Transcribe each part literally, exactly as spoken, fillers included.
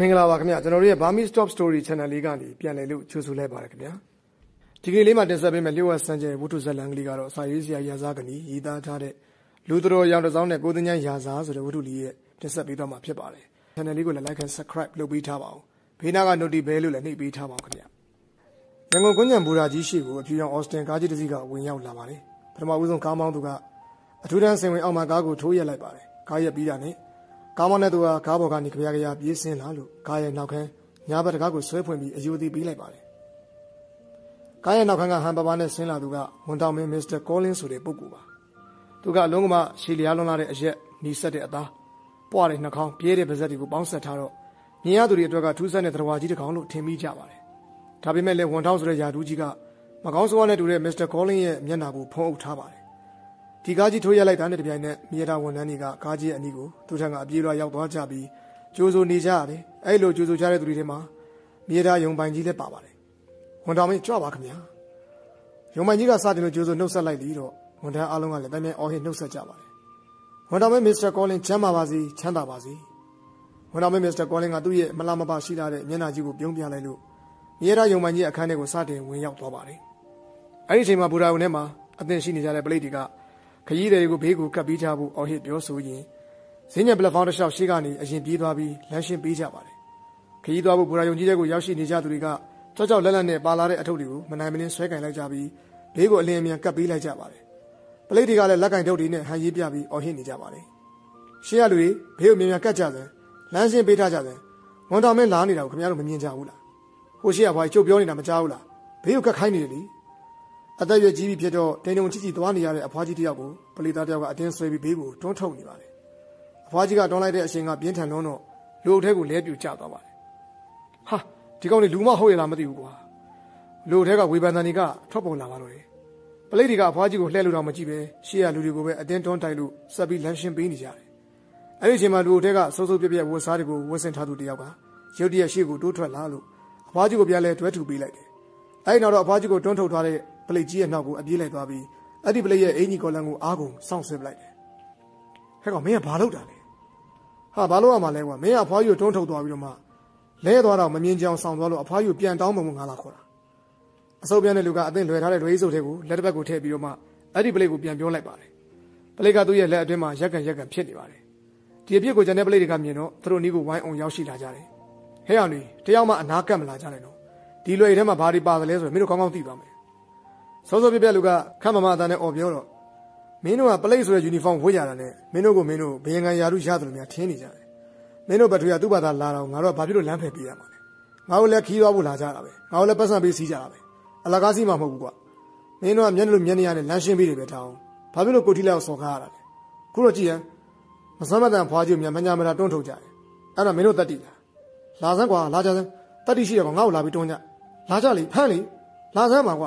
မင်္ဂလာပါခင်ဗျာကျွန်တော်တို့ရဲ့ Burmese Top Story Channel လေးကနေပြန်လည်လို့ကြိုဆိုလိုက်ပါတယ်ခင်ဗျာဒီကနေ့လေးမှာတင်ဆက်ပေးမယ့်လျှို့ဝှက်စံကျဲဝတ္ထုဇာတ်လမ်းကလေးကတော့စာရေးဆရာရာဇာကနီရေးသားထားတဲ့လူတော်ရောင်တစ်စောင်းနဲ့ကိုသញ្ញမ်းရာဇာဆိုတဲ့ဝတ္ထုလေးရဲ့တင်ဆက်ပေးတော့မှာဖြစ်ပါတယ် Channel လေးကိုလည်း Like and Subscribe လုပ်ပေးထားပါဦးဘေးနားက Notify Bell လို့လည်းနှိပ်ပေးထားပါဦးခင်ဗျာရန်ကုန်ကွန်းညံဘူရာကြီးရှိကိုအဖြူရောင် Austin ကားကြီးတစ်စီးကဝင်ရောက်လာပါတယ်ပထမဦးဆုံးကားမောင်းသူကအထူးတန်းစင်ဝင်အောင်မှာကားကိုထိုးရက်လိုက်ပါတယ်ကားရက်ပြီးတာနဲ့ကားမောင်းတဲ့သူကကားပေါ်ကနေကြပြကြပြေးဆင်းလာလို့ကားရဲ့နောက်ခန်းညာဘက်တကားကိုဆွဲဖွင့်ပြီးအယူသည်ပေးလိုက်ပါတယ်ကားရဲ့နောက်ခန်းကဟန်ပါပါနဲ့ဆင်းလာသူကဝန်တောင်မင်း Mister Collins ဆိုတဲ့ပုဂ္ဂိုလ်ပါသူကအလုံးကမှရှည်လျားလွန်လာတဲ့အရက်နီးစက်တဲ့အသားပွားတဲ့နှာခေါင်းပြဲတဲ့ပါးစပ်တွေကိုပေါင်းဆက်ထားတော့မြင်ရသူတွေအတွက်ကထူးဆန်းတဲ့သတ္တဝါကြီးတစ်ကောင်လို့ထင်မိကြပါတယ်ဒါပေမဲ့လည်းဝန်ထောင်းဆိုတဲ့ယာတူးကြီးကမကောင်းဆိုးဝါးနဲ့တူတဲ့ Mister Collins ရဲ့မျက်နှာကိုဖုံးအုပ်ထားပါတယ်ဒီကားကြီးထိုးရက်လိုက်တာနဲ့တပြိုင်နက်မြေတာဝန်ထမ်းတွေကကားကြီးရဲ့အနီးကိုသူထံကအပြေးလွှာရောက်သွားကြပြီးကြိုးစိုးနေကြရတယ်အဲ့လိုကြိုးစိုးကြတဲ့သူတွေထဲမှာမြေတာယုံပိုင်ကြီးလည်းပါပါတယ်ဝန်တော်မင်းကြွပါခင်ဗျာယုံပိုင်ကြီးကစတင်လို့ကြိုးစိုးနှုတ်ဆက်လိုက်ပြီးတော့ဝန်ထမ်းအားလုံးကလည်းတိုင်းတိုင်းအော်ဟစ်နှုတ်ဆက်ကြပါတယ်ဝန်တော်မင်း Mister Collins ချမ်းသာပါစေချမ်းသာပါစေဝန်တော်မင်း Mister Collins ကသူ့ရဲ့မလားမပါရှိလာတဲ့မျက်နှာကြီးကိုပြုံးပြလိုက်လို့မြေတာယုံပိုင်ကြီးအခန်းထဲကိုစတင်ဝင်ရောက်သွားပါတယ်အဲ့ဒီအချိန်မှာဘူရာဝန်ထဲမှာအသင်ရှိနေကြတဲ့ပလိတ်တွေကခရီးတွေကိုဘေးကိုကပ်ပြီးထားဖို့အော်ဟစ်ပြောဆိုရင်ဈေးညက်ပလက်ဖောင်းတစ်လျှောက်ရှေ့ကနေအရင်ပြေးသွားပြီးလမ်းရှင်းပေးကြပါတယ်ခရီးသွားဖို့ဘူရာယုံကြီးတဲ့ကိုရောက်ရှိနေကြသူတွေကကြောက်ကြောက်လက်လက်နဲ့ပါလာတဲ့အထုပ်တွေကိုမနိုင်မနှင်းဆွဲကင်လိုက်ကြပြီးဘေးကိုအလင်းအမြန်ကပ်ပေးလိုက်ကြပါတယ်ပလိတ်တွေကလည်းလက်ကင်ထုပ်တွေနဲ့ဟန်ရေးပြပြီးအော်ဟစ်နေကြပါတယ်ရှေ့ရလူတွေဘေးကိုမြန်မြန်ကပ်ကြစမ်းလမ်းရှင်းပေးထားကြစမ်းဝန်တော်မင်းလာနေတာကိုခင်ဗျားတို့မမြင်ကြဘူးလားဟိုရှေ့ကဘွားကြီးကျုပ်ပြောနေတာမကြားဘူးလားဘေးကိုကပ်ခိုင်းနေတယ်လေအသက်ရွယ်ကြီးပြီဖြစ်တော့တိမ်တုံချီချီသွားနေရတဲ့အဖွားကြီးတယောက်ကိုပလီသားတယောက်ကအတင်းဆွဲပြီးဘေးကိုတွန်းထုတ်နေပါတယ်အဖွားကြီးကတွန်းလိုက်တဲ့အချိန်ကပြင်းထန်လွန်းတော့လူအုပ်ထဲကိုလဲပြူကျသွားပါတယ်ဟာဒီကောင်လေးလူမဟုတ်ရလားမသိဘူးကွာလူအုပ်ထဲကဝေဖန်တန်တွေကထွက်ပေါ်လာပါတော့တယ်ပလိတ်တွေကအဖွားကြီးကိုလှဲလို့တော့မကြည့်ပဲရှေ့ရလူတွေကိုပဲအတင်းတွန်းတိုက်လို့ဆက်ပြီးလမ်းရှင်းပေးနေကြတယ်အဲ့ဒီအချိန်မှာလူအုပ်ထဲကစိုးစိုးပြက်ပြက်ဝတ်စားတွေကိုဝတ်ဆင်ထားသူတယောက်ကရုတ်တရက်ရှေ့ကိုတိုးထွက်လာလို့အဖွားကြီးကိုပြန်လဲတွဲထူပေးလိုက်တယ်အဲ့နောက်တော့အဖွားကြီးကိုတွန်းထုတ်ထားတဲ့ပလိတ်ကြီးရဲ့နောက်ကိုအပြေးလိုက်သွားပြီးအဲ့ဒီပလိတ်ရဲ့အင်ကြီးကော်လန်ကိုအားကုန်စောင့်ဆွဲပလိုက်တယ်ဟဲ့ကောင်မင်းကဘာလုပ်တာလဲဟာဘာလို့ရမှာလဲကွာမင်းကအဖွားကြီးကိုတွန်းထုတ်သွားပြီးတော့မှလဲသွားတော့မမြင်ကြအောင်ဆောင်သွားလို့အဖွားကြီးကိုပြန်တောင်းပုံငါလာခေါ်တာအစုပ်ပြန်တဲ့လူကအသင်လွယ်ထားတဲ့လွယ်စုပ်ထဲကိုလက်တစ်ဘက်ကိုထည့်ပြီးတော့မှအဲ့ဒီပလိတ်ကိုပြန်ပြောလိုက်ပါတယ်ပလိတ်ကသူ့ရဲ့လက်အတွင်းမှာရက်ကန်ရက်ကန်ဖြစ်နေပါတယ်ဒီအဖြစ်ကိုကျန်တဲ့ပလိတ်တွေကမြင်တော့သူတို့နီးကိုဝိုင်းအောင်ရောက်ရှိလာကြတယ်ဟဲ့အောင်လေတယောက်မှအနာကပ်မလာကြနဲ့တော့ဒီလွယ်ထဲမှာဘာတွေပါတယ်လဲဆိုရင်မင်းတို့ကောင်းကောင်းသိပါမယ်စောစောပြပြလူကခမ်းမမအတန်းနဲ့អော်ပြောတော့မင်းတို့ကပလိတ်ဆိုတဲ့ယူနီဖောင်းဝတ်ရတာနဲ့မင်းတို့ကိုမင်းတို့ဘယင်ကန်ယာရုရတယ်လို့များထင်နေကြတယ်မင်းတို့ဘတ်ထရီကသူ့ဘာသာလာတော့ငါတို့ကဘာဖြစ်လို့လမ်းဖယ်ပေးရမှာလဲငါတို့လည်းခီးသွားဖို့လာကြတာပဲငါတို့လည်းပတ်စံပေးစီးကြတာပဲအလကားစီးမှမဟုတ်ဘူးကွာမင်းတို့ကမျက်နှာလိုမျက်နှာရနဲ့လမ်းရှင်းပေးတယ်ပဲထားအောင်ဘာဖြစ်လို့ကိုထီလောက်စော်ကားရတာလဲခုတော့ကြည့်ရမစမ်းမတန်ဖွားကြီးမြန်မညာမတာတွန်းထုတ်ကြတယ်အဲ့ဒါမင်းတို့တတ်တည်လားလာစမ်းကွာလာကြစမ်းတတ်တည်ရှိရကောင်ငါ့ကိုလာပြီးတွန်းကြလာကြလေဖမ်းလေလာစမ်းပါကွာ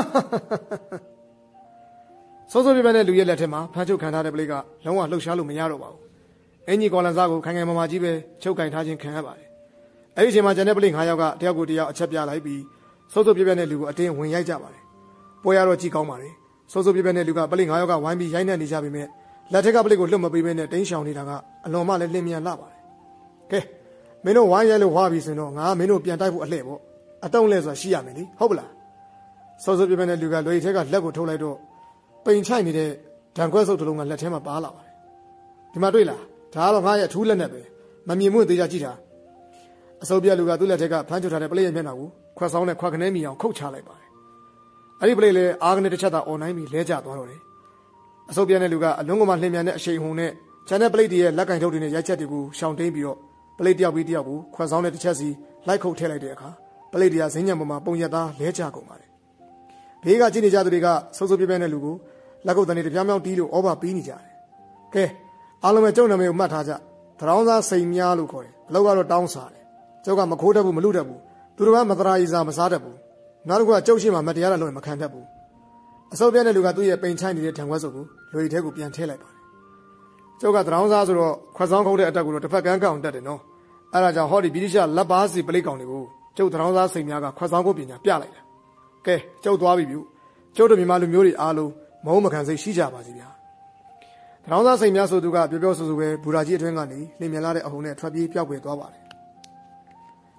စောစောပြပြနဲ့လူရဲ့လက်ထဲမှာဖမ်းချုပ်ခံထားတဲ့ပလိတ်ကလုံးဝလှုပ်ရှားလို့မရတော့ပါဘူးအင်ကြီးကော်လန်စားကိုခိုင်ခိုင်မာမာကြီးပဲချုပ်ကင်ထားခြင်းခံရပါတယ်အဲ့ဒီအချိန်မှာကျန်တဲ့ပလိတ်၅ယောက်ကတယောက်ကိုတယောက်အချက်ပြလိုက်ပြီးစောစောပြပြနဲ့လူကိုအတင်းဝင်ရိုက်ကြပါတယ်ပွဲရတော့ကြည့်ကောင်းပါတယ်စောစောပြပြနဲ့လူကပလိတ်၅ယောက်ကဝိုင်းပြီးရိုက်နှက်နေကြပေမဲ့လက်ထက်ကပလိတ်ကိုလွတ်မပေးဘဲနဲ့တင်းရှောင်နေတာကအလွန်မှလည်းလင်းမြန်လာပါတယ်ကဲမင်းတို့ဝိုင်းရိုက်လို့ဝါပြီဆိုတော့ငါမင်းတို့ပြန်တိုက်ဖို့အလှည့်ပေါ့အတုံးလဲဆိုတာရှိရမယ်လေဟုတ်ပလားစောစောပြပြနဲ့လူကလွယ်ထဲကလက်ကိုထုတ်လိုက်တော့ပိန်ချိုက်နေတဲ့ဒဏ်ခွဲစုပ်တစ်လုံးကလက်ထဲမှာပါလာပါတယ်ဒီမှာတွေ့လားဒါကတော့ငါရဲ့အထူးလက်နဲ့ပဲမမြင်မှုသေးချာကြည့်တာအစုပ်ပြလူကသူ့လက်ထဲကဖမ်းချုပ်ထားတဲ့ပလိတ်ရဲ့မျက်နှာကိုခွက်ဆောင်နဲ့ခွက်ခနဲမီအောင်ခုတ်ချလိုက်ပါတယ်အဲ့ဒီပလိတ်လည်းအာကနေတစ်ချက်သာအွန်လိုင်းပြီးလဲကျသွားတော့တယ်အစုပ်ပြတဲ့လူကအလုံးကမှလှင်မြန်တဲ့အရှိန်ဟုန်နဲ့ချန်တဲ့ပလိတ်တွေရဲ့လက်ကင်ထုတ်တွေနဲ့ရိုက်ချက်တွေကိုရှောင်တိန်ပြီးတော့ပလိတ်တယောက်ပြီးတယောက်ကိုခွက်ဆောင်နဲ့တစ်ချက်စီလိုက်ခုတ်ထည့်လိုက်တဲ့အခါပလိတ်တွေကဈဉ္ညံပေါ်မှာပုံရသားလဲကျကုန်ပါတယ်ဘေးကကြည့်နေကြသူတွေကစိုးစိုးပြပြနဲ့လူကိုလက်ကုပ်တန်တွေတပြားမြောင်းတီးလို့ဩဘာပြီးနေကြတယ်ကဲအားလုံးပဲကျုံနာမည်ကိုမှတ်ထားကြသရောင်းစားစိန်များလို့ခေါ်တယ်အလောက်ကတော့တောင်းစားတယ်ကျုပ်ကမခိုးတတ်ဘူးမလူတတ်ဘူးသူတို့ကမတရာရီစားမစားတတ်ဘူးနောက်တစ်ခုကကျုပ်ရှိမှမတရားတာလို့မခံတတ်ဘူးအစုပ်ပြတဲ့လူကသူ့ရဲ့ပိန်ချိုင်းနေတဲ့ထံခွက်စုပ်ကိုလွေထဲကိုပြန်ထည့်လိုက်ပါတယ်ကျုပ်ကသရောင်းစားဆိုတော့ခွက်ဆောင်ခုတ်တဲ့အတက်ကိုတော့တစ်ဖက်ကန်းကောင်တက်တယ်နော်အဲ့ဒါကြောင့်ဟောဒီဗြိတိရှလက်ပါစီပလိတ်ကောင်တွေကိုကျုပ်သရောင်းစားစိန်များကခွက်ဆောင်ခုတ်ပညာပြလိုက်တာကဲကျုပ်သွားပြီပြုကျုပ်တို့မြန်မာလူမျိုးတွေအားလုံးမုန်းမခံစိတ်ရှိကြပါစေဗျာသရောင်းစားစိန်များဆိုသူကပြောပြောဆိုဆိုပဲဘူရာကြီးအတွင်းကနေလင်းမြန်လာတဲ့အဟုန်နဲ့ထွက်ပြေးပြောက်ွယ်သွားပါတယ်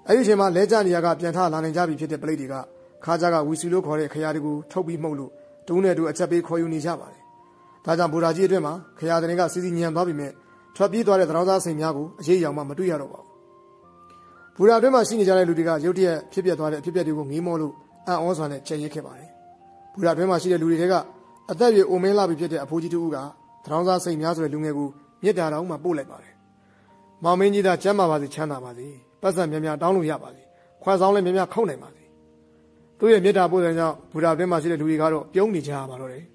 အဲ့ဒီအချိန်မှာလဲကျနေရကပြန်ထလာနိုင်ကြပြီဖြစ်တဲ့ပလိတ်တွေကခါကြကဝီစီလို့ခေါ်တဲ့ခရာတွေကိုထုတ်ပြီးမှုတ်လို့ဒုံးနဲ့တူအချက်ပေးခေါ်ယူနေကြပါတယ်။ဒါကြောင့်ဗိုလ်ကြီးအတွင်းမှာခရာတဲ့ကစီစီညံသွားပြီမဲ့ထွက်ပြေးသွားတဲ့သရောင်းသားစိန်များကိုအရေးအယောင်မှမတွေ့ရတော့ပါဘူး။ဘူရာအတွင်းမှာရှိနေကြတဲ့လူတွေကရုတ်တရက်ဖြစ်ပျက်သွားတဲ့အဖြစ်အပျက်တွေကိုငေးမောလို့အံ့ဩစွာနဲ့ချက်ရစ်ခဲ့ပါတယ်။ဘူရာအတွင်းမှာရှိတဲ့လူတွေကအသက်အရွယ်အိုမင်းလာပြီဖြစ်တဲ့အဖိုးကြီးတူကသရောင်းသားစိန်များဆိုတဲ့လူငယ်ကိုမြစ်တာတော်မှပို့လိုက်ပါတယ်။မောင်မင်းကြီးသားကျမ်းမာပါစေချမ်းသာပါစေပတ်စံများများတောင်းလို့ရပါစေခွာဆောင်လည်းများများခုတ်နိုင်ပါစေသူ့ရဲ့မြစ်တာပို့တဲ့ကြောင့်ဘူရာအတွင်းမှာရှိတဲ့လူတွေကတော့ပြုံးနေကြရပါတော့တယ်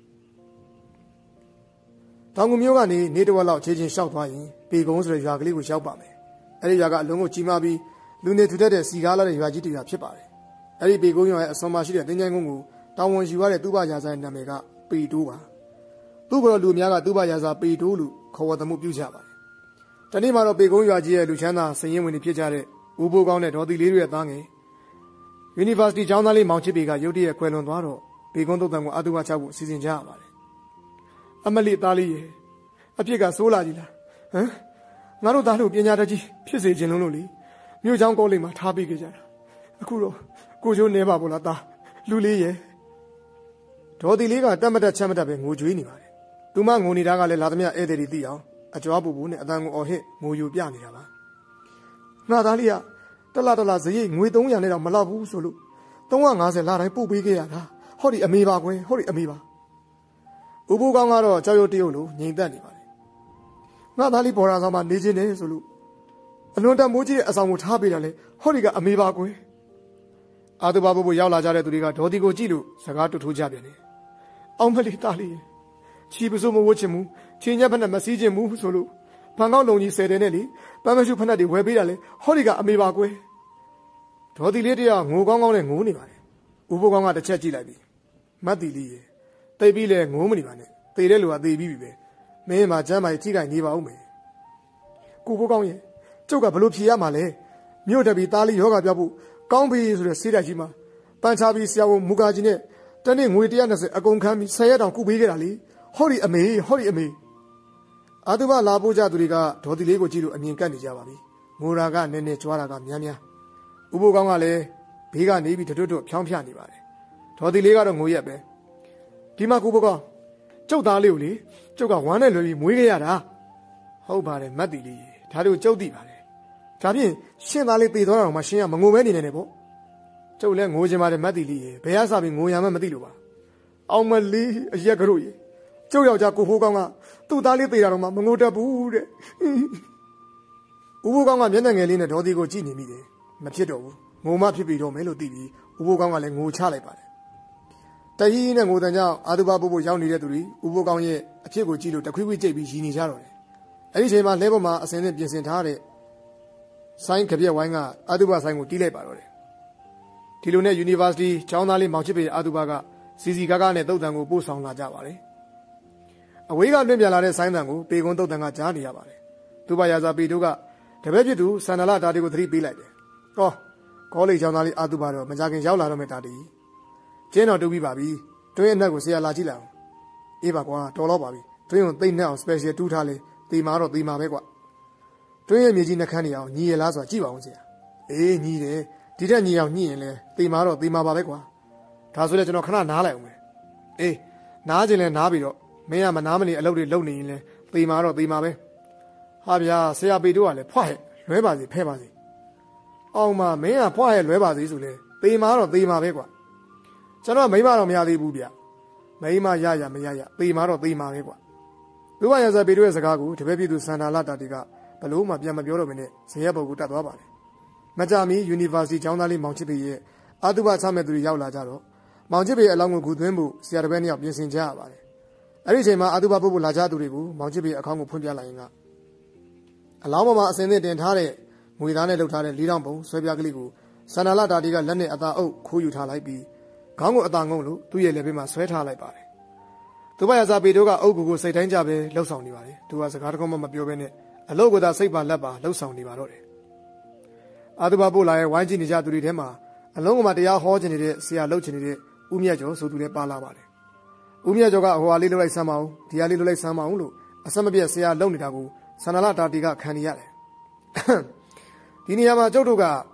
။တောင်ကူမျိုးကနေနေတဝက်လောက်ခြေချင်းလျှောက်သွားရင်ပေကုန်းဆိုတဲ့ရွာကလေးကိုရောက်ပါမယ်။အဲဒီရွာကအလုံးကိုကြီးမားပြီးလူနေထူထပ်တဲ့စီကားလာတဲ့ရွာကြီးတရွာဖြစ်ပါတယ်။အဲဒီပေကုန်းရွာရဲ့အစွန်မှာရှိတဲ့တင်းချိုင်းကုန်းကိုတောင်ဝန်ယူရတဲ့သူ့ဘရာဇာရဲ့နာမည်ကပေတိုးပါ။သူ့ကတော့လူများကသူ့ဘရာဇာပေတိုးလို့ခေါ်ဝေါ်သမှုပြုကြပါတယ်။တနေ့မှာတော့ပေကုန်းရွာကြီးရဲ့လူချမ်းသာစည်ရင်ဝင်တွေဖြစ်ကြတဲ့ဦးဘိုးကောင်းတဲ့ဒေါ်တီလေးတွေရဲ့သားငယ်ယူနီဗာစီတီကျောင်းသားလေးမောင်ချစ်ပေကရုတ်တရက်ခွဲလွန်သွားတော့ပေကုန်းတုတ်တန်ကိုအတူပါချဖို့စီစဉ်ကြရပါတယ်။အမလီသားလေးရဲ့အဖြစ်ကစိုးလာကြီးလားဟမ်ငါတို့သားလို့ပညာတတ်ကြီးဖြစ်စေခြင်းလုံးလို့လေမြို့ချောင်းကောလိပ်မှာထားပေးကြတာအခုတော့ကိုချိုးနေပါဘောလားသားလူလေးရဲ့ဒေါ်တီလေးကတက်မတက်ချမ်းမတက်ပဲငိုကြွေးနေပါတယ်။သူမငိုနေတာကလည်းလာသမျှဧည့်သည်တွေသိအောင်အကြွားပူပူနဲ့အတန်ကိုအော်ဟစ်ငိုယူပြနေတာပါ။ငါသားလေးကတလားတလားဇရိတ်ငွေသုံးရာနဲ့တော့မလောက်ဘူးဆိုလို့သုံးရာငါးဆယ်လတိုင်းပို့ပေးခဲ့ရတာဟောဒီအမေပါကွယ်ဟောဒီအမေပါဦးဘိုးကောင်းကတော့ကြောက်ရွံ့တရုပ်လိုငြိမ်သက်နေပါတယ်ငါသားလေးပေါ်လာဆောင်မှနေချင်းတယ်ဆိုလို့အလွန်တမိုးကြီးတဲ့အဆောင်ကိုထားပေးတာလေဟောဒီကအမေပါကွယ်အာသူဘာဘို့ဘို့ရောက်လာကြတဲ့သူတွေကဒေါ်တီကိုကြည့်လို့စကားတူထိုးကြပြန်တယ်အောင်မလေးသားလေးချီပစိုးမဝတ်ချင်ဘူးချင်းညက်ဖက်နဲ့မစည်းချင်ဘူးဆိုလို့ဘန်ကောက်လုံကြီးဆယ်တယ်နဲ့လေပန်းမရှုဖက်နဲ့တွေဝယ်ပေးတာလေဟောဒီကအမေပါကွယ်ဒေါ်တီလေးတယောက်ငိုကောင်းကောင်းနဲ့ငိုနေပါတယ်ဦးဘိုးကောင်းကတစ်ချက်ကြည့်လိုက်ပြီမတ်တီလေးရေတိတ်ပြီးလဲငိုမနေပါနဲ့သေတဲ့လူကသေပြီးပြီပဲမင်းမှကျမ်းမာကြီးထိခိုက်နေပါဦးမယ်ကိုဘိုးကောင်းရေကျုပ်ကဘလို့ဖြေရမှာလဲမြို့တက်ပြီးသားလေးယောဂပြောက်ဖို့ကောင်းပြီဆိုတဲ့ဆေးတိုက်ကြီးမှာပန်းချပြီးဆရာဝန်မူကာကြီးနဲ့တနေ့ငွေone hundred twentyအကုန်ခံပြီးဆယ်ရက်တောင်ကုပေးခဲ့တာလေဟောဒီအမေဟောဒီအမေအာသူဘလာပိုးကြသူတွေကဒေါ်တီလေးကိုကြည့်လို့အမြင်ကပ်နေကြပါပြီငိုရာကနည်းနည်းကြွားတာကများများဥပိုးကောင်းကလည်းဘေးကနေပြီးတွတ်တွတ်ဖြောင်းဖြနေပါတယ်ဒေါ်တီလေးကတော့ငိုရက်ပဲဒီမှာကိုဘကောင်းကျုပ်သားလေးကိုလေကျုပ်ကဝမ်းနဲ့လွယ်ပြီးမွေးခဲ့ရတာဟုတ်ပါတယ်မတ်တီလေးဒါတို့ကျုပ်သိပါတယ်ဒါဖြင့်ရှင်းသားလေးသေသွားတာမှရှင်းရမငိုပဲနေနေတယ်ပေါ့ကျုပ်လည်းငိုချင်ပါတယ်မတ်တီလေးဘယ်ရစပြီးငိုရမှမသိလို့ပါအောင်မလေးအရက်ကတို့ရေကျုပ်ယောက်ျားကိုဖိုးကောင်းကသူ့သားလေးသေတာတော့မှမငိုတတ်ဘူးတဲ့ဦးဘိုးကောင်းကမျက်နှာငယ်လေးနဲ့ဒေါ်တီကိုကြည့်နေမိတယ်မဖြစ်တော့ဘူးငိုမဖြစ်ပြီးတော့မယ်လို့သိပြီးဦးဘိုးကောင်းကလည်းငိုချလိုက်ပါတယ်တကြီးနဲ့ငိုတန်ကြောင့်အာသူဘဘို့ဘို့ရောက်နေတဲ့သူတွေဦးဘိုးကောင်းရဲ့အဖြစ်ကိုကြည့်လို့တခွေးခွေးကြိတ်ပြီးရည်နေကြတော့တယ်အဲ့ဒီချိန်မှာလဲပေါ်မှာအစင်းနဲ့ပြင်ဆင်ထားတဲ့ဆိုင်းကပြက်ဝိုင်းကအာသူဘဆိုင်းကိုတီးလိုက်ပါတော့တယ်ဒီလိုနဲ့ University ကျောင်းသားလေးမောင်ချစ်ပေအာသူဘကစီစီကားကားနဲ့တုတ်တန်ကိုပို့ဆောင်လာကြပါတယ်အဝေးကလွင့်ပြန်လာတဲ့ဆိုင်းတန်ကိုပေကွန်းတုတ်တန်ကကြားနေရပါတယ်သူဘရာဇာပေတို့ကတပည့်ဖြစ်သူစန္ဒလာတာတီကိုသတိပေးလိုက်တယ်ဟောကောလိပ်ကျောင်းသားလေးအာသူဘတော့မကြခင်ရောက်လာတော့မယ်တာတီကျင်းတော်တူပြီးပါပြီတွင်းအနက်ကိုဆရာလာကြည့်လိုက်အောင်အေးပါကွာတော်တော့ပါပြီတွင်းကိုသိမ့်နဲ့အောင် special တူးထားလေတေမာတော့တေမာပဲကွာတွင်းရဲ့မြေကြီးနှခမ်းနေအောင်ညီရလားဆိုတာကြည့်ပါဦးဆရာအေးညီတယ်ဒီတက်ညီအောင်ညှိရင်လဲတေမာတော့တေမာပါပဲကွာဒါဆိုလဲကျွန်တော်ခဏနားလိုက်အောင်မယ်အေးနားခြင်းလဲနားပြီးတော့မင်းကမနားမနေအလုပ်တွေလုပ်နေရင်လဲတေမာတော့တေမာပဲဟာဗျာဆရာပေတို့ကလည်းဖွားဟဲ့လွဲပါစေဖဲပါစေအောင်မမင်းကဖွားဟဲ့လွဲပါစေဆိုလဲတေမာတော့တေမာပဲကွာကျွန်တော်မိမတော့မရသေးဘူးဗျမိမရရမရရတေမာတော့တေမာပဲကွာလူဝရဇာပေတို့ရဲ့စကားကိုတပည့်ပြည်သူစန္ဒာလတာတီကဘလို့မှပြန်မပြောတော့မနဲ့ဇရက်ပုတ်ကိုတတ်သွားပါတယ်မကြမီ University ကျောင်းသားလေးမောင်ချစ်ပေရဲ့အာတုဘချမဲ့သူတွေရောက်လာကြတော့မောင်ချစ်ပေအလောင်းကိုဂူသွင်းဖို့ဆရာတပည့်နှစ်ယောက်ပြင်ဆင်ကြရပါတယ်အဲ့ဒီအချိန်မှာအာတုဘပုတ်ဖို့လာကြသူတွေကိုမောင်ချစ်ပေအခေါင်းကိုဖွင့်ပြလိုက်ရင်ကအလောင်းပေါ်မှာအစင်းနဲ့တင်ထားတဲ့ငွေသားနဲ့လှုပ်ထားတဲ့လေးတောင်ပုံဆွဲပြားကလေးကိုစန္ဒာလတာတီကလက်နဲ့အသာအုပ်ခိုးယူထားလိုက်ပြီးခေါင်းကိုအသာငုံလို့သူ့ရဲ့လက်ဘေးမှာဆွဲထားလိုက်ပါတယ်သူဘရဇာပေတို့ကအုပ်ကူကိုစိတ်တိုင်းကြပဲလှုပ်ဆောင်နေပါတယ်သူကစကားတကောမှမပြောဘဲနဲ့အလုတ်ကသာစိတ်ပါလက်ပါလှုပ်ဆောင်နေပါတော့တယ်အာသူဘပို့လာရဲ့ဝိုင်းကြည့်နေကြသူတွေထဲမှာအလုံးကမှတရားဟောခြင်းနေတဲ့ဆရာလှုပ်ခြင်းနေတဲ့ဦးမြတ်ကျော်ဆိုသူလည်းပါလာပါတယ်ဦးမြတ်ကျော်ကဟိုဟာလေးလှုပ်လိုက်ဆမ်းမအောင်ဒီဟာလေးလှုပ်လိုက်ဆမ်းမအောင်လို့အဆက်မပြတ်ဆရာလှုပ်နေတာကိုဆန္ဒလာတာတီကခံနေရတယ်ဒီနေရာမှာကျုပ်တို့က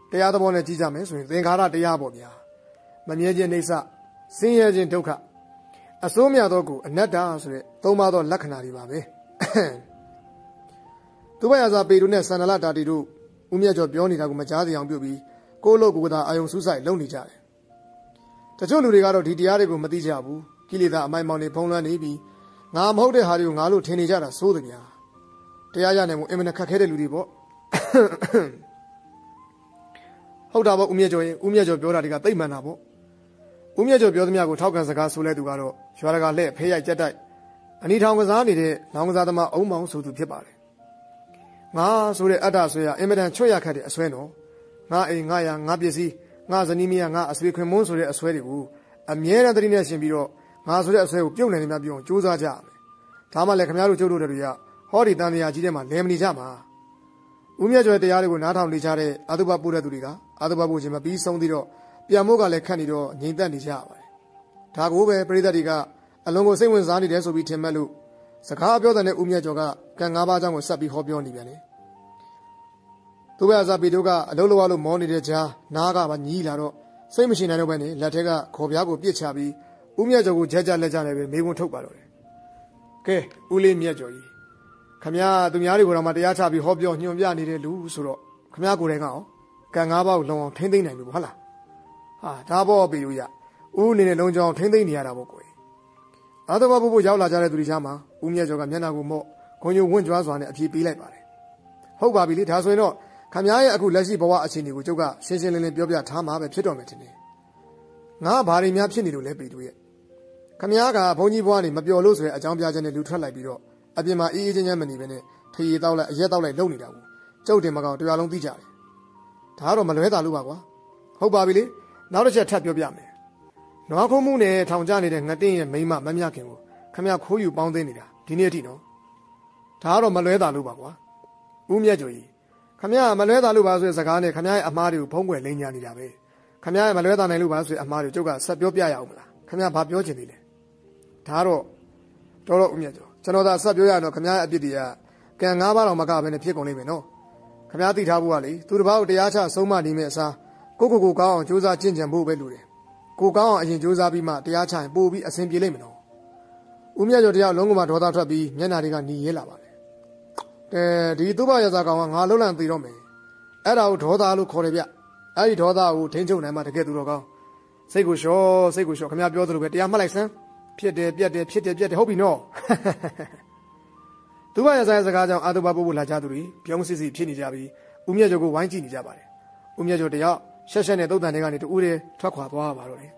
တရားသဘောနဲ့ကြည့်ကြမယ်ဆိုရင်သင်္ခါရတရားပေါ့ဗျာမမြဲခြင်းအိဋ္ဌဆင်းရဲခြင်းဒုက္ခအစိုးမြသောကိုအနတ္တဆိုတဲ့သုံးပါးသောလက္ခဏာတွေပါပဲသူဘယဇာပေတို့နဲ့ဆန္ဒလတာတီတို့ဦးမြတ်ကျော်ပြောနေတာကိုမကြားသိအောင်ပြုပြီးကိုယ့်လို့ကိုယ်သာအာယုံစူးစိုက်လုပ်နေကြတယ်တချို့လူတွေကတော့ဒီတရားတွေကိုမသိကြဘူးကိလေသာအမိုင်မောင်တွေဖုံးလွှမ်းနေပြီးငါမဟုတ်တဲ့ဟာတွေကိုငါလို့ထင်နေကြတာစိုးတယ်ဗျာတရားရနိုင်မှုအင်မတန်ခက်ခဲတဲ့လူတွေပေါ့ဟုတ်တာပေါ့ဦးမြတ်ကျော်ရင်ဦးမြတ်ကျော်ပြောတာတွေကသိမှန်တာပေါ့ဦးမြတ်ကျော်ပြောသမျှကိုထောက်ခံစကားဆိုလဲသူကတော့ရွာတကာလှဲ့ဖေးရိုက်ကြက်တိုက်အနီထောင်ကစားနေတဲ့လောင်ကစားသမားအုံမောင်ဆိုသူဖြစ်ပါတယ်ငါဆိုတဲ့အတ္တဆွဲရအင်မတန်ချွတ်ရခတ်တဲ့အဆွဲနော်ငါအိမ်ငါရငါပစ္စည်းငါဇနီးမယားငါအဆွေခွင်မွန်းဆိုတဲ့အဆွဲတွေကိုအမြဲတမ်းသတိနဲ့ရှင်ပြီးတော့ငါဆိုတဲ့အဆွဲကိုပြုတ်နိုင်နေမှပြုံးစူးစမ်းကြရမယ်ဒါမှလည်းခင်ဗျားတို့ကျုပ်တို့တွေကဟောဒီတန်တရားကြီးထဲမှာလဲမနေကြမှာဦးမြတ်ကျော်တရားတွေကိုနားထောင်နေကြတဲ့အတုပပို့တဲ့သူတွေကအတုပပို့ခြင်းမပြီးဆုံးသေးတော့ပြန်မို့ကလည်းခတ်နေတော့ငြိမ်သက်နေကြရပါတယ်ဒါကိုပဲပရိသတ်တွေကအလုံးကိုစိတ်ဝင်စားနေတယ်ဆိုပြီးထင်မှတ်လို့စကားပြောတဲ့ဦးမြတ်ကျော်ကကံ၅ပါးကြောင့်ကိုဆက်ပြီးဟောပြောနေပြန်တယ်သူဘယဇာပေတို့ကအလုံးလောလို့မောနေတဲ့ကြားနားကပါညီးလာတော့စိတ်မရှိနိုင်တော့ပဲနဲ့လက်ထက်ကခေါ်ပြားကိုပြစ်ချပြီးဦးမြတ်ကျော်ကိုကြက်ကြက်လက်ကြနဲ့ပဲမေးခွန်းထုတ်ပါတော့တယ်ကဲဦးလေးမြတ်ကျော်ကြီးခမရသူများတွေကိုတော့မှတရားချပြီးဟောပြောညွှန်ပြနေတဲ့လူဆိုတော့ခမရကိုယ်တိုင်ကရောကံ၅ပါးကိုလုံအောင်ထိမ့်သိမ့်နိုင်လို့ဟုတ်လားဟာဒါပေါ့ပေလို့ရဦးအနေနဲ့လုံကြောင်ထိမ့်သိမ့်နေရတာပေါ့ကိုယ်အာသဘဘုဘရောက်လာကြတဲ့သူတွေချားမှာဦးမြတ်ကျော်ကမျက်နှာကိုမော့ခွန်ညိုဝင့်ကြွားစွာနဲ့အပြေပေးလိုက်ပါတယ်ဟုတ်ပါပြီလေဒါဆိုရင်တော့ခမရရဲ့အခုလက်ရှိဘဝအခြေအနေကိုကျုပ်ကရှင်းရှင်းလင်းလင်းပြောပြထားမှာပဲဖြစ်တော်မယ်ထင်တယ်ငါဘာတွေများဖြစ်နေလို့လဲပေတို့ရဲ့ခမရကဘုန်းကြီးဘွားနေမပျော်လို့ဆိုတဲ့အကြောင်းပြချက်နဲ့လူထွက်လိုက်ပြီးတော့အပြင်မှာအေးအေးချမ်းချမ်းမနေဘဲနဲ့ထရေတောက်လိုက်အရက်တောက်လိုက်လုံနေတာကိုကျုပ်တင်မကောင်တရားလုံးသိကြတယ်ဒါကတော့မလွဲတာလို့ပါကွာဟုတ်ပါပြီလေနောက်တစ်ချက်ထပ်ပြောပြမယ်နွားခုံးမှုနဲ့ထောင်ကျနေတဲ့ငတင်းရဲ့မိမမမြခင်ကိုခမရခိုးယူပေါင်းသိနေတာဒီနေ့အထိနော်ဒါကတော့မလွဲတာလို့ပါကွာဦးမြတ်ကျော်ကြီးခမရမလွဲတာလို့ပါဆိုတဲ့စကားနဲ့ခမရရဲ့အမားတွေကိုဖုံးကွယ်လိန်ညာနေတာပဲခမရရဲ့မလွဲတာနိုင်လို့ပါဆိုတဲ့အမားတွေကျုပ်ကဆက်ပြောပြရအောင်မလားခမရဘာပြောချင်သေးလဲဒါတော့တော်တော့ဦးမြတ်ကျော်ကျွန်တော်သာဆက်ပြောရတော့ခမရရဲ့အပြစ်တွေကကံ၅ပါးတော့မကဘဲနဲ့ဖြစ်ကုန်လိမ့်မယ်နော်ခမရသိထားဖို့ကလေသူတစ်ပါးကိုတရားချဆုံးမနေမဲ့အစားကိုကိုကိုကောင်းအောင်ကြိုးစားကျင့်ကြံဖို့ပဲလိုတယ်ကိုကောင်းအောင်အရင်ကြိုးစားပြီးမှတရားချရင်ပို့ပြီးအဆင်ပြေလိမ့်မယ်နော်ဦးမြတ်ကျော်တရားလုံးကမှဒေါသထွက်ပြီးမျက်နှာတွေကหนีရဲလာပါတယ်အဲဒီသုဘရဇာကောင်ကငါလုံးလန့်သိတော့မယ်အဲ့ဒါကိုဒေါသလို့ခေါ်တယ်ဗျအဲ့ဒီဒေါသကိုထိန်းချုပ်နိုင်မှတကယ်သူတော်ကောင်းစိတ်ကိုလျှော့စိတ်ကိုလျှော့ခမရပြောသလိုပဲတရားမှတ်လိုက်စမ်းဖြစ်တယ်ပြက်တယ်ဖြစ်တယ်ပြက်တယ်ဟုတ်ပြီနော်သူဘရဇာရဲ့စကားကြောင့်အာတုဘပို့ဖို့လာကြသူတွေပြုံးစစ်စစ်ဖြစ်နေကြပြီးဦးမြတ်ကျော်ကိုဝိုင်းကြည့်နေကြပါတယ်ဦးမြတ်ကျော်တရားရှက်ရှက်နဲ့တုတ်တန်တွေကနေတူးတယ်ထွက်ခွာသွားပါတော့တယ်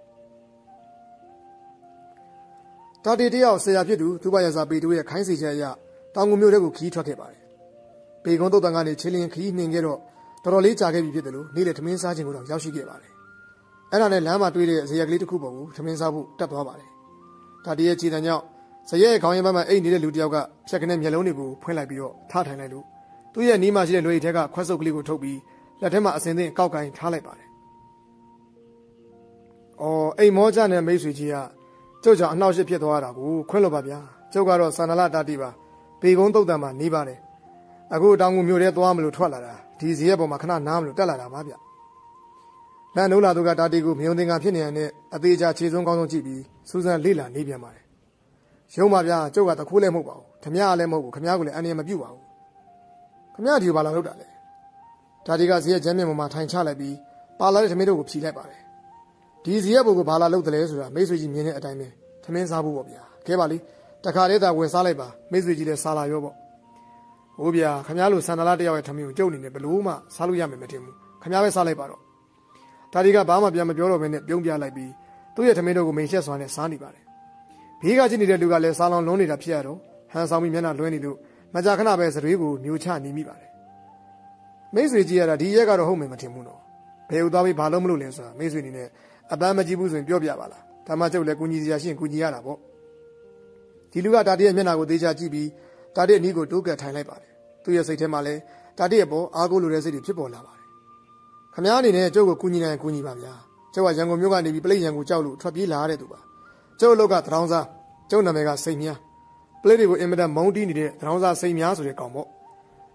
တာတီတယောက်ဆရာဖြစ်သူသူဘရဇာပေတို့ရဲ့ခိုင်းစေချက်အရတောင်ငူမြို့ထဲကိုခီးထွက်ခဲ့ပါတယ်ပေကုန်းတုတ်တန်ကနေချင်းလင်းခီးနှင်ခဲ့တော့တော်တော်လေးကြာခဲ့ပြီဖြစ်တယ်လို့နေ့လေထမင်းစားခြင်းကိုတော့ရောက်ရှိခဲ့ပါတယ်အဲ့ဒါနဲ့လမ်းမှာတွေ့တဲ့ဇရက်လေးတစ်ခုပေါ်ကိုထမင်းစားဖို့တက်သွားပါတယ်တာတီရဲ့ခြေတံကြောင့်ဇရက်ရဲ့ခေါင်းရင်းဘက်မှာအိတ်နေတဲ့လူတစ်ယောက်ကဖြက်ကနေမျက်လုံးတွေကိုဖွင့်လိုက်ပြီးတော့ထားထိုင်လိုက်လို့သူ့ရဲ့နီးမှရှိတဲ့လွေထဲကခွက်စုပ်ကလေးကိုထုတ်ပြီးလက်ထဲမှာအစင်သင်းကောက်ကင်ထားလိုက်ပါတယ်အော်အိမ်မောကြတဲ့မိတ်ဆွေကြီးကကျုပ်ကြောင့်အနှောက်အယှက်ဖြစ်သွားတာကိုခွင့်လို့ပါဗျာကျုပ်ကတော့ဆန္ဒလာတာတီပါပေကုန်းတုတ်တန်မှာနေပါတယ်အခုတောင်ငူမြို့ထဲသွားမလို့ထွက်လာတာဒီဇရက်ပေါ်မှာခဏနားမလို့တက်လာတာပါဗျလန်နိုးလာသူကတာတီကိုမြုံတင်ကဖြစ်နေရတဲ့အသေးချာခြေစုံကောင်းဆုံးကြည့်ပြီးစူးစမ်းလေးလာနေပြန်ပါတယ်ရုံးပါဗျာကျုပ်ကတခိုးလည်းမဟုတ်ပါဘူးခမရလည်းမဟုတ်ဘူးခမရကလည်းအန်ရမပြုတ်ပါဘူးခမရဒီဘာလာလုပ်တာလဲတာတီကဇရက်ကျမ်းမြေပေါ်မှာထိုင်ချလိုက်ပြီးပါလာတဲ့ထမင်းတို့ကိုဖြီလိုက်ပါတယ်ဒီဇရက်ဘုတ်ကိုဘာလာလုပ်တယ်လဲဆိုတာမိတ်ဆွေကြီးမြင်တဲ့အတိုင်းပဲထမင်းစားဖို့ပေါ့ဗျာခဲပါလိတခါလေးသာဝင်စားလိုက်ပါမိတ်ဆွေကြီးလည်းစားလာရောပေါ့ဟိုဗျာခမရလိုဆန္ဒလာတယောက်ရဲ့ထမင်းကိုကျုပ်နေနဲ့ဘလို့မှစားလို့ရမယ်မထင်ဘူးခမရပဲစားလိုက်ပါတော့တာတီကဘာမှပြန်မပြောတော့ဘဲနဲ့ပြုံးပြလိုက်ပြီးသူ့ရဲ့ထမင်းတို့ကိုမိန်ရှက်စွာနဲ့စားနေပါတယ်ဘေးကကြည့်နေတဲ့လူကလည်းစားလောင်လုံးနေတာဖြစ်ရတော့ဟန်ဆောင်ပြီးမျက်နှာလွှဲနေလို့မကြာခဏပဲစရွေးကိုမျိုးချနေမိပါတယ်မိတ်ဆွေကြီးရတာဒီရက်ကတော့ဟုတ်မယ်မထင်ဘူးနော်ဘယ်ဥသွားပြီးဘာလို့မလို့လဲဆိုတာမိတ်ဆွေအနေနဲ့အပန်းမကြည့်ဘူးဆိုရင်ပြောပြပါလားဒါမှကျုပ်လည်းကူညီစရာရှိရင်ကူညီရတာပေါ့ဒီလူကတာတီရဲ့မျက်နှာကိုသေချာကြည့်ပြီးတာတီအနီးကိုတိုးကပ်ထိုင်လိုက်ပါတယ်သူ့ရဲ့စိတ်ထဲမှာလည်းတာတီရဲ့ပေါ်အားကိုးလိုတဲ့စိတ်တွေဖြစ်ပေါ်လာပါတယ်ခမည်းအနေနဲ့ကျုပ်ကိုကူညီနိုင်ကူညီပါဗျာကျုပ်ကရန်ကုန်မြို့ကနေပြီးပလိရန်ကိုကြောက်လို့ထွက်ပြေးလာတဲ့သူပါကျုပ်အလောက်ကသရောင်းစားကျုပ်နာမည်ကစိတ်မြားပလိတွေကိုအင်မတန်မုန်းတီးနေတဲ့သရောင်းစားစိတ်မြားဆိုတဲ့ကောင်ပေါ့တ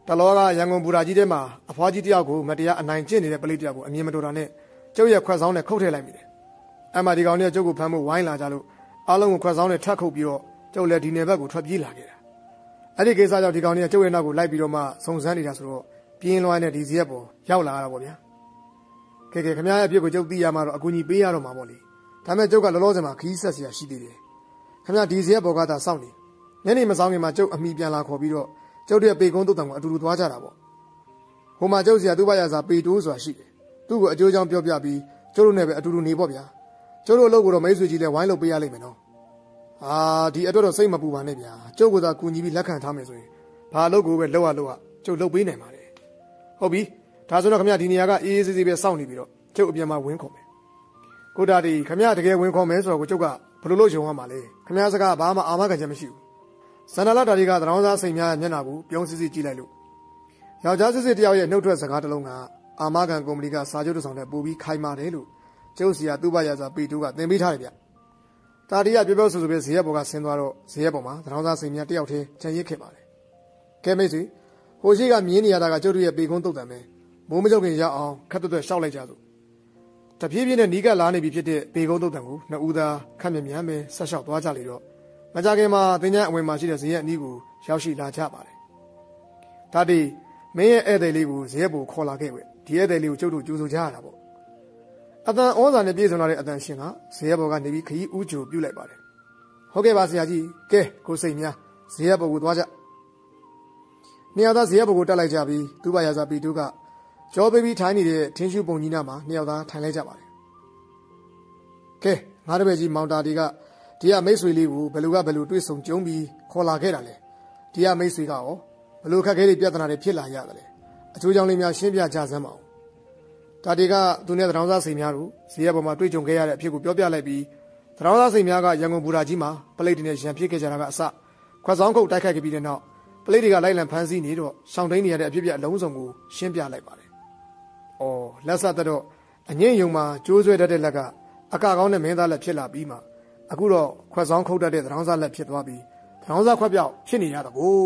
တလောကရန်ကုန်ဘူရာကြီးထဲမှာအဖွားကြီးတယောက်ကိုမတရားအနိုင်ကျင့်နေတဲ့ပလိတယောက်ကိုအမြင်မတော်တာနဲ့ကျုပ်ရဲ့ခွက်ဆောင်နဲ့ခုတ်ထည့်လိုက်မိတယ်အမှဒီကောင်တွေကကျုပ်ကိုဖမ်းဖို့ဝိုင်းလာကြလို့အားလုံးကိုခွက်ဆောင်နဲ့ထပ်ခုတ်ပြီးတော့ကျုပ်လည်းဒီနယ်ဘက်ကိုထွက်ပြေးလာခဲ့တာအဲ့ဒီကိစ္စကြောင့်ဒီကောင်တွေကကျုပ်ရဲ့နောက်ကိုလိုက်ပြီးတော့မှစုံစမ်းနေတာဆိုတော့ပြင်းလွှမ်းတဲ့ဒီဇရက်ပေါ်ရောက်လာတာပေါ့ဗျာကဲကဲခင်ဗျားရဲ့အဖြစ်ကိုကျုပ်သိရမှာတော့အကူအညီပေးရတော့မှာပေါ့လေဒါမဲ့ကျုပ်ကလောလောဆယ်မှာခီးဆက်စရာရှိသေးတယ်ခင်ဗျားဒီဇရက်ပေါ်ကသာစောင့်နေညနေမဆောင်ခင်မှာကျုပ်အမိပြန်လာခေါ်ပြီးတော့ကျုပ်ရဲ့ပေကုန်းတုတ်တံကိုအတူတူသွားကြတာပေါ့ဟိုမှာကျုပ်စီကသူ့ဘာရစာပေတိုးဆိုတာရှိတယ်သူ့ကိုအကျိုးကြောင့်ပြောပြပြီးကျုပ်တို့နဲ့ပဲအတူတူနေပေါ့ဗျာကျုပ်တို့အလုပ်ကိုတော့မိတ်ဆွေကြီးလည်းဝိုင်းလုပ်ပေးရလိမ့်မယ်နော်အာဒီအတွက်တော့စိတ်မပူပါနဲ့ဗျာကျုပ်ကသာကူညီပြီးလက်ခံထားမယ်ဆိုရင်ဘာအလုပ်ကိုပဲလုပ်ရလုပ်ရကျုပ်လုပ်ပေးနိုင်ပါတယ်ဟုတ်ပြီဒါဆိုတော့ခင်ဗျာဒီနေရာကအေးအေးဆေးဆေးပဲစောင့်နေပြီးတော့ကျုပ်အပြန်မှာဝင်းခေါ်မယ်ကိုတာဒီခင်ဗျာတကယ်ဝင်းခေါ်မယ်ဆိုတော့ကိုကျုပ်ကဘယ်လိုလုပ်ယုံရမှာလဲခင်ဗျာစကားဘာမှအာမခံချက်မရှိဘူးဇန္နလာတာတွေကသံတော်သားစိန်များရဲ့မျက်နှာကိုပြုံးစစ်စစ်ကြည့်လိုက်လို့ယောက်ျားစစ်စစ်တယောက်ရဲ့နှုတ်ထွက်စကားတစ်လုံးကအာမခံကုမ္ပဏီကစာချုပ်တစ်ဆောင်နဲ့ပို့ပြီးခိုင်းပါတယ်လို့ကျုပ်စီကသူ့ဘာရစာပေတိုးကသင်ပေးထားတယ်ဗျတာဒီကပြောပြောဆိုဆိုပဲဇေယျဘော်ကဆင်းသွားတော့ဇေယျဘော်မှာသံတော်သားစိန်များတယောက်တည်းခြံရစ်ခဲ့ပါတယ်ကဲမိတ်ဆွေဟိုရှိကမြင်းနေရတာကကျုပ်တို့ရဲ့ပေကုန်းတုတ်တံပဲမိုးမကြုတ်ခင်ရအောင်ခက်တွတ်တွတ်ရှောက်လိုက်ကြစို့တပြေးပြေးနဲ့နီးကပ်လာနေပြီဖြစ်တဲ့ပေကုန်းတုတ်တံကိုနှစ်ဦးသားခက်မြမြန်းပဲဆက်လျှောက်သွားကြလေတော့မကြခင်မှာသင်္ချမ်းအဝင်မှာရှိတဲ့ဇေယျအနီးကိုရောက်ရှိလာကြပါတယ်ဒါတည်းမင်းရဲ့ဧည့်သည်လေးကိုဇေယျဘိုခေါ်လာခဲ့ဝဲဒီဧည့်သည်လေးကိုကျုပ်တို့ကြိုးဆိုကြရတာပေါ့အတန်ဩဇာနဲ့ပြေဆုံးလာတဲ့အတန်ရှင်ကဇေယျဘော်ကနေပြီးခရီးဦးကြိုပြုတ်လိုက်ပါတယ်ဟုတ်ကဲ့ပါဆရာကြီးကဲကိုစိတ်များဇေယျဘိုကိုသွားကြနှစ်ယောက်သားဇေယျဘိုကိုတက်လိုက်ကြပြီးသူ့ဘာရစာပီတူကကြောပေးပြီးထိုင်းနေတဲ့ထင်းရှူပုံကြီးနားမှာနှစ်ယောက်သားထိုင်လိုက်ကြပါတယ်ကဲငါတပည့်ကြီးမောင်တာဒီကဒီကမိတ်ဆွေလေးကိုဘယ်လိုကဘယ်လိုတွေ့ဆုံကြုံပြီးခေါ်လာခဲ့တာလဲဒီကမိတ်ဆွေကရောဘယ်လိုခက်ခဲတွေပြဿနာတွေဖြစ်လာရတယ်လဲအချိုးကြောင့်လေးများရှင်းပြကြစမ်းပါဦးဒါဒီကသူနဲ့သံတော်သားစိန်များတို့ဇေယျပေါ်မှာတွေ့ကြုံခဲ့ရတဲ့အဖြစ်ကိုပြောပြလိုက်ပြီးသံတော်သားစိန်များကရန်ကုန်ဘူရာကြီးမှာပလိတ်တွေနဲ့ရန်ဖြစ်ခဲ့ကြတာကအစခွက်ဆောင်ခုတ်တိုက်ခိုက်ခဲ့ပြီးတဲ့နောက်ပလိတ်တွေကလိုက်လံဖမ်းဆီးနေတော့ရှောင်းတိန်နေရတဲ့အဖြစ်ပြအလုံးစုံကိုရှင်းပြလိုက်ပါတယ်။အော်လက်ဆက်တော့အငိမ့်ယုံမှာကျိုးဆွဲတတ်တဲ့လက်ကအကကောင်းတဲ့မင်းသားလက်ဖြစ်လာပြီးမှအခုတော့ခွက်ဆောင်ခုတ်တတ်တဲ့သံတော်သားလက်ဖြစ်သွားပြီးသံတော်သားခွက်ပြောက်ဖြစ်နေရတော့ကို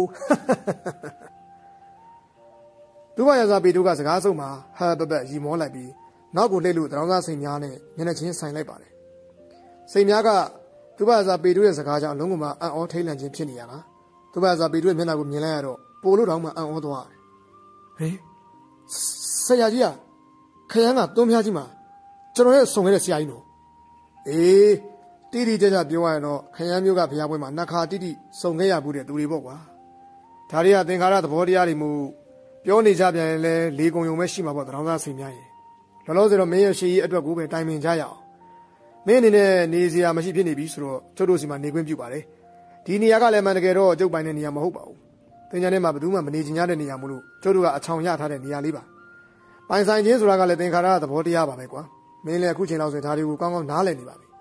သူ့ဘာရစာပေတို့ကစကားဆုံးမှာဟာပပရီမောလိုက်ပြီးနောက်ကိုလှည့်လို့သံတော်သားစိန်များနဲ့မျက်နှာချင်းဆိုင်လိုက်ပါတယ်စိန်များကသူ့ဘာရစာပေတို့ရဲ့စကားကြောင့်အလုံးကမှအံ့ဩထိတ်လန့်ခြင်းဖြစ်နေရတာသူ့ဘာရစာပေတို့ရဲ့မျက်နှာကိုမြင်လိုက်ရတော့ပိုလို့တောင်မှအံ့ဩသွားတယ်ဟေးဆရာကြီးကခရမ်းကသွန်းဖျားကြီးမှာကျွန်တော်ရဲ့ဆုံခဲ့တဲ့ဆရာကြီးနော်အေးတိတိကျကျပြောရရင်တော့ခရမ်းမျိုးကဘုရားပွဲမှာနှခါတိတိဆုံခဲ့ရဘူးတဲ့သူတွေပေါ့ကွာဒါတွေကသင်္ခါရသဘောတရားတွေမို့ပြောနေကြပြန်ရင်လည်းလေကုံယုံပဲရှိမှာပေါ့သံတော်သားစိန်များရင်လောလောဆယ်တော့မင်းရဲ့ရှေးကြီးအတွက်ကိုပဲတိုင်ပင်ကြရအောင်မင်းအနေနဲ့နေစရာမရှိဖြစ်နေပြီဆိုတော့ကျုပ်တို့စီမှာနေခွင့်ပြုပါတယ်ဒီနေရာကလည်းမှန်တကယ်တော့ကျုပ်ပိုင်တဲ့နေရာမဟုတ်ပါဘူးသင်္ကြန်ထဲမှာဘယ်သူမှမနေချင်ကြတဲ့နေရာမို့လို့ကျုပ်တို့ကအချောင်ရထားတဲ့နေရာလေးပါပိုင်ဆိုင်ခြင်းဆိုတာကလည်းသင်္ခါရသဘောတရားပါပဲကွာမင်းလည်းအခုချိန်လောက်ဆိုဒါတွေကိုကောင်းကောင်းနားလည်နေပါပြီ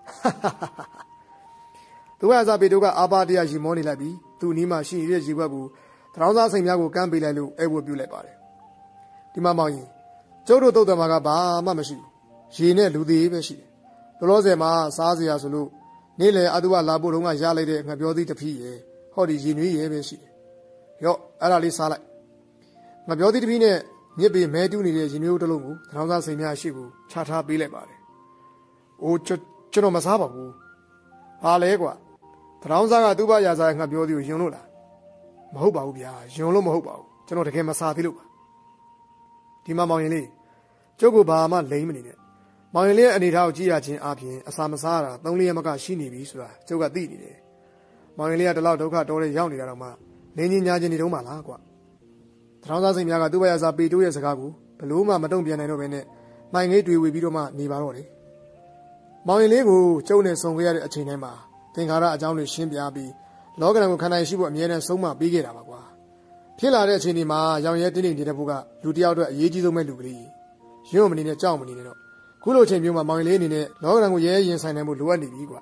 သူကစားပေတို့ကအာပါတရားရီမောနေလိုက်ပြီးသူ့အနီးမှာရှိနေတဲ့ရီဘက်ကိုသံတော်သားစိန်များကိုကမ်းပေးလိုက်လို့အဲဝတ်ပြုလိုက်ပါတယ်ဒီမှာမောင်ရင်ကျုပ်တို့တုတ်တံမှာကဘာမှမရှိဘူးရေနဲ့လူသေးပဲရှိတယ်လောလောဆယ်မှာစားစရာဆိုလို့နေ့လေအတူကလာဖို့တုန်းကရလိုက်တဲ့ငါပြောသည်တစ်ဖီးရယ်ဟောဒီရင်နွေးရယ်ပဲရှိတယ်ရော့အဲ့ဒါလေးစားလိုက်ငါပြောသည်တစ်ဖီးနဲ့မြစ်ပေမဲတူးနေတဲ့ရင်နွေးတစ်လုံးကိုသံတော်သားစိန်များရှိကိုချထားပေးလိုက်ပါတယ်အိုးကျွန်တော်မစားပါဘူးဟာလဲကွာသံတော်သားကသူ့ဘာရာစားငါပြောသည်ကိုယွန်းလို့လားမဟုတ်ပါဘူးဗျာယွန်းလို့မဟုတ်ပါဘူးကျွန်တော်တကယ်မစားသေးလို့ပါဒီမှာမောင်ရင်လေးကျုပ်ကဘာမှလိမ့်မနေနဲ့မောင်ရင်လေးရဲ့အနေထားကိုကြည့်ရခြင်းအပြင်အစာမစားတာသုံးလေးရက်မကရှိနေပြီဆိုတာကျုပ်ကသိနေတယ်မောင်ရင်လေးကတလောက်ဒုက္ခတော်တဲ့ရောက်နေတာတော့မှလင်းချင်းညာချင်းနေတော့မှလားကွာသံတော်သားစိန်များကသူ့ဘာရစာပေတိုးရဲ့စကားကိုဘလို့မှမတုံ့ပြန်နိုင်တော့ဘဲနဲ့မှိုင်ငိတ်တွေဝေပြီးတော့မှနေပါတော့တယ်မောင်ရင်လေးကိုကျုပ်နဲ့ဆုံခဲ့ရတဲ့အချိန်တိုင်းမှာသင်္ခါရအကြောင်းတွေရှင်းပြပြီးလောကဓာတ်ကိုခန္ဓာရှိဖို့အမြဲတမ်းဆုံးမပေးခဲ့တာပါကွာဖြစ်လာတဲ့အချိန်ဒီမှာရောင်ရဲတင်းတင်းနေတဲ့ဘုကလူတယောက်အတွက်အရေးကြီးဆုံးပဲလူကလေးရွံ့မနေနဲ့ကြောက်မနေနဲ့တော့ခုလိုအချိန်မျိုးမှာမောင်လေးအနေနဲ့လောကဓာတ်ကိုရဲရင်ဆိုင်နိုင်ဖို့လိုအပ်နေပြီကွာ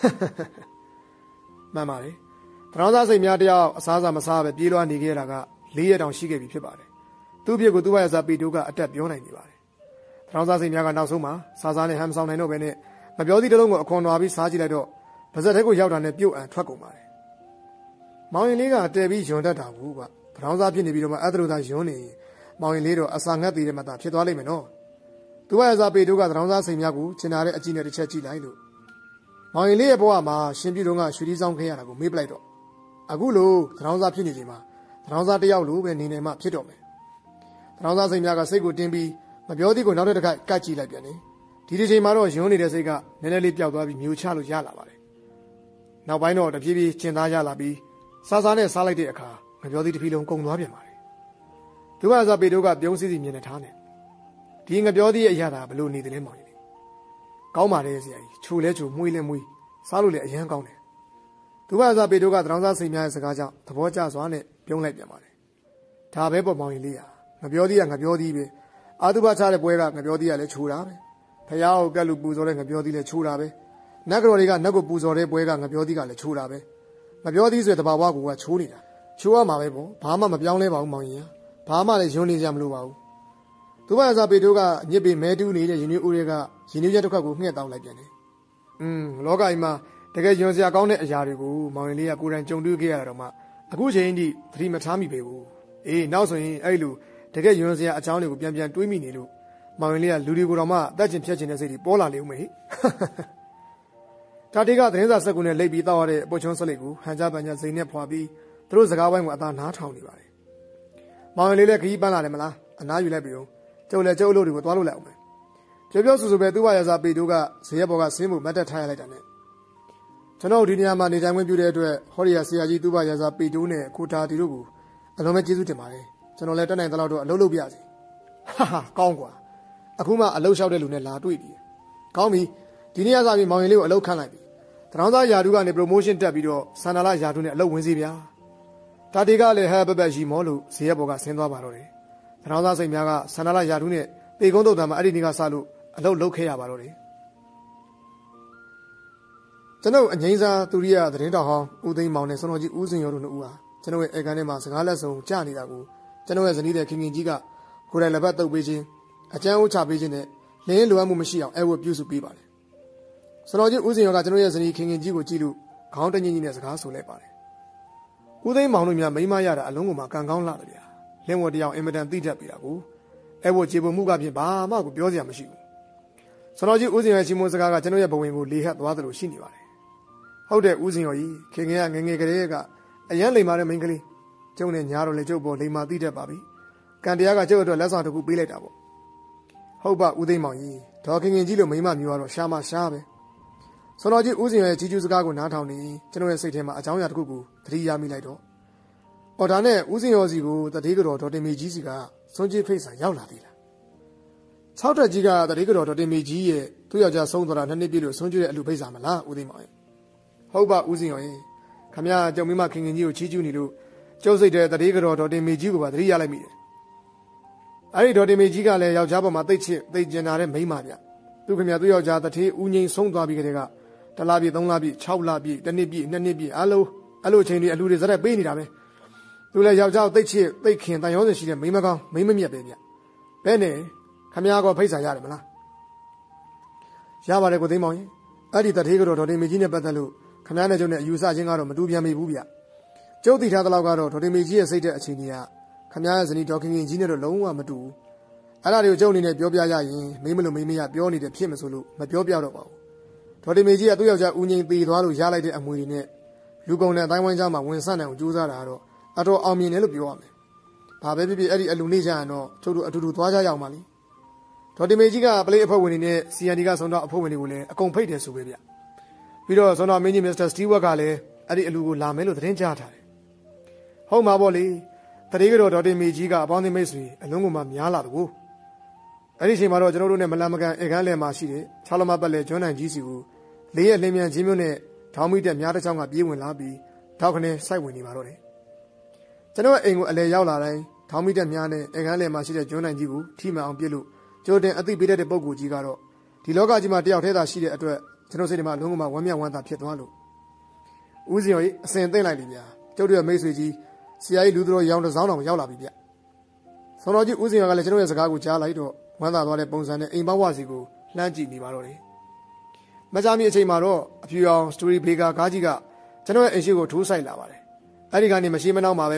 မှန်ပါတယ်သံတော်သားစိတ်များတယောက်အစားအစာမစားပဲပြေးလွှားနေခဲ့တာကလေးရက်တောင်ရှိခဲ့ပြီဖြစ်ပါတယ်သူ့အဖြစ်ကိုသူ့ဘာရစာပေတိုးကအတက်ပြောနိုင်နေပါတယ်သံတော်သားစိတ်များကနောက်ဆုံးမှာစားစားနဲ့ဟမ်ဆောင်နိုင်တော့ပဲနဲ့မပြောသေးတဲ့လုံးကိုအခွန်နွားပြီးစားကြည့်လိုက်တော့ပါဇက်ထဲကိုရောက်တာနဲ့ပြုတ်အံထွက်ကုန်ပါတယ်မောင်ရင်လေးကတဲပြီးယွန်တတ်တာဘူးကွာသထောင်စားဖြစ်နေပြီးတော့မှအဲ့ဒါလိုသာယွန်းနေမောင်ရင်လေးတော့အစာငတ်သေးတဲ့မှသာဖြစ်သွားလိမ့်မယ်နော်သူ့ရဲ့ဇာပေတို့ကထောင်စားစိန်များကိုကျင်နာတဲ့အကြည့်နဲ့တစ်ချက်ကြည့်လိုက်လို့မောင်ရင်လေးရဲ့ဘဝမှာရှင်ပြူတော်ကရွှေဒီဆောင်ခဲ့ရတာကိုမေးပလိုက်တော့အခုလိုထောင်စားဖြစ်နေချိန်မှာထောင်စားတယောက်လိုပဲနေနေမှဖြစ်တော့မယ်ထောင်စားစိန်များကစိတ်ကိုတင်းပြီးမပြောသေးကိုနောက်တစ်ခါကတ်ကြည့်လိုက်ပြန်တယ်ဒီဒီချိန်မှာတော့ယွန်းနေတဲ့စိတ်ကနည်းနည်းလေးပျောက်သွားပြီးမြူချလို့ရလာပါတယ်နောက်ပိုင်းတော့တပြေးပြေးကျင်သားရလာပြီးစားစားနဲ့စားလိုက်တဲ့အခါငပြောသေးတစ်ဖြီးလုံးကုန်သွားပြန်ပါတယ်သူကဇာပေတို့ကပြုံးစည်းစီမြင်နေထားတယ်ဒီငပြောသေးရဲ့အရာသာဘလို့နေတယ်လဲမောင်ကြီးကောင်းပါတယ်ဆရာကြီးချိုလဲချိုမွေးလဲမွေးစားလို့လည်းအရန်ကောင်းတယ်သူကဇာပေတို့ကတရောင်းစားစိတ်များရဲ့စကားကြောင့်သဘောကျစွာနဲ့ပြုံးလိုက်ပြန်ပါတယ်ဒါပဲပေါ့မောင်ကြီးလေးဟာငပြောသေးကငပြောသေးပဲအာတုဘချတဲ့ပွဲကငပြောသေးကလည်းချိုတာပဲဖယားကိုကက်လူပူဇော်တဲ့ငပြောသေးလည်းချိုတာပဲနတ်ကတော်တွေကနတ်ကိုပူဇော်တဲ့ပွဲကငပြောသေးကလည်းချိုတာပဲငပြောသေးဆိုတဲ့တဘာဝကိုကချိုးနေတာချိုးရမှာပဲပေါ့ဘာမှမပြောင်းလဲပါဘူးမောင်ကြီးဘာမှလည်းယွန်းနေကြမလို့ပါဘူးသူမဇာပေတို့ကညစ်ပေမဲတူးနေတဲ့ယင်းဦးတွေကယင်းဦးရက်တစ်ခါကိုငှက်တောင်းလိုက်ပြန်တယ်อืมလောကကြီးမှာတကယ်ယွန်းစရာကောင်းတဲ့အရာတွေကိုမောင်ရင်လေးကကိုယ်တိုင်ကြုံတွေ့ခဲ့ရတော့မှအခုချိန်ထိသတိမထားမိပေဘူးအေးနောက်ဆိုရင်အဲ့လိုတကယ်ယွန်းစရာအကြောင်းတွေကိုပြန်ပြန်တွေးမိနေလို့မောင်ရင်လေးကလူတွေကိုတော့မှအသက်ချင်ဖြတ်ချင်တဲ့စိတ်တွေပေါ်လာလေဦးမေတာတေကသတင်းစာစက်ကူနဲ့လိပ်ပြီးတောက်ရတဲ့အပေါ်ချုံးစလိတ်ကိုဟန်ကြပန်ကြစိန်နဲ့ဖွာပြီးသူတို့စကားဝိုင်းကိုအသာနားထောင်နေပါတယ်မောင်ရင်လေးလည်းခရီးပန်းလာတယ်မလားအနားယူလိုက်ပြီးတော့ကျုပ်လည်းကျုပ်အလုပ်တွေကိုသွားလို့လိုက်အောင်မယ်ပြောပြောဆူဆူပဲသူ့ဘာရစာပေတို့ကဇရက်ဘော်ကဆင်းမှုမတ်တက်ထားရလိုက်တာနဲ့ကျွန်တော်ဒီနေရာမှာနေထိုင်ခွင့်ပြုတဲ့အတွက်ဟောရီယာဆရာကြီးသူ့ဘာရစာပေတို့နဲ့ကိုတာတီတို့ကိုအလုံးမဲ့ကျေးဇူးတင်ပါတယ်ကျွန်တော်လည်းတက်နိုင်တဲ့လောက်တော့အလုပ်လုပ်ပြစီဟာဟာကောင်းကွာအခုမှအလုပ်လျှောက်တဲ့လူနဲ့လာတွေ့ပြီကောင်းပြီဒီနေ့ကစားပြီးမောင်ရင်လေးကိုအလုပ်ခန့်လိုက်ပြီတရောင်းသားယာတူကနေ promotion တက်ပြီးတော့ဆန္ဒလာယာတူနဲ့အလုပ်ဝင်စီဗျာတာတီကလည်းဟဲဘဘရီမောလို့ဇရက်ဘော်ကဆင်းသွားပါတော့တယ်တရောင်းသားစိတ်များကဆန္ဒလာယာတူနဲ့ပေကုန်းတုတ်တမ်းမှာအဲ့ဒီနေ့ကစလို့အလုပ်လုပ်ခဲ့ရပါတော့တယ်ကျွန်တော်အငိမ့်စားသူရိယသတင်းတော်ဟောင်းဦးသိန်းမောင်နဲ့ဆွန်တော်ကြီးဦးစင်ရောတို့နှစ်ဦးဟာကျွန်တော်ရဲ့အေကန်ထဲမှာစကားလက်ဆောင်ကြားနေတာကိုကျွန်တော်ရဲ့ဇနီးတဲ့ခင်ခင်ကြီးကကိုယ်တိုင်လက်ပတ်တုပ်ပေးခြင်းအကျန်းဦးချပေးခြင်းနဲ့လင်းလိုအပ်မှုမရှိအောင်အဲဝတ်ပြုစုပေးပါတယ်ဆွန်တော်ကြီးဦးစင်ရောကကျွန်တော်ရဲ့ဇနီးခင်ခင်ကြီးကိုကြည့်လို့ခေါင်းတညင်းကြီးနဲ့စကားဆိုလိုက်ပါတယ်ဦးသိန်းမောင်တို့များမိမရတာအလုံးကိုမှကံကောင်းလာတယ်ဗျာလင်းဝတ်တရားအင်မတန်သိတတ်ပြီလားကိုအဲဝတ်ခြေပုံမှုကဖြင့်ဘာမှကိုပြောစရာမရှိဘူးဆွန်တော်ကြီးဦးစင်ရောချီမွန်စကားကကျွန်တော်ရဲ့ဘဝင်ကိုလေဟတ်သွားသလိုရှိနေပါတယ်ဟုတ်တယ်ဦးစင်ရောကြီးခင်ခင်ကငငယ်ကလေးကအရန်လိမ်မာတဲ့မိန်းကလေးကျုံနဲ့ညားတော့လေကျုပ်ပေါ်လိမ်မာသိတတ်ပါပြီကံတရားကကျုပ်အတွက်လက်ဆောင်တစ်ခုပေးလိုက်တာပေါ့ဟုတ်ပါဦးသိန်းမောင်ကြီးဒေါ်ခင်ခင်ကြီးလိုမိမမျိုးကတော့ရှားမရှားပဲဆွန်တော်ကြီးဦးစင်ရောရဲ့ကြီးကျူးစကားကိုနားထောင်နေကျွန်တော်ရဲ့စိတ်ထဲမှာအကြောင်းအရာတစ်ခုကိုသတိရမိလိုက်တော့အော်ဒါနဲ့ဦးစင်ရောစီကိုတတိကတော်ဒေါ်တင်မီကြီးစီကစွန့်ကြည့်ဖိတ်စာရောက်လာသေးလား၆တက်ကြီးကတတိကတော်ဒေါ်တင်မီကြီးရဲ့သူ့ယောက်ျားဆုံးသွားတာနှစ်နှစ်ပြည့်လို့စွန့်ကြည့်တဲ့အလူဖိတ်စာမလားဦးသိန်းမောင်ရဲ့ဟုတ်ပါဦးစင်ရောရဲ့ခမရကျုံမိမခင်ခင်ကြီးကိုချီးကျူးနေလို့ကျုပ်စိတ်တဲ့တတိကတော်ဒေါ်တင်မီကြီးကိုပါသတိရလိုက်မိတယ်အဲ့ဒီဒေါ်တင်မီကြီးကလည်းယောက်ျားပေါ်မှာတိတ်ချစ်တိတ်ကျင်နာတဲ့မိန်းမဗျသူခမရသူ့ယောက်ျားတထေးဦးငိမ့်ဆုံးသွားပြီးကြတဲ့ကတလားပြည့်သုံးလားပြည့်၆လပြည့်တစ်နှစ်ပြည့်နှစ်နှစ်ပြည့်အလုံးအဲ့လိုချိန်တွေအလူတွေစရက်ပေးနေတာပဲသူလည်းယောက်ျားကိုတိတ်ချစ်တိတ်ခင်တန်ရောစင်ရှိတဲ့မိန်းမကောင်းမိန်းမမြတ်ပဲဗျဘဲနဲ့ခမရကဖိတ်စာရတယ်မလားရပါတယ်ကိုသိန်းမောင်ရင်အဲ့ဒီတထေးကတော့ဒေါ်တင်မီကြီးနဲ့ပတ်သက်လို့ခမရနဲ့ကျုပ်နဲ့အယူဆချင်းကတော့မတူပြန်မိဘူးဗျကျုပ်သိထားတဲ့လောက်ကတော့ဒေါ်တင်မီကြီးရဲ့စိတ်တဲ့အခြေအနေကခမရရဲ့ဇနီးဒေါ်ခင်ခင်ကြီးနဲ့တော့လုံးဝမတူဘူးအဲ့ဒါတွေကိုကျုပ်အနေနဲ့ပြောပြရရင်မိမလို့မိမရပြောနေတဲ့ဖြစ်မဆိုလို့မပြောပြတော့ပါဘူးဒေါ်တင်မီကြီးကသူ့ယောက်ျားဦးငိမ့်သေးသွားလို့ရလိုက်တဲ့အမွေတွေနဲ့လူကုန်တဲ့အတိုင်းဝိုင်းကြားမှာဝင်ဆန့်နိုင်အောင်ကြိုးစားတာကတော့အတော်အောင်မြင်တယ်လို့ပြောရမယ်ဘာပဲဖြစ်ဖြစ်အဲ့ဒီအလူနေကြရင်တော့ကျုပ်တို့အတူတူသွားကြရအောင်ပါလိဒေါ်တင်မီကြီးကပလေးအဖွဲ့ဝင်တွေနဲ့ စီ အန် ဒီ ကဆုံးတော့အဖွဲ့ဝင်တွေကိုလည်းအကုန်ဖိတ်တယ်ဆိုပဲဗျပြီးတော့ဆုံးတော့မင်းကြီးမစ္စတာစတီးဝက်ကလည်းအဲ့ဒီအလူကိုလာမယ်လို့သတင်းကြားထားတယ်ဟုတ်မှာပေါ့လေတတိကတော့ဒေါ်တင်မီကြီးကအပေါင်းအသင်းမိတ်ဆွေအလုံးကိုမှများလာတော့အဲ့ဒီအချိန်မှာတော့ကျွန်တော်တို့နဲ့မလန်မကန်အေကန်းလယ်မှာရှိတဲ့ချာလမပတ်လက်ကျွန်းနိုင်ကြီးစီကိုလေးရက်လင်းမြန်ချင်းမျိုးနဲ့ထောင်းမိတဲ့များတစ်ချောင်းကပြေးဝင်လာပြီးထောက်ခနဲ့စိုက်ဝင်နေပါတော့တယ်ကျွန်တော်အိမ်ကိုအလဲရောက်လာတိုင်းထောင်းမိတဲ့များနဲ့အေကန်းလယ်မှာရှိတဲ့ကျွန်းနိုင်ကြီးကိုထိမှန်အောင်ပြစ်လို့ကြိုတင်အသိပေးတဲ့ပုံကိုကြီးကတော့ဒီလောကကြီးမှာတယောက်တည်းသာရှိတဲ့အတွက်ကျွန်တော်စိတ်ထဲမှာလုံးဝဝမ်းမြောက်ဝမ်းသာဖြစ်သွားလို့ဦးစီရောကြီးအစင်သိမ့်လိုက်ပြီဗျာကျုပ်တို့ရဲ့မိတ်ဆွေကြီးဆရာကြီးလူတော်ရောင်တစ်စောင်းတောင်ရောက်လာပြီဗျဆောင်းတော်ကြီးဦးစီရောကလည်းကျွန်တော်ရဲ့စကားကိုကြားလိုက်တော့ဝမ်းသာသွားတဲ့ပုံစံနဲ့အိမ်ဘဝစီကိုလှမ်းကြည့်နေပါတော့တယ်မကြမီအချိန်မှာတော့အဖြူရောင်စတိုရီဘေကာကားကြီးကကျွန်တော်ရဲ့အိမ်ရှိကိုထိုးဆိုင်လာပါတယ်အဲ့ဒီကနေမရှိမနှောင်းပါပဲ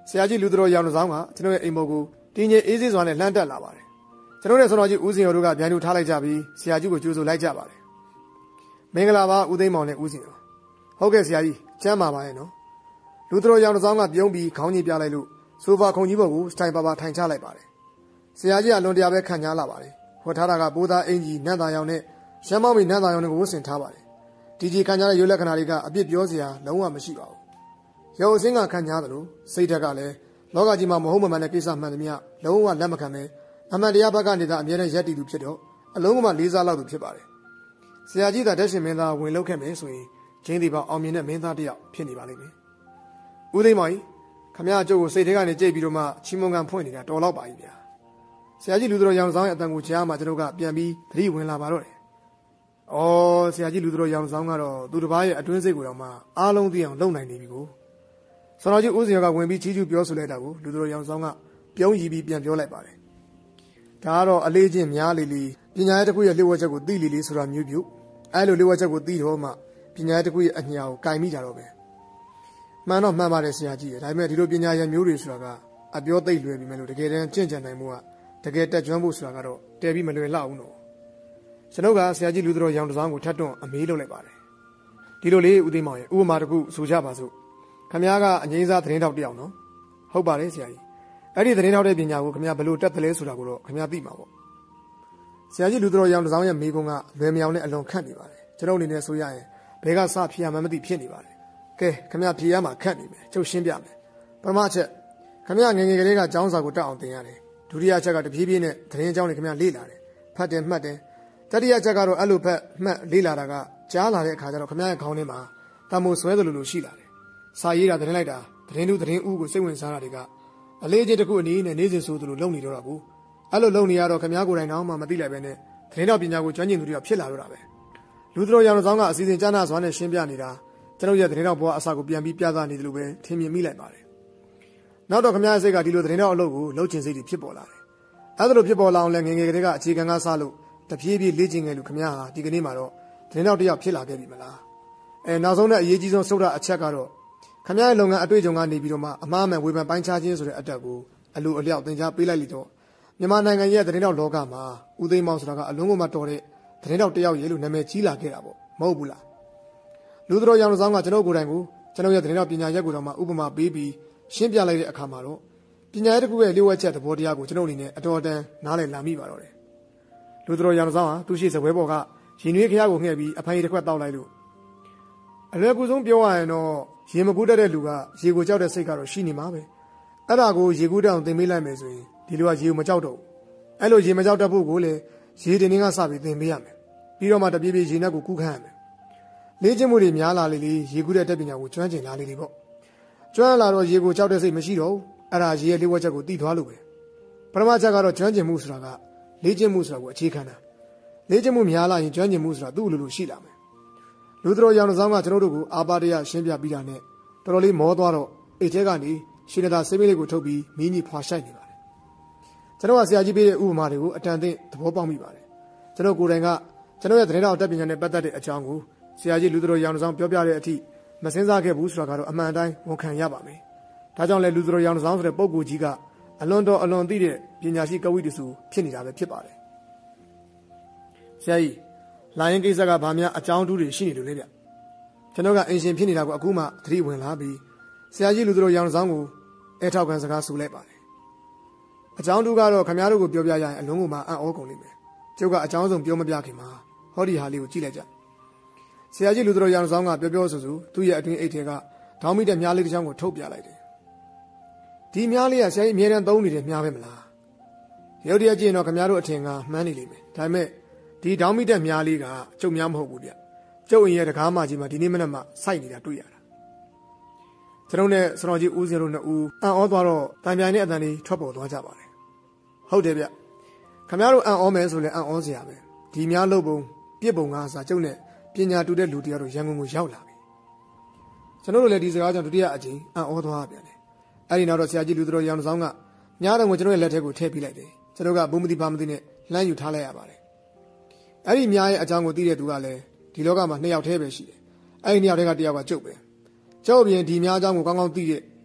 ဆရာကြီးလူတော်ရောင်ဆောင်ကကျွန်တော်ရဲ့အိမ်ပေါ်ကိုတင်းငယ်အေးစေးစွာနဲ့လှမ်းတက်လာပါတယ်ကျွန်တော်နဲ့ဆွမ်းတော်ကြီးဦးစင်ရောတို့ကဗျံတူထားလိုက်ကြပြီးဆရာကြီးကိုကြိုးဆိုလိုက်ကြပါတယ်မင်္ဂလာပါဦးသိန်းမောင်နဲ့ဦးစင်ရောဟုတ်ကဲ့ဆရာကြီးကျမ်းပါပါရဲ့နော်လူတော်ရောင်ဆောင်ကပြုံးပြီးခေါင်းကြီးပြလိုက်လို့ဆိုဖာခုံကြီးပေါ်ကိုစတိုင်ပါပါထိုင်ချလိုက်ပါတယ်ဆရာကြီးကလွန်တရားပဲခံညာလာပါတယ်ဟောထားတာကဘိုးသားအင်ကြီးနတ်သားရောင်နဲ့ရှမ်းမောင်မီနတ်သားရောင်တွေကိုဝတ်ဆင်ထားပါတယ်ဒီကြီးခံညာတဲ့ရုပ်လက္ခဏာတွေကအပြစ်ပြောစရာလုံးဝမရှိပါဘူးရုပ်အစင်းကခံညာသလိုစိတ်ဓာတ်ကလည်းလောကကြီးမှာမဟုတ်မမှန်တဲ့ကိစ္စမှန်သမျှလုံးဝလက်မခံပဲအမှန်တရားဘက်ကနေသာအမြဲတမ်းရက်တည်သူဖြစ်တော့အလုံးကမှလေးစားလောက်သူဖြစ်ပါတယ်ဆရာကြီးသာတက်ရှင်မင်းသားဝင်လောက်ခဲ့မယ်ဆိုရင်ဂျင်းဒီပါအောင်မြင်တဲ့မင်းသားတစ်ယောက်ဖြစ်နေပါလိမ့်မယ်ဦးသိန်းမောင်ကြီးခမရအကျုပ်ကိုစိတ်ထဲကနေကြိတ်ပြီးတော့မှချီးမွမ်းကန်ဖွင့်နေတာတော်တော့ပါပြီဗျာဆရာကြီးလူတော်ရောင်ဆောင်ရဲ့အတန်ကိုကြားမှကျွန်တော်ကပြန်ပြီးသတိဝင်လာပါတော့တယ်။အော်ဆရာကြီးလူတော်ရောင်ဆောင်ကတော့သူတစ်ပါးရဲ့အတွင်းစိတ်ကိုတော့မှအားလုံးသိအောင်လုပ်နိုင်နေပြီကို။ဆွမ်းတော်ကြီးဦးစင်ရောကဝင်ပြီးချီးကျူးပြောဆိုလိုက်တာကိုလူတော်ရောင်ဆောင်ကပြုံးရည်ပြီးပြန်ပြောလိုက်ပါတယ်။ဒါကတော့အလေးချင်းများလီလီပညာရေးတစ်ခုရဲ့လျှို့ဝှက်ချက်ကိုသိလီလီဆိုတာမျိုးပြု။အဲလိုလျှို့ဝှက်ချက်ကိုသိတော့မှပညာရေးတစ်ခုရဲ့အညာကိုကင်မိကြတော့ပဲ။မှန်တော့မှန်ပါတယ်ဆရာကြီးရဲ့ဒါပေမဲ့ဒီလိုပညာရေးမျိုးတွေဆိုတာကအပြောသိလွယ်ပြီမဲ့လို့တကယ်တမ်းကြင့်ကြံနိုင်မှုကတကယ်တက်ကျွမ်းဖို့ဆိုတာကတော့တဲပြီးမလွယ်လောက်ဘူးနော်ကျွန်တော်ကဆရာကြီးလူတော်ရောင်တစောင်းကိုထပ်တွန်းအမေးလုပ်လိုက်ပါတယ်ဒီလိုလေးဦးသိန်းမောင်ရဲ့ဥပမာတစ်ခုဆိုကြပါစို့ခမ ्या ကအငိမ့်စားသတင်းထောက်တယောက်နော်ဟုတ်ပါတယ်ဆရာကြီးအဲ့ဒီသတင်းထောက်တဲ့ပညာကိုခမ ्या ဘယ်လိုတက်တယ်လဲဆိုတာကိုတော့ခမ ्या သိမှာပေါ့ဆရာကြီးလူတော်ရောင်တစောင်းရဲ့မိကုံကလွယ်မြောင်နဲ့အလွန်ခန့်နေပါတယ်ကျွန်တော်အနေနဲ့ဆိုရရင်ဘယ်ကစဖြေရမှမသိဖြစ်နေပါတယ်ကဲခမ ्या ဖြေရမှာခန့်နေမယ်ချုပ်ရှင်းပြမယ်ပထမချက်ခမ ्या ငငယ်ကလေးကကျောင်းစာကိုတက်အောင်သင်ရတယ်ဒုတိယချက်ကတဖြည်းဖြည်းနဲ့သတင်းအကြောင်းတွေခင်ဗျာလေ့လာတယ်ဖတ်တယ်မှတ်တယ်တတိယချက်ကတော့အဲ့လိုဖတ်မှတ်လေ့လာတာကကြားလာတဲ့အခါကျတော့ခင်ဗျားရဲ့ခေါင်းထဲမှာတမိုးဆွဲသလိုလိုရှိလာတယ်စာရေးတာသတင်းလိုက်တာသတင်းတူသတင်းဦးကိုစိတ်ဝင်စားတာတွေကအလေးချင်းတစ်ခုအနေနဲ့နေစဉ်ဆိုသလိုလုပ်နေတော့တာကိုအဲ့လိုလုပ်နေရတော့ခင်ဗျားကိုယ်တိုင်တော့မှမသိလိုက်ပဲနဲ့သတင်းတော်ပညာကိုကျွမ်းကျင်သူတွေကဖြစ်လာတော့တာပဲလူတော်ရောင်ဆောင်ကအစီအစဉ်ကြားနာစွာနဲ့ရှင်းပြနေတာကျွန်တော်ရဲ့သတင်းတော်ဘဝအစကိုပြန်ပြီးပြသနေတယ်လို့ပဲထင်မြင်မိလိုက်ပါတယ်နောက်တော့ခမည်းစိတ်ကဒီလိုသတင်းတော်အလုပ်ကိုလှုပ်ချင်စိတ်တွေဖြစ်ပေါ်လာတယ်။အဲဒါလိုဖြစ်ပေါ်လာအောင်လဲငငယ်ကလေးကအခြေခံကစလို့တဖြည်းဖြည်းလေ့ကျင့်ခဲ့လို့ခမည်းဟာဒီကနေ့မှာတော့သတင်းတော်တစ်ယောက်ဖြစ်လာခဲ့ပြီမလား။အဲနောက်ဆုံးနဲ့အရေးကြီးဆုံးစုတ်တာအချက်ကတော့ခမည်းရဲ့လုပ်ငန်းအတွေ့အကြုံကနေပြီးတော့မှအမှားမှန်ဝေဖန်ပိုင်းခြားခြင်းဆိုတဲ့အတက်ကိုအလိုအလျောက်သင်ကြားပေးလိုက်လိမ့်တော့မြန်မာနိုင်ငံရဲ့သတင်းတော်လောကမှာဦးသိန်းမောင်ဆိုတာကအလုံးကိုမှတော်တဲ့သတင်းတော်တစ်ယောက်ရေလို့နာမည်ကြီးလာခဲ့တာပေါ့မဟုတ်ဘူးလား။လူတော်ရောင်ဆောင်ကကျွန်တော်ကိုယ်တိုင်ကိုကျွန်တော်ရဲ့သတင်းတော်ပညာရက်ကိုတော့မှဥပမာပေးပြီးရှင်းပြလိုက်တဲ့အခါမှာတော့ပညာရေးတစ်ခုရဲ့လျှို့ဝှက်ချက်သဘောတရားကိုကျွန်တော်အနေနဲ့အတော်တန်နားလည်လာမိပါတော့တယ်။လူတော်ရောင်ဆောင်ဟာသူရှိစပွဲပေါ်ကရင်နွေးခရကိုငှဲ့ပြီးအဖိုင်တစ်ခွက်တောက်လိုက်လို့အလွယ်ကူဆုံးပြောရရင်တော့ရေမကူးတတ်တဲ့လူကရေကိုကြောက်တဲ့စိတ်ကတော့ရှိနေမှာပဲ။အဲ့ဒါကိုရေကူးတောင်သင်ပေးလိုက်မယ်ဆိုရင်ဒီလူကရေကိုမကြောက်တော့ဘူး။အဲ့လိုရေမကြောက်တတ်ဖို့ကိုလည်းရေတင်င်းကစပြီးသင်ပေးရမယ်။ပြီးတော့မှတပြေးပြေးရေနက်ကိုကူးခန့်ရမယ်။လေ့ကျင့်မှုတွေများလာလေလေရေကူးတဲ့တက်ပညာကိုကျွမ်းကျင်လာလေလေပေါ့။ကျွမ်းလာတော့ရေကိုကြောက်တဲ့စိတ်မရှိတော့ဘူးအဲ့ဒါရေရဲ့လျှို့ဝှက်ချက်ကိုသိသွားလို့ပဲပထမချက်ကတော့ကျွမ်းကျင်မှုဆိုတာကလေ့ကျင့်မှုဆိုတာကိုအခြေခံတာလေ့ကျင့်မှုများလာရင်ကျွမ်းကျင်မှုဆိုတာသူ့လိုလိုရှိလာမယ်လူတော်ရောင်ဆောင်ကကျွန်တော်တို့ကိုအာပါတရရှင်းပြပြီးတာနဲ့တော်တော်လေးမောသွားတော့အိတ်ထဲကနေရှင်နေတာဆေးပေးလေးကိုထုတ်ပြီးမင်းကြီးဖွာရှိုက်နေပါတယ်ကျွန်တော်ကဆရာကြီးပေးတဲ့ဥပမာတွေကိုအတန်အသင့်သဘောပေါက်မိပါတယ်ကျွန်တော်ကိုယ်တိုင်ကကျွန်တော်ရဲ့သတင်းတော်တက်ပညာနဲ့ပတ်သက်တဲ့အကြောင်းကိုဆရာကြီးလူတော်ရောင်ဆောင်ပြောပြတဲ့အထိမစင်စားခဲ့ဘူးဆိုတာကတော့အမှန်တိုင်းဝန်ခံရပါမယ်ဒါကြောင့်လဲလူတော်ရောင်ဆောင်ဆိုတဲ့ပုဂ္ဂိုလ်ကြီးကအလွန်တော်အလွန်သိတဲ့ပညာရှိကဝိတ္တစုဖြစ်နေတာပဲဖြစ်ပါတယ်ဆရာကြီးလာရင်ကိစ္စကဘာများအကြောင်းတူးတွေရှိနေလို့လဲဗျကျွန်တော်ကအင်ရှင်ဖြစ်နေတာကိုအခုမှသတိဝင်လာပြီးဆရာကြီးလူတော်ရောင်ဆောင်ကိုအဲထောက်ခံစကားဆိုလိုက်ပါတယ်အကြောင်းတူးကတော့ခင်ဗျားတို့ကိုပြောပြရရင်အလုံးကိုမှအံ့ဩကုန်လိမ့်မယ်ကျုပ်ကအကြောင်းစုံပြောမပြခင်မှာဟောဒီဟာလေးကိုကြည့်လိုက်ကြဆရာကြီးလူတော်ရောင်ဆောင်ကပြောပြောဆိုဆိုသူ့ရဲ့အတွင်းအိတ်ထဲကထောင်းမိတဲ့မြားလေးတစ်ချောင်းကိုထုတ်ပြလိုက်တယ်ဒီမြားလေးကဆရာကြီးအမြဲတမ်းသုံးနေတဲ့မြားပဲမလားရုပ်တရက်ကြည့်ရင်တော့ခင်ဗျားတို့အထင်ကမှန်းနေလိမ့်မယ်ဒါပေမဲ့ဒီထောင်းမိတဲ့မြားလေးကကျုပ်များမဟုတ်ဘူးဗျကျုပ်အင်ရဲ့တကားမကြီးမှာဒီနေ့မနက်မှစိုက်နေတာတွေ့ရတာကျွန်တော်နဲ့စတော်ကြီးဦးစင်တို့နှစ်ဦးအံ့ဩသွားတော့တံပြိုင်နဲ့အတန်လေးထွက်ပေါ်သွားကြပါတယ်ဟုတ်တယ်ဗျခင်ဗျားတို့အံ့ဩမယ်ဆိုလဲအံ့ဩစရာပဲဒီမြားလုပ်ပုံပြစ်ပုံကားစားကျုပ်နဲ့ပညာတူတဲ့လူတယောက်တို့ရန်ကုန်ကိုရောက်လာပြီကျွန်တော်တို့လည်းဒီစကားကြောင့်ဒုတိယအကြိမ်အံ့ဩသွားပြန်တယ်အဲ့ဒီနောက်တော့ဆရာကြီးလူတော်ရောင်ဆောင်ကညားတော်ကိုကျွန်တော်ရဲ့လက်ထဲကိုထည့်ပေးလိုက်တယ်ကျွန်တော်ကဘုံမတိပါမတိနဲ့လှမ်းယူထားလိုက်ရပါတယ်အဲ့ဒီမြားရဲ့အကြောင်းကိုသိတဲ့သူကလည်းဒီလောကမှာနှစ်ယောက်တည်းပဲရှိတယ်အဲ့ဒီနှစ်ယောက်တည်းကတယောက်ကကျုပ်ပဲကျုပ်အပြင်ဒီမြားအကြောင်းကိုကောင်းကောင်းသိတဲ့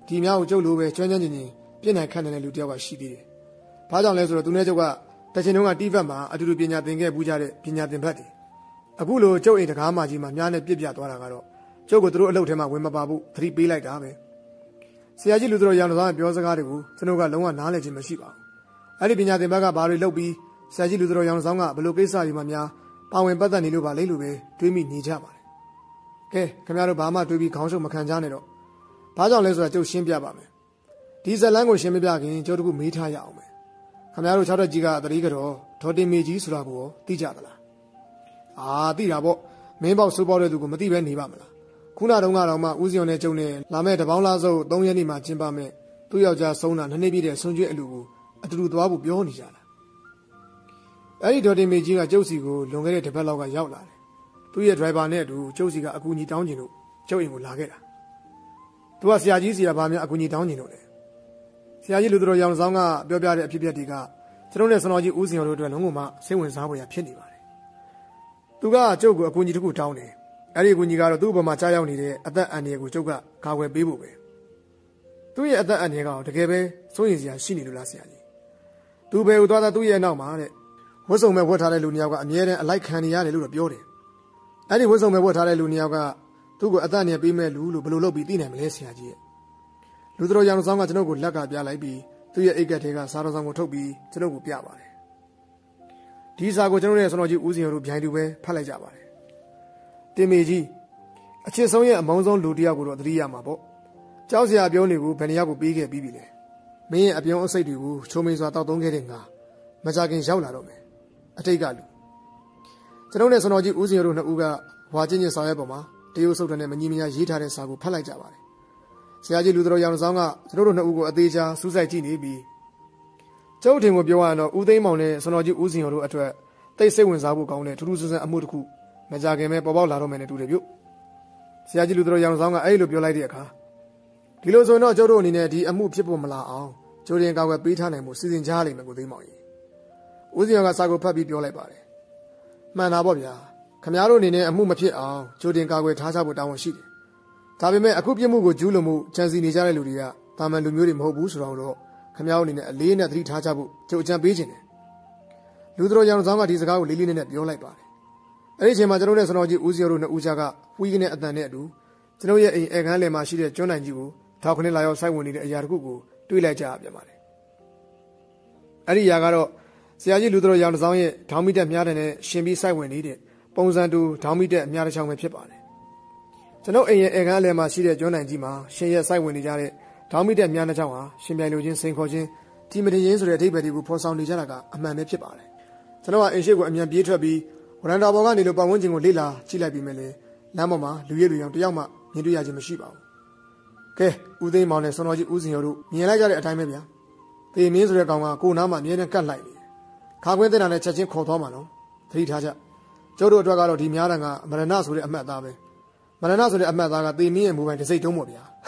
ဒီများကိုကျုပ်လိုပဲကျွမ်းကျွမ်းကျင်ကျင်ပြင်နိုင်ခန့်တဲ့လူတယောက်ကရှိသေးတယ်။ဘာကြောင့်လဲဆိုတော့သူနဲ့ကျုပ်ကတချင်တုန်းကတီးဖက်မှာအတူတူပညာသင်ခဲ့ပူးကြတဲ့ပညာသင်ဖက်တွေအခုလိုကျုပ်အိမ်တကားမကြီးမှာများနဲ့ပြစ်ပြသွားတာကတော့ကျုပ်ကသူတို့အလုပ်ထဲမှာဝင်မပါဘူးသတိပေးလိုက်တာပဲ။ဆရာကြီးလူတော်ရောင်တော်ပြောစကားတွေကိုကျွန်တော်ကလုံးဝနားလည်ခြင်းမရှိပါဘူး။အဲ့ဒီပညာသင်ဖက်ကဘာတွေလုပ်ပြီးဆရာကြီးလူတော်ရောင်ဆောင်ကဘယ်လိုကိစ္စတွေမှများပါဝင်ပတ်သက်နေလို့ပါလိမ့်လို့ပဲတွေးမိနေကြပါတယ်။ကဲခင်ဗျားတို့ဘာမှတွေးပြီးခေါင်းရှုပ်မခံကြနဲ့တော့ဘာကြောင့်လဲဆိုတာကျုပ်ရှင်းပြပါမယ်။ဒီဇလန်းကိုရှင်းမပြခင်ကျုပ်တို့ကမေးထားရအောင်မယ်။ခင်ဗျားတို့၆ရက်ကြီးကတတိကတော့ဒေါ်တင်မေကြီးဆိုတာကိုသိကြသလား။အာသိတာပေါ့မင်းပေါက်စိုးပေါက်တဲ့သူကိုမသိပဲနေပါမလား။ခုနတုန်းကတော့မှဦးစီအောင်နဲ့ကျုံနဲ့လာမဲ့တပေါင်းလားစုပ်၃ရက်နေ့မှကျင်းပမဲ့သူ့ယောက်ျားဆုံးတာနှစ်နှစ်ပြည့်တဲ့ဆွန်ကျွေးအလူကိုအတူတူသွားဖို့ပြောနေကြတာ။အဲ့ဒီဒေါ်တင်မေကြီးကကျုပ်စီကိုလွန်ခဲ့တဲ့တစ်ပတ်လောက်ကရောက်လာတယ်။သူ့ရဲ့ driver နဲ့အတူကျုပ်စီကအကူအညီတောင်းကျင်လို့ကျုပ်အိမ်ကိုလာခဲ့တာ။သူကဆရာကြီးစီကဘာမှအကူအညီတောင်းကျင်လို့လေ။ဆရာကြီးလူတော်ရောင်ဆောင်ကပြောပြတဲ့အဖြစ်အပျက်တွေကကျွန်တော်နဲ့စနော်ကြီးဦးစင်တို့အတွက်လုံးဝမှစိတ်ဝင်စားဖို့ရဖြစ်နေပါတယ်။သူကကျုပ်ကိုအကူအညီတစ်ခုတောင်းတယ်။အဲ့ဒီအကူအညီကတော့သူ့အပေါ်မှာကြားရောက်နေတဲ့အသက်အန္တရာယ်ကိုကျုပ်ကကာကွယ်ပေးဖို့ပဲ။သူ့ရဲ့အသက်အန္တရာယ်ကတကယ်ပဲစိုးရိမ်စရာရှိနေလို့လားဆရာကြီး။သူဘယ်ကိုသွားတာသူ့ရဲ့နောက်မှာတဲ့ဝတ်စုံမဲ့ဝတ်ထားတဲ့လူနှစ်ယောက်ကအမြဲတမ်းအလိုက်ခံနေရတယ်လို့တော့ပြောတယ်။အဲ့ဒီဝတ်စုံမဲ့ဝတ်ထားတဲ့လူနှစ်ယောက်ကသူ့ကိုအသက်အန္တရာယ်ပေးမဲ့လူလို့ဘယ်လိုလုပ်ပြီးသိနိုင်မလဲဆရာကြီးရဲ့။လူတော်ရောင်ဆောင်ကကျွန်တော်ကိုလက်ကပြလိုက်ပြီးသူ့ရဲ့အိတ်ကက်ထဲကစားတော်ဆောင်ကိုထုတ်ပြီးကျွန်တော်ကိုပြပါတယ်။ဒီစာကိုကျွန်တော်ရဲ့စနော်ကြီးဦးစင်တို့ဗျိုင်းတူပဲဖတ်လိုက်ကြပါတယ်။တင်မေကြီးအချစ်ဆုံးရဲ့အမောင်းဆုံးလူတစ်ယောက်ကိုတော့သတိရမှာပေါ့။ကြောက်စရာပြောနေကိုဘယ်နှယောက်ကိုပေးခဲ့ပြီးပြီလဲ။မင်းရဲ့အပြုံးအစိတ်တွေကိုချိုးမိန်စွာတောက်သုံးခဲ့တဲ့ငါမကြခင်ရောက်လာတော့မယ်။အတိတ်ကလူကျွန်တော်နဲ့စနော်ကြီးဦးစင်တို့နှစ်ဦးကဝါချင်းချင်းဆောင်ရွက်ပေါ်မှာတရုတ်ဆုပ်တဲ့မညီမညာရေးထားတဲ့စာကိုဖတ်လိုက်ကြပါတယ်။ဆရာကြီးလူတော်ရောင်ဆောင်ကကျွန်တော်တို့နှစ်ဦးကိုအသေးချာစူးစိုက်ကြည့်နေပြီးကျုပ်ထင်ကိုပြောရတော့ဦးသိန်းမောင်နဲ့စနော်ကြီးဦးစင်တို့အတွက်တိတ်စိတ်ဝင်စားဖို့ကောင်းတဲ့ထူးထူးဆန်းဆန်းအမှုတစ်ခုမကြခင်ပဲပေါ်ပေါက်လာတော့မယ်နဲ့တူတယ်ပြု။ဆရာကြီးလူတော်ရောင်ဆောင်ကအဲ့လိုပြောလိုက်တဲ့အခါဒီလိုဆိုရင်တော့ကျုပ်တို့အနေနဲ့ဒီအမှုဖြစ်ဖို့မလာအောင်ကျိုးရင်ကာကွယ်ပေးထားနိုင်မှုစီစဉ်ကြလိမ့်မယ်ကိုသိန်းမောင်ကြီး။ဦးစင်ကစာကိုဖတ်ပြီးပြောလိုက်ပါတယ်။မှန်တာပေါ့ဗျာ။ခင်ဗျားတို့အနေနဲ့အမှုမဖြစ်အောင်ကျိုးတင်ကာကွယ်ထားကြဖို့တာဝန်ရှိတယ်။ဒါပေမဲ့အခုပြစ်မှုကိုကျူးလွန်မှုကြံစီနေကြတဲ့လူတွေကတာမန်လူမျိုးတွေမဟုတ်ဘူးဆိုတော့ခင်ဗျားတို့အနေနဲ့အလေးနဲ့သတိထားကြဖို့ကျုပ်အကြံပေးခြင်းတယ်။လူတော်ရောင်ဆောင်ကဒီစကားကိုလေးလေးနက်နက်ပြောလိုက်ပါတယ်။အဲ့ဒီအချိန်မှာကျွန်တော်နဲ့စနော်ကြီးဦးစီရိုတို့နှစ်ဦးကြားကဝီးကနေအတန်နဲ့အတူကျွန်တော်ရဲ့အိမ်အဲခန်းလယ်မှာရှိတဲ့ကျွန်းနိုင်ကြီးကိုထောက်ခနဲ့လာရောက်စိုက်ဝင်နေတဲ့အရာတစ်ခုကိုတွေ့လိုက်ကြရပြန်ပါတယ်။အဲ့ဒီအရာကတော့ဆရာကြီးလူတော်ရောင်ဆောင်ရဲ့ဒေါင်းမီတက်မြားတဲ့နဲ့ရှင်ပြီးစိုက်ဝင်နေတဲ့ပုံစံတူဒေါင်းမီတက်အများတစ်ချောင်းပဲဖြစ်ပါတယ်။ကျွန်တော်အိမ်ရဲ့အဲခန်းလယ်မှာရှိတဲ့ကျွန်းနိုင်ကြီးမှာရှင်ရဲ့စိုက်ဝင်နေကြတဲ့ဒေါင်းမီတက်မြားတစ်ချောင်းဟာရှင်ပြိုင်လိုချင်းစိန်ခေါ်ခြင်းဒီမတင်ရင်းဆိုတဲ့အဓိပ္ပာယ်တွေကိုဖော်ဆောင်နေကြတာကအမှန်ပဲဖြစ်ပါတယ်။ကျွန်တော်ကအင်ရှိကိုအမြန်ပြေးထွက်ပြီးဝရန်တာဘော်ကနေလို့ပတ်ဝန်းကျင်ကိုလေ့လာကြည့်လိုက်ပြီးမယ်လေလမ်းပေါ်မှာလူရဲလူရောင်တယောက်မှမြင်တွေ့ရခြင်းမရှိပါဘူး။ကဲဦးသိန်းမောင်နဲ့စနော်ကြီးဦးစင်ရောတို့မြင်လိုက်ကြတဲ့အတိုင်းပဲဗျာ။သေမင်းဆိုတဲ့ကောင်ကကိုနားမှာအမြဲတမ်းကတ်လိုက်နေတယ်။ခါခွင်းတဲ့နာနဲ့ချက်ချင်းခေါ်သွားမှာနော်။သတိထားကြ။ကျုပ်တို့အတွက်ကတော့ဒီများတန်ကမရဏဆိုတဲ့အမှတ်သားပဲ။မရဏဆိုတဲ့အမှတ်သားကသေမင်းရဲ့မူပိုင်တစ်စိတ်တုံးပေါ့ဗျာ။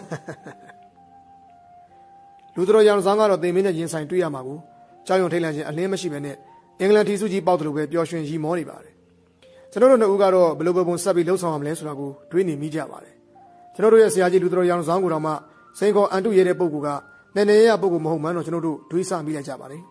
လူတော်ရောင်ဆောင်ကတော့သေမင်းနဲ့ရင်ဆိုင်တွေ့ရမှာကိုကြောက်ရွံ့ထိတ်လန့်ခြင်းအလင်းမရှိဘဲနဲ့အင်္ဂလန်ထီစုကြီးပေါက်တယ်လို့ပဲပျော်ရွှင်ရီမောနေပါတယ်ကျွန်တော်တို့နှစ်ဦးကတော့ဘယ်လိုပုံဆက်ပြီးလှုပ်ဆောင်ရမလဲဆိုတာကိုတွေးနေမိကြပါတယ်ကျွန်တော်တို့ရဲ့ဆရာကြီးလူတော်ရောင်ဆောင်ကိုတော့မှစိန်ခေါ်အန်တုရဲတဲ့ပုံကနည်းနည်းရပုံကမဟုတ်မှန်းတော့ကျွန်တော်တို့တွေးဆမိလိုက်ကြပါတယ်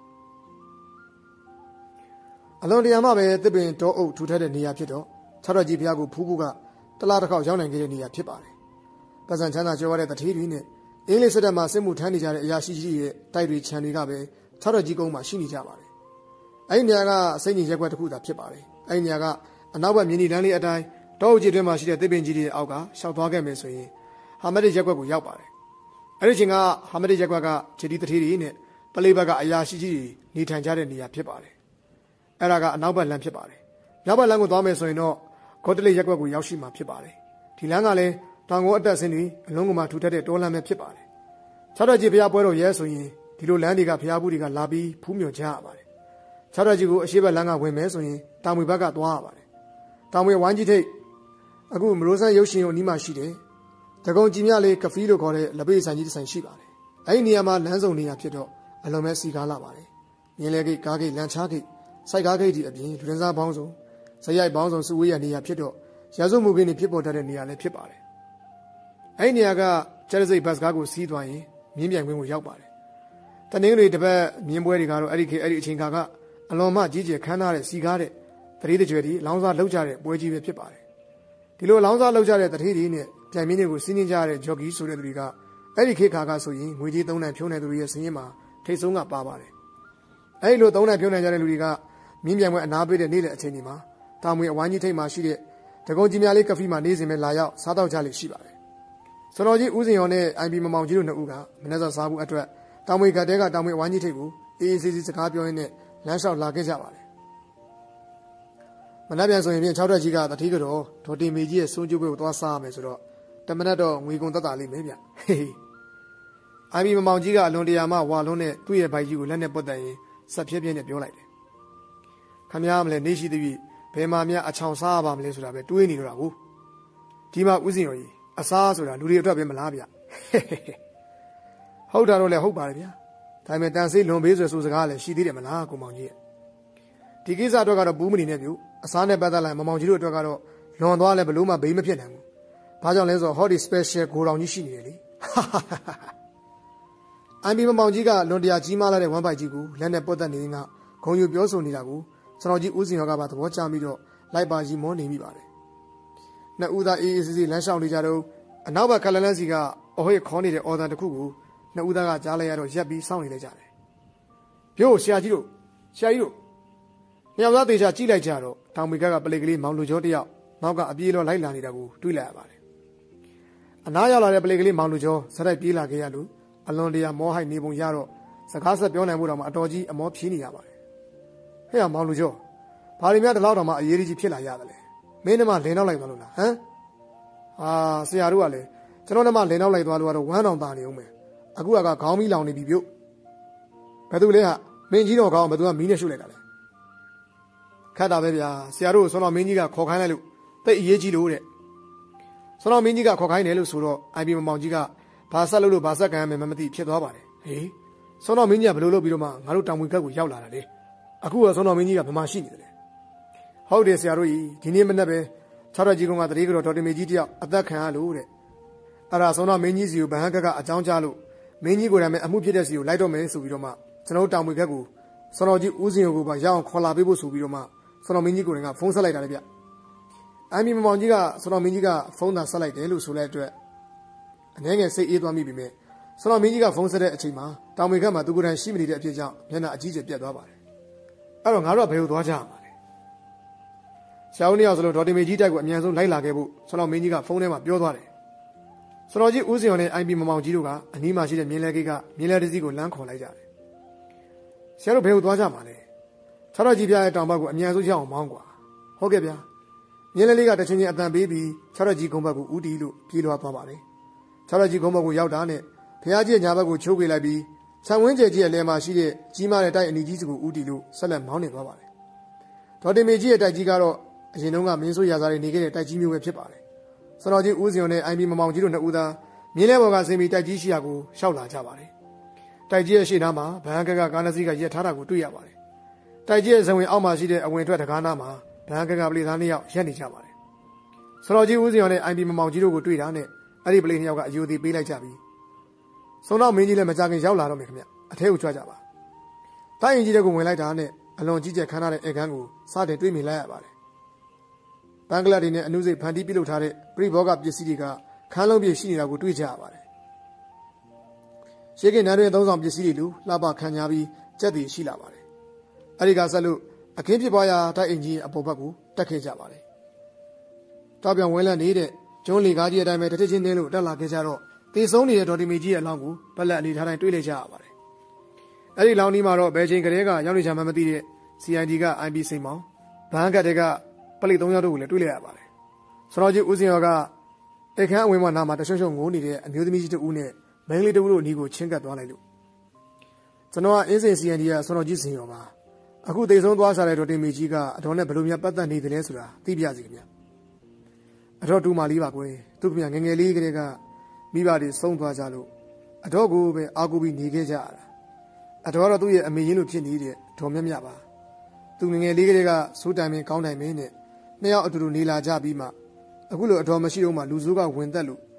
အလွန်တရာမှပဲတစ်ပင်တောအုပ်ထူထပ်တဲ့နေရာဖြစ်တော့၆ရက်ကြီးဘုရားကိုဖူးဖူးကတလားတစ်ခေါက်ရောက်နိုင်ခဲ့တဲ့နေရာဖြစ်ပါတယ်ပတ်စံချမ်းသာကြွယ်ဝတဲ့တထေးတွေနဲ့အင်းလေးစစ်တပ်မှာစစ်မှုထမ်းနေကြတဲ့အရာရှိကြီးရဲ့တိုက်တွေခြံတွေကပဲ၆ရက်ကြီးကုန်းမှာရှိနေကြပါတယ်အဲ့ဒီနေရာကစိတ်ညစ်ရက်ွက်တစ်ခုသာဖြစ်ပါတယ်အဲ့ဒီနေရာကအနောက်ဘက်မြင်းဒီလမ်းလေးအတိုင်းတောအုပ်ကြီးတွင်မှာရှိတဲ့တစ်ပင်ကြီးတွေအောက်ကရှောက်သွားခဲ့မယ်ဆိုရင်ဟာမက်ဒစ်ရက်ွက်ကိုရောက်ပါတယ်အဲ့ဒီချိန်ကဟာမက်ဒစ်ရက်ွက်ကခြေတီတထေးတွေနဲ့ပလေးဘက်ကအရာရှိကြီးတွေနေထိုင်ကြတဲ့နေရာဖြစ်ပါတယ်အဲ့ဒါကအနောက်ဘက်လမ်းဖြစ်ပါတယ်မြောက်ဘက်လမ်းကိုသွားမယ်ဆိုရင်တော့ဂေါတလိရက်ွက်ကိုရောက်ရှိမှာဖြစ်ပါတယ်ဒီလမ်းကလည်းတောင်ကုန်းအတက်ဆင်းပြီးအလုံးကမှထူထပ်တဲ့တောလမ်းပဲဖြစ်ပါတယ်၆ရက်ကြီးဘုရားပွဲတော်ရဲဆိုရင်ဒီလိုလမ်းတွေကဘုရားဘူးတွေကလာပြီးဖူးမြော်ကြရပါတယ်၆ရက်ကြီးကိုအရှိဘက်လမ်းကဝင်မယ်ဆိုရင်တောင်မွေဘက်ကသွားရပါတယ်တောင်မွေဝိုင်းကြီးထိပ်အခုမရိုးစမ်းရုပ်ရှင်ကိုနီးမှရှိတယ်တကုံကြည်မြလေးကဖီးလို့ခေါ်တဲ့လက်ပေဆိုင်ကြီးတစ်ဆိုင်ရှိပါတယ်အဲ့ဒီနေရာမှာလမ်းစုံနေရာဖြစ်တော့အလုံးမဲ့စီကားလာပါတယ်မြင်းလေဂိတ်ကားဂိတ်လမ်းချဂိတ်စိုက်ကားဂိတ်ဒီအပြင်လူရင်းစားပေါင်းစုံဇရိုက်ပေါင်းစုံစုဝေးရနေရာဖြစ်တော့ရာဇဝမှုခင်းတွေဖြစ်ပေါ်တတ်တဲ့နေရာလည်းဖြစ်ပါတယ်အဲ့ဒီနေရာကကျက်စိတ်ဘတ်စကားကိုစီးသွားရင်မြင်းပြိုင်ကွင်းကိုရောက်ပါတယ်တနင်္ဂနွေတစ်ပတ်မြင်းပွဲတွေကတော့အဲ့ဒီခေတ်အဲ့ဒီအချိန်ခါကအလွန်မှကြီးကျယ်ခမ်းနားတဲ့စီကားတဲ့တတိတကြွယ်ဒီလောင်းစားလောက်ကြတဲ့ပွဲကြီးပဲဖြစ်ပါတယ်ဒီလိုလောင်းစားလောက်ကြတဲ့တတိတွေနဲ့ပြိုင်မင်းတွေကိုစီးနှင်းကြတဲ့ဂျော်ဂီဆိုတဲ့သူတွေကအဲ့ဒီခေတ်ခါကဆိုရင်ငွေကြီးသုံးတန်ဖြုံးတဲ့သူတွေရဲ့စင်းရင်မှာထိတ်ဆုံးကပါပါတယ်အဲ့ဒီလိုသုံးတန်ဖြုံးနိုင်ကြတဲ့လူတွေကမြင်းပြိုင်ပွဲအနာပေးတဲ့နေ့တဲ့အချိန်ဒီမှာတာမွေအဝိုင်းကြီးထိတ်မှာရှိတဲ့တကုံကြီးများလေးကဖီမှာနေစဉ်ပဲလာရောက်စားတော့ကြလိမ့်ရှိပါတယ်စတော်ကြီးဦးစင်ရော်နဲ့ အိုင် ပီ မမောင်ကြီးတို့နှစ်ဦးကမနေ့ကစားဖို့အတွက်တာမွေကတဲကတာမွေအဝိုင်းကြီးထိတ်ကိုအေးအေးဆေးဆေးစကားပြောရင်းနဲ့လမ်းလျှောက်လာခဲ့ကြပါတယ်မနက်ပြန်ဆိုရင်ပြင်၆တက်ကြီးကတတိကတော့ဒေါ်တင်မေကြီးရဲ့စွန့်ကြိုးပွဲကိုသွားစားရမယ်ဆိုတော့တမနက်တော့ငွေကုန်သက်သာလိမ့်မယ်ဗျဟေးအိုင် ပီ မမောင်ကြီးကအလွန်တရာမှဝါလုံးနဲ့သူ့ရဲ့ဘိုက်ကြီးကိုလက်နဲ့ပတ်သက်ရင်ဆက်ဖြည်းဖြည်းနဲ့ပြောလိုက်တယ်ခမရမလဲနေရှိသည်ဘယ်မှာများအချောင်စားရပါမလဲဆိုတာပဲတွေးနေတော့တာကိုဒီမှာဦးစင်ရော်ကြီးအစားဆိုတာလူတွေအတွက်ပဲမလားဗျဟုတ်တာတော့လည်းဟုတ်ပါတယ်ဗျာဒါပေမဲ့တန်ဆေးလွန်ဘေးဆိုဆိုစကားလည်းရှိသေးတယ်မလားကိုမောင်ကြီးရဲ့ဒီကိစ္စအတွက်ကတော့ဘူးမနေနဲ့ပြုအစားနဲ့ပတ်သက်လိုက်မမောင်ကြီးတို့အတွက်ကတော့လွန်သွားလဲဘလို့မှဘေးမဖြစ်နိုင်ဘူးဘာကြောင့်လဲဆိုတော့ဟောဒီ special ဂိုတောင်ကြီးရှိနေတယ်လေအမ်ဘီမမောင်ကြီးကလွန်တရာကြီးမားလာတဲ့ဝမ်ပိုက်ကြီးကိုလက်နဲ့ပုတ်သက်နေကဂုံယူပြောဆိုနေတာကိုကျွန်တော်ကြီးဦးစင်ရောကပါသဘောကျပြီးတော့လိုက်ပါကြီးမောနေမိပါတယ်နှစ်ဦးသားအေးအေးဆေးဆေးလမ်းလျှောက်နေကြတော့အနောက်ဘက်ခလလန်းစီကအဟွေခေါ်နေတဲ့အော်တန်တစ်ခုကိုနှစ်ဦးသားကကြားလိုက်ရတော့ရက်ပြီးစောင့်နေလိုက်ကြတယ်ပြို့ဆရာကြီးတို့ဆရာကြီးတို့ညောင်သားတေချာကြည့်လိုက်ကြတော့တောင်မီကကပလေကလေးမောင်လူကျော်တယောက်နောက်ကအပြေးလောလိုက်လာနေတာကိုတွေ့လိုက်ရပါတယ်အနားရောက်လာတဲ့ပလေကလေးမောင်လူကျော်စရိုက်ပြေးလာခဲ့ရလို့အလွန်တရာမောဟိုက်နေပုံရတော့စကားဆက်ပြောနိုင်မှုတော့မှအတော်ကြီးအမောဖြီးနေရပါတယ်ဟဲ့မောင်လူကျော်ဘာတွေများတလောက်တော့မှအရေးကြီးဖြစ်လာရတယ်လေမင်းနဲ့မှလင်နောက်လိုက်သွားလို့လားဟမ်အာဆရာတို့ကလည်းကျွန်တော်နဲ့မှလင်နောက်လိုက်သွားလို့ကတော့ဝမ်းတောင်တာနေအောင်မယ်အခုကခေါင်းမီးလောင်နေပြီပြုတ်ဘယ်သူလဲဟာမင်းကြီးတော်ကောင်းဘယ်သူကမီးနဲ့ရှုပ်လိုက်တာလဲခတ်တာပဲဗျာဆရာတို့ဆွမ်းတော်မင်းကြီးကခေါ်ခိုင်းလိုက်လို့တိတ်အရေးကြီးလို့တဲ့ဆွမ်းတော်မင်းကြီးကခေါ်ခိုင်းတယ်လို့ဆိုတော့ အိုင် ပီ မမောင်ကြီးကဘာဆက်လို့လို့ဘာဆက်ကမ်းမယ်မမသိဖြစ်သွားပါတယ်ဟေးဆွမ်းတော်မင်းကြီးကဘယ်လိုလုပ်ပြီးတော့မှငါတို့တောင်မွေကတ်ကိုရောက်လာတာလဲအခုကဆွမ်းတော်မင်းကြီးကဘယ်မှာရှိနေတယ်လဲဟုတ်တယ်ဆရာတို့ကြီးဒီနေ့မနေ့ပဲ၆ရက်ကြီးကတတိကတော့ဒေါ်တင်မေကြီးတယောက်အသက်ခံရလို့တဲ့အဲ့ဒါဆွမ်းတော်မင်းကြီးစီကိုဗဟန်းကတ်ကအကြောင်းကြားလို့မင်းကြီးကိုယ်တိုင်ပဲအမှုဖြစ်တဲ့စီကိုလိုက်တော့မယ်ဆိုပြီးတော့မှကျွန်တော်တောင်မွေကတ်ကိုဆွမ်းတော်ကြီးဦးစင်ကိုပါရအောင်ခေါ်လာပေးဖို့ဆိုပြီးတော့မှဆွမ်းတော်မင်းကြီးကိုယ်တိုင်ကဖုန်းဆက်လိုက်တာလေဗျအိုင် ပီ မမောင်ကြီးကဆွမ်းတော်မင်းကြီးကဖုန်းသာဆက်လိုက်တယ်လို့ဆိုလိုက်အတွက်အငဲငယ်စိတ်အေးသွားမိပြီမဲ့ဆွမ်းတော်မင်းကြီးကဖုန်းဆက်တဲ့အချိန်မှာတောင်မွေကတ်မှာသူကိုယ်တိုင်ရှိမနေတဲ့အဖြစ်ကြောင့်မျက်နှာအကြီးကျယ်ပြတ်သွားပါတယ်အဲ့တော့ငါတို့ကဘယ်လိုသွားကြရမှာလဲဆရာဦးနှစ်ယောက်စလုံးဒေါ်တင်မေကြီးတိုက်ကိုအမြန်ဆုံးလိုက်လာခဲ့ဖို့ဆွမ်းတော်မင်းကြီးကဖုန်းထဲမှာပြောသွားတယ်ဆွမ်းတော်ကြီးဦးစင်ရော်နဲ့ အိုင် ပီ မမောင်ကြီးတို့ကအနီးမှာရှိတဲ့မြင်းလဲကိတ်ကမြင်းလဲတစည်းကိုလမ်းခေါ်လိုက်ကြတယ်ဆရာတို့ဘယ်လိုသွားကြမှာလဲ၆ရက်ကြီးပြရဲ့တောင်ဘက်ကိုအမြန်ဆုံးရောက်အောင်မောင်းကွာဟုတ်ကဲ့ဗျာမြင်းလဲလေးကတချင်းချင်းအတန်ပေးပြီး၆ရက်ကြီးကုန်းဘက်ကိုဦးတီလို့ပြေးလွှားသွားပါတယ်၆ရက်ကြီးကုန်းဘက်ကိုရောက်တာနဲ့ဖျားကြီးညာဘက်ကိုချိုးပေးလိုက်ပြီးဆံဝင်းကျဲကြီးရဲ့လယ်မှာရှိတဲ့ကြီးမားတဲ့တိုက်အနီကြီးစီကိုဦးတီလို့ဆက်လက်မောင်းနေသွားပါတယ်ဒေါ်တင်မေကြီးရဲ့တိုက်ကြီးကတော့အရင်တုန်းကမင်းဆိုးရာဇာတွေနေခဲ့တဲ့တိုက်ကြီးမျိုးပဲဖြစ်ပါတယ်စတော်ကြီးဦးစင်နဲ့ အိုင် ပီ မမောင်ကြီးတို့နှစ်ဦးသားမြင်းလဲဘော်ကဆင်းပြီးတိုက်ကြီးရှိရာကိုရှောက်လာကြပါတယ်တိုက်ကြီးရဲ့ရှေ့နားမှာဗဟန်းကကကားနှစ်စီးကရက်ထားတာကိုတွေ့ရပါတယ်တိုက်ကြီးရဲ့ဇဝင်အောက်မှာရှိတဲ့အဝင်ထွက်တကားနားမှာဗဟန်းကကပလေသားနှစ်ယောက်ရက်နေကြပါတယ်စတော်ကြီးဦးစင်နဲ့ အိုင် ပီ မမောင်ကြီးတို့ကိုတွေ့တာနဲ့အဲ့ဒီပလေနှစ်ယောက်ကအယူသေးပေးလိုက်ကြပြီးစုံတော့မင်းကြီးလည်းမကြခင်ရောက်လာတော့မယ်ခင်ဗျအထဲကိုကြွကြပါတိုက်ရင်ကြီးတဲ့ကိုဝင်လိုက်တာနဲ့အလွန်ကြီးကျယ်ခမ်းနားတဲ့ဧကန်ကိုစတင်တွေးမိလိုက်ရပါတယ်ဘင်္ဂလားဒေ့ရှ်နဲ့အနုစိတ်ဖန်တီးပြုလုပ်ထားတဲ့ပြိဘောကပစ္စည်းတွေကခန်းလုံးပြည့်ရှိနေတာကိုတွေ့ကြရပါတယ်ရှေးကနန်းတွင်သုံးဆောင်ပစ္စည်းတွေလိုလှပခံညာပြီးကြက်တည်ရှိလာပါတယ်အဲဒီကဆက်လို့အခင်းဖြစ်ပွားရာတိုက်အင်ကြီးအပေါ်ဘက်ကိုတက်ခဲ့ကြပါတယ်တောက်ပြောင်ဝဲလန့်နေတဲ့ကျွန်းလီကားကြီးအတိုင်းပဲတထချင်းတင်းလို့တက်လာခဲ့ကြတော့တေဆုံးနေတဲ့ဒေါ်တီမီကြီးရဲ့အလောင်းကိုပလက်အနေထားတိုင်းတွေ့လိုက်ကြရပါတယ်အဲ့ဒီလောင်းဒီမှာတော့ဘယ်ချိန်ကလေးကရောက်နေချာမှမသိတဲ့ စီ အိုင် ဒီ က အိုင် ပီ စိန်မောင်ဘန်းကတ်တွေကပလိသုံးယောက်တို့ကိုလည်းတွေ့လိုက်ရပါတယ်စတော်ကြီးဦးစင်ရောကအခန်းအဝင်မှာနာမှာတရှုံရှုံငိုးနေတဲ့အမျိုးသမီးကြီးတဦးနဲ့မိန်းကလေးတဦးတို့အနီးကိုချင်းကပ်သွားလိုက်လို့ကျွန်တော်ကအင်းစိန် စီ အိုင် ဒီ ကစတော်ကြီးစင်ရောပါအခုတေဆုံးသွားစားတဲ့ဒေါ်တင်မီကြီးကအတော်နဲ့ဘယ်လိုများပတ်သက်နေတယ်လဲဆိုတာသိပြစီခင်ဗျအတော်တူမလေးပါကွယ်သူ့ပြန်ငငယ်လေးကလေးကမိဘတွေဆုံးသွားကြလို့အတော်ကိုပဲအာကူပြီးနေခဲ့ကြရတာအတော်ကတော့သူ့ရဲ့အမေရင်းလို့ဖြစ်နေတဲ့ဒေါ်မြတ်မြတ်ပါသူငငယ်လေးကလေးကစိုးတိုင်မင်းကောင်းတိုင်မင်းနဲ့နှစ်ယောက်အတူတူနေလာကြပြီးမှအခုလိုအတော်မရှိတော့မှလူစိုးကဝင်သက်လို့သူ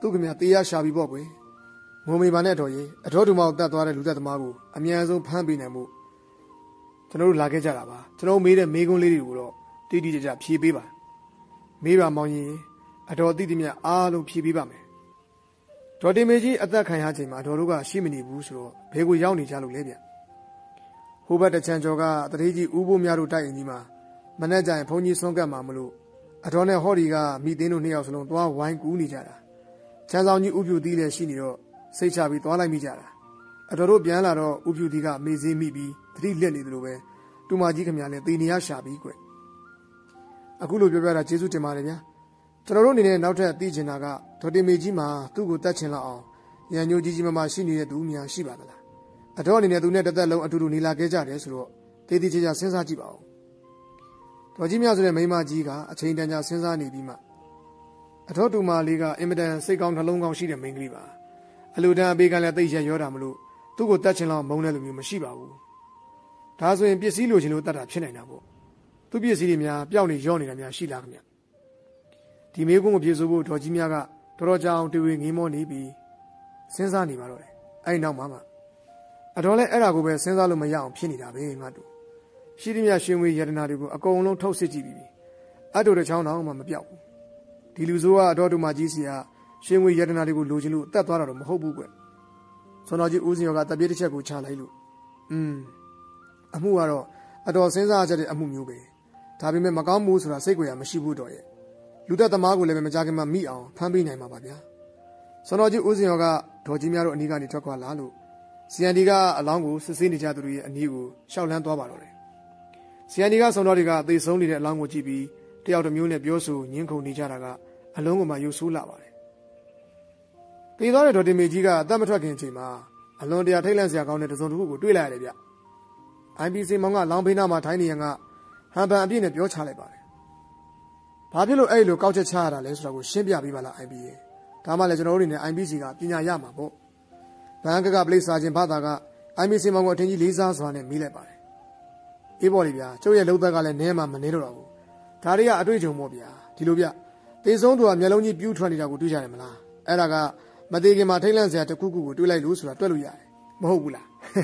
သူခင်ဗျာတေးရရှာပြီးပေါ့ကွယ်ငုံမေပါနဲ့တော်ရေအတော်တူမောက်တတ်သွားတဲ့လူသက်သမားကိုအမြန်ဆုံးဖမ်းပေးနိုင်မှုကျွန်တော်တို့လာခဲ့ကြတာပါကျွန်တော်မေးတဲ့မေးခွန်းလေးတွေကိုတော့တိတိကျကျဖြေပေးပါမေးပါမောင်ရင်အတော်တိတိမြတ်အားလုံးဖြေပေးပါမယ်ဒေါ်တင်မေကြီးအသက်ခံရချိန်မှာတော်တို့ကရှိမနေဘူးဆိုတော့ဘယ်ကိုရောက်နေကြလို့လဲဗျဟိုဘက်တချန်ကျော်ကတတိကြီးဦးဖို့များတို့တိုက်ရင်ကြီးမှာမနေ့ကျရင်ဘုန်းကြီးဆွန့်ကပ်မှာမလို့အတော်နဲ့ဟော်ဒီကမိသင်းတို့နှစ်ယောက်စလုံးသွားဝိုင်းကူးနေကြတာချမ်းဆောင်ကြီးဥပြူသီးလည်းရှိနေတော့စိတ်ချပြီးသွားလိုက်မိကြတာအတော်တို့ပြန်လာတော့ဥပြူသီးကမေးစေးမိပြီးတတိလက်နေသလိုပဲတူမကြီးခင်ဗျာလည်းသေနေရရှာပြီးကွအခုလိုပြောပြတာကျေးဇူးတင်ပါတယ်ဗျာကျွန်တော်တို့အနေနဲ့နောက်ထပ်သိချင်တာကဒေါ်တင်မေကြီးမှာသူ့ကိုတတ်ချင်လောက်အောင်ရန်ညိုကြီးကြီးမားမားရှိနေတဲ့သူများရှိပါသလားအတော်အနေနဲ့သူနဲ့တစ်သက်လုံးအတူတူနေလာခဲ့ကြတယ်ဆိုတော့တေးသေးချာချာစဉ်းစားကြည့်ပါဦးဒေါ်ကြီးမြဆိုတဲ့မိန်းမကြီးကအချိန်တန်ကြာစဉ်းစားနေပြီးမှအတော်တူမလေးကအင်မတန်စိတ်ကောင်းနှလုံးကောင်းရှိတဲ့မိန်းကလေးပါအလူတန်းအပေးကလည်းသိရရောတာမလို့သူ့ကိုတတ်ချင်လောက်မုန်းတဲ့လူမျိုးမရှိပါဘူးဒါဆိုရင်ပစ္စည်းလိုချင်လို့တတ်တာဖြစ်နိုင်တာပေါ့သူပစ္စည်းတွေများပျောက်နေရောနေတာများရှိလားခင်ဗျဒီမေကုန်းကိုပြေဆိုဖို့ဒေါ်ကြီးများကတော်တော်ကြာအောင်တွေ့ဝေငေးမောနေပြီးစဉ်းစားနေပါတော့တယ်အဲ့နောက်မှမှအတော်လဲအဲ့ဒါကိုပဲစဉ်းစားလို့မရအောင်ဖြစ်နေတာပဲငါတို့ရှိသမျှရှင်ဝေယတနာတွေကိုအကုန်လုံးထုတ်စစ်ကြည့်ပြီးအတူတချောင်းတောင်မှမပြောက်ဘူးဒီလူဆိုးကအတော်တူမကြီးစီကရှင်ဝေယတနာတွေကိုလိုချင်လို့တတ်သွားတာတော့မဟုတ်ဘူးကွဆွန်တော်ကြီးဦးစင်ရောကတပြည့်တစ်ချက်ကိုချလိုက်လို့อืมအမှုကတော့အတော်စဉ်းစားကြတဲ့အမှုမျိုးပဲဒါပေမဲ့မကောင်းဘူးဆိုတာစိတ်ကိုရမရှိဘူးတော့ရဲ့လူသက်သမားကိုလည်းမကြခင်မှာမိအောင်ဖမ်းပေးနိုင်မှာပါဗျာဆွန်တော်ကြီးဦးစင်ရောကဒေါ်ကြီးများတို့အနီးကနေထွက်ခွာလာလို့စီအန်ဒီကအလောင်းကိုစစ်ဆေးနေကြသူတွေရဲ့အနီးကိုရှောက်လန်းသွားပါတော့တယ်စီအန်ဒီကဆွန်တော်တွေကသေဆုံးနေတဲ့အလောင်းကိုကြည့်ပြီးတယောက်တစ်မျိုးနဲ့ပြောဆိုညှင်းခုန်နေကြတာကအလုံးကိုမှယူဆိုးလာပါတယ်သေသွားတဲ့ဒေါ်တင်မေကြီးကအသက်မထွက်ခင်အချိန်မှာအလွန်တရာထိတ်လန့်စရာကောင်းတဲ့တစုံတစ်ခုကိုတွေ့လိုက်ရတယ်ဗျ အိုင် ပီ စီ မောင်ကလောင်းဖိနာမှာထိုင်းနေရန်ကဟန်ပန်အပြည့်နဲ့ပြောချလိုက်ပါတယ်ဘာဖြစ်လို့အဲ့လိုကောက်ချက်ချရတာလဲဆိုတာကိုရှင်းပြပေးပါလား အိုင် ပီ ရေဒါမှလည်းကျွန်တော်တို့နေနဲ့ အိုင် ပီ စီ ကပညာရမှာပေါ့ဘန်ကကပလိစာချင်းဘာသာက အိုင် ပီ စီ မောင်ကိုအထင်ကြီးလေးစားစွာနဲ့မေးလိုက်ပါတယ်အေးပေါ့လေဗျာကျုပ်ရဲ့လုံသက်ကလည်းနည်းမှမနေတော့ဘူးဒါတွေကအတွေ့အကြုံပေါ့ဗျာဒီလိုဗျသေဆုံးသူကမျက်လုံးကြီးပြူးထွက်နေတာကိုတွေ့ကြတယ်မလားအဲ့ဒါကမသေးခင်မှာထိတ်လန့်စရာတစ်ခုခုကိုတွေ့လိုက်လို့ဆိုတာတွေ့လို့ရတယ်မဟုတ်ဘူးလား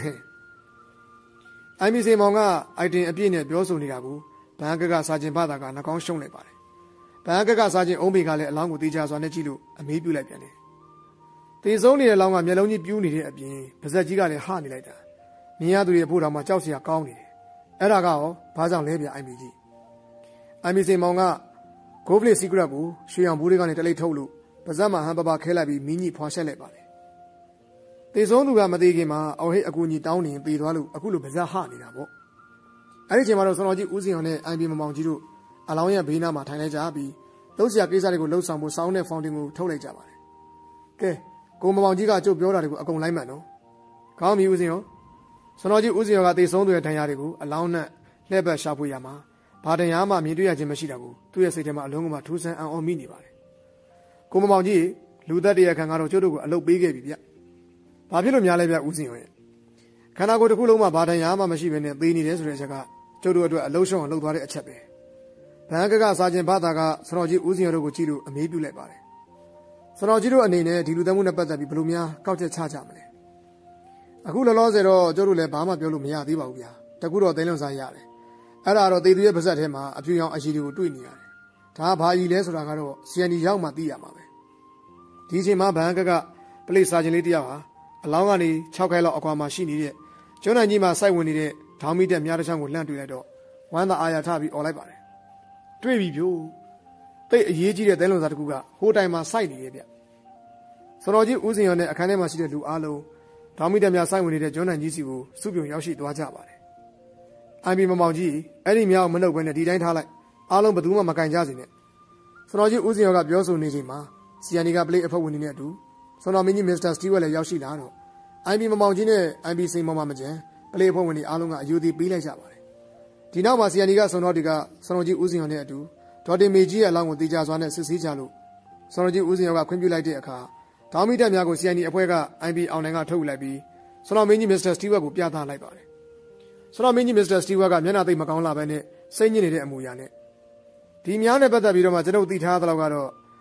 အိုင် ပီ စီ မောင်ကအိုက်တင်အပြည့်နဲ့ပြောဆိုနေတာကိုဘန်ကကစာချင်းဘာသာကနှကောင်းရှုံးလိုက်ပါတယ်ဘန်ကကစာချင်းအုံးပေကလည်းအလောင်းကိုတေးချစွာနဲ့ကြည့်လို့အမေးပြုလိုက်ပြန်တယ်သေဆုံးနေတဲ့လောင်းကမျက်လုံးကြီးပြူးနေတဲ့အပြင်ပါဇက်ကြီးကလည်းဟနေလိုက်တာမြင်ရသူရဲ့ဖို့တော်မှာကြောက်စရာကောင်းနေတယ်အဲ့ဒါကရောဘာကြောင့်လဲဗျ အိုင် ပီ ကြီး အိုင် ပီ စီ မောင်ကဂိုးပလစ်စီကရက်ကိုရွှေရောင်ဘူးတွေကနေတလိပ်ထုတ်လို့ပါဇက်မှာဟန်ပပခဲလိုက်ပြီးမင်းကြီးဖွာရှက်လိုက်ပါတယ်သေဆုံးသူကမသေးခင်မှာအော်ဟိတ်အကူကြီးတောင်းနေပြေးသွားလို့အခုလိုပါဇက်ဟနေတာပေါ့အဲ့ဒီချိန်မှာတော့ဆွန်တော်ကြီးဦးစင်အောင်နဲ့ အိုင် ပီ မောင်ကြီးတို့အလောင်းရဲ့ဘေးနားမှာထိုင်လိုက်ကြပြီးလှုပ်ရှားကိစ္စတွေကိုလှုပ်ဆောင်ဖို့စောင်းတဲ့ဖောင်တင်ကိုထုတ်လိုက်ကြပါတယ်ကဲကိုမောင်ကြီးကကြုတ်ပြောတာတွေကိုအကုန်လိုက်မှန်တော့ကောင်းပြီဦးစင်အောင်ဆွန်တော်ကြီးဦးစင်အောင်ကသေဆုံးသူရဲ့ဒဏ်ရာတွေကိုအလောင်းနဲ့လှည့်ပတ်ရှာဖွေရမှာဘာဒဏ်ရာမှမြင်တွေ့ရခြင်းမရှိတာကိုသူ့ရဲ့စိတ်ထဲမှာအလုံးကမှထူးဆန်းအံ့ဩမိနေပါတယ်ကိုမောင်ကြီးလူသက်တရားခံကတော့ကျုပ်တို့ကိုအလုပ်ပေးခဲ့ပြီဗျဘာဖြစ်လို့များလဲဗျဦးစင်အောင်ရဲ့ခန္ဓာကိုယ်တစ်ခုလုံးမှာဘာဒဏ်ရာမှမရှိဘဲနဲ့သေနေတယ်ဆိုတဲ့အချက်ကကျုပ်တို့အတွက်အလုံးရှုံးအောင်လုပ်သွားတဲ့အချက်ပဲဘန်ကကစာချင်းဘာသာကဆွန်တော်ကြီးဦးစင်အောင်တို့ကိုကြည့်လို့အမေးပြုလိုက်ပါတယ်ဆွန်တော်ကြီးတို့အနေနဲ့ဒီလူသက်မှုနဲ့ပတ်သက်ပြီးဘယ်လိုများကောက်ချက်ချကြမလဲအခုလောလောဆယ်တော့ကျုပ်တို့လည်းဘာမှပြောလို့မရသေးပါဘူးဗျာတကူတော့သိလွန်စားရတယ်အဲ့ဒါတော့သေသူရဲ့ပါဇက်ထဲမှာအပြူရောင်အရှိတွေကိုတွေ့နေရတယ်ဒါဘာကြီးလဲဆိုတာကတော့စီအန်ဒီရောက်မှသိရမှာပဲဒီအချိန်မှာဘန်ကကပလိစာချင်းလေးတယောက်ဟာအလောင်းကနေ၆ခိုင်လောက်အကွာမှာရှိနေတဲ့ကျွန်းနိုင်ကြီးမှာစိုက်ဝင်နေတဲ့ဒေါင်းမီတက်မြားတစ်ချောင်းကိုလှမ်းတွေ့လိုက်တော့ဝမ်းသာအာရထပြီးអော်လိုက်ပါတယ်တွေ့ပြီပြို့တိတ်အရေးကြီးတဲ့သဲလွန်စာတစ်ခုကဟိုးတိုင်မှာစိုက်နေရဲ့ဗျဆွန်တော်ကြီးဦးစင်ရောနဲ့အခန်းထဲမှာရှိတဲ့လူအားလုံးဒေါင်းမီတက်မြားစိုက်ဝင်နေတဲ့ကျွန်းနိုင်ကြီးစီကိုစုပြုံရောက်ရှိသွားကြပါတယ်အိုင် ပီ မောင်ကြီးအဲ့ဒီမြောက်မနှုတ်ဘဲနဲ့ဒီတိုင်းထားလိုက်အားလုံးဘယ်သူမှမကင်ကြစေနဲ့ဆွန်တော်ကြီးဦးစင်ရောကပြောဆိုနေချိန်မှာစီအန်ဒီကပလိတ်အဖွဲ့ဝင်တွေနဲ့အတူဆွန်တော်မင်းကြီးမစ္စတာစတီဝက်လည်းရောက်ရှိလာတော့အိုင် ပီ မောင်ကြီးနဲ့ အိုင် ပီ စိန်မောင်မကြံပလိတ်အဖွဲ့ဝင်တွေအားလုံးကအယူသည်ပေးလိုက်ကြပါတယ်ဒီနောက်မှာစီအန်ဒီကဆွန်တော်တီကဆွန်တော်ကြီးဦးစင်ရောနဲ့အတူဒေါ်တင်မေကြီးရဲ့အလောင်းကိုတေချာစွာနဲ့စစ်ဆေးကြလို့ဆွန်တော်ကြီးဦးစင်ရောကခွင့်ပြုလိုက်တဲ့အခါဒေါင်းမီတက်များကိုစီအန်ဒီအဖွဲ့က အိုင် ပီ အောင်နိုင်ကထုတ်လိုက်ပြီးဆွန်တော်မင်းကြီးမစ္စတာစတီဝက်ကိုပြသလိုက်ပါတယ်ဆွန်တော်မင်းကြီးမစ္စတာစတီဝက်ကမျက်နှာသိပ်မကောင်းလာပဲနဲ့စိတ်ညစ်နေတဲ့အမူအရာနဲ့ဒီများနဲ့ပတ်သက်ပြီးတော့မှကျွန်တော်သိထားသလောက်ကတော့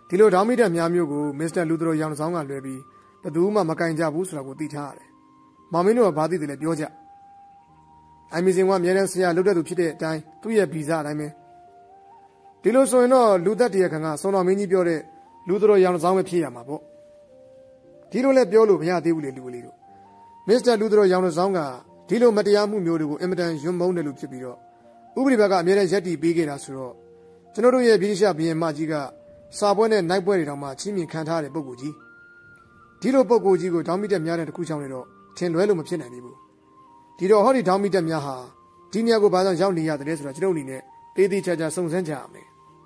ဒီလိုဒေါင်းမိတက်များမျိုးကိုမစ္စတာလူသရိုရောင်ဆောင်ကလွှဲပြီးဘယ်သူမှမကင်ကြဘူးဆိုတာကိုသိထားရတယ်။မောင်မင်းတို့ကဘာသိတယ်လဲပြောကြ။အိုင်မီစင်ကအများနဲ့ဆရာလုပ်တဲ့သူဖြစ်တဲ့အတိုင်းသူ့ရဲ့ဗီဇအတိုင်းပဲ။ဒီလိုဆိုရင်တော့လူသက်တရားခံကစုံတော်မင်းကြီးပြောတဲ့လူသရိုရောင်ဆောင်ပဲဖြစ်ရမှာပေါ့။ဒီလိုလဲပြောလို့မရသေးဘူးလေလူလေးတို့။မစ္စတာလူသရိုရောင်ဆောင်ကဒီလိုမတရားမှုမျိုးတွေကိုအင်မတန်ယွန်းမုန်းတယ်လို့ဖြစ်ပြီးတော့ဥပဒေဘက်ကအများနဲ့ရက်တီပေးခဲ့တာဆိုတော့ကျွန်တော်တို့ရဲ့ဗြိတိရှဘုရင်မကြီးကစာပွဲနဲ့နိုင်ပွဲတွေတောင်မှချင်းမြင်ခံထားတဲ့ပုံကိုကြီးဒီလိုပုံကိုကြီးကိုဒေါင်းမိတက်များတဲ့တခုချောင်းနေတော့ထင်လွဲလို့မဖြစ်နိုင်သေးဘူးဒီတော့ဟောဒီဒေါင်းမိတက်များဟာဒီနေရာကိုဘာကြောင့်ရောက်နေရတယ်ဆိုတာကျွန်တော်အနေနဲ့တေးသေးချာချာစုံစမ်းကြရမယ်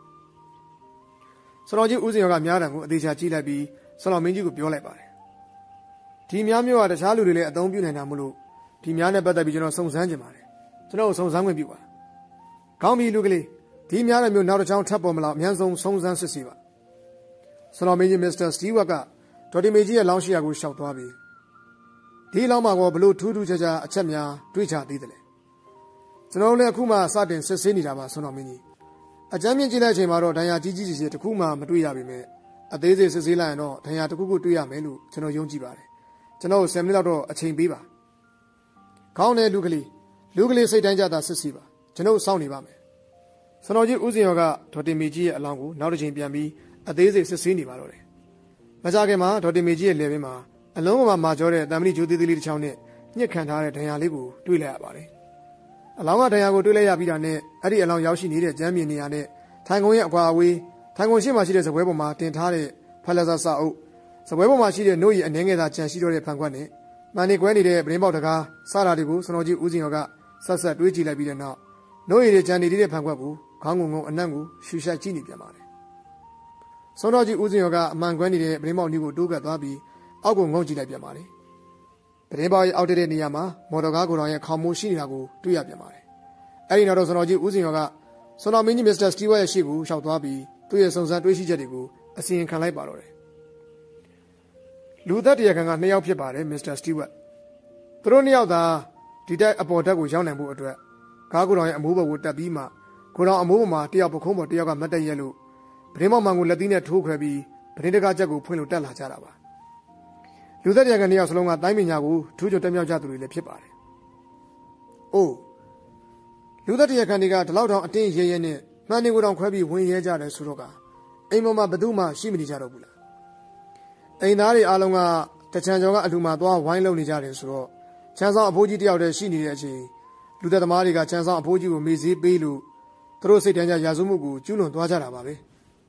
ဆရာကြီးဦးစင်ရောကများတယ်ကိုအသေးချာကြည့်လိုက်ပြီးဆရာမင်းကြီးကိုပြောလိုက်ပါတယ်ဒီများမျိုးကတခြားလူတွေလည်းအသုံးပြုနိုင်တာမလို့ဒီများနဲ့ပတ်သက်ပြီးကျွန်တော်စုံစမ်းကြပါတယ်ကျွန်တော်စုံစမ်းခွင့်ပြုပါကောင်းပြီလူကလေးဒီများတဲ့မျိုးနောက်တစ်ချောင်းထပ်ပေါ်မလားအများဆုံးစုံစမ်းစစ်ဆေးပါဆရာမင်းကြီးမစ္စတာစတီဝတ်ကဒေါ်တီမေကြီးရဲ့လောင်းရှိရာကိုရှောက်သွားပြီးဒီလောင်းမှာကောဘလို့ထူးထူးခြားခြားအချက်များတွေးချသေးတယ်လေကျွန်တော်လည်းအခုမှစတင်စစ်ဆေးနေတာပါဆရာမင်းကြီးအကြမ်းမြင့်ကြည့်လိုက်ချိန်မှာတော့ဒဏ်ရာကြီးကြီးကြီးကြီးတခုမှမတွေ့ရပါပဲအသေးစိတ်စစ်ဆေးလိုက်ရင်တော့ဒဏ်ရာတစ်ခုခုတွေ့ရမယ်လို့ကျွန်တော်ယုံကြည်ပါတယ်ကျွန်တော်ဆယ်မိနစ်လောက်တော့အချိန်ပေးပါကောင်းတယ်လူကလေးလူကလေးစိတ်တိုင်းကြတာစစ်ဆေးပါကျွန်တော်စောင့်နေပါမယ်ဆရာကြီးဦးစင်ရောကဒေါ်တင်မေကြီးရဲ့အလောင်းကိုနောက်တစ်ချိန်ပြန်ပြီးအသေးစိတ်စစ်ဆေးနေပါတော့တယ်မကြခင်မှာဒေါ်တင်မေကြီးရဲ့လက်ဘင်းမှာအလုံးကမာကျော်တဲ့တံမဏိဂျိုသေးသေးလေးတစ်ချောင်းနဲ့ညှစ်ခံထားတဲ့ဒဏ်ရာလေးကိုတွေ့လိုက်ရပါတယ်အလောင်းကဒဏ်ရာကိုတွေ့လိုက်ရပြီးတာနဲ့အဲ့ဒီအလောင်းရောက်ရှိနေတဲ့ကျမ်းမြေနေရာနဲ့ထိုင်ကုန်ရဲ့အကွာအဝေးထိုင်ကုန်ရှိမှရှိတဲ့ဇပွဲပေါ်မှာတင်ထားတဲ့ဖလက်ဆာစာအုပ်ဇပွဲပေါ်မှာရှိတဲ့နှုတ်ရည်အနေငယ်သာကြံရှိတော့တဲ့ဖန်ခွက်နဲ့မန်နေကွဲနေတဲ့ပရင်းပေါက်တကားစတာတွေကိုဆရာကြီးဦးစင်ရောကဆက်ဆက်တွေးကြည့်လိုက်ပြီးတဲ့နောက်နှုတ်ရည်ကြံနေတဲ့ဖန်ခွက်ကိုခေါင်းငုံငုံအနံ့ကိုရှူရှိုက်ကြည့်နေပြန်ပါတယ်။ဆောင်းတော်ကြီးဦးစင်ရောကအမှန်ကွဲနေတဲ့ပရင်းပေါက်နီးကိုတိုးကပ်သွားပြီးအောက်ကိုငုံကြည့်လိုက်ပြန်ပါတယ်။ပရင်းပေါက်ရဲ့အောက်တဲ့နေရာမှာမော်တော်ကားကိုယ်တော်ရဲ့ခေါင်းမိုးရှိနေတာကိုတွေ့ရပြန်ပါတယ်။အဲဒီနောက်တော့ဆောင်းတော်ကြီးဦးစင်ရောကဆောင်းတော်မင်းကြီးမစ္စတာစတီဝတ်ရဲ့ရှေ့ကိုရှောက်သွားပြီးသူ့ရဲ့စုံစမ်းတွေးရှိချက်တွေကိုအစီရင်ခံလိုက်ပါတော့တယ်။လူသက်တရားခံကနှစ်ယောက်ဖြစ်ပါတယ်မစ္စတာစတီဝတ်။သူတို့နှစ်ယောက်သာဒီတိုက်အပေါ်ဓာတ်ကိုရောက်နိုင်ဖို့အတွက်ကားကိုယ်တော်ရဲ့အမိုးပေါ်ကိုတက်ပြီးမှကိုတော်အမိုးပေါ်မှာတယောက်ပခုံးပေါ်တယောက်ကမတ်တက်ရက်လို့ပရင်းမောင်မှန်ကိုလက်သီးနဲ့ထိုးခွဲပြီးပရင်းတကားချက်ကိုဖွင့်လို့တက်လာကြတာပါလူသက်တရားကနေရောက်စလုံးကတိုင်းပညာကိုထူးချွန်တက်မြောက်ကြသူတွေလည်းဖြစ်ပါတယ်။အိုးလူသက်တရားခံတွေကဒီလောက်တောင်အတင်းရဲရဲနဲ့မှန်နေကိုတောင်ခွဲပြီးဝင်ရဲကြတယ်ဆိုတော့ကအိမ်ပေါ်မှာဘယ်သူမှရှိမနေကြတော့ဘူးလား။အိမ်သားတွေအားလုံးကတချံကျော်ကအလှမှာသွားဝိုင်းလုံနေကြတယ်ဆိုတော့ချမ်းဆောင်အဖိုးကြီးတယောက်တည်းရှိနေတဲ့အချိန်လူသက်သမားတွေကချမ်းဆောင်အဖိုးကြီးကိုမေးစေးပေးလို့သူတို့စိတ်တန်းကြရာဇဝမှုကိုကျူးလွန်သွားကြတာပါပဲ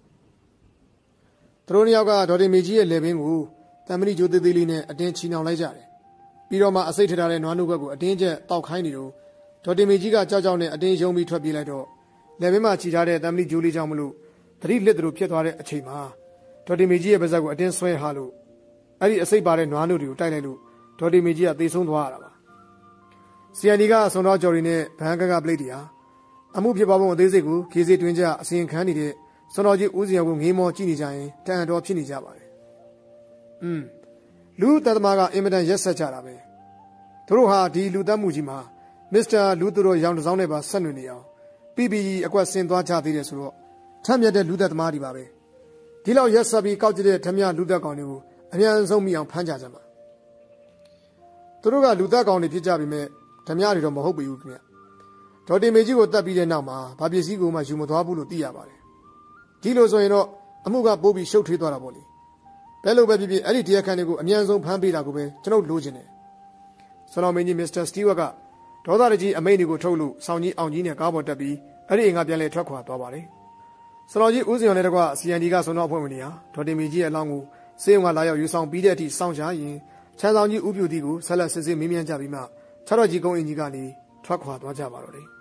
သူတို့နှစ်ယောက်ကဒေါ်တင်မေကြီးရဲ့လက်ဘင်းကိုတံမဏိဂျိုသေးသေးလေးနဲ့အတင်းချီနှောင်လိုက်ကြတယ်ပြီးတော့မှအစိတ်ထထားတဲ့နွားနှုတ်ဘက်ကိုအတင်းကျပ်တောက်ခိုင်းနေတော့ဒေါ်တင်မေကြီးကကြောက်ကြောက်နဲ့အတင်းယုံပြီးထွက်ပြေးလိုက်တော့လက်ဘင်းမှာချီထားတဲ့တံမဏိဂျိုလေးကြောင့်မလို့သတိလစ်သူတို့ဖြစ်သွားတဲ့အချိန်မှာဒေါ်တင်မေကြီးရဲ့ပါးစပ်ကိုအတင်းဆွဲဟာလို့အဲ့ဒီအစိတ်ပါတဲ့နွားနှုတ်တွေကိုတိုက်လိုက်လို့ဒေါ်တင်မေကြီးကသေဆုံးသွားရတာပါစီယန်ဒီကအစွန်တော်ကြော်ရီနဲ့ဘန်ကကပလိတ်တရားအမှုဖြစ်ပွားပုံအသေးစိတ်ကိုခေစီတွင်ကြအစီရင်ခံနေတဲ့စွန်တော်ကြီးဦးစင်ရောကိုငေးမောကြည့်နေကြရင်တန်တော်ဖြစ်နေကြပါတယ်။อืมလူတသမကအင်မတန်ရက်ဆက်ကြတာပဲ။သူတို့ဟာဒီလူသက်မှုကြီးမှာမစ္စတာလူသူတို့ရောင်တစောင်းနဲ့ပါဆက်နွယ်နေအောင်ပီပီအကွက်ဆင်သွားကြသေးတယ်ဆိုတော့ထမ်းမြတ်တဲ့လူသက်သမားတွေပါပဲ။ဒီလောက်ရက်ဆက်ပြီးကောက်ကြတဲ့ထမ်းမြလူသက်ကောင်တွေကိုအများဆုံးမိအောင်ဖမ်းကြကြမှာ။သူတို့ကလူသက်ကောင်တွေဖြစ်ကြပြီမဲ့ထမ်းမြတွေတော့မဟုတ်ပြီဘူးခင်ဗျ။ဒေါ်တင်မေကြီးကိုတတ်ပြီးတဲ့နောက်မှာဗာပစ္စည်းကိုမှယူမသွားဘူးလို့သိရပါတယ်ဒီလိုဆိုရင်တော့အမှုကပိုးပြီးရှုပ်ထွေးသွားတာပေါ့လေဘယ်လိုပဲဖြစ်ဖြစ်အဲ့ဒီတရားခံတွေကိုအမြန်ဆုံးဖမ်းပေးတာကိုပဲကျွန်တော်လိုချင်တယ်ဆရာမင်းကြီးမစ္စတာစတီဝတ်ကဒေါသတကြီးအမိန့်တွေကိုထုတ်လို့စောင်းကြီးအောင်ကြီးနဲ့ကားပေါ်တက်ပြီးအဲ့ဒီအိမ်ကပြန်လဲထွက်ခွာသွားပါတယ်ဆရာကြီးဦးစင်ရောနဲ့တကွစီအန်ဒီကဆွန်တော်အဖွဲ့ဝင်တွေဟာဒေါ်တင်မေကြီးရဲ့အလောင်းကိုစေးုံကလာရောက်ယူဆောင်ပြီးတဲ့အထိစောင့်ချရင်ချမ်းဆောင်ကြီးဦးပြူတီကိုဆက်လက်စစ်စစ်မေးမြန်းကြပြီးမှခြေတော်ကြီးကုန်းအင်ကြီးကနေထွက်ခွာသွားကြပါတော့တယ်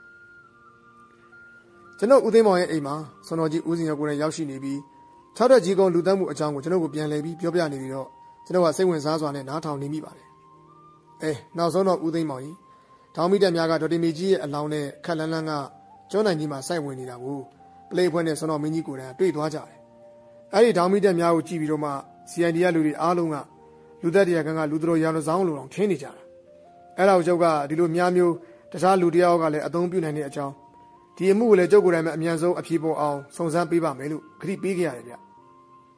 ကျွန်တော်ဦးသိန်းမောင်ရဲ့အိမ်မှာဆွန်တော်ကြီးဦးစင်ရောကိုယ်တိုင်ရောက်ရှိနေပြီးခြေတော်ကြီးကုန်းလူသက်မှုအကြောင်းကိုကျွန်တော်ကိုပြန်လည်ပြီးပြောပြနေပြီးတော့ကျွန်တော်ကစိတ်ဝင်စားစွာနဲ့နားထောင်နေမိပါတယ်အဲနောက်ဆုံးတော့ဦးသိန်းမောင်ကြီးထောင်မိတက်များကဒေါ်တင်မေကြီးရဲ့အလောင်းနဲ့ခက်လန်းလန်းကကျွန်းနိုင်ကြီးမှာစိုက်ဝင်နေတာကိုပလေဖွဲ့နဲ့ဆွန်တော်မင်းကြီးကိုယ်တိုင်တွေ့သွားကြတယ်အဲ့ဒီထောင်မိတက်များကိုကြည့်ပြီးတော့မှ စီ အိုင် ဒီ ကလူတွေအားလုံးကလူသက်တရားခံကလူတော်ရောင်ဆောင်လိုအောင်ထင်းနေကြတာအဲ့ဒါကိုကျုပ်ကဒီလိုများမျိုးတခြားလူတယောက်ကလည်းအသုံးပြုနိုင်တဲ့အကြောင်းဒီအမှုကိုလည်းကျုပ်ကိုယ်တိုင်ပဲအမြန်ဆုံးအဖြေပေါ်အောင်စုံစမ်းပေးပါမယ်လို့ခရီးပေးခဲ့ရတယ်ဗျ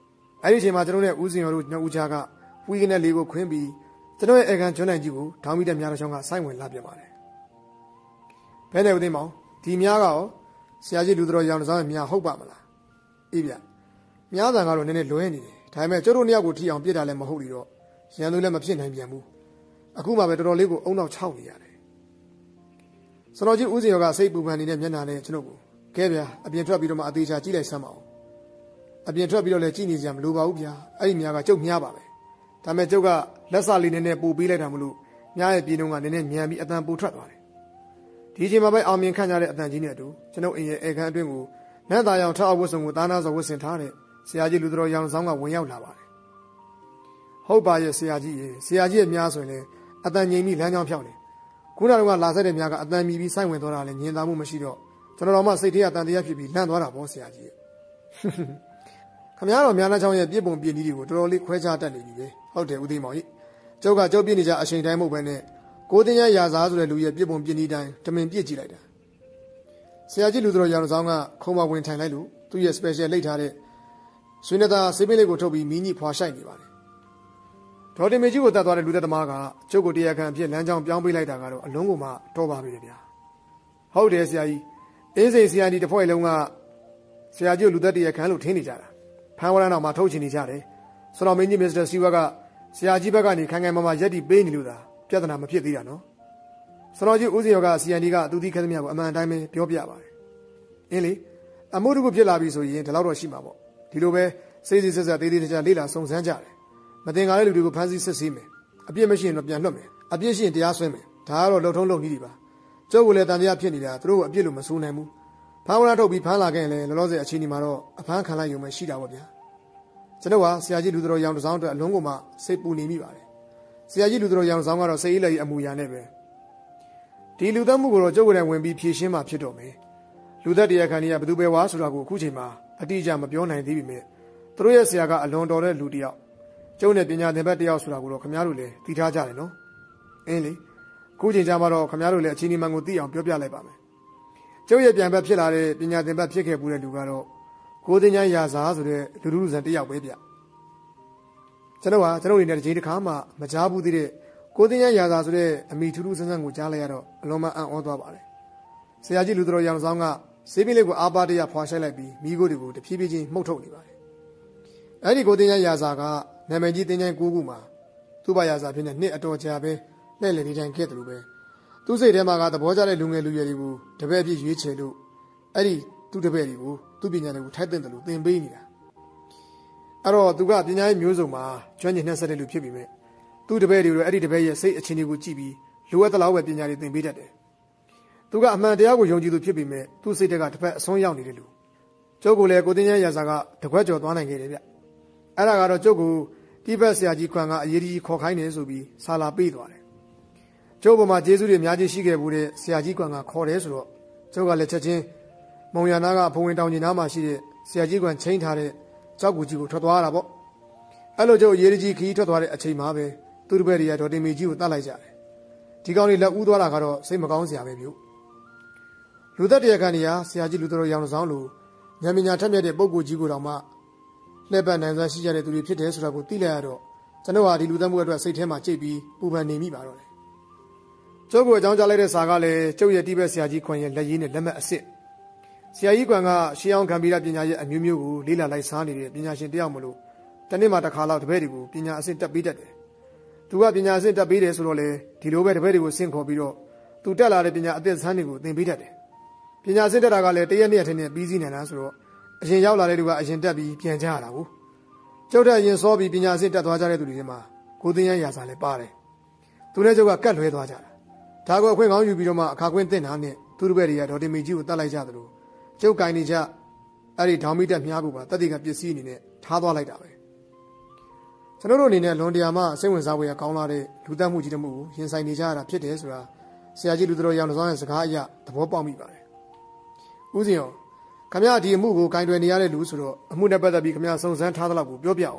အဲ့ဒီအချိန်မှာကျွန်တော်နဲ့ဦးစင်ရောတို့နှစ်ဦးကြားကဝီကနေလေးကိုခွင်းပြီးကျွန်တော်ရဲ့အေကန်ကျွန်းနိုင်ကြီးကိုထောင်းမိတဲ့မြားတော်ချောင်းကစိုက်ဝင်လာပြပါတယ်ဘဲနဲ့ဦးသိမ်းမောင်ဒီမြားကရောဆရာကြီးလူတော်ရောင်ဆောင်ရဲ့မြားဟုတ်ပါမလားအေးဗျမြားတန်ကတော့နည်းနည်းလွဲနေတယ်ဒါပေမဲ့ကျုပ်တို့နှစ်ယောက်ကိုထိအောင်ပြစ်တာလည်းမဟုတ်လေတော့ရန်သူလည်းမဖြစ်နိုင်ပြန်ဘူးအခုမှပဲတော်တော်လေးကိုအုံနောက်ခြောက်နေရတယ်စတော်ကြီးဦးစင်ရောကစိတ်ပူပန်နေတဲ့မျက်နှာနဲ့ကျွန်တော်ကိုကဲဗျာအပြင်ထွက်ပြီးတော့မှအသေးချာကြည့်လိုက်စမ်းပါဦးအပြင်ထွက်ပြီးတော့လည်းကြည့်နေကြမလိုပါဘူးဗျာအဲ့ဒီမြားကကျုပ်မြားပါပဲဒါပေမဲ့ကျုပ်ကလက်စလေးနည်းနည်းပို့ပေးလိုက်တာမလို့မြားရဲ့ပြေနှုံးကနည်းနည်းမြန်ပြီးအတန်ပိုထွက်သွားတယ်ဒီအချိန်မှာပဲအောင်မြင်ခန့်ကြတဲ့အတန်ကြီးနဲ့အတူကျွန်ုပ်အိမ်ရဲ့အေကန်အတွင်းကိုနတ်သားရောင်ထအောက်ဝတ်စုံကိုသားနာစောဝတ်ဆင်ထားတဲ့ဆရာကြီးလူတော်ရောင်ဆောင်ကဝင်ရောက်လာပါတယ်ဟုတ်ပါရဲ့ဆရာကြီးရေဆရာကြီးရဲ့မြားဆိုရင်လည်းအတန်ငြိမ်ပြီးလမ်းကြောင်းဖြောင်းတယ်ခုနကလာဆက်တဲ့မြားကအတန်မြည်ပြီးစိုက်ဝင်သွားတာလည်းညင်သာမှုမရှိတော့ကျွန်တော်တို့မှစိတ်ထဲကတန်တရားဖြစ်ပြီးလန့်သွားတာပေါ့ဆရာကြီးခမရတော်များနှချောင်းရဲ့ပြစ်ပုံပြင်းကြီးတွေကိုတော်တော်လေးခွဲခြားတတ်နေပြီပဲဟုတ်တယ်ဦးသိမ်းမောင်ကြီးကျုပ်ကကျုပ်ပြစ်နေကြအချိန်တိုင်းမဟုတ်ပဲနဲ့ကိုသိန်းရရာစားဆိုတဲ့လူရဲ့ပြစ်ပုံပြင်းကြီးတိုင်းတမင်ပြစ်ကြည့်လိုက်တာဆရာကြီးလူတော်ရောင်ဆောင်ကခုံမဝင်ထိုင်လိုက်လို့သူ့ရဲ့ special လိတ်ထားတဲ့ဆွေးနေတာစေးပင်းလေးကိုထုတ်ပြီးမီးညိဖွာရှိုက်နေပါတယ်ဒေါ်တင်မေကြီးကိုတတ်သွားတဲ့လူသက်သမားကကျုပ်ကိုတရားခံအဖြစ်လမ်းကြောင်းပြောင်းပေးလိုက်တာကတော့အလုံးကိုမှတော့ပါပြီလေဗျာဟုတ်တယ်ဆရာကြီးအင်းစိန်ဆရာကြီးတစ်ဖွဲ့လုံးကဆရာကြီးကိုလူသက်တရားခံလို့ထင်းနေကြတာဖန်ဝရမ်းတော်မှာထုတ်ချင်နေကြတယ်ဆိုတော့မင်းကြီးမစ္စတာစီဝါကဆရာကြီးဘက်ကနေခိုင်ခိုင်မာမာရက်တီပေးနေလို့သာပြဿနာမဖြစ်သေးတာနော်ဆိုတော့ကြီးဦးစင်ရောက စီ အန် ဒီ ကအတူတီးခဲသမျှကိုအမှန်တိုင်းပဲပြောပြပါတယ်အင်းလေအမှုတခုဖြစ်လာပြီဆိုရင်ဒီလောက်တော့ရှိမှာပေါ့ဒီလိုပဲစိတ်စိတ်ဆက်ဆက်သေးသေးချာချာလေးလာစုံစမ်းကြတယ်မတင်ကားတဲ့လူတွေကိုဖမ်းဆီးစစ်ဆေးမယ်အပြစ်မရှိရင်တော့ပြန်လွှတ်မယ်အပြစ်ရှိရင်တရားစွဲမယ်ဒါကတော့လှုပ်ထုံးလုပ်နည်းတွေပါကျုပ်ကလည်းတန်တရားဖြစ်နေတာသူတို့ကအပြစ်လို့မဆိုးနိုင်ဘူးဖမ်းဝရမ်းထုတ်ပြီးဖမ်းလာခဲ့ရင်လည်းလောလောဆယ်အချိန်ဒီမှာတော့အဖမ်းခံလိုက်ရုံပဲရှိတာပေါ့ဗျာကျွန်တော်ကဆရာကြီးလူတော်ရောင်တစောင်းအတွက်အလုံးကိုမှစိတ်ပူနေမိပါတယ်ဆရာကြီးလူတော်ရောင်ဆောင်ကတော့စိတ်အေးလက်ကြီးအမူအရာနဲ့ပဲဒီလူသက်မှုကိုတော့ကျုပ်ကလည်းဝင်ပြီးဖြေရှင်းမှဖြစ်တော့မယ်လူသက်တရားခံကြီးကဘယ်သူပဲဝါဆိုတာကိုအခုချိန်မှာအတိအကျမပြောနိုင်သေးပေမဲ့သူတို့ရဲ့ဆရာကအလွန်တော်တဲ့လူတစ်ယောက်ကျုပ်နဲ့ပညာသင်ဘက်တစ်ယောက်ဆိုတာကိုတော့ခင်ဗျားတို့လည်းသိထားကြတယ်နော်အင်းလေအခုချိန်ကျမှတော့ခင်ဗျားတို့လည်းအချင်းဒီမှန်ကိုသိအောင်ပြောပြလိုက်ပါမယ်ကျုပ်ရဲ့ပြန်ဘက်ဖြစ်လာတဲ့ပညာသင်ဘက်ဖြစ်ခဲ့ပူတဲ့လူကတော့ကိုသိန်းချမ်းရာဇာဆိုတဲ့လူလူလူဆန်တစ်ယောက်ပဲဗျကျွန်တော်ကကျွန်တော်အနေနဲ့တစ်ချိန်တစ်ခါမှမကြားဘူးသေးတဲ့ကိုသိန်းချမ်းရာဇာဆိုတဲ့အမိထူးထူးဆန်းဆန်းကိုကြားလိုက်ရတော့အလုံးမအံ့ဩသွားပါတယ်ဆရာကြီးလူတော်ရောင်ဆောင်ကစေးပင်းလေးကိုအားပါတရဖွာရှိုက်လိုက်ပြီးမိကိုတွေကိုတဖြည်းဖြည်းချင်းမှုတ်ထုတ်နေပါတယ်အဲ့ဒီကိုသိန်းချမ်းရာဇာကနာမည်ကြီးသိန်းချမ်းကိုခုမှာသူ့ဘာရာဇာဖြစ်နေနှစ်အတော်ကြာပဲလှည့်လည်နေတိုင်းခဲ့တယ်လို့ပဲသူ့စိတ်ထဲမှာကသဘောကျတဲ့လူငယ်လူရွယ်တွေကိုတပည့်ပြည့်ရွေးချယ်လို့အဲ့ဒီသူ့တပည့်တွေကိုသူ့ပညာတွေကိုထိုက်တဲ့တယ်လို့သင်ပေးနေတာအဲ့တော့သူကပညာရေးမျိုးစုံမှာကျွမ်းကျင်နှံ့ဆက်တဲ့လူဖြစ်ပြီမဲ့သူ့တပည့်တွေကိုအဲ့ဒီတပည့်ရဲ့စိတ်အခြေအနေကိုကြည့်ပြီးလိုအပ်တဲ့လောက်ပဲပညာတွေသင်ပေးတတ်တယ်သူကအမှန်တရားကိုယုံကြည်သူဖြစ်ပြီမဲ့သူ့စိတ်ထဲကတစ်ဖက်အစွန်းရောက်နေတဲ့လူကျုပ်ကလည်းကိုသိန်းချမ်းရာဇာကတကွက်ကျော်သွားနိုင်ခဲ့တယ်ဗျအဲ့ဒါကတော့ကျုပ်ကိုတိဘက်ဆရာကြီးခွန်ကအရေးကြီးခေါ်ခိုင်းနေဆိုပြီးဆာလာပေးသွားတယ်ကျုပ်ပေါ်မှာကျေးဇူးတွေအများကြီးရှိခဲ့ဘူးတဲ့ဆရာကြီးခွန်ကခေါ်တယ်ဆိုတော့ကျုပ်ကလည်းချက်ချင်းမုံရနာကဘုံဝင်တောင်ကြီးနားမှာရှိတဲ့ဆရာကြီးခွန်ချင်းထားတဲ့ကြောက်ကူကြီးကိုထွက်သွားတာပေါ့အဲ့လိုကျုပ်အရေးကြီးခီးထွက်သွားတဲ့အချိန်မှာပဲသူ့တပည့်တွေကဒေါ်တင်မေကြီးကိုတတ်လိုက်ကြတယ်ဒီကောင်လေးလက်ဦးသွားတာကတော့စိတ်မကောင်းစရာပဲမျိုးလူသက်တရားခံတွေကဆရာကြီးလူတော်ရောင်ဆောင်လို့ဉာဏ်ပညာထက်မြက်တဲ့ပုဂ္ဂိုလ်ကြီးကိုတောင်မှလှည့်ပတ်နိုင်စွမ်းရှိကြတဲ့သူတွေဖြစ်တယ်ဆိုတာကိုသိလိုက်ရတော့ကျွန်တော်ဟာဒီလူသက်မှုအတွက်စိတ်ထဲမှာကြိတ်ပြီးပူပန်နေမိပါတော့တယ်ကျုပ်ကိုအကြောင်းကြားလိုက်တဲ့စာကလည်းကျုပ်ရဲ့တိဘက်ဆရာကြီးခွန်ရဲ့လက်ရည်နဲ့လက်မှတ်အစ်စ်ဆရာကြီးခွန်ကရှေးအောင်ခံပြီးတဲ့ပညာရဲ့အမျိုးမျိုးကိုလေးလာလိုက်စားနေတဲ့ပညာရှင်တယောက်မလို့တနေ့မှတစ်ခါလောက်တပည့်တွေကိုပညာအစ်စ်တက်ပေးတတ်တယ်သူကပညာအစ်စ်တက်ပေးတယ်ဆိုတော့လေဒီလိုပဲတပည့်တွေကိုဆင့်ခေါ်ပြီးတော့သူတက်လာတဲ့ပညာအသစ်ဆန်းတွေကိုသင်ပေးတတ်တယ်ပညာအစ်စ်တက်တာကလည်းတရက်နှစ်ရက်ထင်းနဲ့ပြီးစီးနေတာဆိုတော့အရင်ရောက်လာတဲ့သူကအရင်တက်ပြီးပြန်ကြရတာကိုကျုပ်တက်ရင်စောပြီးပညာအစ်စ်တက်သွားကြတဲ့သူတွေထဲမှာကိုသိန်းချမ်းရာဇာလည်းပါတယ်သူနဲ့ကျုပ်ကကတ်လွဲသွားကြတာဒါကိုအခွင့်ကောင်းယူပြီးတော့မှအခါခွင့်တင်တာနဲ့သူတို့ဘက်တွေကဒေါ်တင်မေကြီးကိုတတ်လိုက်ကြသလိုကျုပ်ကင်နေကြအဲ့ဒီဒေါင်းမိတက်မြားကိုပါတက်တိကပစ္စည်းအနေနဲ့ထားသွားလိုက်တာပဲကျွန်တော်တို့အနေနဲ့လွန်တရားမှစိတ်ဝင်စားဖွယ်ကောင်းလာတဲ့လူသက်မှုကြီးတမှုကိုရင်ဆိုင်နေကြရတာဖြစ်တယ်ဆိုတာဆရာကြီးလူတော်ရောင်ဆောင်ရဲ့စကားအရသဘောပေါက်မိပါတယ်ဦးစင်ရောခင်ဗျားဒီအမှုကိုကင်တွယ်နေရတဲ့လူဆိုတော့အမှုနဲ့ပတ်သက်ပြီးခင်ဗျားစုံစမ်းထားသလောက်ကိုပြောပြအောင်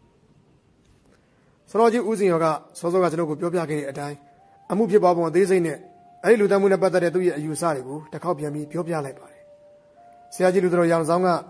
ဆရာကြီးဦးစင်ရောကစောစောကကျွန်တော်ကိုပြောပြခဲ့တဲ့အတိုင်းအမှုဖြစ်ပွားပုံအသေးစိတ်နဲ့အဲ့ဒီလူသက်မှုနဲ့ပတ်သက်တဲ့သူ့ရဲ့အယူအဆတွေကိုတစ်ခေါက်ပြန်ပြီးပြောပြလိုက်ပါတယ်ဆရာကြီးလူတော်ရောင်ဆောင်က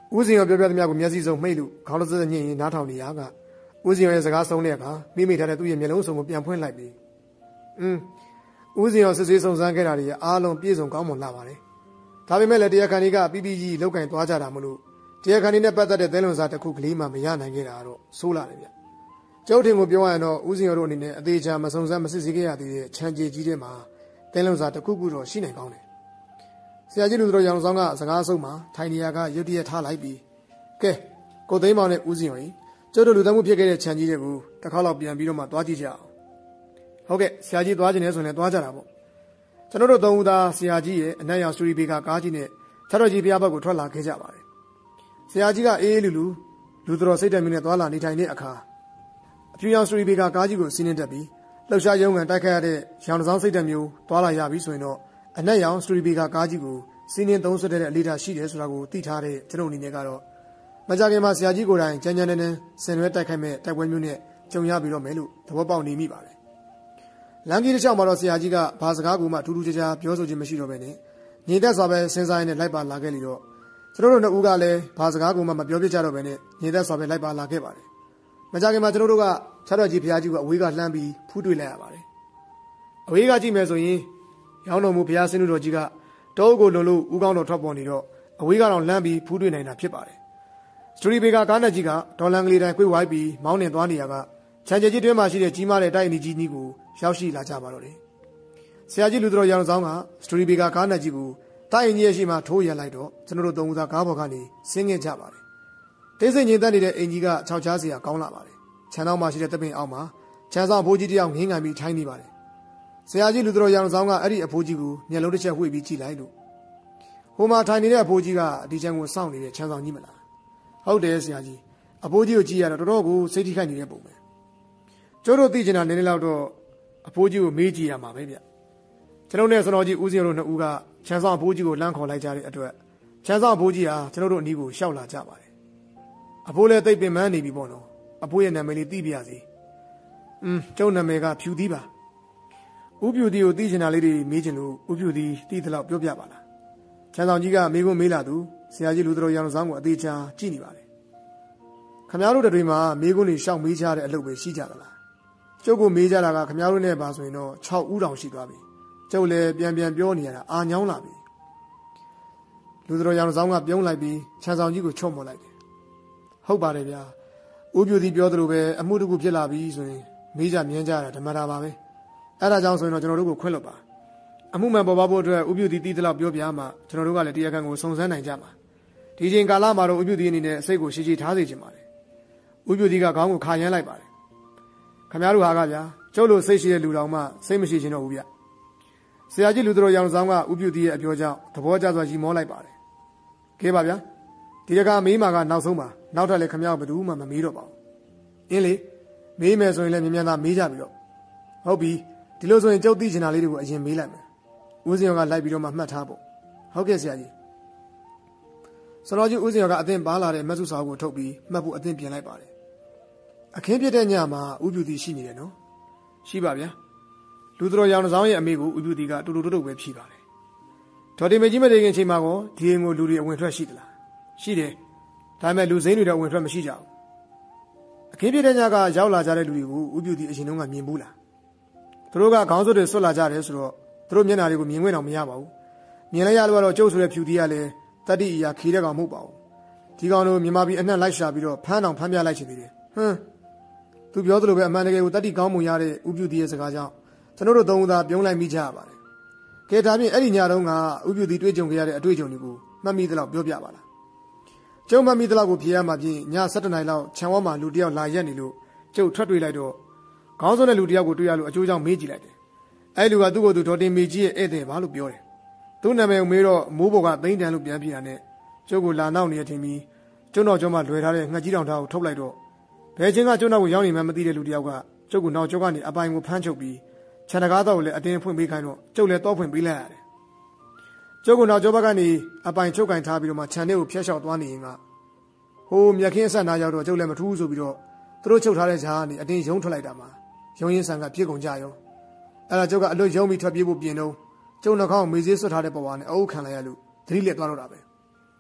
ဦးစင်ရောပြောပြသမျှကိုမျက်စိစုံမှိတ်လို့ခေါင်းတစ်စက်ညှိရင်နားထောင်နေရကဦးစင်ရောရဲ့စကားဆုံးတဲ့အခါမိမိထားတဲ့သူ့ရဲ့မျက်လုံးစုံကိုပြန်ဖွင့်လိုက်ပြီးအင်းဦးစင်ရောစစ်ဆေးစုံစမ်းခဲ့တာတွေအားလုံးပြည့်စုံကောင်းမွန်လာပါတယ်ဒါပေမဲ့လည်းတရားခံတွေကပြီးပြီးကြီးလောက်ကင်သွားကြတာမလို့တရားခံတွေနဲ့ပတ်သက်တဲ့သဲလွန်စားတစ်ခုကလေးမှမရနိုင်ခဲ့တာတော့ဆိုးလာတယ်ဗျကျုပ်ထင်ကိုပြောရရင်တော့ဦးစင်ရောတို့အနေနဲ့အသေးချာမစုံစမ်းမစစ်ဆေးခဲ့ရသေးတဲ့ချမ်းကြေကြီးတဲ့မှာသဲလွန်စားတစ်ခုခုတော့ရှိနိုင်ကောင်းတယ်ဆရာကြီးလူတော်ရောင်ဆောင်ကစကားဆုံးမှာထိုင်နေရာကရုတ်တရက်ထားလိုက်ပြီးကဲကိုသိန်းမောင်နဲ့ဦးစင်ရောကြီးကျုပ်တို့လူသမှုဖြစ်ခဲ့တဲ့ချမ်းကြီးတွေကိုတစ်ခါတော့ပြန်ပြီးတော့မှသွားကြည့်ကြအောင်ဟုတ်ကဲ့ဆရာကြီးသွားခြင်းနဲ့ဆိုရင်လည်းသွားကြတာပေါ့ကျွန်တော်တို့သုံးဦးသားဆရာကြီးရဲ့အနက်ရောင်စတူဒီဘေကာကားကြီးနဲ့ခြေတော်ကြီးဘုရားဘက်ကိုထွက်လာခဲ့ကြပါတယ်ဆရာကြီးကအေးအေးလူလူလူတော်စိတ်တက်မြင့်နဲ့သွားလာနေထိုင်တဲ့အခါအဖြူရောင်စတူဒီဘေကာကားကြီးကိုစီးနှင်းတက်ပြီးလှုပ်ရှားရုံကန်တိုက်ခတ်ရတဲ့ရောင်ဆောင်စိတ်တက်မျိုးသွားလာရပြီဆိုရင်တော့အနက်ရောင်စတူဒီဘေကာကားကြီးကိုစီးနှင်းသုံးဆွတ်တဲ့အလေးထားရှိတယ်ဆိုတာကိုသိထားတဲ့ကျွန်တော်အနေနဲ့ကတော့မကြခင်မှာဆရာကြီးကိုယ်တိုင်ကြမ်းကြမ်းနဲ့နဲ့ဆင်နွှဲတိုက်ခိုက်မဲ့တိုက်ပွဲမျိုးနဲ့ကြုံရပြီးတော့မယ်လို့သဘောပေါက်နေမိပါတယ်လမ်းကြီးတစ်လျှောက်မှာတော့ဆရာကြီးကဘာစကားကူမှထူးထူးခြားခြားပြောဆိုခြင်းမရှိတော့ဘဲနဲ့ညီသက်စွာပဲစဉ်းစားရင်းနဲ့လိုက်ပါလာခဲ့လေတော့ကျွန်တော်တို့နှစ်ဦးကလည်းဘာစကားကူမှမပြောပြကြတော့ဘဲနဲ့ညီသက်စွာပဲလိုက်ပါလာခဲ့ပါတယ်မကြခင်မှာကျွန်တော်တို့ကခြေတော်ကြီးဘုရားကြီးကအဝေးကလှမ်းပြီးဖူးတွေ့လိုက်ရပါတယ်အဝေးကကြည့်မယ်ဆိုရင်ရောင်းတော်မူဘုရားဆင်းတော်ကြီးကတောအုပ်ကိုလုံလို့ဦးကောင်းတော်ထွက်ပေါ်နေတော့အဝေးကတော့လှမ်းပြီးဖူးတွေ့နိုင်တာဖြစ်ပါတယ်စတူဒီဘေကာကားနဲ့ကြီးကဒေါ်လန်ကလေးတိုင်းကွေ့ဝိုင်းပြီးမောင်းနှင်သွားနေရကချန်ကျဲကြီးတွင်းမှာရှိတဲ့ကြီးမားတဲ့တိုက်အနီကြီးကြီးကိုရောက်ရှိလာကြပါတော့တယ်ဆရာကြီးလူတော်ရောင်ဆောင်ကစတူဒီဘေကာကားနဲ့ကြီးကိုတိုက်အင်ကြီးရဲ့ရှိမှထိုးရလိုက်တော့ကျွန်တော်တို့သုံးဦးသားကားပေါ်ကနေဆင်းခဲ့ကြပါတယ်တိတ်ဆိတ်ငြိမ်သက်နေတဲ့အင်ကြီးကခြောက်ချားစရာကောင်းလာပါတယ်ခြံတော်မှာရှိတဲ့တပင်အောက်မှာခြံဆောင်အဖိုးကြီးတယောက်ငင်းငံပြီးထိုင်နေပါတယ်ဆရာကြီးလူတော်ရောင်ဆောင်ကအဲ့ဒီအဖိုးကြီးကိုမျက်လုံးတစ်ချက်ဝှေ့ပြီးကြည့်လိုက်လို့ဟိုမှာထိုင်နေတဲ့အဖိုးကြီးကဒီခြံကိုစောင့်နေတဲ့ခြံဆောင်ကြီးမလားဟုတ်တယ်ဆရာကြီးအဖိုးကြီးကိုကြည့်ရတော့တော်တော်ကိုစိတ်ထိခိုက်နေတဲ့ပုံပဲကျိုးတို့သိချင်တာနည်းနည်းလောက်တော့အဖိုးကြီးကိုမေးကြည့်ရမှာပဲဗျကျွန်တော်နဲ့စတော်ကြီးဦးစင်တို့နှစ်ဦးကချမ်းဆောင်အဖိုးကြီးကိုလမ်းခေါ်လိုက်ကြတဲ့အတွက်ချမ်းဆောင်အဖိုးကြီးဟာကျွန်တော်တို့အနီးကိုရှောက်လာကြပါတယ်အဖိုးလည်းသိပ်ပင်ပန်းနေပြီပေါ့နော်အဖိုးရဲ့နာမည်လေးသိပြရစီอืมကျုံနာမည်ကဖြူသီးပါဦးဖြူသီးကိုသိချင်တာလေးတွေမေးချင်လို့ဦးဖြူသီးသိသလောက်ပြောပြပါလားချမ်းဆောင်ကြီးကမေးခွန်းမေးလာသူဆရာကြီးလူတော်ရောင်ဆောင်ကိုအသေးချာကြည့်နေပါတယ်ခမည်းတော်တို့တွေမှာမေးခွန်းတွေရှောက်မေးကြတဲ့အလုပ်ပဲရှိကြသလားကျုပ်ကိုမေးကြတာကခမည်းတော်နဲ့ပါဆိုရင်တော့၆ဦးတောင်ရှိသွားပြီကျုပ်လည်းပြန်ပြန်ပြောနေရတာအာညောင်းလာပြီလူတော်ရောင်ဆောင်ကပြုံးလိုက်ပြီးချမ်းဆောင်ကြီးကိုချွတ်မော်လိုက်တယ်ဟုတ်ပါတယ်ဗျာဦးပြူစီပြောသလိုပဲအမှုတစ်ခုဖြစ်လာပြီဆိုရင်မေးကြမြင်ကြတာဓမ္မတာပါပဲအဲ့ဒါကြောင့်ဆိုရင်တော့ကျွန်တော်တို့ကိုခွင့်လွှတ်ပါအမှုမှန်ပေါ်ပေါက်ဖို့အတွက်ဦးပြူစီတီးသလောက်ပြောပြမှကျွန်တော်တို့ကလည်းတရားခံကိုစုံစမ်းနိုင်ကြမှာဒီချိန်ကာလမှာတော့ဦးပြူစီအနေနဲ့စိတ်ကိုရှိရှိထားစေချင်ပါတယ်ဦးပြူစီကခေါင်းကိုခါရမ်းလိုက်ပါတယ်ခင်ဗျားတို့ဟာကဗျာကျုပ်လိုစိတ်ရှိတဲ့လူတော်မှစိတ်မရှိချင်တော့ဘူးဗျဆရာကြီးလူတော်ရောင်ဆောင်ကဦးပြူစီရဲ့အပြောကြောင့်သဘောကျစွာရီမောလိုက်ပါတယ်ကဲပါဗျာဒီတကမေးမှာကနောက်ဆုံးပါနောက်ထပ်လည်းခင်ဗျားဘယ်သူမှမမေးတော့ပါဘူးအင်းလေမေးမယ်ဆိုရင်လည်းမြန်မြန်သာမေးကြပြီတော့ဟုတ်ပြီဒီလိုဆိုရင်ကျုပ်သိချင်တာလေးတွေကိုအရင်မေးလိုက်မယ်ဦးစင်ရောကလိုက်ပြီးတော့မှမှတ်ထားဖို့ဟုတ်ကဲ့ဆရာကြီးစတော်ကြီးဦးစင်ရောကအသင်ပါလာတဲ့မတ်စုစာအုပ်ကိုထုတ်ပြီးမှတ်ဖို့အသင်ပြင်လိုက်ပါတယ်အခင်းပြတဲ့ညမှာဦးပြူတီရှိနေတယ်နော်ရှိပါဗျာလူတော်ရောင်ဆောင်ရဲ့အမေကိုဦးပြူတီကတူတူတုတ်တုတ်ပဲဖြီးပါတယ်ဒေါ်တင်မေကြီးမတေခင်ချိန်မှာကောဒီအိမ်ကိုလူတွေအဝင်ထွက်ရှိသလားရှိတယ်ဒါပေမဲ့လူစိမ်းတွေတော့အဝင်ထွက်မရှိကြဘူးအခင်းပြတဲ့ညကရောက်လာကြတဲ့လူတွေကိုဦးပြူတီအရင်တုန်းကမြင်ဘူးလားသူတို့ကခေါင်းစွပ်တွေဆွတ်လာကြတယ်ဆိုတော့သူတို့မျက်နှာတွေကိုမြင်ခွင့်တော့မရပါဘူးမြင်လိုက်ရလို့တော့ကျုပ်ဆိုတဲ့ဖြူတီးကလည်းတတိအရာခီးတဲ့ကောင်မဟုတ်ပါဘူးဒီကောင်တို့မြန်မာပြည်အနှံ့လိုက်ရှာပြီးတော့ဖမ်းအောင်ဖမ်းပြလိုက်ချင်သေးတယ်ဟမ်သူပြောသလိုပဲအမှန်တကယ်ကိုတတိကောင်းမှုရတဲ့ဦးပြူတီးရဲ့စကားကြောင့်ကျွန်တော်တို့သုံးဦးသာပြုံးလိုက်မိကြရပါတယ်ကဲဒါဖြင့်အဲ့ဒီညတုန်းကဦးပြူတီးတွေ့ကြုံခဲ့ရတဲ့အတွေ့အကြုံတွေကိုမှတ်မိသလောက်ပြောပြပါလားကျုံမှတ်မိသလောက်ကိုဖြေရမှာဖြင့်ည၁၇နာရီလောက်ခြံဝါမှာလူတယောက်လာရက်နေလို့ကျုပ်ထွက်တွေ့လိုက်တော့ခေါင်းစွန်းတဲ့လူတယောက်ကိုတွေ့ရလို့အကျိုးကြောင့်မေးကြည့်လိုက်တယ်အဲ့လူကသူ့ကိုယ်သူဒေါ်တင်မေကြီးရဲ့ဧည့်သည်ပါလို့ပြောတယ်သူ့နာမည်ကိုမေးတော့မိုးဘော်ကသိန်းတန်လို့ပြန်ပြတာနဲ့ကျုပ်ကိုလာနောက်နေရထင်ပြီးကျွန်းတော်ကျောင်းမှာလွယ်ထားတဲ့ငှက်ကြီးတောင်ထားကိုထုတ်လိုက်တော့ဘယ်ချင်းကကျွန်းတော်ကိုရောက်နေမှမသိတဲ့လူတယောက်ကကျုပ်ကိုနောက်ကျောကနေအပိုင်ကိုဖမ်းချုပ်ပြီးခြံတကားတော့လည်းအတင်းဖွင့်ပေးခိုင်းတော့ကျုပ်လည်းတော့ဖွင့်ပေးလိုက်ရတယ်ကျုပ်ကနောက်ကျောဘက်ကနေအပိုင်ချုပ်ကင်ထားပြီးတော့မှခြံထဲကိုဖျက်လျှောက်သွားနေရင်ကဟိုမြက်ခင်းအဆက်နာရောက်တော့ကျုပ်လည်းမထူးဆိုပြီးတော့သူတို့ချုပ်ထားတဲ့ဈာကနေအတင်းယုံထွက်လိုက်တာမှာယုံရင်ဆန်ကပြစ်ကုန်ကြရောအဲ့ဒါကျုပ်ကအလွတ်ယုံပြီးထွက်ပြေးဖို့ပြင်တော့ကျုံနှာခေါင်းမေးစေးဆွတ်ထားတဲ့ပေါ်ပါနဲ့အုပ်ခံလိုက်ရလို့သတိလက်သွားတော့တာပဲ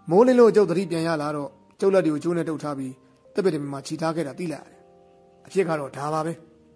မိုးလင်းလို့ကျုပ်သတိပြန်ရလာတော့ကျုပ်လက်တွေကိုကျိုးနဲ့တုပ်ထားပြီးတက်ပစ်တယ်မှာခြိထားခဲ့တာသိလိုက်ရတယ်အဖြစ်ကတော့ဒါပါပဲ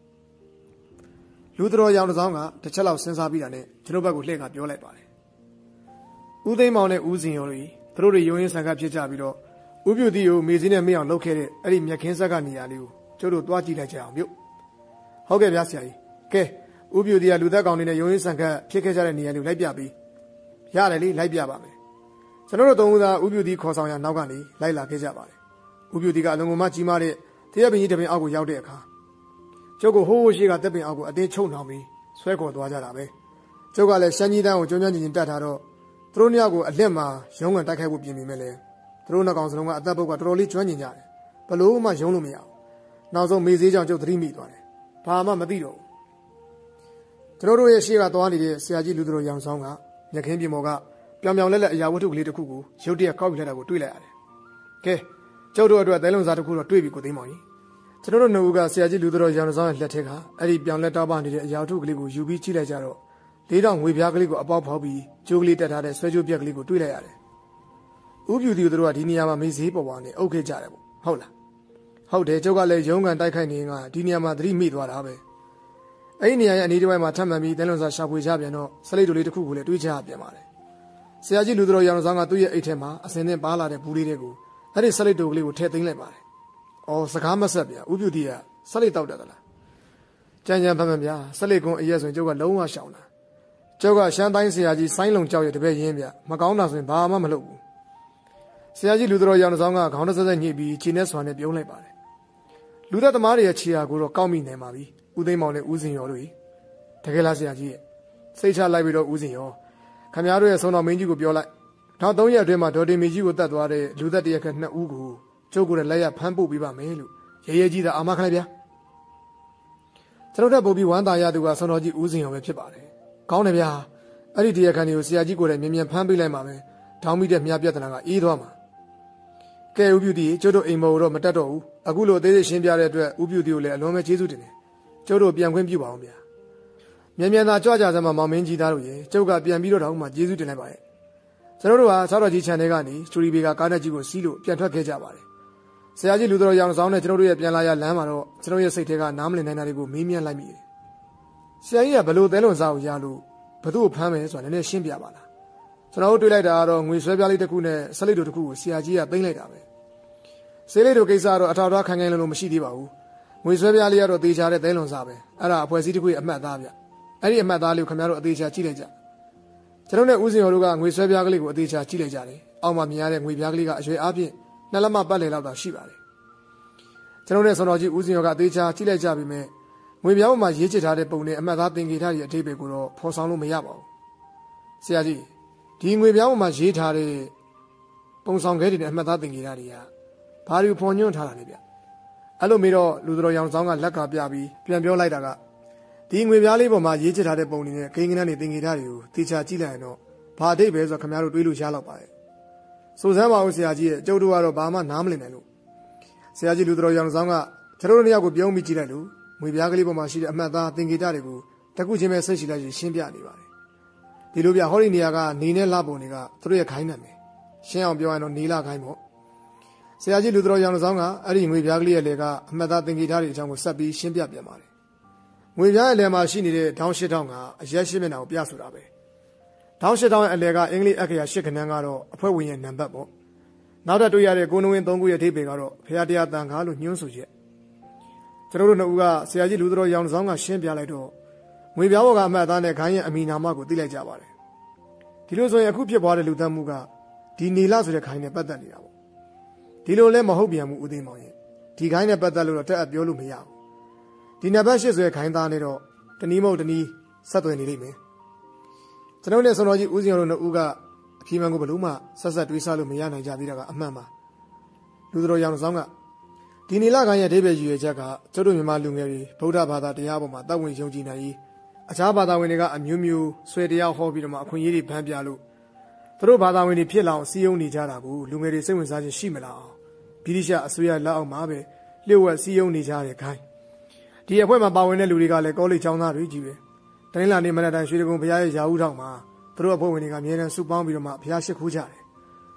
လူတော်ရောင်တစ်စောင်းကတစ်ချက်လောက်စဉ်းစားပြီးတာနဲ့ကျွန်တော်ဘက်ကိုလှည့်ကပြောလိုက်ပါတယ်ဦးသိန်းမောင်နဲ့ဦးစင်ရော်တို့သူတို့တွေရုံးရင်းဆန်ကဖြစ်ကြပြီးတော့ဦးပြူတီကိုမေစည်းနဲ့မေ့အောင်လုပ်ခဲ့တဲ့အဲ့ဒီမြက်ခင်းဆက်ကနေရာလေးကိုကျုပ်တို့တွားကြည့်လိုက်ကြအောင်မြို့ဟုတ်ကဲ့ဗျာဆရာကြီးကဲဦးပြူတီကလူသက်ကောင်တွေနဲ့ရုံးရင်းဆန်ကဖြစ်ခဲ့ကြတဲ့နေရာလေးကိုလိုက်ပြပြီးရတယ်လေလိုက်ပြပါမယ်ကျွန်တော်တို့သုံးဦးသားဦးပြူတီခေါ်ဆောင်ရနောက်ကနေလိုက်လာခဲ့ကြပါတယ်ဦးပြူတီကအလုံးကုန်မှကြီးမားတဲ့တရက်ပင်ကြီးတပင်အောက်ကိုရောက်တဲ့အခါကျုပ်ကိုဟိုးဟိုးရှိကတက်ပင်အောက်ကိုအတင်းချုပ်နှောင်ပြီးဆွဲခေါ်သွားကြတာပဲကျုပ်ကလည်းရှမ်းကြီးတန်းကိုကြုံကြမ်းကျင်ကျင်တတ်ထားတော့သူတို့နှစ်ယောက်ကိုအလက်မှာရုံးကန်တိုက်ခိုက်ဖို့ပြင်ပြီးမဲ့လေသူတို့နှစ်ကောင်စလုံးကအသက်ပုတ်ကတော်တော်လေးကျွမ်းကျင်ကြတယ်ဘလို့မှရုံးလို့မရအောင်နောက်ဆုံးမေးစေးကြောင်ကျုပ်သတိမိသွားတယ်ဘာမှမသိတော့ဘူးကျွန်တော်တို့ရဲ့ရှေ့ကသွားနေတဲ့ဆရာကြီးလူတော်ရောင်ဆောင်ကညခင်းပြင်ပေါ်ကပြောင်ပြောင်လက်လက်အရာဝတ္ထုကလေးတစ်ခုကိုရုတ်တရက်ကောက်ယူလိုက်တာကိုတွေ့လိုက်ရတယ်ကဲကျုပ်တို့အတွက်သဲလုံးစားတစ်ခုတော့တွေ့ပြီကိုသိမောင်ကြီးကျွန်တော်တို့နှုတ်ကဆရာကြီးလူတော်ရောင်ဆောင်ရဲ့လက်ထက်ကအဲ့ဒီပြောင်လက်တောက်ပနေတဲ့အရာဝတ္ထုကလေးကိုယူပြီးကြည့်လိုက်ကြတော့လေးတောင်ငွေပြားကလေးကိုအပေါက်ဖောက်ပြီးကျိုးကလေးတက်ထားတဲ့ဆွဲကြိုးပြက်ကလေးကိုတွေ့လိုက်ရတယ်ဥပြူတီတို့ကဒီနေရာမှာမေးစေးပေါ်ပေါ်နဲ့အုပ်ခဲ့ကြတယ်ပေါ့ဟုတ်လားဟုတ်တယ်ကျုပ်ကလည်းရုံးကန်တိုက်ခိုက်နေကဒီနေရာမှာသတိမိသွားတာပဲအဲ့ဒီနေရာရဲ့အနီးတစ်ဝိုက်မှာထပ်မှန်ပြီးတဲလွန်စာရှာဖွေကြပြန်တော့စလိတ်တို့လေးတစ်ခုကိုလည်းတွေးချပြန်ပါတယ်ဆရာကြီးလူတော်ရောင်ဆောင်ကသူ့ရဲ့အိတ်ထဲမှာအစင်းနဲ့ပါလာတဲ့ဘူးလေးတွေကိုအဲ့ဒီစလိတ်တို့ကလေးကိုထည့်သိမ်းလိုက်ပါတယ်အော်စကားမဆက်ဗျာဥပြူတီကစလိတ်တောက်တယ်သလားကြမ်းကြမ်းဖမ်းဖမ်းဗျာစလိတ်ကွန်အရက်ဆိုရင်ကျုပ်ကလုံးဝရှောင်တာကျုပ်ကရှမ်းတိုင်းဆရာကြီးဆိုင်းလုံကြောက်ရဲ့တပည့်ရင်းဗျမကောင်းတာဆိုရင်ဘာမှမလုပ်ဘူးဆရာကြီးလူတော်ရောင်ဆောင်ကခေါင်းတစ်ဆက်ဆက်ညှိပြီးခြေနဲ့ဆွာနဲ့ပြုံးလိုက်ပါတယ်လူသက်သမားတွေရဲ့ခြေရာကိုတော့ကောက်မိနိုင်ပါပြီဦးသိန်းမောင်နဲ့ဦးစင်ရော်တို့တကယ်လားဆရာကြီးရဲ့စိတ်ချလိုက်ပြီးတော့ဦးစင်ရောခင်ဗျားတို့ရဲ့ဆုံးတော်မင်းကြီးကိုပြောလိုက်နောက်သုံးရက်အတွင်းမှာဒေါ်တင်မီကြီးကိုတတ်သွားတဲ့လူသက်တရက်ခက်နှစ်ဦးကိုကျုပ်ကိုလည်းလက်ရဖမ်းပို့ပေးပါမယ်လို့ရဲရဲကြီးသာအာမခံလိုက်ဗျာကျွန်တော်တို့ပုံပြီးဝမ်းသာရသူကဆုံးတော်ကြီးဦးစင်ရော်ပဲဖြစ်ပါတယ်ကောင်းတယ်ဗျာအဲ့ဒီတရက်ခက်တွေကိုဆရာကြီးကိုလည်းမြင်မြင်ဖမ်းပေးလိုက်ပါမယ်ထောင်းမိတဲ့မြားပြဿနာကအေးသွားမှာကဲဦးပြူတီကျုပ်တို့အိမ်မော်တော့မတက်တော့ဘူးအခုလိုအသေးသေးရှင်းပြတဲ့အတွက်ဦးပြူတီကိုလည်းအလွန်ပဲကျေးဇူးတင်တယ်ကျုပ်တို့ပြန်ခွင့်ပြုပါအောင်ဗျာမြန်မြန်သာကြွကြစမ်းမှာမောင်မင်းကြီးသားတို့ရေကျုပ်ကပြန်ပြီးတော့တောင်းမှကျေးဇူးတင်လိုက်ပါရဲ့ကျွန်တော်တို့ဟာဆောက်တော်ကြီးခြံထဲကနေစတူဒီဘေကကားတက်ကြီးကိုစီးလို့ပြန်ထွက်ခဲ့ကြပါတယ်ဆရာကြီးလူတော်ရောင်ဆောင်နဲ့ကျွန်တော်တို့ရဲ့ပြန်လာရလမ်းမှာတော့ကျွန်တော်ရဲ့စိတ်ထဲကနားမလည်နိုင်တာတွေကိုမေးမြန်းလိုက်မိတယ်ဆရာကြီးကဘလို့သဲလွန်စားကိုရလို့ဘသူ့ကိုဖမ်းမယ်ဆိုတာလည်းနည်းနည်းရှင်းပြပါလားကျွန်တော်တို့တွေ့လိုက်တာကတော့ငွေဆွဲပြားလေးတစ်ခုနဲ့ဆက်လက်တို့တစ်ခုကိုဆရာကြီးကသိမ်းလိုက်တာပဲဆေးလေးတို့ကိစ္စကတော့အထောက်အထားခိုင်ခိုင်လုံလုံမရှိသေးပါဘူးငွေဆွဲပြားလေးကတော့တေချာတဲ့သဲလွန်စားပဲအဲ့ဒါအဖွဲ့အစည်းတစ်ခုရဲ့အမှတ်သားဗျအဲ့ဒီအမှတ်သားလေးကိုခင်ဗျားတို့အသေးချာကြည့်လိုက်ကြကျွန်တော်နဲ့ဦးစင်ရော်တို့ကငွေဆွဲပြားကလေးကိုအသေးချာကြည့်လိုက်ကြတယ်အောက်မှာမြင်ရတဲ့ငွေပြားကလေးကအရွယ်အားဖြင့်နှစ်လက်မပတ်လည်လောက်သာရှိပါတယ်ကျွန်တော်နဲ့ဆွန်တော်ကြီးဦးစင်ရော်ကအသေးချာကြည့်လိုက်ကြပြီမဲ့ငွေပြားပေါ်မှာရေးချထားတဲ့ပုံနဲ့အမှတ်သားသင်္ကေတရဲ့အထိပ္ပယ်ကိုတော့ဖော်ဆောင်လို့မရပါဘူးဆရာကြီးဒီငွေပြားပေါ်မှာရေးထားတဲ့ပုံဆောင်ခဲတွေနဲ့အမှတ်သားသင်္ကေတတွေကဘာလို့ဖော်ညွှန်းထားတာလဲဗျအဲ့လိုမေးတော့လူတော်ရောင်ဆောင်ကလက်ကပြပြီးပြန်ပြောလိုက်တာကဒီငွေပြားလေးပေါ်မှာရေးချထားတဲ့ပုံတွေနဲ့ကိန်းကနန်းတွေသင်္ကေတတွေကိုတေချာကြည့်လိုက်ရင်တော့ဘာအဓိပ္ပာယ်ဆိုတော့ခင်ဗျားတို့တွေးလို့ရတော့ပါတယ်စိုးစမ်းပါဦးဆရာကြီးရဲ့ကျုပ်တို့ကတော့ဘာမှနားမလည်နိုင်လို့ဆရာကြီးလူတော်ရောင်ဆောင်ကကျွန်တော်တို့နှစ်ယောက်ကိုပြုံးပြီးကြည့်လိုက်လို့ငွေပြားကလေးပေါ်မှာရှိတဲ့အမှတ်သားသင်္ကေတတွေကိုတခုချင်းပဲဆက်ရှိလိုက်ရှင်းပြနေပါတယ်ဒီလိုပြဟောဒီနေရာကနေနဲ့လှပုံတွေကသူတို့ရဲ့ခိုင်းနေတယ်ရှင်းအောင်ပြောရင်တော့နေလာခိုင်းပေါ့ဆရာကြီးလူတော်ရောင်ဆောင်ကအဲ့ဒီငွေပြားကလေးရဲ့လေကအမှတ်သားသင်္ကေတတွေအကြောင်းကိုဆက်ပြီးရှင်းပြပြန်ပါတယ်ငွေပြားရဲ့လေမှာရှိနေတဲ့ဒေါင်းရှစ်ထောင်ကအရက်ရှစ်မျက်နှာကိုပြဆိုတာပဲဒေါင်းရှစ်ထောင်ရဲ့အလေကအင်္ဂလိပ်အခရာရှစ်ခဏန်းကတော့အဖွဲ့ဝင်ရဲ့နံပါတ်ပေါ့နောက်ထပ်တွေ့ရတဲ့ကိုနဝင်းသုံးခုရဲ့အဓိပ္ပာယ်ကတော့ဖရာတရားတန်ခါလို့ညွှန်းဆိုချက်ကျွန်တော်တို့နှစ်ဦးကဆရာကြီးလူတော်ရောင်ဆောင်ကရှင်းပြလိုက်တော့ငွေပြားဘောကအမှတ်သားနဲ့ခိုင်းရဲ့အမီနာမကိုသိလိုက်ကြပါတယ်ဒီလိုဆိုရင်အခုဖြစ်သွားတဲ့လူသတ်မှုကဒီနေလဆိုတဲ့ခိုင်းနဲ့ပတ်သက်နေတာပေါ့ဒီလိုလည်းမဟုတ်ပြန်ဘူးဦးသိန်းမောင်ရဲ့ဒီခိုင်းနဲ့ပတ်သက်လို့တော့တက်အပ်ပြောလို့မရဘူးဒီနံပါတ်ရှစ်ဆိုတဲ့ခိုင်းသားနဲ့တော့တနည်းမဟုတ်တနည်းဆက်သွယ်နေလိမ့်မယ်ကျွန်တော်နဲ့ဆွန်တော်ကြီးဦးစင်တို့နှစ်ဦးကအဖြေမှန်ကိုဘလို့မှဆက်ဆက်တွေးဆလို့မရနိုင်ကြသေးတာကအမှန်ပါလူတော်ရောင်ဆောင်ကဒီနေလခိုင်းရဲ့အဓိပ္ပာယ်ရည်ရွယ်ချက်ကကျုပ်တို့မြန်မာလူငယ်တွေဗုဒ္ဓဘာသာတရားပေါ်မှာတတ်ဝင်ယုံကြည်နိုင်ရေးအခြားဘာသာဝင်တွေကအမျိုးမျိုးဆွေတရားဟောပြီးတော့မှအခွင့်အရေးတွေဖန်ပြလို့သူတို့ဘာသာဝင်တွေဖြစ်လာအောင်စီယုံနေကြတာကိုလူငယ်တွေစိတ်ဝင်စားခြင်းရှိမလားအောင်ဗြိတိရှအစိုးရလက်အောက်မှာပဲလျှို့ဝှက်စီယုံနေကြတဲ့ခိုင်းဒီအဖွဲ့မှာပါဝင်တဲ့လူတွေကလည်းကောလိပ်ကျောင်းသားတွေကြီးပဲတနင်္လာနေ့မနက်တိုင်းရွှေတကုံဘုရားရဲ့ရာဟုထောင်မှာသူတို့အဖွဲ့ဝင်တွေကအမြဲတမ်းစုပေါင်းပြီးတော့မှဘုရားရှိခိုးကြတယ်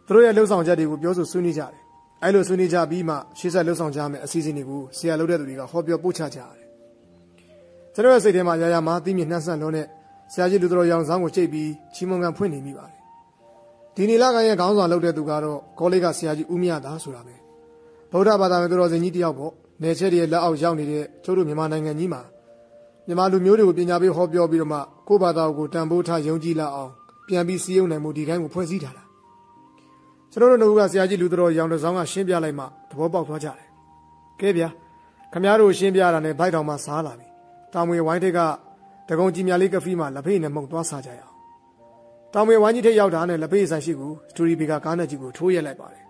တို့ရဲ့လှုပ်ဆောင်ချက်တွေကိုပြောဆိုဆွေးနွေးကြတယ်အဲ့လိုဆွေးနွေးကြပြီးမှရှေ့ဆက်လှုပ်ဆောင်ကြမယ်အစီအစဉ်တွေကိုဆရာလုပ်တဲ့သူတွေကဟောပြောပို့ချကြရတယ်ကျွန်တော်ရဲ့စိတ်ထဲမှာရာရာမှာသိမြင်နှံ့ဆန့်လုံးနဲ့ဆရာကြီးလူတော်ရောင်ဆောင်ကိုချိန်ပြီးချီးမွမ်းကန်ဖွင့်နေမိပါတယ်ဒီနီလာကရဲ့ခေါင်းဆောင်လုပ်တဲ့သူကတော့ကောလိပ်ကဆရာကြီးဦးမြတ်သားဆိုတာပဲဗုဒ္ဓဘာသာဝင်သူတော်စင်ကြီးတယောက်ပေါ့နယ်ချက်တွေလက်အောက်ရောက်နေတဲ့ကျိုးတို့မြန်မာနိုင်ငံကြီးမှာမြန်မာလူမျိုးတွေကိုပညာပေးဟောပြောပြီးတော့မှကိုယ့်ဘာသာကိုတန်ဖိုးထားယုံကြည်လာအောင်ပြန်ပြီးစီးရုံနိုင်မှုဒီတိုင်းကိုဖွဲ့စည်းထားတာကျွန်တော်တို့ကဆရာကြီးလူတော်ရောင်တော်ဆောင်ကရှင်းပြလိုက်မှသဘောပေါက်သွားကြတယ်ကဲဗျာခမည်းတော်ရှင်းပြတာနဲ့ဘိုက်တော်မှာစားလာပြီတောင်မွေဝိုင်းထိပ်ကတကုံကြီးမြလေးကဖီးမှာလက်ဖေးနဲ့မှုန့်သွားစားကြရအောင်တောင်မွေဝိုင်းကြီးထိပ်ရောက်တာနဲ့လက်ဖေးဆိုင်ရှိကိုစတူဒီဘီကကားနဲ့ကြီးကိုထိုးရက်လိုက်ပါတယ်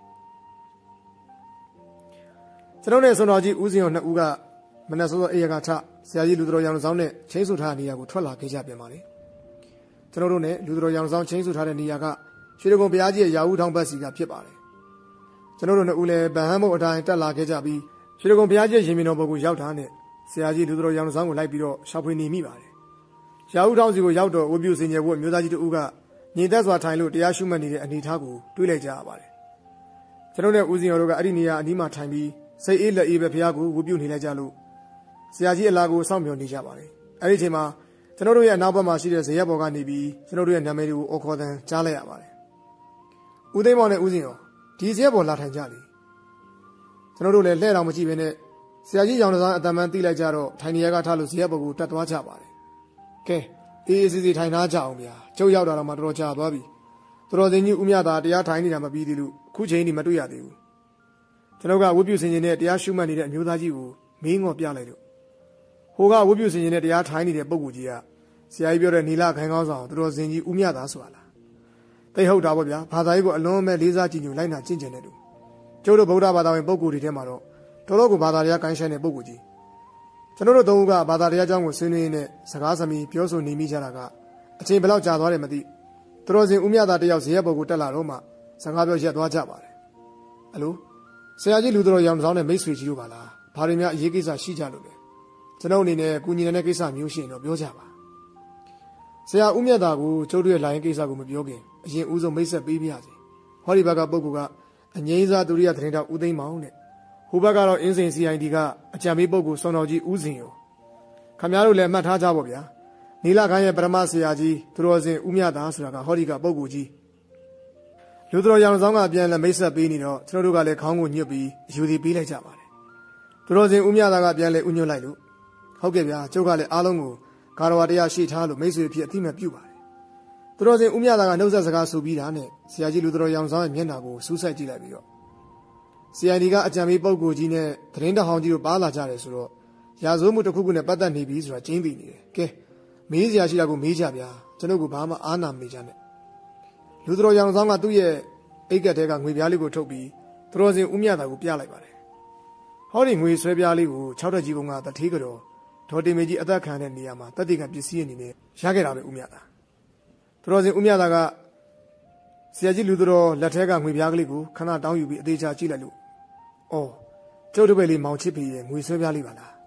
ကျွန်တော်နဲ့ဆွန်တော်ကြီးဦးစင်ရောနှစ်ဦးကမနက်စောစောအေးရကထဆရာကြီးလူတော်ရောင်တော်ဆောင်နဲ့ချင်းဆူထားတဲ့နေရာကိုထွက်လာခဲ့ကြပြန်ပါလေကျွန်တော်တို့နဲ့လူတော်ရောင်ဆောင်ချင်းဆူထားတဲ့နေရာကရွှေဒဂုံဘုရားကြီးရဲ့ရာဟုထောင်းဘက်စီကဖြစ်ပါတယ်ကျွန်တော်တို့နှစ်ဦးလည်းဗဟန်းမုတ်အတိုင်းတက်လာခဲ့ကြပြီးရွှေဒဂုံဘုရားကြီးရင်မြင်တော်ဘုတ်ကိုရောက်တာနဲ့ဆရာကြီးလူတော်ရောင်ဆောင်ကိုလိုက်ပြီးတော့ရှာဖွေနေမိပါတယ်ရာဟုထောင်းစီကိုရောက်တော့ဝပြုစင်ကြယ်ဖို့မျိုးသားကြီးတို့ကညီသက်စွာထိုင်လို့တရားရှုမှတ်နေတဲ့အနေအထားကိုတွေးလိုက်ကြရပါတယ်ကျွန်တော်နဲ့ဦးစင်ရောတို့ကအဲ့ဒီနေရာအနီးမှာထိုင်ပြီးစိတ်အေးလက်အေးပဲဘုရားကိုဝပြုနေလိုက်ကြလို့ဆရာကြီးအလားကိုစောင့်မျှော်နေကြပါတယ်အဲ့ဒီအချိန်မှာကျွန်တော်တို့ရဲ့အနောက်ဘက်မှာရှိတဲ့ဇေယျဘော်ကနေပြီးကျွန်တော်တို့ရဲ့နာမည်တွေကိုအော်ခေါ်သံကြားလိုက်ရပါတယ်ဦးသိန်းမောင်နဲ့ဦးစင်ရောဒီဇေယျဘော်လာထိုင်ကြလေကျွန်တော်တို့လည်းလှဲ့တော်မကြည့်ဘဲနဲ့ဆရာကြီးရောင်တော်အတမန်သိလိုက်ကြတော့ထိုင်နေရကထားလို့ဇေယျဘော်ကိုတက်သွားကြပါတယ်ကဲအေးအေးစီစီထိုင်ထားကြအောင်ဗျာကျုပ်ရောက်တာတော့မှတော်တော်ကြာသွားပြီတော်စင်ကြီးဦးမြတ်သာတရားထိုင်နေတာမပြီးသေးလို့ခုချိန်ဒီမတွေ့ရသေးဘူးကျွန်တော်ကဝတ်ပြုစင်ခြင်းနဲ့တရားရှုမှတ်နေတဲ့အမျိုးသားကြီးကိုမင်းငေါ်ပြလိုက်လို့ဟိုကဝတ်ပြုစင်ခြင်းနဲ့တရားထိုင်နေတဲ့ပုဂ္ဂိုလ်ကြီးကဆရာကြီးပြောတဲ့နီလာခိုင်ကောင်းဆောင်တော်စင်ကြီးဦးမြတ်သာဆိုတာလားသိဟုတ်တာပေါ့ဗျာဘာသာရေးကိုအလွန်မဲ့လေးစားကြည်ညိုလိုက်နာကျင့်ကြံတဲ့သူကျိုးတို့ဗုဒ္ဓဘာသာဝင်ပုဂ္ဂိုလ်တွေထဲမှာတော့တော်တော်ကိုဘာသာတရားကိုင်းဆိုင်တဲ့ပုဂ္ဂိုလ်ကြီးကျွန်တော်တို့သုံးဦးကဘာသာတရားအကြောင်းကိုဆွေးနွေးနေတဲ့စကားသမီးပြောဆိုနေမိကြတာကအချိန်ဘယ်လောက်ကြာသွားတယ်မသိတော်စင်ဦးမြတ်သာတယောက်ဇေယျဘော်ကိုတက်လာတော့မှစကားပြောရက်သွားကြပါတယ်အလိုဆရာကြီးလူတော်ရောင်ဆောင်တဲ့မိတ်ဆွေကြီးတို့ပါလားဘာတွေများအရေးကိစ္စရှိကြလို့လဲကျွန်တော်အနေနဲ့ကုညီနေတဲ့ကိစ္စမျိုးရှိရင်တော့ပြောကြပါဆရာဦးမြတ်သာကိုကျုပ်တို့ရဲ့လိုင်းကိစ္စကိုမပြောခင်အရင်ဦးဆုံးမိတ်ဆက်ပေးပြရစီဟောဒီဘက်ကပုဂ္ဂိုလ်ကအငိမ့်စားဒုတိယသတင်းတော်ဦးသိန်းမောင်တဲ့ဟိုဘက်ကတော့အင်းစိန် စီ အိုင် ဒီ ကအကြံပေးပုဂ္ဂိုလ်စွန်တော်ကြီးဦးစင်ရောခင်ဗျားတို့လည်းမှတ်ထားကြပါဗျာနီလာခိုင်ရဲ့ပရမဆရာကြီးသူတော်စင်ဦးမြတ်သာဆိုတာကဟောဒီကပုဂ္ဂိုလ်ကြီးလူတော်ရောင်ဆောင်ကပြန်လဲမိတ်ဆက်ပေးနေတော့ကျွန်တော်တို့ကလည်းခေါင်းကိုညှစ်ပြီးအယူသည်ပေးလိုက်ကြပါတယ်သူတော်စင်ဦးမြတ်သာကပြန်လဲဥညွှတ်လိုက်လို့ဟုတ်ကဲ့ဗျာကျုပ်ကလည်းအားလုံးကိုဂါရဝတရားရှိထားလို့မိတ်ဆွေဖြစ်အသိမှတ်ပြုပါတယ်သူတော်စင်ဦးမြတ်သာကနှုတ်ဆက်စကားဆိုပြီးတာနဲ့ဆရာကြီးလူတော်ရောင်ဆောင်ရဲ့မျက်နှာကိုစူးစိုက်ကြည့်လိုက်ပြီးတော့ စီ အိုင် ဒီ ကအကြံပေးပုဂ္ဂိုလ်ကြီးနဲ့သတင်းတောင်ဟောင်းကြီးတို့ပါလာကြတယ်ဆိုတော့ရာဇဝတ်မှုတစ်ခုခုနဲ့ပတ်သက်နေပြီဆိုတာကျင်းသိနေတယ်ကဲမေးစရာရှိတာကိုမေးကြဗျာကျွန်တော်ကဘာမှအားနာမနေကြနဲ့လူတော်ရောင်ဆောင်ကသူ့ရဲ့အိတ်ကက်ထဲကငွေပြားလေးကိုထုတ်ပြီးသူတော်စင်ဦးမြတ်သာကိုပြလိုက်ပါတယ်ဟောဒီငွေဆွဲပြားလေးကို၆တက်ကြီးဘုံကတထေးကြော်ဒေါ်တင်မေကြီးအသက်ခံတဲ့နေရာမှာတတိကပစ္စည်းအနေနဲ့ရခဲ့တာပဲဦးမြတ်သာသူတော်စင်ဦးမြတ်သာကဆရာကြီးလူတော်လက်ထဲကငွေပြားကလေးကိုခဏတောင်းယူပြီးအသေးချာကြည့်လိုက်လို့အော်ကျုပ်တို့ပဲလေးမောင်ချစ်ပြီးရဲ့ငွေဆွဲပြားလေးပါလား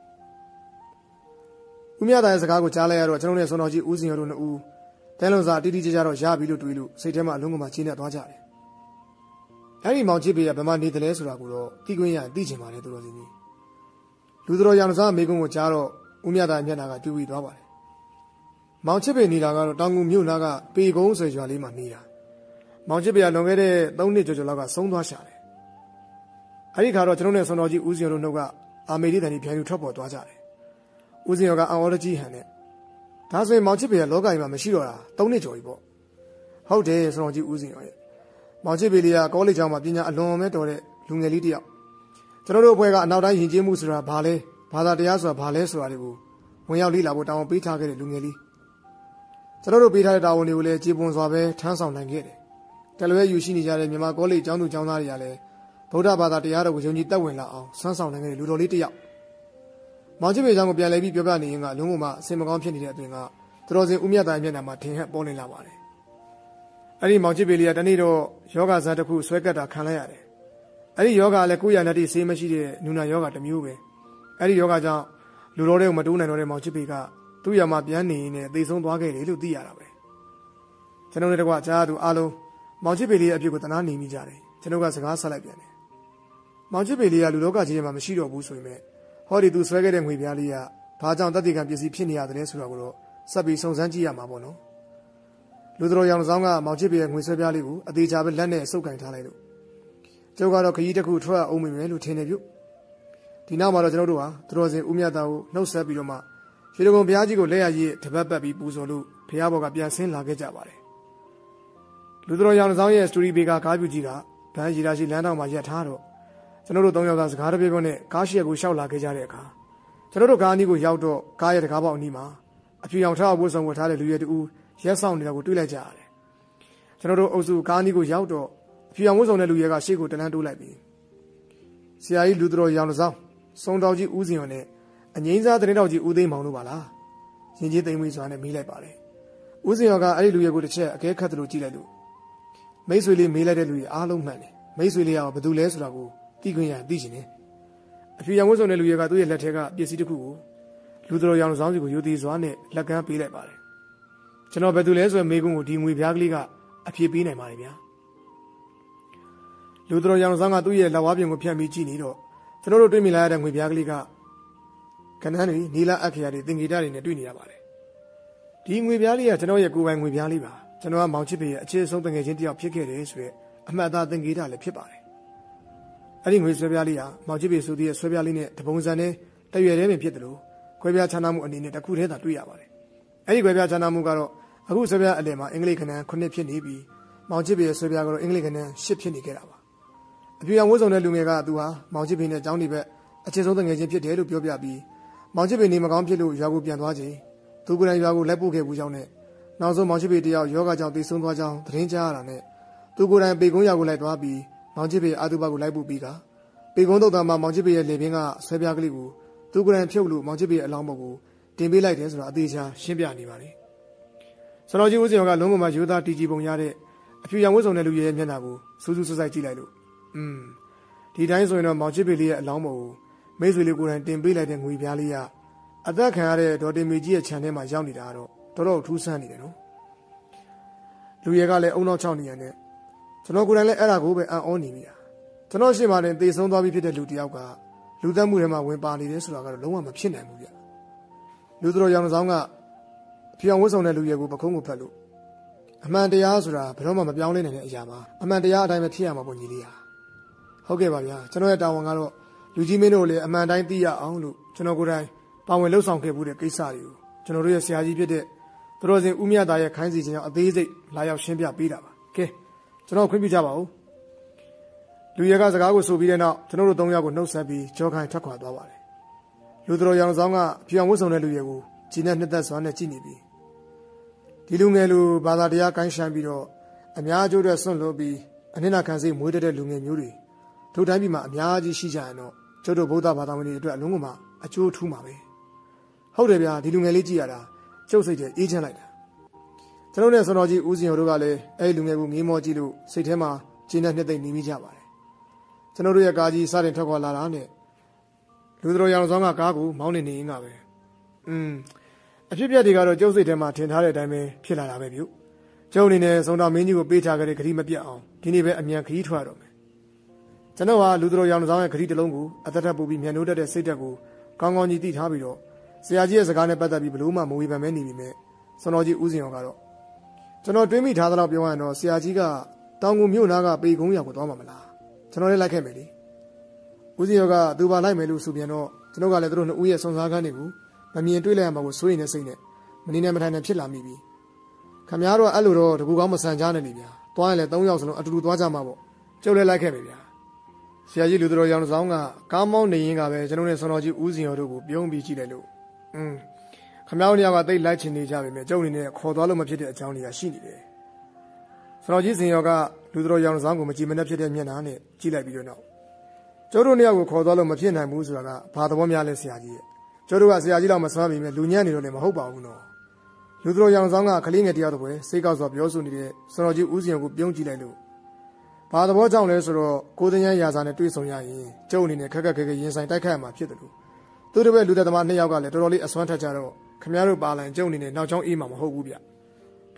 ဦးမြတ်သာရဲ့စကားကိုကြားလိုက်ရတော့ကျွန်တော်နဲ့ဆွန်တော်ကြီးဦးစင်ရတို့နှစ်ဦးတဲလွန်စာတိတိကျကျတော့ရပြီလို့တွေးလို့စိတ်ထဲမှာအလုံးကမှချင်းနဲ့သွားကြတယ်အဲ့ဒီမောင်ချစ်ပြီးရဲ့ဘယ်မှာနေတယ်လဲဆိုတာကိုတော့သိခွင့်ရသိချင်ပါတယ်သူတော်စင်ကြီးလူတော်ရောင်စားမေကုန်းကိုကြားတော့ဦးမြတ်သာမျက်နှာကတူပြီးသွားပါတယ်မောင်ချစ်ပြီးနေတာကတော့တောင်ကူမြို့နာကပေကုန်းဆွေရွာလေးမှာနေတာမောင်ချစ်ပြီးကလွန်ခဲ့တဲ့သုံးနှစ်ကျော်ကျော်လောက်ကဆုံးသွားရှာတယ်အဲ့ဒီခါတော့ကျွန်တော်နဲ့ဆွန်တော်ကြီးဦးစင်တို့နှုတ်ကအာမေဒီတန်ကြီးပြန်ယူထွက်ပေါ်သွားကြတယ်ဦးစင်ရောကအံဩရကြီးဟန်နဲ့ဒါဆိုရင်မောင်ချစ်ပြီးကလောကကြီးမှာမရှိတော့တာသုံးနှစ်ကျော်ပြီပေါ့ဟုတ်တယ်ဆွန်တော်ကြီးဦးစင်ရောရဲ့မောင်ချစ်ပြီးလေးကကောလိပ်ကျောင်းမှာပညာအလွန်မဲ့တော်တဲ့လူငယ်လေးတစ်ယောက်ကျွန်တော်တို့အဖွဲ့ကအနောက်တိုင်းယဉ်ကျေးမှုဆိုတာဘာလဲဘာသာတရားဆိုတာဘာလဲဆိုတာတွေကိုဝင်ရောက်လေ့လာဖို့တာဝန်ပေးထားခဲ့တဲ့လူငယ်လေးကျွန်တော်တို့ပေးထားတဲ့တာဝန်တွေကိုလည်းကြေပွန်စွာပဲထမ်းဆောင်နိုင်ခဲ့တယ်တယ်လွဲယူရှိနေကြတဲ့မြန်မာကောလိပ်ကျောင်းသူကျောင်းသားတွေကလည်းဗုဒ္ဓဘာသာတရားတော်ကိုယုံကြည်တက်ဝင်လာအောင်ဆွမ်းဆောင်နိုင်တဲ့လူတော်လေးတစ်ယောက်မောင်ချစ်ပေချောင်းကိုပြန်လဲပြီးပြောပြနေရင်ကလုံးဝမအစင်မကောင်းဖြစ်နေတဲ့အသွင်ကသူတော်စင်ဦးမြတ်သားမျက်နှာမှာထင်ဟပ်ပေါ်နေလာပါတယ်အဲ့ဒီမောင်ချစ်ပေလေးကတနေ့တော့ယောဂဇာတစ်ခုဆွဲကတ်တာခံလိုက်ရတယ်အဲ့ဒီယောဂလည်းကိုယ်ရနဲ့တည်းဆေးမရှိတဲ့နူနာယောဂတစ်မျိုးပဲအဲ့ဒီယောဂကြောင့်လူတော်တွေကိုမတိုးနိုင်တော့တဲ့မောင်ချစ်ပေကသူ့ရမှာပြန်နေနေသေဆုံးသွားခဲ့တယ်လို့သိရတာပဲကျွန်တော်တို့တကွာကြားသူအားလုံးမောင်ချစ်ပေလေးရဲ့အဖြစ်ကိုတနာနေမိကြတယ်ကျွန်တော်ကစကားဆက်လိုက်ပြန်တယ်မောင်ချစ်ပေလေးကလူလောကကြီးထဲမှာမရှိတော့ဘူးဆိုပေမဲ့ဟောဒီသူဆွဲခဲ့တဲ့ငွေပြားလေးကဘာကြောင့်တတိကံပစ္စည်းဖြစ်နေရတယ်လဲဆိုတာကိုတော့စပ်ပြီးစုံစမ်းကြည့်ရမှာပေါ့နော်လူတော်ရောင်ဆောင်ကမောင်ချစ်ပေရဲ့ငွေဆွဲပြားလေးကိုအသေးချာပဲလက်နဲ့စုပ်ကင်ထားလိုက်လို့ကျုပ်ကတော့ခကြီးတစ်ခုထွက်အောင်မိမယ်လို့ထင်နေပြုဒီနောက်မှာတော့ကျွန်တော်တို့ဟာသူတော်စင်ဦးမြတ်သားကိုနှုတ်ဆက်ပြီးတော့မှရေလုံဘုရားကြီးကိုလက်ရရည်တပတ်ပတ်ပြီးပူဇော်လို့ဘုရားဘော်ကပြန်ဆင်းလာခဲ့ကြပါတယ်လူတော်ရောင်ဆောင်ရဲ့စတိုရီဘေကကားပြူကြီးကဗန်းရီရာရှိလမ်းတောင်မှာရပ်ထားတော့ကျွန်တော်တို့သုံးယောက်ကစကားတပြေပေါ်နဲ့ကားရှိရကိုရှောက်လာခဲ့ကြတဲ့အခါကျွန်တော်တို့ကားအနီးကိုရောက်တော့ကားရဲ့တကားပေါက်အနီးမှာအဖြူရောင်ထားဖို့ဆောင်ဝတ်ထားတဲ့လူရဲတူရက်ဆောင်နေတာကိုတွေ့လိုက်ကြရတယ်ကျွန်တော်တို့အုပ်စုကားအနီးကိုရောက်တော့အဖြူရောင်ဝတ်ဆောင်တဲ့လူရဲကရှေ့ကိုတန်းတိုးလိုက်ပြီးဆရာကြီးလူတော်ရောင်ဆောင်စုံတော်ကြီးဦးစင်ရော်နဲ့အငိမ့်စားတရင်တော်ကြီးဦးသိန်းမောင်တို့ပါလားရင်ကြီးသိမ်းမွေးစွာနဲ့မေးလိုက်ပါတယ်ဦးစင်ရော်ကအဲ့ဒီလူရဲကိုတစ်ချက်အကဲခတ်သလိုကြည့်လိုက်လို့မိတ်ဆွေလေးမေးလိုက်တဲ့လူကြီးအားလုံးမှန်တယ်မိတ်ဆွေလေးကဘာတူလဲဆိုတာကိုသိခွင့်ရသိချင်တယ်အဖြူရောင်ဝတ်ဆောင်တဲ့လူရဲကသူ့ရဲ့လက်ထဲကပစ္စည်းတစ်ခုကိုလူတော်ရောင်ဆောင်စီကိုယူသည်စွာနဲ့လက်ကမ်းပေးလိုက်ပါတယ်ကျွန်တော်ဘာတူလဲဆိုရင်မေးခွန်းကိုဒီငွေပြားကလေးကအဖြေပေးနိုင်ပါတယ်ဗျာလူတော်ရောင်ဆောင်ကသူ့ရဲ့လက်ဝါးပြင်ကိုဖြန့်ပြီးကြည့်နေတော့ကျွန်တော်တို့တွေ့မြင်လာရတဲ့ငွေပြားကလေးကကဏ္ဍတွေနီလာအခရာတွေသင်္ကေတတွေနဲ့တွေ့နေရပါတယ်ဒီငွေပြားလေးကကျွန်တော်ရဲ့ကိုယ်ပိုင်ငွေပြားလေးပါကျွန်တော်ကမောင်ချစ်ဖေရဲ့အခြေဆုံးတငယ်ချင်းတယောက်ဖြစ်ခဲ့တယ်ဆိုရက်အမှတ်အသားသင်္ကေတလည်းဖြစ်ပါတယ်အဲ့ဒီငွေဆွဲပြားလေးဟာမောင်ချစ်ဖေဆိုတဲ့ဆွဲပြားလေးနဲ့တပုံစံနဲ့တရွယ်တည်းပင်ဖြစ်တယ်လို့ခွဲပြားခြားနားမှုအနေနဲ့တစ်ခုတည်းသာတွေ့ရပါတယ်အဲ့ဒီခွဲပြားခြားနားမှုကတော့အခုဆွဲပြားအလယ်မှာအင်္ဂလိပ်ခဏခုနှစ်ဖြစ်နေပြီးမောင်ချစ်ဖေရဲ့ဆွဲပြားကတော့အင်္ဂလိပ်ခဏရှစ်ဖြစ်နေခဲ့တာပါအပြူရောင်ဝတ်ဆောင်တဲ့လူငယ်ကသူဟာမောင်ချစ်ဖေနဲ့ကျောင်းဒီဘက်အခြေဆုံးတငယ်ချင်းဖြစ်တယ်လို့ပြောပြပြီးမောင်ချစ်ဖေနေမကောင်းဖြစ်လို့ရွာကိုပြန်သွားချိန်သူကိုယ်တိုင်ရွာကိုလိုက်ပို့ခဲ့ဘူးကြောင်းနဲ့နောက်ဆုံးမောင်ချစ်ဖေတယောက်ယောဂကြောင့်သေဆုံးသွားကြောင်းသတင်းကြားရတာနဲ့သူကိုယ်တိုင်ပေကုန်းရွာကိုလိုက်သွားပြီးမောင်ချစ်ဖေအာတုဘကိုလိုက်ပို့ပြီးကပေကုန်းတုတ်သားမှာမောင်ချစ်ဖေရဲ့လေပင်ကဆွဲပြားကလေးကိုသူကိုယ်တိုင်ဖြုတ်လို့မောင်ချစ်ဖေရဲ့အလောင်းပေါ်ကိုတင်ပေးလိုက်တယ်ဆိုတာအသေးချာရှင်းပြနေပါတယ်ဆရာကြီးဦးစင်ရောကလုံးဝမှာယူသားတီကြီးပုံရတဲ့အဖြူရောင်ဝတ်ဆောင်တဲ့လူရဲ့မျက်နှာကိုစူးစူးဆွတ်ဆိုက်ကြည့်လိုက်လို့อืมဒီတိုင်းဆိုရင်တော့မောင်ချစ်ဖေလေးရဲ့အလောင်းပေါ်ကိုမိတ်ဆွေလေးကိုယ်တိုင်တင်ပေးလိုက်တဲ့ငွေပြားလေးကအသက်ခံရတဲ့ဒေါ်တင်မီကြီးရဲ့ခြံထဲမှာရောက်နေတာတော့တော်တော်ထူးဆန်းနေတယ်နော်လူရဲကလည်းအုံနောက်ချောင်းနေရတဲ့ကျွန်တော်ကိုယ်တိုင်လည်းအဲ့ဒါကိုပဲအံ့ဩနေမိတာကျွန်တော်ရှေ့မှာတင်သေဆုံးသွားပြီးဖြစ်တဲ့လူတစ်ယောက်ကလူသက်မှုထဲမှာဝင်ပါနေတယ်ဆိုတာကတော့လုံးဝမဖြစ်နိုင်ဘူးဗျလူတော်ရောင်ဆောင်ကဖြောင်ဝတ်ဆောင်တဲ့လူရဲကိုပခုံးကိုဖက်လို့အမှန်တရားဆိုတာဘယ်တော့မှမပြောင်းလဲနိုင်တဲ့အရာပါအမှန်တရားအတိုင်းပဲဖြစ်ရမှာပေါ့ညီလေးဟာဟုတ်ကဲ့ပါဗျာကျွန်တော်ရဲ့တာဝန်ကတော့လူကြီးမင်းတို့လည်းအမှန်တိုင်းသိရအောင်လို့ကျွန်တော်ကိုယ်တိုင်ပါဝင်လှုပ်ဆောင်ခဲ့မှုတဲ့ကိစ္စတွေကိုကျွန်တော်တို့ရဲ့ဆရာကြီးဖြစ်တဲ့သူတော်စင်ဦးမြတ်သားရဲ့ခိုင်းစီခြင်းကြောင့်အသေးစိတ်လာရောက်ရှင်းပြပေးတာပါကဲကျွန်တော်ခွင့်ပြုကြပါဦးလူရဲကစကားကိုဆိုပြီးတဲ့နောက်ကျွန်တော်တို့သုံးယောက်ကိုနှုတ်ဆက်ပြီးကြောခိုင်းထွက်ခွာသွားပါတယ်လူတော်ရောင်ဆောင်ကဖြောင်ဝတ်ဆောင်တဲ့လူရဲကိုဂျင်းနဲ့နှစ်သက်စွာနဲ့ကြည့်နေပြီးဒီလူငယ်လူဘာသာတရားကိုင်းဆိုင်ပြီးတော့အများအကျိုးအတွက်ဆွန့်လွတ်ပြီးအနစ်နာခံစိတ်မွေးတဲ့လူငယ်မျိုးတွေထိုတိုင်းပြည်မှာအများကြီးရှိကြရင်တော့ကျုပ်တို့ဗုဒ္ဓဘာသာဝင်တွေအတွက်အလုံးကမှအကျိုးထူးမှာပဲဟုတ်တယ်ဗျာဒီလူငယ်လေးကြည့်ရတာကျုပ်စိတ်ထဲအေးချမ်းလိုက်တာကျွန်တော်နဲ့ဆွန်တော်ကြီးဦးစင်တို့ကလည်းအဲ့ဒီလူငယ်ကိုငေးမောကြည့်လို့စိတ်ထဲမှာကျင်းတဲ့နှစ်သိမ့်နေမိကြပါတယ်ကျွန်တော်တို့ရဲ့ကားကြီးစတင်ထွက်ခွာလာတာနဲ့လူတော်ရောင်ဆောင်ကကားကိုမောင်းနေနေရင်ကပဲอืมအဖြစ်ပြက်တွေကတော့ကျုပ်စိတ်ထဲမှာထင်ထားတဲ့အတိုင်းပဲဖြစ်လာတာပဲပြုကျုပ်အနေနဲ့စုံတော်မင်းကြီးကိုပေးချခဲ့တဲ့ခရီးမပြတ်အောင်ဒီနေ့ပဲအမြန်ခရီးထွက်ရတော့မယ်ကျွန်တော်ဟာလူတော်ရောင်ဆောင်ရဲ့ခရီးတစ်လုံးကိုအသက်ထပ်ပူပြီးမြန်နိုးတတ်တဲ့စိတ်တက်ကိုကောင်းကောင်းကြီးသိထားပြီးတော့ဆရာကြီးရဲ့စကားနဲ့ပတ်သက်ပြီးဘလို့မှမဝေဖန်မဲနေပြီမဲ့ဆွန်တော်ကြီးဦးစင်ရောကတော့ကျွန်တော်တွေးမိထားသလောက်ပြောရရင်တော့ဆရာကြီးကတောင်ကူမြို့နားကပေကုန်းရွာကိုသွားမှာမလားကျွန်တော်လည်းလိုက်ခဲ့မယ်လေဦးစင်ရောကသူပါလိုက်မယ်လို့ဆိုပြန်တော့ကျွန်တော်ကလည်းသူတို့နှစ်ဦးရဲ့ဆွန်စားခန်းတွေကိုမမြင်တွေ့လိုက်ရမှာကိုစိုးရိမ်နေစိတ်နဲ့မနေနဲ့မထိုင်နဲ့ဖြစ်လာမိပြီခမရတော့အဲ့လိုတော့တကူကောင်းမဆန်ချားနေလေဗျာသွားရင်လည်းသုံးယောက်စလုံးအတူတူသွားကြမှာပေါ့ကျုပ်လည်းလိုက်ခဲ့မယ်ဗျာဆရာကြီးလူတော်ရောင်ဆောင်ကကားမောင်းနေရင်ကပဲကျွန်တော်နဲ့ဆွန်တော်ကြီးဦးစင်ရောတို့ကိုပြုံးပြီးကြည့်လိုက်လို့อืมခမောင်းနေရာကတိတ်လိုက်ချင်နေကြပြီမြဲကျုပ်အနေနဲ့ခေါ်သွားလို့မဖြစ်တဲ့အကြောင်းတွေကရှိနေတယ်ဆွန်တော်ကြီးစင်ရောကလူတော်ရောင်ဆောင်ကိုမကြည့်မနဲ့ဖြစ်တဲ့မျက်နှာနဲ့ကြည့်လိုက်ပြီးတော့နောက်ကျုပ်တို့နေရာကိုခေါ်သွားလို့မဖြစ်နိုင်ဘူးဆိုတာကဘာသဘောများလဲဆရာကြီးရဲ့ကျုပ်တို့ကဆရာကြီးလောက်မစွမ်းပြီမြဲလူညံ့နေတော့လည်းမဟုတ်ပါဘူးနော်လူတော်ရောင်ဆောင်ကခလေးငယ်တရားတော့ပဲစိတ်ကောက်စွာပြောဆိုနေတဲ့ဆွန်တော်ကြီးဦးစင်ကိုပြုံးကြည့်လိုက်လို့ဘာသဘောကြောင့်လဲဆိုတော့ကိုသញ្ញရာဇာနဲ့တွေ့ဆုံရရင်ကျုပ်အနေနဲ့ခက်ခက်ခဲခဲရင်ဆိုင်တိုက်ခိုက်ရမှာဖြစ်တယ်လို့သူတို့ပဲလူသက်သမားနှစ်ယောက်ကလည်းတော်တော်လေးအစွမ်းထက်ကြတော့ခမရတို့ပါလန်ကျုပ်အနေနဲ့နောက်ကျောင်းအေးမှာမဟုတ်ဘူးဗျပြီး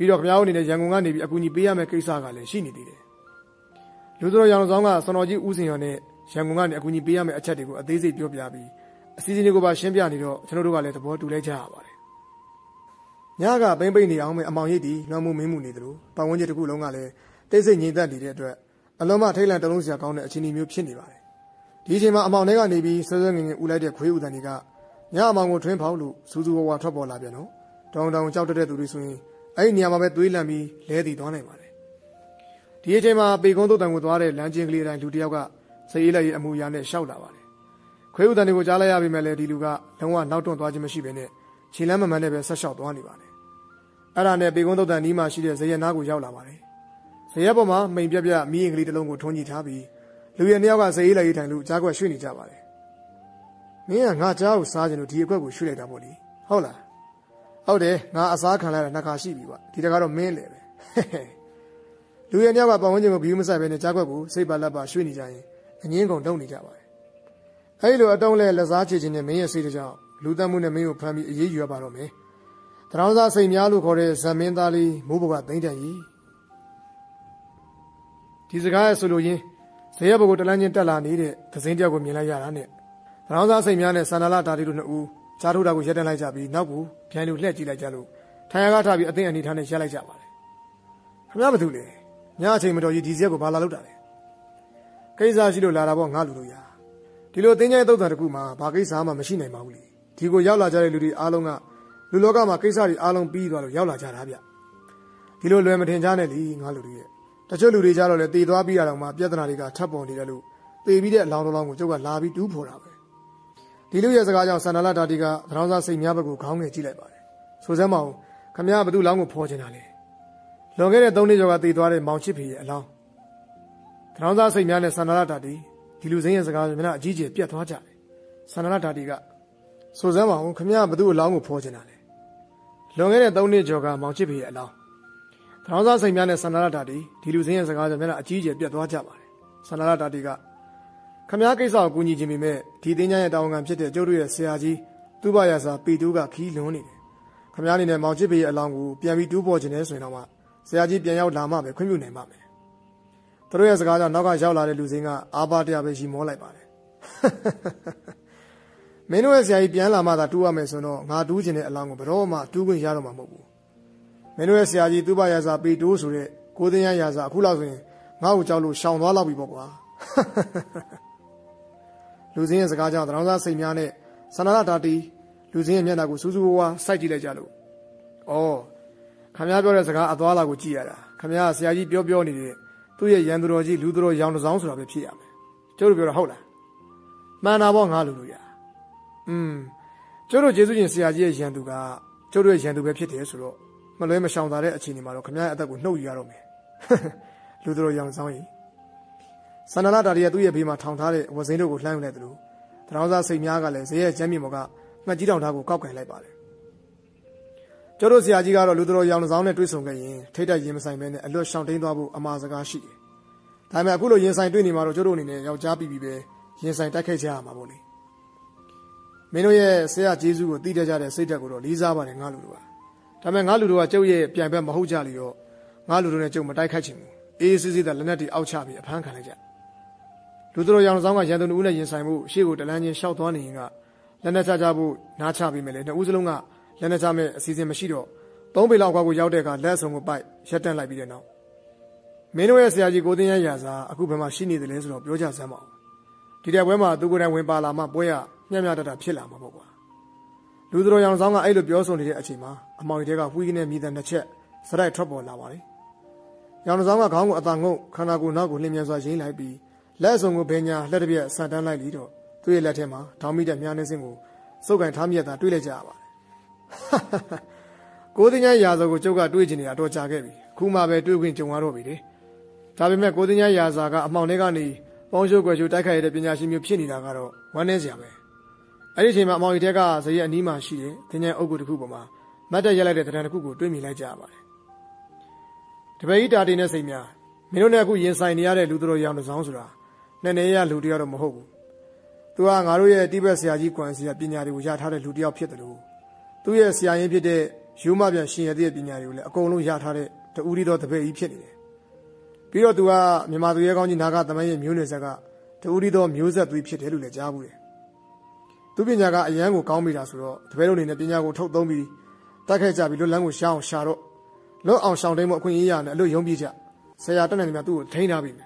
ပြီးတော့ခမရအနေနဲ့ရန်ကုန်ကနေပြီးအကူအညီပေးရမယ့်ကိစ္စကလည်းရှိနေသေးတယ်လူတော်ရောင်ဆောင်ကစံတော်ကြီးဦးစင်ရော်နဲ့ရန်ကုန်ကနေအကူအညီပေးရမယ့်အချက်တွေကိုအသေးစိတ်ပြောပြပြီးအစီအစဉ်တွေကိုပါရှင်းပြနေတော့ကျွန်တော်တို့ကလည်းသဘောတူလိုက်ကြရပါတယ်ညကပိမ့်ပိမ့်နေအောင်မဲ့အမောင်ရိပ်တီလွှမ်းမိုးမင်းမှုနေသလိုပတ်ဝန်းကျင်တစ်ခုလုံးကလည်းတိတ်ဆိတ်ငြိမ်သက်နေတဲ့အတွက်အလုံးမထိတ်လန့်တလုံးစရာကောင်းတဲ့အခြေအနေမျိုးဖြစ်နေပါတယ်ဒီအချိန်မှာအမောင်တွေကနေပြီးဆွဲဆွဲငင်ငင်ဦးလိုက်တဲ့ခွေးဦးတန်တွေကညအမောင်ကိုထွင်းဖောက်လို့စူးစူးဝါဝါထွက်ပေါ်လာပြန်တော့တောင်တောင်ကြောက်တဲ့သူတွေဆိုရင်အဲ့ဒီနေရာမှာပဲသွေးလန့်ပြီးလဲတည်သွားနိုင်ပါတယ်ဒီအချိန်မှာပေကုန်းတုတ်တန်ကိုသွားတဲ့လမ်းချင်းကလေးတိုင်းလူတစ်ယောက်ကစိတ်အေးလိုက်ရေးအမူအရာနဲ့ရှောက်လာပါတယ်ခွေးဦးတန်တွေကိုကြားလိုက်ရပြီမဲ့လည်းဒီလူကလုံးဝနောက်တွန့်သွားခြင်းမရှိဘဲနဲ့ခြေလမ်းမမှန်နဲ့ပဲဆက်လျှောက်သွားနေပါတယ်အဲ့ဒါနဲ့ပေကုန်းတုတ်တန်နီးမှရှိတဲ့ဇရက်နားကိုရောက်လာပါတယ်ဇရက်ပေါ်မှာမိန်ပြက်ပြက်မီးရင်ကလေးတစ်လုံးကိုထွန်းကြည့်ထားပြီးလူရနှစ်ယောက်ကစိတ်အေးလိုက်ရေးထိုင်လို့ကြားကွက်ရွှေ့နေကြပါတယ်မင်းကငါကြားကိုစားခြင်းလို့ဒီအကွက်ကိုရွှေ့လိုက်တာပေါ့လေဟုတ်လားဟုတ်တယ်ငါအစားခံလိုက်တာနှစ်ခါရှိပြီကွာဒီတကတော့မင်းလေပဲလူရနှစ်ယောက်ကပတ်ဝန်းကျင်ကိုဘီယူမဆိုင်ပဲနဲ့ကြားကွက်ကိုစိတ်ပါလက်ပါရွှေ့နေကြရင်အငင်းကုန်တုံနေကြပါတယ်အဲဒီလိုအတုံးလဲလက်စားချေခြင်းနဲ့မင်းရဲ့စိတ်ကြောင့်လူတတ်မှုနဲ့မင်းကိုဖမ်းပြီးအေးအေးယူရပါတော့မယ်တရောင်းစားစိတ်များလို့ခေါ်တဲ့ဇမင်းသားလေးမိုးဘကသိမ့်တန်ကြီးဒီစကားရဲ့ဆိုလိုရင်းဇေယျဘုတ်ကိုတလန်းချင်းတက်လာနေတဲ့သစင်းတယောက်ကိုမြင်လိုက်ရတာနဲ့တရောင်းစားစိတ်များနဲ့ဆန္ဒလာတာတီတို့နှစ်ဦးချားထိုးတာကိုရက်တန်းလိုက်ကြပြီးနောက်ကိုပြန်လူလှည့်ကြည့်လိုက်ကြလို့ထိုင်ရကားထားပြီးအသိအနေထားနဲ့ရက်လိုက်ကြပါတယ်ခင်ဗျားဘာလုပ်လဲညအချိန်မတော်ကြီးဒီဇက်ကိုဘာလာလုပ်တာလဲကိစ္စရှိလို့လာတာပေါ့ငါလူတို့ရာဒီလိုအသိဉာဏ်သုတ်တန်တစ်ခုမှာဘာကိစ္စမှမရှိနိုင်ပါဘူးလေဒီကိုရောက်လာကြတဲ့လူတွေအားလုံးကလူလောကမှာကိစ္စတွေအားလုံးပြီးသွားလို့ရောက်လာကြတာဗျဒီလိုလွယ်မထင်ကြနဲ့လေငါလူတွေရဲ့တချို့လူတွေကြတော့လေတည်သွားပြီးရတော့မှပြဿနာတွေကထပ်ပေါ်နေတယ်လို့တည်ပြီးတဲ့အလောင်းတော်လောင်းကိုကျုပ်ကလာပြီးတူးဖော်တာပဲဒီလူရဲ့စကားကြောင့်ဆန္ဒလာတာတီကသရောင်းစားစိတ်များဘက်ကိုခေါင်းငယ်ကြည့်လိုက်ပါတယ်ဆိုစမ်းမအောင်ခမရဘသူလောင်းကိုဖော်ချင်တာလေလွန်ခဲ့တဲ့သုံးနှစ်ကျော်ကတည်သွားတဲ့မောင်ချစ်ဖေရဲ့အလောင်းသရောင်းစားစိတ်များနဲ့ဆန္ဒလာတာတီဒီလူစိမ်းရဲ့စကားမျက်နှာအကြီးကျယ်ပြတ်သွားကြတယ်ဆန္ဒလာတာတီကဆိုစမ်းမအောင်ခမရဘသူအလောင်းကိုဖော်ချင်တာလေလွန်ခဲ့တဲ့သုံးနှစ်ကျော်ကမောင်ချစ်ဖေရဲ့အလောင်းသရောင်းစားစိတ်များနဲ့ဆန္ဒလာတာတီဒီလူစိမ်းရဲ့စကားမျက်နှာအကြီးကျယ်ပြတ်သွားကြပါတယ်ဆန္ဒလာတာတီကခမည်းကိစ္စကိုကူညီခြင်းပေမဲ့ဒီသင်္ချာရဲ့တာဝန်ခံဖြစ်တဲ့ကျုပ်တို့ရဲ့ဆရာကြီးသူ့ဘရာစာပေတူးကခီးလွန်းနေတယ်ခမည်းအနေနဲ့မောင်ချစ်ဖေရဲ့အလောင်းကိုပြန်ပြီးတူးပေါ်ခြင်းနဲ့ဆိုရင်တော့မှဆရာကြီးပြန်ရောက်လာမှပဲခွင့်ပြုနိုင်ပါမယ်သူတို့ရဲ့စကားကြောင့်နောက်ကရောက်လာတဲ့လူစိမ်းကအာပါတရားပဲရီမောလိုက်ပါတယ်မင်းတို့ရဲ့ဆရာကြီးပြန်လာမှသာတူးရမယ်ဆိုတော့ငါတူးခြင်းတဲ့အလောင်းကိုဘယ်တော့မှတူးခွင့်ရတော့မှာမဟုတ်ဘူးမင်းတို့ရဲ့ဆရာကြီးသူ့ဘရာစာပေတူးဆိုတဲ့ကိုသင်္ချာရာစာအခုလောက်ဆိုရင်ငါ့ကိုကြောက်လို့ရှောင်သွားလောက်ပြီပေါ့ကွာလူစင်းရဲ့စကားကြောင့်တရောင်းစားစိတ်များနဲ့ဆန္ဒတာတီလူစင်းရဲ့မျက်နှာကိုစူးစူးဝါးဝါးစိုက်ကြည့်လိုက်ကြလို့ဩခမည်းပြောတဲ့စကားအသွားလာကိုကြည့်ရတာခမည်းဆရာကြီးပြောပြောနေတဲ့သူ့ရဲ့ရန်သူတော်ကြီးလူသူတော်ရောင်တစောင်းဆိုတာပဲဖြစ်ရမယ်ကျုပ်တို့ပြောတာဟုတ်လားမှန်တာပေါ့ငါလူလူရอืมကျုပ်တို့ကျေးဇူးရှင်ဆရာကြီးရဲ့ရန်သူကကျုပ်တို့ရဲ့ရန်သူပဲဖြစ်တယ်ဆိုတော့မလွဲမရှောင်သာတဲ့အခြေအနေမှာတော့ခမည်းရဲ့အသက်ကိုနှုတ်ယူရတော့မယ်လူသူတော်ရောင်တစောင်းကြီးဆန္ဒလာတာရီကသူ့ရဲ့ဘေးမှာထောင်ထားတဲ့ဝစိန်တို့ကိုလှမ်းယူလိုက်သလိုတရောင်းစားစိတ်များကလည်းဇေယျကျမ်းမြေပေါ်ကငှက်ကြီးတောင်သားကိုကောက်ကင်လိုက်ပါတယ်ကျတို့ဆရာကြီးကတော့လူတော်ရောင်ဆောင်နဲ့တွေ့ဆုံခဲ့ရင်ထိတ်တက်ရင်မဆိုင်ပဲနဲ့အလွတ်ရှောင်တိန်သွားဖို့အမှားစကားရှိတယ်ဒါပေမဲ့အခုလိုရင်ဆိုင်တွေ့နေမှာတော့ကျတို့အနေနဲ့ယောက်ျားပြီးပြီးပဲရင်ဆိုင်တိုက်ခိုက်ကြရမှာပေါ့လေမင်းတို့ရဲ့ဆရာဂျေဇုကိုတည်တတ်ကြတဲ့စိတ်ဓာတ်ကိုတော့လေးစားပါတယ်ငါလူတို့ကဒါပေမဲ့ငါလူတို့ကကျုပ်ရဲ့ပြိုင်ဘက်မဟုတ်ကြလေတော့ငါလူတို့နဲ့ကျုပ်မတိုက်ခိုက်ချင်ဘူးအေးစစ်စစ်တဲ့လက်နက်တွေအောက်ချပြီးအဖမ်းခံလိုက်ကြလူတို့ရောင်ဆောင်ကရန်သူနှစ်ဦးနဲ့ရင်ဆိုင်မှုရှေ့ကိုတလန်းချင်းရှောက်သွားနေရင်ကလက်နက်ချကြဖို့နားချပြီးမယ်လေနှစ်ဦးစလုံးကလက်နက်ချမဲ့အစီအစဉ်မရှိတော့သုံးပေလောက်ကွာကိုရောက်တဲ့အခါလက်ဆောင်ကိုပိုက်ရက်တန့်လိုက်ပြီးတဲ့နောက်မင်းတို့ရဲ့ဆရာကြီးကိုသိန်းရဲ့ရာစာအခုဘယ်မှာရှိနေတယ်လဲဆိုတော့ပြောကြစမ်းပါဦးဒီတဲ့ပွဲမှာသူကိုယ်တိုင်ဝင်ပါလာမှပွဲရမျှမျှတတဖြစ်လာမှာပေါ့ကွာလူတို့ရောင်ဆောင်ကအဲ့လိုပြောဆိုနေတဲ့အချိန်မှာအမောင်ကြီးတွေကဝီးနဲ့မြည်တဲ့နှစ်ချက်စရိုက်ထွက်ပေါ်လာပါတယ်ရောင်ဆောင်ကခေါင်းကိုအသာငုတ်ခန္ဓာကိုယ်နောက်ကိုလှင်မြန်စွာရင်းလိုက်ပြီးလက်ဆောင်ကိုဘယ်ညာလက်တစ်ပြက်ဆန်တန်းလိုက်ပြီးတော့သူ့ရဲ့လက်ထဲမှာထောင်မိတဲ့မြားနှင်းစင်းကိုစုပ်ကန်ထားမြက်တာတွေးလိုက်ကြရပါတယ်ကိုသိန်းရဲ့ရာဇာကိုကျုပ်ကတွေးချင်နေတာတော့ကြာခဲ့ပြီခုမှပဲတွေးခွင့်ကြုံရတော့ပြီလေဒါပေမဲ့ကိုသိန်းရဲ့ရာဇာကအမှောင်ထဲကနေပေါင်းရှုပ်ွယ်ရှုတိုက်ခိုက်ရတဲ့ပညာရှင်မျိုးဖြစ်နေတာကတော့ဝမ်းနည်းစရာပဲအဲ့ဒီအချိန်မှာအမောင်ကြီးတဲ့ကဇေယျအနီးမှာရှိတဲ့သိန်းရဲ့အုပ်ကုတစ်ခုပေါ်မှာမတ်တက်ရက်လိုက်တဲ့တရားတစ်ခုကိုတွေးမြင်လိုက်ကြရပါတယ်တပည့်ကြီးတာတီနဲ့စိတ်များမင်းတို့နဲ့အခုရင်ဆိုင်နေရတဲ့လူတော်ရောင်တစောင်းဆိုတာနဲ့နေရလူတယောက်တော့မဟုတ်ဘူးသူကငါတို့ရဲ့တိဘက်ဆရာကြီးကွမ်စီကပညာတွေကိုရထားတဲ့လူတယောက်ဖြစ်တယ်လို့သူ့ရဲ့ဆရာရင်းဖြစ်တဲ့ယူမပြန်ရှင်ရတဲ့ပညာတွေကိုလည်းအကုန်လုံးရထားတဲ့တူရီတော်တပည့်ကြီးဖြစ်နေတယ်ပြီးတော့သူကမြန်မာသူရဲကောင်းကြီးနာဂသမန်ရဲ့မျိုးနွယ်ဆက်ကတူရီတော်မျိုးဆက်သွေးဖြစ်တယ်လို့လည်းကြားဘူးတယ်သူပညာကအရန်ကိုကောင်းမိတာဆိုတော့တပည့်တို့အနေနဲ့ပညာကိုထုတ်သုံးပြီးတိုက်ခိုက်ကြပြီးလွတ်လန်းကိုရှာအောင်ရှာတော့လွတ်အောင်ရှောင်တိန်မှုအခွင့်အရေးရနဲ့အလို့ယုံပြကြဆရာတက်နိုင်တယ်များသူ့ကိုထိန်းထားပြီမယ်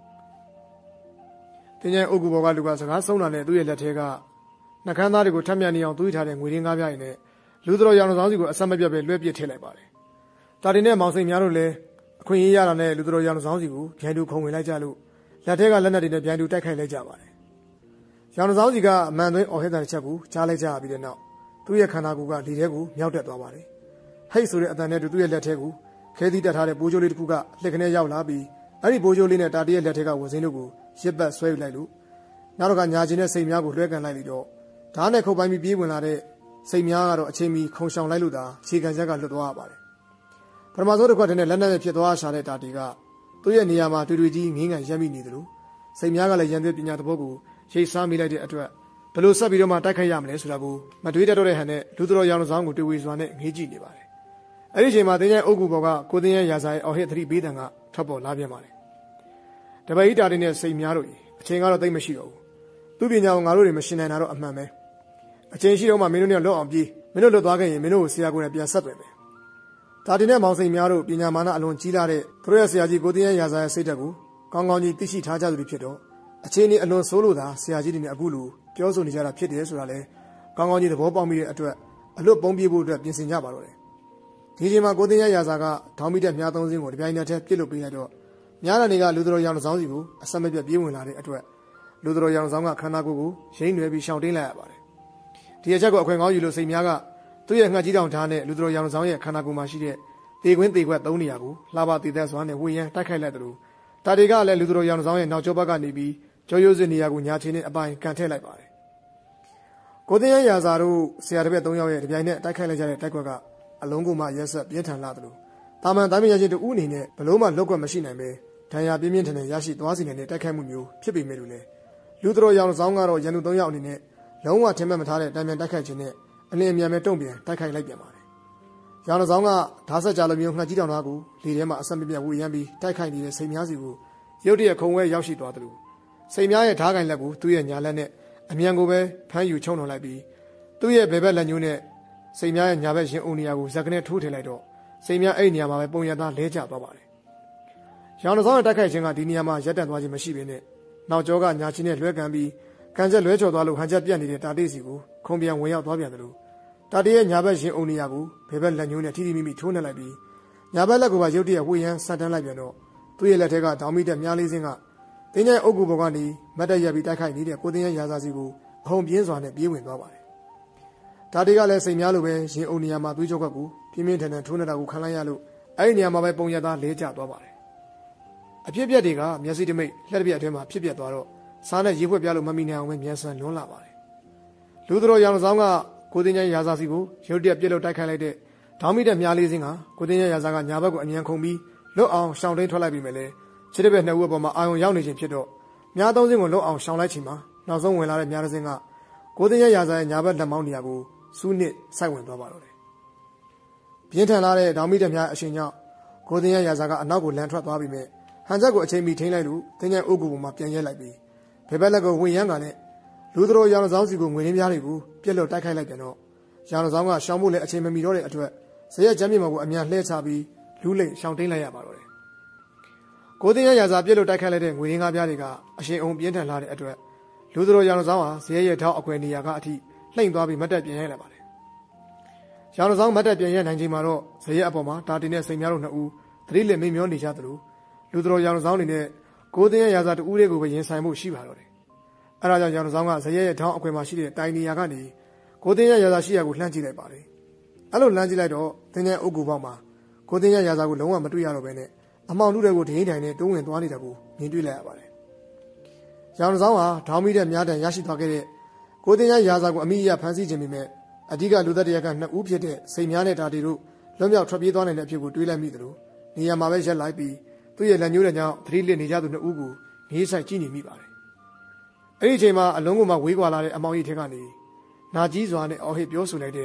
တင်ကျိုင်းအုပ်ကူဘော်ကလူကစကားဆုံးတာနဲ့သူ့ရဲ့လက်ထဲကနှကန်းသားတွေကိုထပ်မြနေအောင်သွေးထားတဲ့ငွေရင်းကားပြားရည်နဲ့လူတော်ရောင်ဆောင်စီကိုအဆက်မပြတ်ပဲလွှဲပစ်ထည့်လိုက်ပါတယ်တာတင်နဲ့မောင်စိန်များတို့လည်းအခွင့်အရေးရတာနဲ့လူတော်ရောင်ဆောင်စီကိုဗျိုင်းတူခုံဝင်လိုက်ကြလို့လက်ထဲကလက်နက်တွေနဲ့ဗျိုင်းတူတိုက်ခိုက်လိုက်ကြပါတယ်ရောင်ဆောင်စီကအမှန်သွင်းအော်ဟစ်တဲ့ချက်ကိုကြားလိုက်ကြပြီးတဲ့နောက်သူ့ရဲ့ခန္ဓာကိုယ်ကလေထဲကိုမြောက်တက်သွားပါတယ်ဟိတ်ဆိုတဲ့အတန်နဲ့သူ့ရဲ့လက်ထဲကိုခဲသီးတက်ထားတဲ့ပိုးကြိုးလေးတစ်ခုကလက်ကနေရောက်လာပြီးအဲ့ဒီပိုးကြိုးလေးနဲ့တာတရဲ့လက်ထဲကဝစင်းတို့ကိုရစ်ပတ်ဆွဲယူလိုက်လို့နောက်တော့ကညာချင်းတဲ့စိတ်များကိုလွှဲကန်လိုက်ပြီးတော့ဓာတ်နဲ့ခုတ်ပိုင်းပြီးပြေးဝင်လာတဲ့စိတ်များကတော့အချိန်မီခုံရှောင်လိုက်လို့သာခြေခံချက်ကလွတ်သွားရပါတယ်ပထမဆုံးတစ်ခွက်တည်းနဲ့လက်နက်နဲ့ဖြစ်သွားရှာတဲ့တာတီကသူ့ရဲ့နေရာမှာတွေ့တွေ့ကြီးငင်းကန်ရက်မိနေတယ်လို့စိတ်များကလည်းရန်သွေးပညာသဘောကိုရိတ်စားမိလိုက်တဲ့အတွက်ဘယ်လိုဆက်ပြီးတော့မှတိုက်ခိုက်ရမလဲဆိုတာကိုမတွေးတတ်တော့တဲ့ဟန်နဲ့လူတော်ရောင်ဆောင်ကိုတွေ့ဝေစွာနဲ့ငေးကြည့်နေပါတယ်အဲ့ဒီအချိန်မှာတင်းကျိုင်းအုပ်ကူဘော်ကကိုတင်းရဲ့ရာဇာရဲ့အော်ဟစ်သတိပေးတံကထွက်ပေါ်လာပြန်ပါတယ်တပည့်ကြီးတာတီနဲ့စိတ်များတို့အချိန်ကတော့သိမ့်မရှိတော့ဘူးသူ့ပညာကိုငါတို့တွေမရှင်းနိုင်တာတော့အမှန်ပဲအချိန်ရှိတော့မှမင်းတို့နဲ့လွတ်အောင်ပြေးမင်းတို့လွတ်သွားခဲ့ရင်မင်းတို့ကိုဆရာကိုယ်နဲ့ပြန်ဆက်သွယ်မယ်ဒါတင်နဲ့မောင်စိန်များတို့ပညာမာနအလွန်ကြီးလာတဲ့သူတို့ရဲ့ဆရာကြီးကိုတင်းရဲ့ရာဇာရဲ့စိတ်ဓာတ်ကိုကောင်းကောင်းကြီးသိရှိထားကြသူတွေဖြစ်တော့အချိန်ကြီးအလွန်ဆိုးလို့သာဆရာကြီးတွေနဲ့အခုလိုပြောဆိုနေကြတာဖြစ်တယ်ဆိုတာလဲကောင်းကောင်းကြီးသဘောပေါက်မိတဲ့အတွက်အလွတ်ပုံပြေးဖို့အတွက်ပြင်ဆင်ကြပါတော့တယ်ဒီချိန်မှာကိုတင်းရဲ့ရာဇာကထောင်းမိတဲ့မြားသုံးစင်းကိုတပြိုင်နက်တည်းပြစ်လို့ပေးလိုက်တော့မြားရနေကလူတော်ရောင်ဆောင်စီကိုအဆက်မပြတ်ပြေးဝင်လာတဲ့အတွက်လူတော်ရောင်ဆောင်ကခန္ဓာကိုယ်ကိုရိမ့်နွယ်ပြီးရှောင်တင်းလိုက်ရပါတယ်ဒီအချက်ကိုအခွင့်ကောင်းယူလို့စိတ်များကသူ့ရဲ့ငှက်ကြီးတောင်ဓာတ်နဲ့လူတော်ရောင်ဆောင်ရဲ့ခန္ဓာကိုယ်မှာရှိတဲ့တေခွင်းတေခွက်သုံးနေရာကိုလှပတည်သက်စွာနဲ့ဝေယံတိုက်ခိုက်လိုက်တယ်လို့တာတေကလည်းလူတော်ရောင်ဆောင်ရဲ့နောက်ကျောဘက်ကနေပြီးကျောရိုးစစ်နေရာကိုညာချင်းနဲ့အပိုင်ကန်ထည့်လိုက်ပါတယ်ကိုတင်းရဲ့ရာဇာတို့ဆရာတပည့်သုံးယောက်ရဲ့တပြိုင်နက်တိုက်ခိုက်လိုက်ကြတဲ့တိုက်ခွက်ကအလုံးကုန်မှရက်ဆက်ပြင်းထန်လာတယ်လို့တာမန်တိုင်းပြည်ရချင်းတူဦးအနေနဲ့ဘလို့မှလောက်ကွက်မရှိနိုင်ပဲဒဏ်ရာပြင်းပြင်းထန်ထန်ရရှိသွားစေနိုင်တဲ့တိုက်ခိုက်မှုမျိုးဖြစ်ပေမဲ့လို့လေလူတော်ရောင်ဆောင်ကတော့ရန်သူသုံးယောက်အနေနဲ့လုံးဝထင်မှတ်မထားတဲ့တိုင်ပင်တိုက်ခိုက်ခြင်းနဲ့အလင်းအမြန်ပဲတုံ့ပြန်တိုက်ခိုက်လိုက်ပြန်ပါတယ်။ရောင်ဆောင်ကဓာတ်ဆက်ကြလိုမျိုးငှက်ကြီးတောင်သားကိုလေထဲမှာအဆက်မပြတ်ဝေရမ်းပြီးတိုက်ခိုက်နေတဲ့စိတ်များစီကိုရုတ်တရက်ခုံဝဲရောက်ရှိသွားတယ်လို့စိတ်များရဲ့ဓာတ်ကင်လက်ကိုသူ့ရဲ့ညာလက်နဲ့အမြန်ကိုပဲဖမ်းယူချုံနှောင်လိုက်ပြီးသူ့ရဲ့ဘယ်ဘက်လက်ညှိုးနဲ့စိတ်များရဲ့ညာဘက်ရင်အုံနေရာကိုဇက်ကနေထိုးထည့်လိုက်တော့စိတ်များအဲ့နေရာမှာပဲပုံရသားလဲကျသွားပါတယ်။ရောင်ဆောင်ရဲ့တိုက်ခိုက်ခြင်းကဒီနေရာမှာရပ်တန့်သွားခြင်းမရှိဘဲနဲ့နောက်ကျောကညာချင်းနဲ့လွှဲကန်ပြီးကန်ချက်လွဲချော်သွားလို့ဟန်ချက်ပြတ်နေတဲ့တာတေးစီကိုခုံပြန်ဝင်ရောက်သွားပြန်တယ်လို့တာတေးရဲ့ညာဘက်ရင်အုံနေရာကိုဘယ်ဘက်လက်ညှိုးနဲ့ထိထိမိမိထိုးနှက်လိုက်ပြီးညာဘက်လက်ကိုပါရုတ်တရက်ဝှေ့ရမ်းဆတ်တန်းလိုက်ပြန်တော့သူ့ရဲ့လက်ထဲကတောင်မိတဲ့မြားလေးစင်းကတင်းကျိုင်းအုပ်ကူဘော်ကနေမတ်တက်ရက်ပြီးတိုက်ခိုက်နေတဲ့ကိုတင်းရဲ့ရာဇာစီကိုအဟုန်ပြင်းစွာနဲ့ပြေးဝင်သွားပါတယ်။တာတေးကလည်းစိတ်များလို့ပဲရင်အုံနေရာမှာသွေးကြောကကိုပြင်းပြင်းထန်ထန်ထိုးနှက်တာကိုခံလိုက်ရလို့အဲ့ဒီနေရာမှာပဲပုံရသားလဲကျသွားပါတယ်။အဖြစ်အပျက်တွေကမျက်စိတမိတ်လက်တစ်ပြက်အတွင်းမှာဖြစ်ပျက်သွားတော့စားနဲ့ရေးဖွဲ့ပြလို့မမိနိုင်အောင်ပဲမြန်ဆန်လွန်းလာပါတယ်။လူတော်ရောင်ဆောင်ကကိုတင်းရဲ့ရာဇာစီကိုရုတ်တရက်ပြစ်လို့တိုက်ခိုက်လိုက်တဲ့ဒေါင်းမိတဲ့မြားလေးစင်းကကိုတင်းရဲ့ရာဇာကညာဘက်ကိုအမြန်ခုန်ပြီးလွတ်အောင်ရှောင်တိန်ထွက်လိုက်ပြီမယ်လေခြေတစ်ဘက်နှစ်ဦးအပေါ်မှာအာယုံရောက်နေခြင်းဖြစ်တော့မြားသုံးစင်းကိုလွတ်အောင်ရှောင်လိုက်ချိန်မှာနောက်ဆုံးဝင်လာတဲ့မြားတစ်စင်းကကိုတင်းရဲ့ရာဇာရဲ့ညာဘက်လက်မောင်းနေရာကိုစူးနစ်ဆိုက်ဝင်သွားပါတော့တယ်။ပြင်းထန်လာတဲ့ဒေါင်းမိတဲ့မြားအရှင်ကြောင့်ကိုတင်းရဲ့ရာဇာကအနောက်ကိုလန်ထွက်သွားပြီမဲ့ဟန်ချက်ကိုအချိန်မီထိန်းလိုက်လို့တင်းရဲ့အုပ်ကူပေါ်မှာပြန်ရဲလိုက်ပြီးဘယ်ဘက်လက်ကိုဝင်ရမ်းကနဲ့လူတော်ရောင်ဆောင်စီကိုငွေရင်းပြားတွေကိုပြက်လို့တိုက်ခိုက်လိုက်ပြန်တော့ရောင်ဆောင်ကရှောင်းဖို့လည်းအချိန်မမီတော့တဲ့အတွက်ဇရက်ကျမ်းမြေမှာကိုအမြန်လှည့်ချပြီးလူလိမ့်ရှောင်းတိန်လိုက်ရပါတော့တယ်။ကိုတင်းရဲ့ရာဇာပြက်လို့တိုက်ခိုက်လိုက်တဲ့ငွေရင်းကားပြားတွေကအရှင်အောင်ပြင်းထန်လာတဲ့အတွက်လူတော်ရောင်ဆောင်ဟာဇရက်ရဲ့ထောက်အကွယ်နေရာကအထိလှိမ့်သွားပြီးမတ်တက်ပြန်ရလိုက်ပါတယ်။ရောင်ဆောင်မတ်တက်ပြန်ရနိုင်ချိန်မှာတော့ဇရက်အပေါ်မှာတာတင်နဲ့စိန်များတို့နှစ်ဦးသတိလက်မိမျောနေကြသလိုလူတော်ရောင်ဆောင်အနေနဲ့ကိုတင်းရဲ့ရာဇာတူးလေးကိုပဲရင်ဆိုင်မှုရှိပါတော့တယ်။အဲဒါကြောင့်ရောင်ဆောင်ကဇရက်ရဲ့ထောင်းအကွယ်မှာရှိတဲ့တိုင်နေရာကနေကိုတင်းရဲ့ရာဇာရှိရာကိုလှမ်းကြည့်လိုက်ပါတယ်။အဲ့လိုလှမ်းကြည့်လိုက်တော့တင်းရဲ့အုပ်ကူပေါက်မှာကိုတင်းရဲ့ရာဇာကိုလုံးဝမတွေ့ရတော့ဘဲနဲ့အမောင်လူတွေကိုဒိန်းတိုင်နဲ့တိုးဝင်သွားနေတာကိုမြင်တွေ့လိုက်ရပါတယ်။ရောင်ဆောင်ဟာထောင်းမိတဲ့မြားတန်ရရှိသွားခဲ့တဲ့ကိုတင်းရဲ့ရာဇာကိုအမိအယဖမ်းဆီးခြင်းပေမဲ့အဓိကလူသက်တရကနှစ်ဦးဖြစ်တဲ့စိန်များနဲ့တာတီတို့လွတ်မြောက်ထွက်ပြေးသွားနိုင်တဲ့အဖြစ်ကိုတွေးလိုက်မိသလိုနေရာမှာပဲရက်လိုက်ပြီးသူ့ရဲ့လက်ညှိုးတဲ့ကြောင့်သတိလစ်နေကြသူနှစ်ဦးကိုငေးဆိုင်ကြည့်နေမိပါတယ်။အဲ့ဒီအချိန်မှာအလုံးကမှဝေးကွာလာတဲ့အမောင်ကြီးထဲကနေနာကြီးစွာနဲ့အော်ဟစ်ပြောဆိုလိုက်တဲ့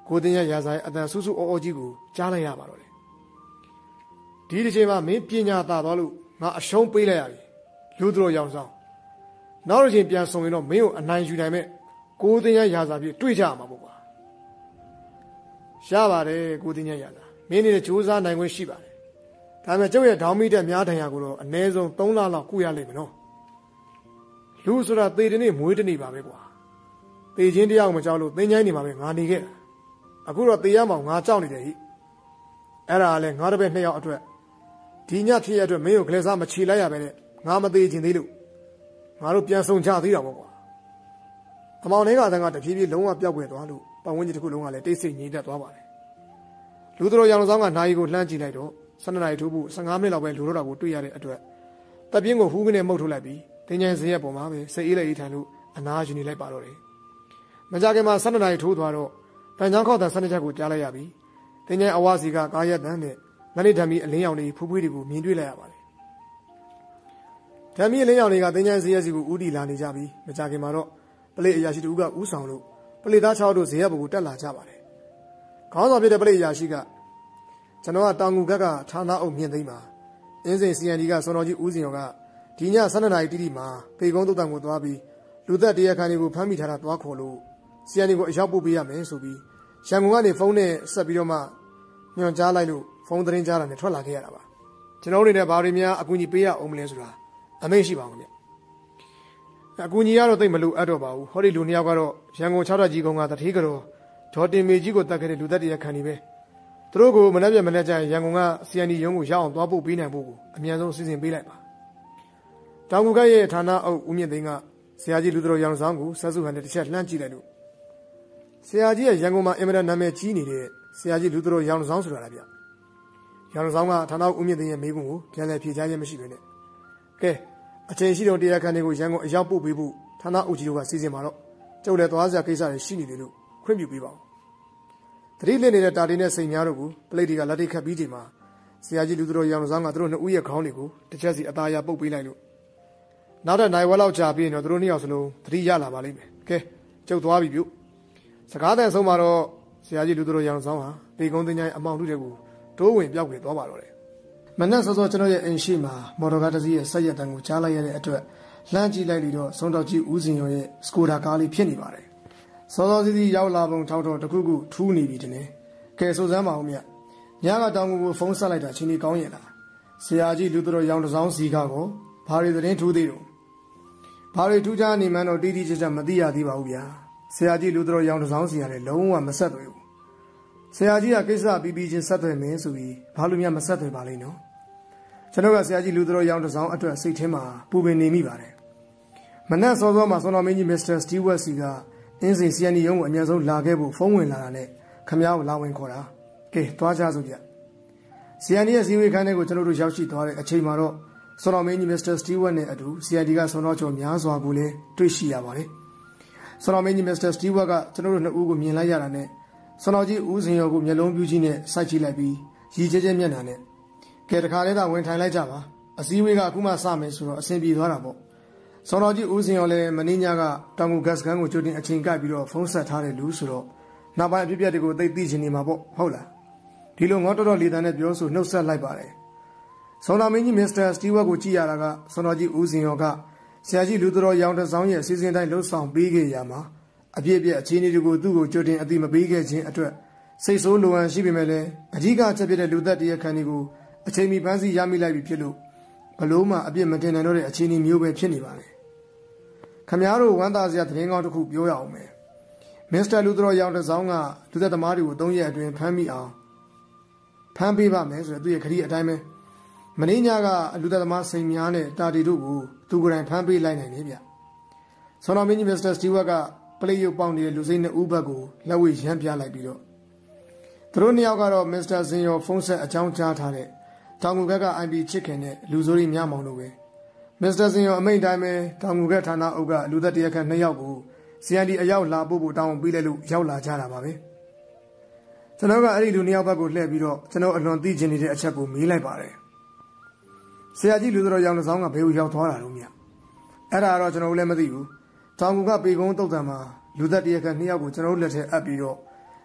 ကိုတင်ရရာဇာရဲ့အတန်ဆူဆူအော်အော်ကြီးကိုကြားလိုက်ရပါတော့တယ်ဒီတစ်ချိန်မှာမင်းပညာသာသွားလို့ငါအရှုံးပေးလိုက်ရပြီလူသူတော်ရောင်ဆောင်နောက်တစ်ချိန်ပြန်ဆုံရင်တော့မင်းကိုအနိုင်ယူနိုင်မဲ့ကိုတင်ရရာဇာပြည့်တွေ့ကြရမှာပေါ့ကွာရပါတယ်ကိုတင်ရရာဇာမင်းနေတဲ့စူးစမ်းနိုင်ခွင့်ရှိပါတယ်ဒါပေမဲ့ကျုပ်ရဲ့ဒေါင်းမိတဲ့များထံရကိုတော့အနည်းဆုံးသုံးလလောက်ကုရလိမ့်မယ်နော်လူဆိုတာသေတဲ့နေ့မွေးတဲ့နေ့ပါပဲကွာသေချင်းတရားကိုမကြောက်လို့သင်ချိုင်းနေမှာပဲငါနေခဲ့တာအခုတော့သေရမောင်ငါကြောက်နေတယ်ဟိအဲ့ဒါလည်းငါတပည့်နှစ်ယောက်အတွက်ဒီညဖြစ်ရအတွက်မင်းကိုကလေးစားမချီလိုက်ရပဲနဲ့ငါမသေးချင်သေးလို့ငါတို့ပြန်ဆုံကြသေးတာပေါ့ကွာအမောင်လေးကတန်းကတဖြည်းဖြည်းလုံးဝပျောက်ကွယ်သွားလို့ပတ်ဝန်းကျင်တစ်ခုလုံးကလည်းတိတ်ဆိတ်ငြိမ်သက်သွားပါတယ်လူတော်ရောင်ဆောင်ကနာရီကိုလှမ်းကြည့်လိုက်တော့ဆယ်နှစ်နာရီထိုးဖို့ဆယ်ငါးမိနစ်လောက်ပဲလူတော့တာကိုတွေ့ရတဲ့အတွက်တပ်ပြင်းကိုဟူးကနေမှုတ်ထုတ်လိုက်ပြီးတင်းကျန်းစရက်ပေါ်မှာပဲစိတ်အေးလိုက်အေးထိုင်လို့အနာယူနေလိုက်ပါတော့တယ်မကြခင်မှာဆယ်နှစ်နာရီထိုးသွားတော့တန်ချောင်းခေါက်တန်ဆယ်နှစ်ချက်ကိုကြားလိုက်ရပြီးတင်းကျန်းအဝါစီကကားရက်တန်းနဲ့ငနိဓာမီအလင်းရောင်တွေဖူးဖွေးတွေကိုမြင်တွေ့လိုက်ရပါတယ်ဓာမီအလင်းရောင်တွေကတင်းကျန်းစရက်စီကိုဦးတည်လာနေကြပြီးမကြခင်မှာတော့ပလိအရာရှိတူကဥဆောင်လို့ပလိသားချောင်းတို့ဇေယျဘုံကိုတက်လာကြပါတယ်ခေါင်းဆောင်ဖြစ်တဲ့ပလိအရာရှိကကျွန်တော်ကတောင်ငူကက်ကဌာနအုပ်မြင့်သိမ်းမှာအင်းစိန် စီ အန် ဒီ ကစွန်တော်ကြီးဦးစင်ရောကဒီညဆယ်နှစ်နာရီတိတိမှာပေကုန်းတုတ်တန်ကိုသွားပြီးလူသက်တရားခံတွေကိုဖမ်းမိထားတာသွားခေါ်လို့ စီ အန် ဒီ ကိုအရောက်ပို့ပေးရမယ်ဆိုပြီးရန်ကုန်ကနေဖုန်းနဲ့ဆက်ပြီးတော့မှညွှန်ကြားလိုက်လို့ဖုန်းသတင်းကြားတာနဲ့ထွက်လာခဲ့ရတာပါကျွန်တော်တို့နေနဲ့ဘာတွေများအကူအညီပေးရအောင်မလဲဆိုတာအမေ့ရှိပါအောင်ခင်ဗျအကူအညီကတော့သိမလို့အပ်တော့ပါဘူးဟောဒီလူနှစ်ယောက်ကတော့ရန်ကုန်ခြောက်တက်ကြီးကုန်းကတထေးကြော်ဒေါ်တင်မေကြီးကိုတတ်ခဲ့တဲ့လူသက်တရားခံတွေပဲသူတို့ကိုမနေ့ပြမနေ့ကျရင်ရန်ကုန်က စီ အန် ဒီ ရုံးကိုရောက်အောင်သွားပို့ပေးနိုင်ဖို့ကိုအမြန်ဆုံးစီစဉ်ပေးလိုက်ပါတောင်ငူကရဲ့ဌာနအုပ်ဦးမြင့်သိန်းကဆရာကြီးလူတော်ရောင်ဆောင်ကိုဆက်စုဟန်နဲ့တစ်ချက်လှမ်းကြည့်လိုက်လို့ဆရာကြီးရဲ့ရန်ကုန်မှာအင်မတန်နာမည်ကြီးနေတဲ့ဆရာကြီးလူတော်ရောင်ဆောင်ဆိုတာလားဗျရောင်ဆောင်ကဌာနအုပ်ဦးမြင့်သိန်းရဲ့မိဘကိုပြန်လည်ဖြေချခြင်းမရှိဘဲနဲ့ကဲအချိန်ရှိတော့တရားခံတွေကိုရန်ကုန်အရောက်ပို့ပေးဖို့ဌာနအုပ်ကြီးတို့ကစီစဉ်မှာတော့ကျုပ်လည်းသွားစရာကိစ္စတွေရှိနေတယ်လို့ခွင့်ပြုပေးပါဦးတတိလစ်နေတဲ့တာတီနဲ့စိန်များတို့ကိုပလိတ်တွေကလက်ထိတ်ခတ်ပြီးချိန်မှာဆရာကြီးလူတော်ရောင်ဆောင်ကသူတို့နှစ်ဦးရဲ့ခေါင်းတွေကိုတစ်ချက်စီအသားအရပုတ်ပေးလိုက်လို့နောက်တဲ့နိုင်ဝက်လောက်ကြာပြီးရင်တော့သူတို့နှစ်ယောက်စလုံးသတိရလာပါလိမ့်မယ်ကဲကျုပ်သွားပြီပြုစကားတန်ဆုံးမှာတော့ဆရာကြီးလူတော်ရောင်ဆောင်ဟာပေကုန်းတင်ချိုင်းအမောင်ထုတွေကိုတိုးဝင်ပြောက်ွယ်သွားပါတော့တယ်မနက်စောစောကျွန်တော်ရဲ့အိမ်ရှိမှာမော်တော်ကားတစ်စီးရဲ့ဆက်ရက်တန်ကိုကြားလိုက်ရတဲ့အတွက်လှမ်းကြည့်လိုက်ပြီးတော့စုံတော်ကြီးဦးစင်ရောရဲ့စကိုဒါကားလေးဖြစ်နေပါတယ်စောစောစီးစီးရောက်လာပုံထောက်တော့တခုခုထူးနေပြီတင်တယ်ကဲစိုးစမ်းပါဦးမြတ်ညကတောင်ကိုဖုန်းဆက်လိုက်တာချင်းကြီးကောင်းရင်လားဆရာကြီးလူတော်ရောင်တစောင်းစီကားကိုဘာတွေသတင်းထူးသေးတော့ဘာတွေထူးခြားနေမှန်းတော့တီးတီးချာချာမသိရသေးပါဘူးဗျာဆရာကြီးလူတော်ရောင်တစောင်းစီကလည်းလုံးဝမဆက်သွယ်ဘူးဆရာကြီးကကိစ္စပြီးပြီးချင်းဆက်သွယ်မင်းဆိုပြီးဘာလို့များမဆက်သွယ်ပါလိမ့်နော်ကျွန်တော်ကဆရာကြီးလူတော်ရောင်တစောင်းအတွက်စိတ်ထဲမှာပူပင်နေမိပါတယ်မနက်စောစောမှာဆွန်တော်မင်းကြီးမစ္စတာစတီဝက်စီကအင်းစိန် စီ အန် ဒီ ရုံးကိုအများဆုံးလာခဲ့ဖို့ဖုန်းဝင်လာတာနဲ့ခမ ्या ကိုလာဝင်ခေါ်တာကဲသွားကြစို့ဗျစီ အန် ဒီ ရဲ့စီဝေခန်းထဲကိုကျွန်တော်တို့ရောက်ရှိသွားတဲ့အချိန်မှာတော့ဆွန်တော်မင်းကြီးမစ္စတာစတီဝက်နဲ့အတူ စီ အန် ဒီ ကဆွန်တော်ကျော်များစွာကိုလည်းတွေ့ရှိရပါတယ်ဆွန်တော်မင်းကြီးမစ္စတာစတီဝက်ကကျွန်တော်တို့နှစ်ဦးကိုမြင်လိုက်ရတာနဲ့ဆွန်တော်ကြီးဦးစင်ရောကိုမျက်လုံးပြူးကြီးနဲ့စိုက်ကြည့်လိုက်ပြီးရည်ကျဲကျဲမျက်နှာနဲ့ကဲတခါတည်းသာဝင်ထိုင်လိုက်ကြပါအစည်းအဝေးကအခုမှစမယ်ဆိုတော့အဆင်ပြေသွားတာပေါ့ဆွန်တော်ကြီးဦးစင်ရောလည်းမင်းညကတောင်ငူဂတ်စကန်ကိုကြိုတင်အချိန်ကပ်ပြီးတော့ဖုန်းဆက်ထားတဲ့လူဆိုတော့နောက်ပိုင်းအဖြစ်အပျက်တွေကိုသိသိချင်နေမှာပေါ့ဟုတ်လားဒီလိုငေါတော်တော်လေးတန်းနဲ့ပြောဆိုနှုတ်ဆက်လိုက်ပါတယ်ဆွန်တော်မင်းကြီးမစ္စတာစတီဝက်ကိုကြည့်ရတာကဆွန်တော်ကြီးဦးစင်ရောကဆရာကြီးလူတော်ရောင်တစောင်းရဲ့အစီအစဉ်တိုင်းလှုပ်ဆောင်ပေးခဲ့ရမှာအပြည့်အပြည့်အခြေအနေတွေကိုသူ့ကိုကြိုတင်အသိမပေးခဲ့ခြင်းအတွက်စိတ်ဆိုးလိုအပ်ရှိပေမဲ့လည်းအဓိကချက်ဖြစ်တဲ့လူသက်တရားခံတွေကိုအချိန်မီပန်းစီရမိလိုက်ပြီဖြစ်လို့ဘလို့မှအပြည့်မတင်နိုင်တော့တဲ့အခြေအနေမျိုးပဲဖြစ်နေပါလေခမည်းတော်ဝမ်းသာစရာသတင်းကောင်းတစ်ခုပြောရအောင်မယ်မစ္စတာလူတော်ရောင်တစောင်းကလူသက်သမားတွေကိုသုံးရက်အတွင်းဖမ်းမိအောင်ဖမ်းပေးပါမယ်ဆိုတဲ့သူ့ရဲ့ခရီးအတိုင်းပဲမင်းညကလူသက်သမားစိန်များနဲ့တာတီတို့ကိုသူကိုယ်တိုင်ဖမ်းပေးလိုက်နိုင်တယ်ဗျဆွန်တော်မင်းကြီးမစ္စတာစတီဝက်ကပလိရုပ်ပေါင်းနေတဲ့လူစိမ့်နှစ်ဦးဘက်ကိုလက်ဝဲရမ်းပြလိုက်ပြီးတော့သူတို့နှစ်ယောက်ကတော့မစ္စတာဇင်ရောဖုန်းဆက်အကြောင်းကြားထားတဲ့တောင်ငူကက်က အိုင် ပီ ချစ်ခင်တဲ့လူစိုးရီများမောင်တို့ပဲမစ္စတာဇင်ရောအမိန့်တိုင်းပဲတောင်ငူကက်ဌာနအုပ်ကလူသက်တရားခံနှစ်ယောက်ကို စီ အန် ဒီ အရောက်လာဖို့တောင်းပေးလိုက်လို့ရောက်လာကြတာပါပဲကျွန်တော်ကအဲ့ဒီလူနှစ်ယောက်ဘက်ကိုလှည့်ပြီးတော့ကျွန်တော်အလွန်သိကျင်နေတဲ့အချက်ကိုမေးလိုက်ပါတယ်ဆရာကြီးလူတော်ရောင်တစောင်းကဘယ်ကိုရောက်သွားတာလို့မြတ်အဲ့ဒါတော့ကျွန်တော်လည်းမသိဘူးတောင်ငူကပေကုန်းတုတ်တံမှာလူသက်တရားခံနှစ်ယောက်ကိုကျွန်တော်လက်ထဲအပ်ပြီးတော့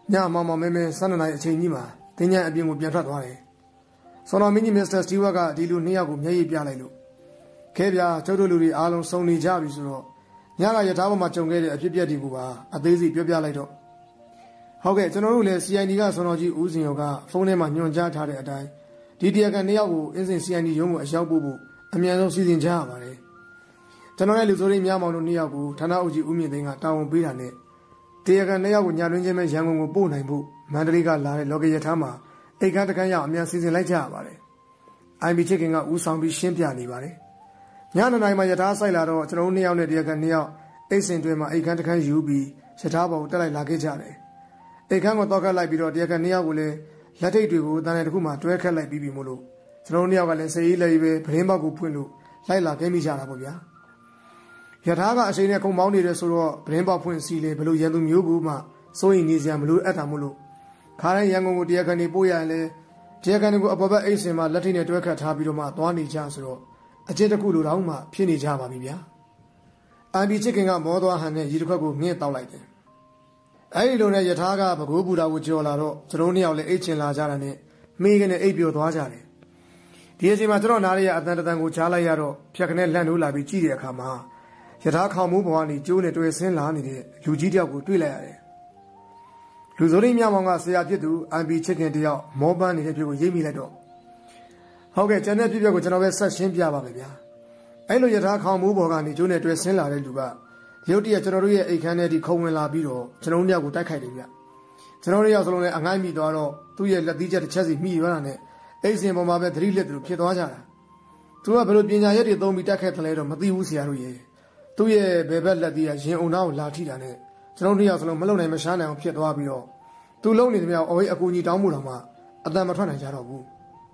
ညမောင်မောင်မဲမဲဆန်းနိုင်အချိန်ကြီးမှာတင်းညံအပြင်ကိုပြန်ထွက်သွားတယ်ဆော်နော်မင်းကြီးမစ္စတာစတီဝတ်ကဒီလူနှစ်ယောက်ကိုမျက်ရည်ပြလိုက်လို့ခဲပြကျုပ်တို့လူတွေအားလုံးစုံနေကြပြီဆိုတော့ညကရထားပေါ်မှာကြုံခဲ့တဲ့အဖြစ်အပျက်တွေကိုပါအသေးစိတ်ပြောပြလိုက်တော့ဟုတ်ကဲ့ကျွန်တော်တို့လည်း စီ အိုင် ဒီ ကဆော်နော်ကြီးဦးစင်ရောကဖုန်းထဲမှာညွှန်ကြားထားတဲ့အတိုင်းဒီတရားခံနှစ်ယောက်ကိုအင်းစင် စီ အိုင် ဒီ ရုံးကိုအရောက်ပို့ဖို့အမြန်ဆုံးစီစဉ်ကြရပါတယ်ကျွန်တော်ရဲ့လူဆိုးလေးများမောင်တို့နှစ်ယောက်ကိုဌာနအုပ်ကြီးဦးမြင့်သိန်းကတာဝန်ပေးတာနဲ့တရားခံနှစ်ယောက်ကိုညတွင်ချင်းပဲရန်ကုန်ကိုပို့နိုင်ဖို့မန္တလေးကလာတဲ့လော်ကရထားမှာအိတ်ခမ်းတခမ်းရအောင်အမြန်စီစဉ်လိုက်ကြရပါတယ်အိုင်ဘီချစ်ခင်ကဦးဆောင်ပြီးရှင်းပြနေပါတယ်ညနေတိုင်းမှာရထားဆိုင်လာတော့ကျွန်တော်တို့နှစ်ယောက်နဲ့တရားခံနှစ်ယောက်အိတ်စင်တွင်မှာအိတ်ခမ်းတခမ်းယူပြီးရထားပေါ်ကိုတက်လိုက်လာခဲ့ကြတယ်အိတ်ခမ်းကိုတော့ခတ်လိုက်ပြီးတော့တရားခံနှစ်ယောက်ကိုလည်းလက်ထိတ်တွေကိုတန်တဲ့တစ်ခုမှတွဲခတ်လိုက်ပြီးပြီမို့လို့ကျွန်တော်တို့နှစ်ယောက်ကလည်းစေးလေးပဲပရင်းပေါက်ကိုဖွင့်လို့လိုက်လာခဲ့မိကြတာပေါ့ဗျာရထားကအချိန်နဲ့ခုံမောင်းနေတယ်ဆိုတော့ပရင်းပေါက်ဖွင့်စီလေဘလို့ရန်သူမျိုးကူမှစိုးရင်နေစရာမလိုအပ်တာမို့လို့ခါတိုင်းရန်ကုန်ကိုတရားခံတွေပို့ရရင်လည်းတရားခံတွေကိုအပေါ်ဘက်အိတ်စင်မှာလက်ထိတ်နဲ့တွဲခတ်ထားပြီးတော့မှသွားနေကြဆိုတော့အကျင့်တစ်ခုလိုတော့မှဖြစ်နေကြပါပြီဗျာအန်ဘီချစ်ခင်ကမောသွားဟန်နဲ့ရေတစ်ခွက်ကိုငှက်တောက်လိုက်တယ်အဲ့ဒီလိုနဲ့ယထာကဘကိုးပူတာကိုကြော်လာတော့ကျွန်တော်နှစ်ယောက်လည်းအိတ်ချင်လာကြတာနဲ့မိကနေအိတ်ပြောသွားကြတယ်ဒီအချိန်မှာကျွန်တော်နားရရအတန်တန်ကိုချားလိုက်ရတော့ဖြက်ခနဲ့လန့်လို့လာပြီးကြည့်တဲ့အခါမှာယထာခေါင်မိုးပေါ်ကနေကျိုးနဲ့တွေ့ဆင်းလာနေတဲ့လူကြီးတယောက်ကိုတွေ့လိုက်ရတယ်လူစိုးရင်းမြမောင်ကဆရာဖြစ်သူအန်ဘီချစ်ခင်တယောက်မောပန်းနေတဲ့ဖြစ်ကိုရိပ်မိလိုက်တော့ဟုတ်ကဲ့ကျန်တဲ့ဖြစ်ဖြစ်ကိုကျွန်တော်ပဲဆက်ရှင်းပြပါမယ်ဗျာအဲ့လိုယထာခေါင်မိုးပေါ်ကနေကျိုးနဲ့တွေ့ဆင်းလာတဲ့လူကရုတ်တရက်ကျွန်တော်တို့ရဲ့အိတ်ခမ်းထဲဒီခုံဝင်လာပြီးတော့ကျွန်တော်တို့ယောက်ကိုတိုက်ခိုက်တယ်ဗျကျွန်တော်တို့ယောက်စလုံးလည်းအငိုင်းမိသွားတော့သူ့ရဲ့လက်သီးချက်တစ်ချက်စီမိသွားတာနဲ့အိတ်စင်ပေါ်မှာပဲသတိလက်သူဖြစ်သွားကြတာသူကဘယ်လိုပညာရက်တွေသုံးပြီးတိုက်ခိုက်တယ်လဲတော့မသိဘူးဆရာတို့ရဲ့သူ့ရဲ့ဘယ်ဘက်လက်သီးကရင်အုံနာကိုလာထိတာနဲ့ကျွန်တော်တို့ယောက်စလုံးမလုံနိုင်မရှားနိုင်အောင်ဖြစ်သွားပြီးတော့သူ့လုံးနေသမျှအော်ရေးအကူကြီးတောင်းမှုတော်မှာအတန်မထွက်နိုင်ကြတော့ဘူး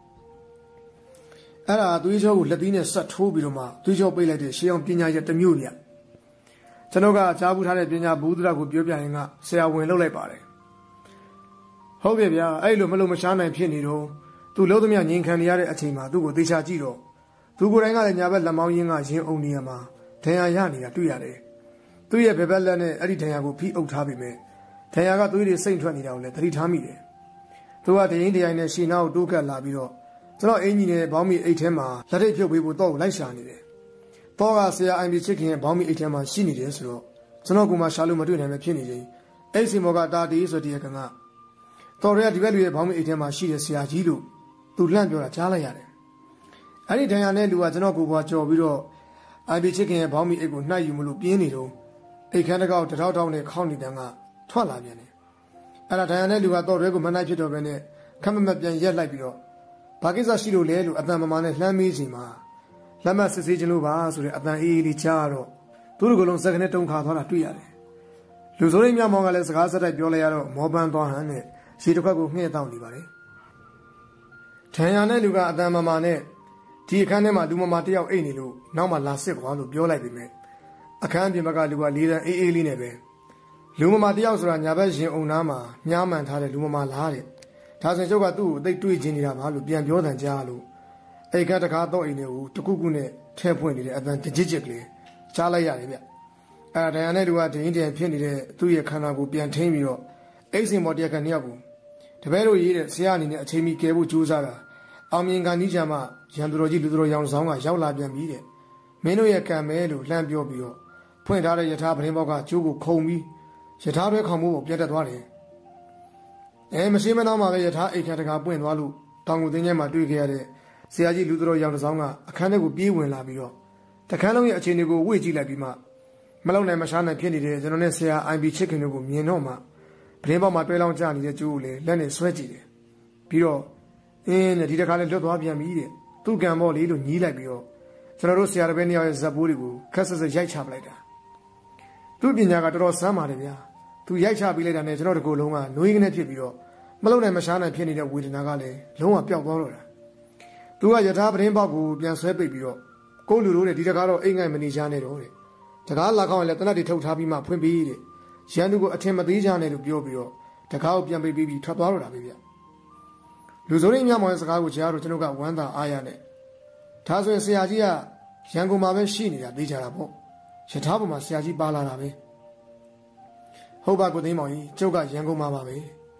အဲ့ဒါသွေးကြောကိုလက်သီးနဲ့ဆက်ထိုးပြီးတော့မှသွေးကြောပိတ်လိုက်တဲ့ရှေးအောင်ပညာရက်တစ်မျိုးဗျကျွန်တော်ကကြားဘူးထားတဲ့ပညာဘူးသရကိုပြောပြရင်ကဆရာဝင်လုပ်လိုက်ပါတယ်ဟုတ်ကဲ့ဗျာအဲ့လိုမလို့မရှားနိုင်ဖြစ်နေတော့သူလုံးသမျှငြိမ်ခံနေရတဲ့အချိန်မှာသူ့ကိုသေချာကြည့်တော့သူကိုယ်တိုင်ကလည်းညာဘက်လက်မောင်းရင်းကရင်အုံနေရမှာဒဏ်ရာရနေတာတွေ့ရတယ်သူ့ရဲ့ဘယ်ဘက်လက်နဲ့အဲ့ဒီဒဏ်ရာကိုဖိအုပ်ထားပေမဲ့ဒဏ်ရာကသွေးတွေစိမ့်ထွက်နေတာကိုလည်းသတိထားမိတယ်သူကတရင်တရိုင်နဲ့ရှီနာကိုတိုးကပ်လာပြီးတော့ကျွန်တော်အင်ကြီးနဲ့ဘောင်းမီအိတ်ထဲမှာလက်ထိတ်ဖြုတ်ပေးဖို့တော့လိုက်ရှာနေတယ်တော့ကဆရာအိုင်ဘီချစ်ခင်ရဲ့ဘောင်းမီအိတ်ထဲမှာရှိနေတယ်ဆိုတော့ကျွန်တော်ကမှရှာလို့မတွေ့နိုင်ပဲဖြစ်နေတယ်အဲ့ဒီစီမောကတာတီဆိုတဲ့ကကတော့ရဲဒီဘက်လူရဲ့ဘောင်းမီအိတ်ထဲမှာရှိတဲ့ဆရာကြီးလို့သူလှမ်းပြောတာကြားလိုက်ရတယ်အဲ့ဒီဒဏ်ရာနဲ့လူကကျွန်တော်ကိုဘွားကြော်ပြီးတော့အိုင်ဘီချစ်ခင်ရဲ့ဘောင်းမီအိတ်ကိုနှိုက်ယူမလို့ပြင်းနေတော့အိတ်ခမ်းတကောက်တထောက်ထောက်နဲ့ခေါင်းနေတဲ့ကထွက်လာပြန်တယ်အဲ့ဒါဒဏ်ရာနဲ့လူကတော့ရဲကိုမနိုင်ဖြစ်တော့ပဲနဲ့ခက်မမပြန်ရက်လိုက်ပြီးတော့ဘာကိစ္စရှိလို့လဲလို့အတန်မမာနဲ့လှမ်းမေးချိန်မှာလက်မစစ်ဆေးခြင်းလို့ပါဆိုတဲ့အတန်အေးအေးလေးကြားတော့သူတို့ကလုံးစက်ကနေတုံခါသွားတာတွေ့ရတယ်လူစိုးရင်းမြမောင်ကလည်းစကားဆက်တိုက်ပြောလိုက်ရတော့မောပန်းသွားဟန်နဲ့ရေတစ်ခွက်ကိုငှဲ့တောင်းနေပါတယ်ထန်ရနဲ့လူကအတန်မမာနဲ့ဒီအခန်းထဲမှာလူမမာတယောက်အိတ်နေလို့နောက်မှလာစစ်ကွာလို့ပြောလိုက်ပေမဲ့အခန်းပြင်ဘက်ကလူကလေးတန်းအေးအေးလေးနဲ့ပဲလူမမာတယောက်ဆိုတာညာဘက်ရင်အုံနားမှာမြားမှန်ထားတဲ့လူမမာလားတဲ့ဒါဆိုရင်ကျုပ်ကသူ့ကိုသိတွေးချင်းနေတာပါလို့ပြန်ပြောတယ်ကြားလို့အိတ်ကတကားတော့အိမ်တွေကိုတခုခုနဲ့ထဲဖွင့်နေတဲ့အတန်တကြစ်ကြစ်ကလေးကြားလိုက်ရတယ်ဗျအဲဒါရနဲ့သူကဒင်းတင်ဖြစ်နေတဲ့သူ့ရဲ့ခန္ဓာကိုပြန်ထင်းပြီးတော့အိတ်စင်ပေါ်တရားခံနှစ်ယောက်ကိုတပည့်တို့ရေးတဲ့ဆရာအနေနဲ့အချိန်မီကဲဖို့ကြိုးစားတာအောင်မြင်ကနီးချာမှရန်သူတော်ကြီးလူတော်ရောင်ဆောင်ကရောက်လာပြန်ပြီတဲ့မင်းတို့ရဲ့ကံမဲလို့လှမ်းပြောပြီးတော့ဖွင့်ထားတဲ့ယထာပရင်းဘောက်ကကျိုးကိုခုံပြီးယထာတွဲခေါင်မှုကိုပြတ်တက်သွားတယ်အဲမရှိမနှောင်းမှာပဲယထာအိတ်ခတ်တကာပွင့်သွားလို့တောင်ကိုသိင်းထဲမှာတွေ့ခဲ့ရတဲ့ဆရာကြီးလူတော်ရောင်ဆောင်ကအခန်းထဲကိုပြေးဝင်လာပြီးတော့တခန်းလုံးရဲ့အခြေအနေကိုဝေ့ကြည့်လိုက်ပြီးမှမလုံနိုင်မရှားနိုင်ဖြစ်နေတဲ့ကျွန်တော်နဲ့ဆရာအိုင်ဘီချစ်ခင်တို့ကိုမြင်တော့မှပရင်းဘောက်မှာတွဲလောင်းကြနေတဲ့ကျိုးကိုလည်းလက်နဲ့ဆွဲကြည့်တယ်ပြီးတော့အင်းဒီတခါလည်းလွတ်သွားပြန်ပြီတဲ့သူ့ကံဘောလေးလို့ညီးလိုက်ပြီးတော့ကျွန်တော်တို့ဆရာတပည့်နှစ်ယောက်ရဲ့ဇက်ပိုးတွေကိုခက်ဆက်ဆက်ရိုက်ချပလိုက်တာသူ့ပညာကတော်တော်စမ်းပါတယ်ဗျာသူရိုက်ချပြီးလိုက်တာနဲ့ကျွန်တော်တို့ကိုယ်လုံးကနှွေးကနေဖြစ်ပြီးတော့မလုံနိုင်မရှားနိုင်ဖြစ်နေတဲ့ဝေဒနာကလည်းလုံးဝပျောက်သွားတော့တာသူကယထာပရင်းဘောက်ကိုပြန်ဆွဲပိတ်ပြီးတော့ကိုလူတို့တဲ့ဒီတကားတော့အိမ်ငိုင်မနေချနဲ့တော့တဲ့တကားလာခေါင်းလည်းတနတ်တွေထုတ်ထားပြီးမှဖွင့်ပေးတဲ့ရန်သူကိုအထင်မသေးချနဲ့လို့ပြောပြီးတော့တကားကိုပြန်ပိတ်ပြီးပြီးထွက်သွားတော့တာပဲဗျလူစိုးရင်းမြမောင်ရဲ့စကားကိုကြားတော့ကျွန်တော်ကဝမ်းသာအားရနဲ့ဒါဆိုရင်ဆရာကြီးကရန်ကုန်မှာပဲရှိနေတာသိကြတာပေါ့ယထာပေါ်မှာဆရာကြီးပါလာတာပဲဟုတ်ပါကိုသိန်းမောင်ကြီးကျုပ်ကရန်ကုန်မှာပါပဲ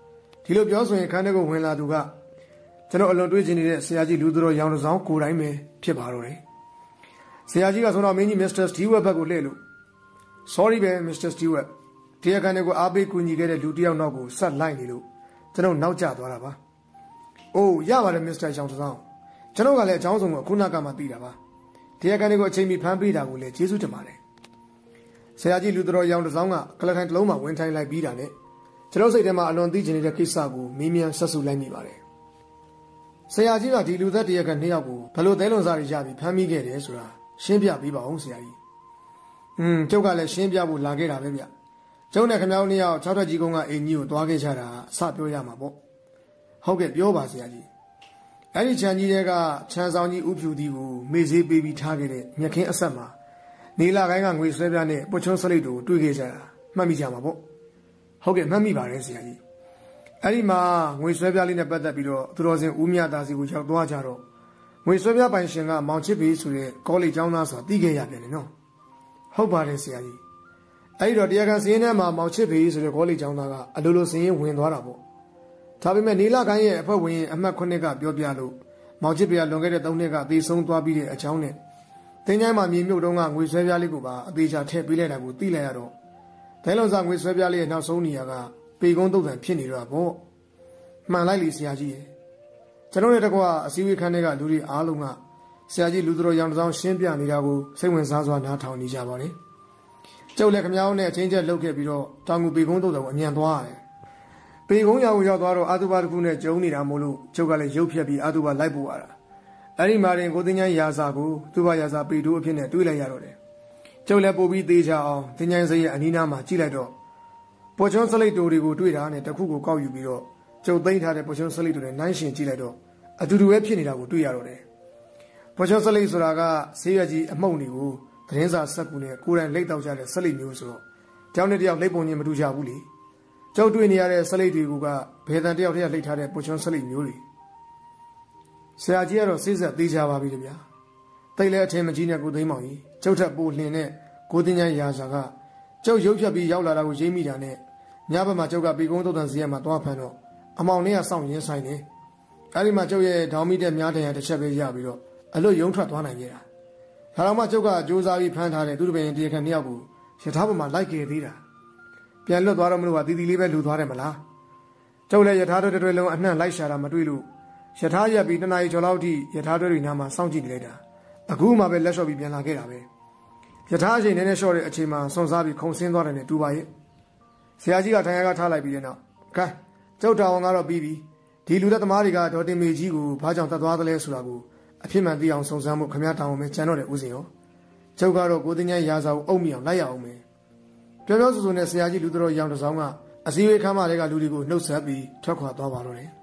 ဒီလိုပြောဆိုရင်ခန်းထဲကိုဝင်လာသူကကျွန်တော်အလွန်တွေးချင်နေတဲ့ဆရာကြီးလူသူတော်ရောင်တစောင်းကိုယ်တိုင်ပဲဖြစ်ပါတော့တယ်ဆရာကြီးကဆိုတော့မင်းကြီး Mister Stewart ဘက်ကိုလှည့်လို့ sorry ပဲ Mister Stewart တရားခံတွေကိုအားပေးကူညီခဲ့တဲ့လူတစ်ယောက်နောက်ကိုဆက်လိုက်နေလို့ကျွန်တော်နောက်ကျသွားတာပါအိုးရပါတယ် Mister ရောင်တစောင်းကျွန်တော်ကလည်းအကြောင်းစုံကိုခုနကမှသိတာပါတရားခံတွေကိုအချိန်မီဖမ်းပေးတာကိုလည်းကျေးဇူးတင်ပါတယ်ဆရာကြီးလူသူတော်ရောင်တစောင်းကကလထိုင်တစ်လုံးမှာဝင်ထိုင်လိုက်ပြီးတာနဲ့ကျွန်တော်စိတ်ထဲမှာအလွန်သိချင်နေတဲ့ကိစ္စကိုမင်းမြန်ဆက်စုလိုက်မိပါတယ်ဆရာကြီးကဒီလူသက်တရားခံနှစ်ယောက်ကိုဘလို့သဲလွန်စားတွေရပြီးဖမ်းမိခဲ့တယ်ဆိုတာရှင်းပြပေးပါဦးဆရာကြီးอืมကျုပ်ကလည်းရှင်းပြဖို့လာခဲ့တာပဲဗျကျုပ်နဲ့ခင်ဗျားတို့နှစ်ယောက်၆ထွက်ကြီးကုန်းကအိမ်ကြီးကိုသွားခဲ့ကြတာအစပြောရမှာပေါ့ဟုတ်ကဲ့ပြောပါဆရာကြီးအဲ့ဒီခြံကြီးတွေကခြံဆောင်ကြီးဥဖြူသည်ကိုမေ့စေးပေးပြီးထားခဲ့တဲ့မြက်ခင်းအဆက်မှာနေလာကိုင်းကငွေဆွဲပြားနဲ့ပုတ်ချုံစလိတ်တို့တွေ့ခဲ့ကြတာမှတ်မိကြမှာပေါ့ဟုတ်ကဲ့မှတ်မိပါတယ်ဆရာကြီးအဲ့ဒီမှာငွေဆွဲပြားလေးနဲ့ပတ်သက်ပြီးတော့သူတော်စင်ဦးမြတ်သားစီကိုရောက်သွားကြတော့ငွေဆွဲပြားပိုင်ရှင်ကမောင်ချစ်ပေဆိုတဲ့ကောလိပ်ကျောင်းသားဆိုတာသိခဲ့ရပြန်တယ်နော်ဟုတ်ပါတယ်ဆရာကြီးအဲ့ဒီတော့တရားခံစင်းထဲမှာမောင်ချစ်ပေဆိုတဲ့ကောလိပ်ကျောင်းသားကအလိုလိုစင်းရင်ဝင်သွားတာပေါ့ဒါပေမဲ့နေလာကိုင်းရဲ့အဖွဲ့ဝင်အမှတ်ခုနှစ်ကပြောပြလို့မောင်ချစ်ပေကလွန်ခဲ့တဲ့သုံးနှစ်ကသေဆုံးသွားပြီးတဲ့အကြောင်းနဲ့တင်းချိုင်းမှာမြေမြုပ်တုံးကငွေဆွဲပြားလေးကိုပါအသေးချာထည့်ပေးလိုက်တာကိုသိလိုက်ရတော့ဒဲလွန်စာငွေဆွဲပြားလေးရဲ့နောက်ဆုံးနေရာကပေကုန်းတုတ်တန်ဖြစ်နေတော့ပေါ့မှန်လိုက်လေဆရာကြီးရဲ့ကျွန်တော်တို့တကွာအစည်းအဝေးခန်းထဲကလူတွေအားလုံးကဆရာကြီးလူသူတော်ရောင်တစောင်းရှင်းပြနေတာကိုစိတ်ဝင်စားစွာနားထောင်နေကြပါတယ်ကျုပ်လည်းခမ ्या တို့နဲ့အချင်းချင်းလှုပ်ခဲ့ပြီးတော့တောင်ကူပေကုန်းတုတ်တန်ကိုအမြန်သွားရတယ်ပေကုန်းရောက်ရောက်သွားတော့အာတုဘတစ်ခုနဲ့ကျုံနေတာမို့လို့ကျုပ်ကလည်းရုပ်ဖြတ်ပြီးအာတုဘလိုက်ပို့ရတာအဲ့ဒီမှာရင်ကိုတင်ချိုင်းရာစာကိုသူ့ဘာရာစာပေတိုးအဖြစ်နဲ့တွေးလိုက်ရတော့တယ်ကျုပ်လည်းပို့ပြီးသေးချအောင်တင်ချိုင်းစိတ်ရဲ့အနီးနားမှာကြည့်လိုက်တော့ပေါ်ချွန်းစလိတ်တိုတွေကိုတွေ့တာနဲ့တခုကိုကောက်ယူပြီးတော့ကျုပ်သိမ်းထားတဲ့ပေါ်ချွန်းစလိတ်တိုတွေနိုင်ရှင်ကြည့်လိုက်တော့အတူတူပဲဖြစ်နေတာကိုတွေ့ရတော့တယ်ပေါ်ချွန်းစလိတ်ဆိုတာကဆေးရွက်ကြီးအမှုန့်တွေကိုသတင်းစာစက်ကူနဲ့ကိုယ်တိုင်လိတ်တောက်ကြတဲ့စလိတ်မျိုးဆိုတော့တယောက်နဲ့တယောက်လိတ်ပုံချင်းမတူကြဘူးလေကျုပ်တွေ့နေရတဲ့စလိတ်တွေကဘယ်တန်တယောက်တည်းလိတ်ထားတဲ့ပေါ်ချွန်းစလိတ်မျိုးတွေဆရာကြီးကတော့စိတ်ဆက်သေးကြပါပြီဗျာတိတ်လဲအထင်မကြီးနဲ့ကိုသိမ်းမောင်ကြီးကျုပ်ထက်ပိုလှင်တဲ့ကိုသိန်းချိုင်းရာဇာကကျုပ်ရုပ်ဖြတ်ပြီးရောက်လာတာကိုရိပ်မိတာနဲ့ညဘက်မှာကျုပ်ကပေကုန်းတုတ်တန်စီရမှာသွားဖမ်းတော့အမောင်လေးကစောင့်ရင်းဆိုင်နေအဲ့ဒီမှာကျုပ်ရဲ့ဒေါင်းမိတဲ့များတရတစ်ချက်ပဲရပြီးတော့အလွတ်ရုံထွက်သွားနိုင်ခဲ့တာဒါတော့မှကျုပ်ကစူးစမ်းပြီးဖမ်းထားတဲ့သူတပင်တရားခံနှစ်ယောက်ကိုရထားပေါ်မှာလိုက်ခဲ့သေးတာပြန်လွတ်သွားတော့မလို့ကတီတီလေးပဲလူသွားတယ်မလားကျုပ်လည်းရထားတွေတွေလုံးအနှံ့လိုက်ရှာတာမတွေ့လို့ရထားရက်ပြီးတနားရီကျော်လောက်ထိရထားတွေတွေနားမှာစောင့်ကြည့်နေလိုက်တာအခုမှပဲလက်လျှော့ပြီးပြန်လာခဲ့တာပဲရထားအချိန်နည်းနည်းလျှော့တဲ့အချိန်မှာစွန့်စားပြီးခုံဆင်းသွားတယ်နဲ့တူပါရဲ့ဆရာကြီးကထိုင်ရကထားလိုက်ပြီးတဲ့နောက်ကဲကျုပ်တော်ဝန်ကတော့ပြီးပြီဒီလူသက်သမားတွေကဒေါ်တင်မေကြီးကိုဘာကြောင့်တတ်သွားသလဲဆိုတာကိုအဖြစ်မှန်သိအောင်စုံစမ်းဖို့ခမည်းတောင်းအောင်ပဲကျန်တော့တဲ့ဦးစင်ရောကျုပ်ကတော့ကိုသိန်းရာဇာကိုအုပ်မိအောင်လိုက်ရအောင်ပဲပြောပြောဆိုဆိုနဲ့ဆရာကြီးလူတော်ရောင်တစောင်းကအစည်းအဝေးခန်းမတွေကလူတွေကိုနှုတ်ဆက်ပြီးထွက်ခွာသွားပါတော့တယ်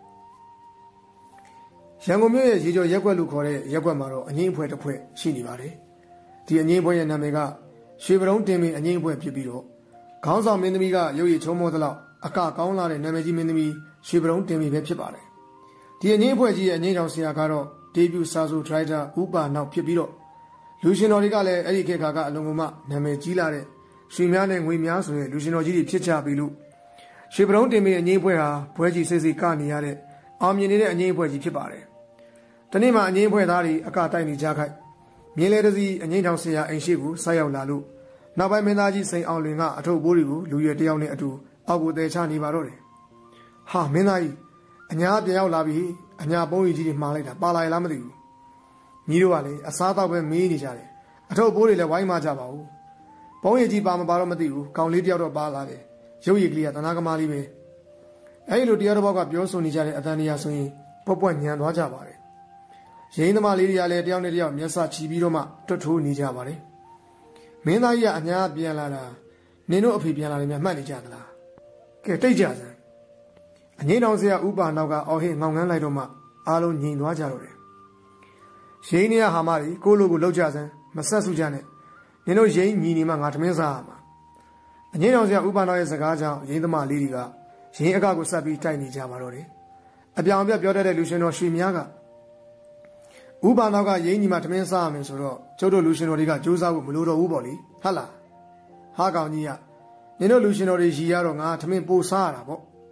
ရန်ကုန်မြို့ရဲ့ရေကျော်ရက်ကွက်လို့ခေါ်တဲ့ရက်ကွက်မှာတော့အငိမ့်အဖွဲ့တစ်ဖွဲ့ရှိနေပါတယ်ဒီအငိမ့်အဖွဲ့ရဲ့နာမည်ကရွှေပရုံးတင်မင်းအငိမ့်အဖွဲ့ဖြစ်ပြီးတော့ခေါင်းဆောင်မင်းသမီးကရုပ်ရည်ချုံမောသလောက်အကကောင်းလာတဲ့နာမည်ကြီးမင်းသမီးရွှေပရုံးတင်မင်းပဲဖြစ်ပါတယ်ဒီအငိမ့်အဖွဲ့ကြီးရဲ့အငိမ့်ဆောင်ဆရာကတော့ဒေဗျူစာဆိုဒရိုက်တာဥပါနောက်ဖြစ်ပြီးတော့လူရှင်တော်တွေကလည်းအဲ့ဒီခေတ်ကအလုံးကမှနာမည်ကြီးလာတဲ့ရွှေများနဲ့ငွေများဆိုတဲ့လူရှင်တော်ကြီးတွေဖြစ်ကြပြီလို့ရွှေပရုံးတင်မင်းအငိမ့်အဖွဲ့ဟာဘွဲကြီးစိတ်စိတ်ကနေရတဲ့အောင်မြင်နေတဲ့အငိမ့်အဖွဲ့ကြီးဖြစ်ပါတယ်တနေ့မှအငိမ့်ဖွဲ့သားတွေအကတိုက်နေကြခိုက်မြင်းလေတစီအငိမ့်ထောင်ဆရာအိမ်ရှိကိုဆိုက်ရောက်လာလို့နောက်ပိုင်းမင်းသားကြီးစိန်အောင်လွင်ကအထုပ်ဘိုးတွေကိုလူရွယ်တယောက်နဲ့အတူအောက်ကိုတဲချနေပါတော့တယ်ဟာမင်းသားကြီးအညာပြန်ရောက်လာပြီအညာပုံးကြီးတွေမှားလိုက်တာပါလာရလားမသိဘူးညီတို့ကလည်းအစားတော့ပဲမေးနေကြတယ်အထုပ်ဘိုးတွေလည်းဝိုင်းမကြပါဘူးပုံးကြီးပါမပါတော့မသိဘူးကောင်လေးတယောက်တော့ပါလာတယ်ရုပ်ရည်ကလေးကတနာကမာလေးပဲအဲဒီလိုတရားတော်ဘောက်ကပြောဆိုနေကြတဲ့အတန်တရားဆိုရင်ပွက်ပွက်ညံသွားကြပါတယ်ရင်းသမားလေးတွေကလည်းတယောက်နဲ့တယောက်မျက်စချီပြီးတော့မှတွတ်ထိုးနေကြပါတယ်မင်းသားကြီးကအညာပြန်လာတာနင်တို့အဖေပြန်လာတယ်များမှတ်နေကြသလားကဲတိတ်ကြစမ်းအငိမ့်တော်ဆရာဥပါနောက်ကအော်ဟစ်ငောင်ငန်းလိုက်တော့မှအားလုံးညင်သွားကြတော့တယ်ရင်းနေရဟာမကြီးကိုလိုကိုလောက်ကြစမ်းမဆက်စုကြနဲ့နင်တို့ရင်းညီနေမှငါသမင်းစားရမှာအငိမ့်တော်ဆရာဥပါနောက်ရဲ့စကားကြောင့်ရင်းသမားလေးတွေကရင်းအကကိုဆက်ပြီးတိုက်နေကြပါတော့တယ်အပြောင်အပြတ်ပြောတတ်တဲ့လူရှင်တော်ရွှေမြားကဥပါနောက်ကရင်းညီမှသမင်းစားရမယ်ဆိုတော့ကျုပ်တို့လူရှင်တော်တွေကစူးစမ်းဖို့မလိုတော့ဘူးပေါ့လေဟုတ်လားဟာကောင်ကြီးကနင်တို့လူရှင်တော်တွေရီရတော့ငါသမင်းပို့စားရတာပေါ့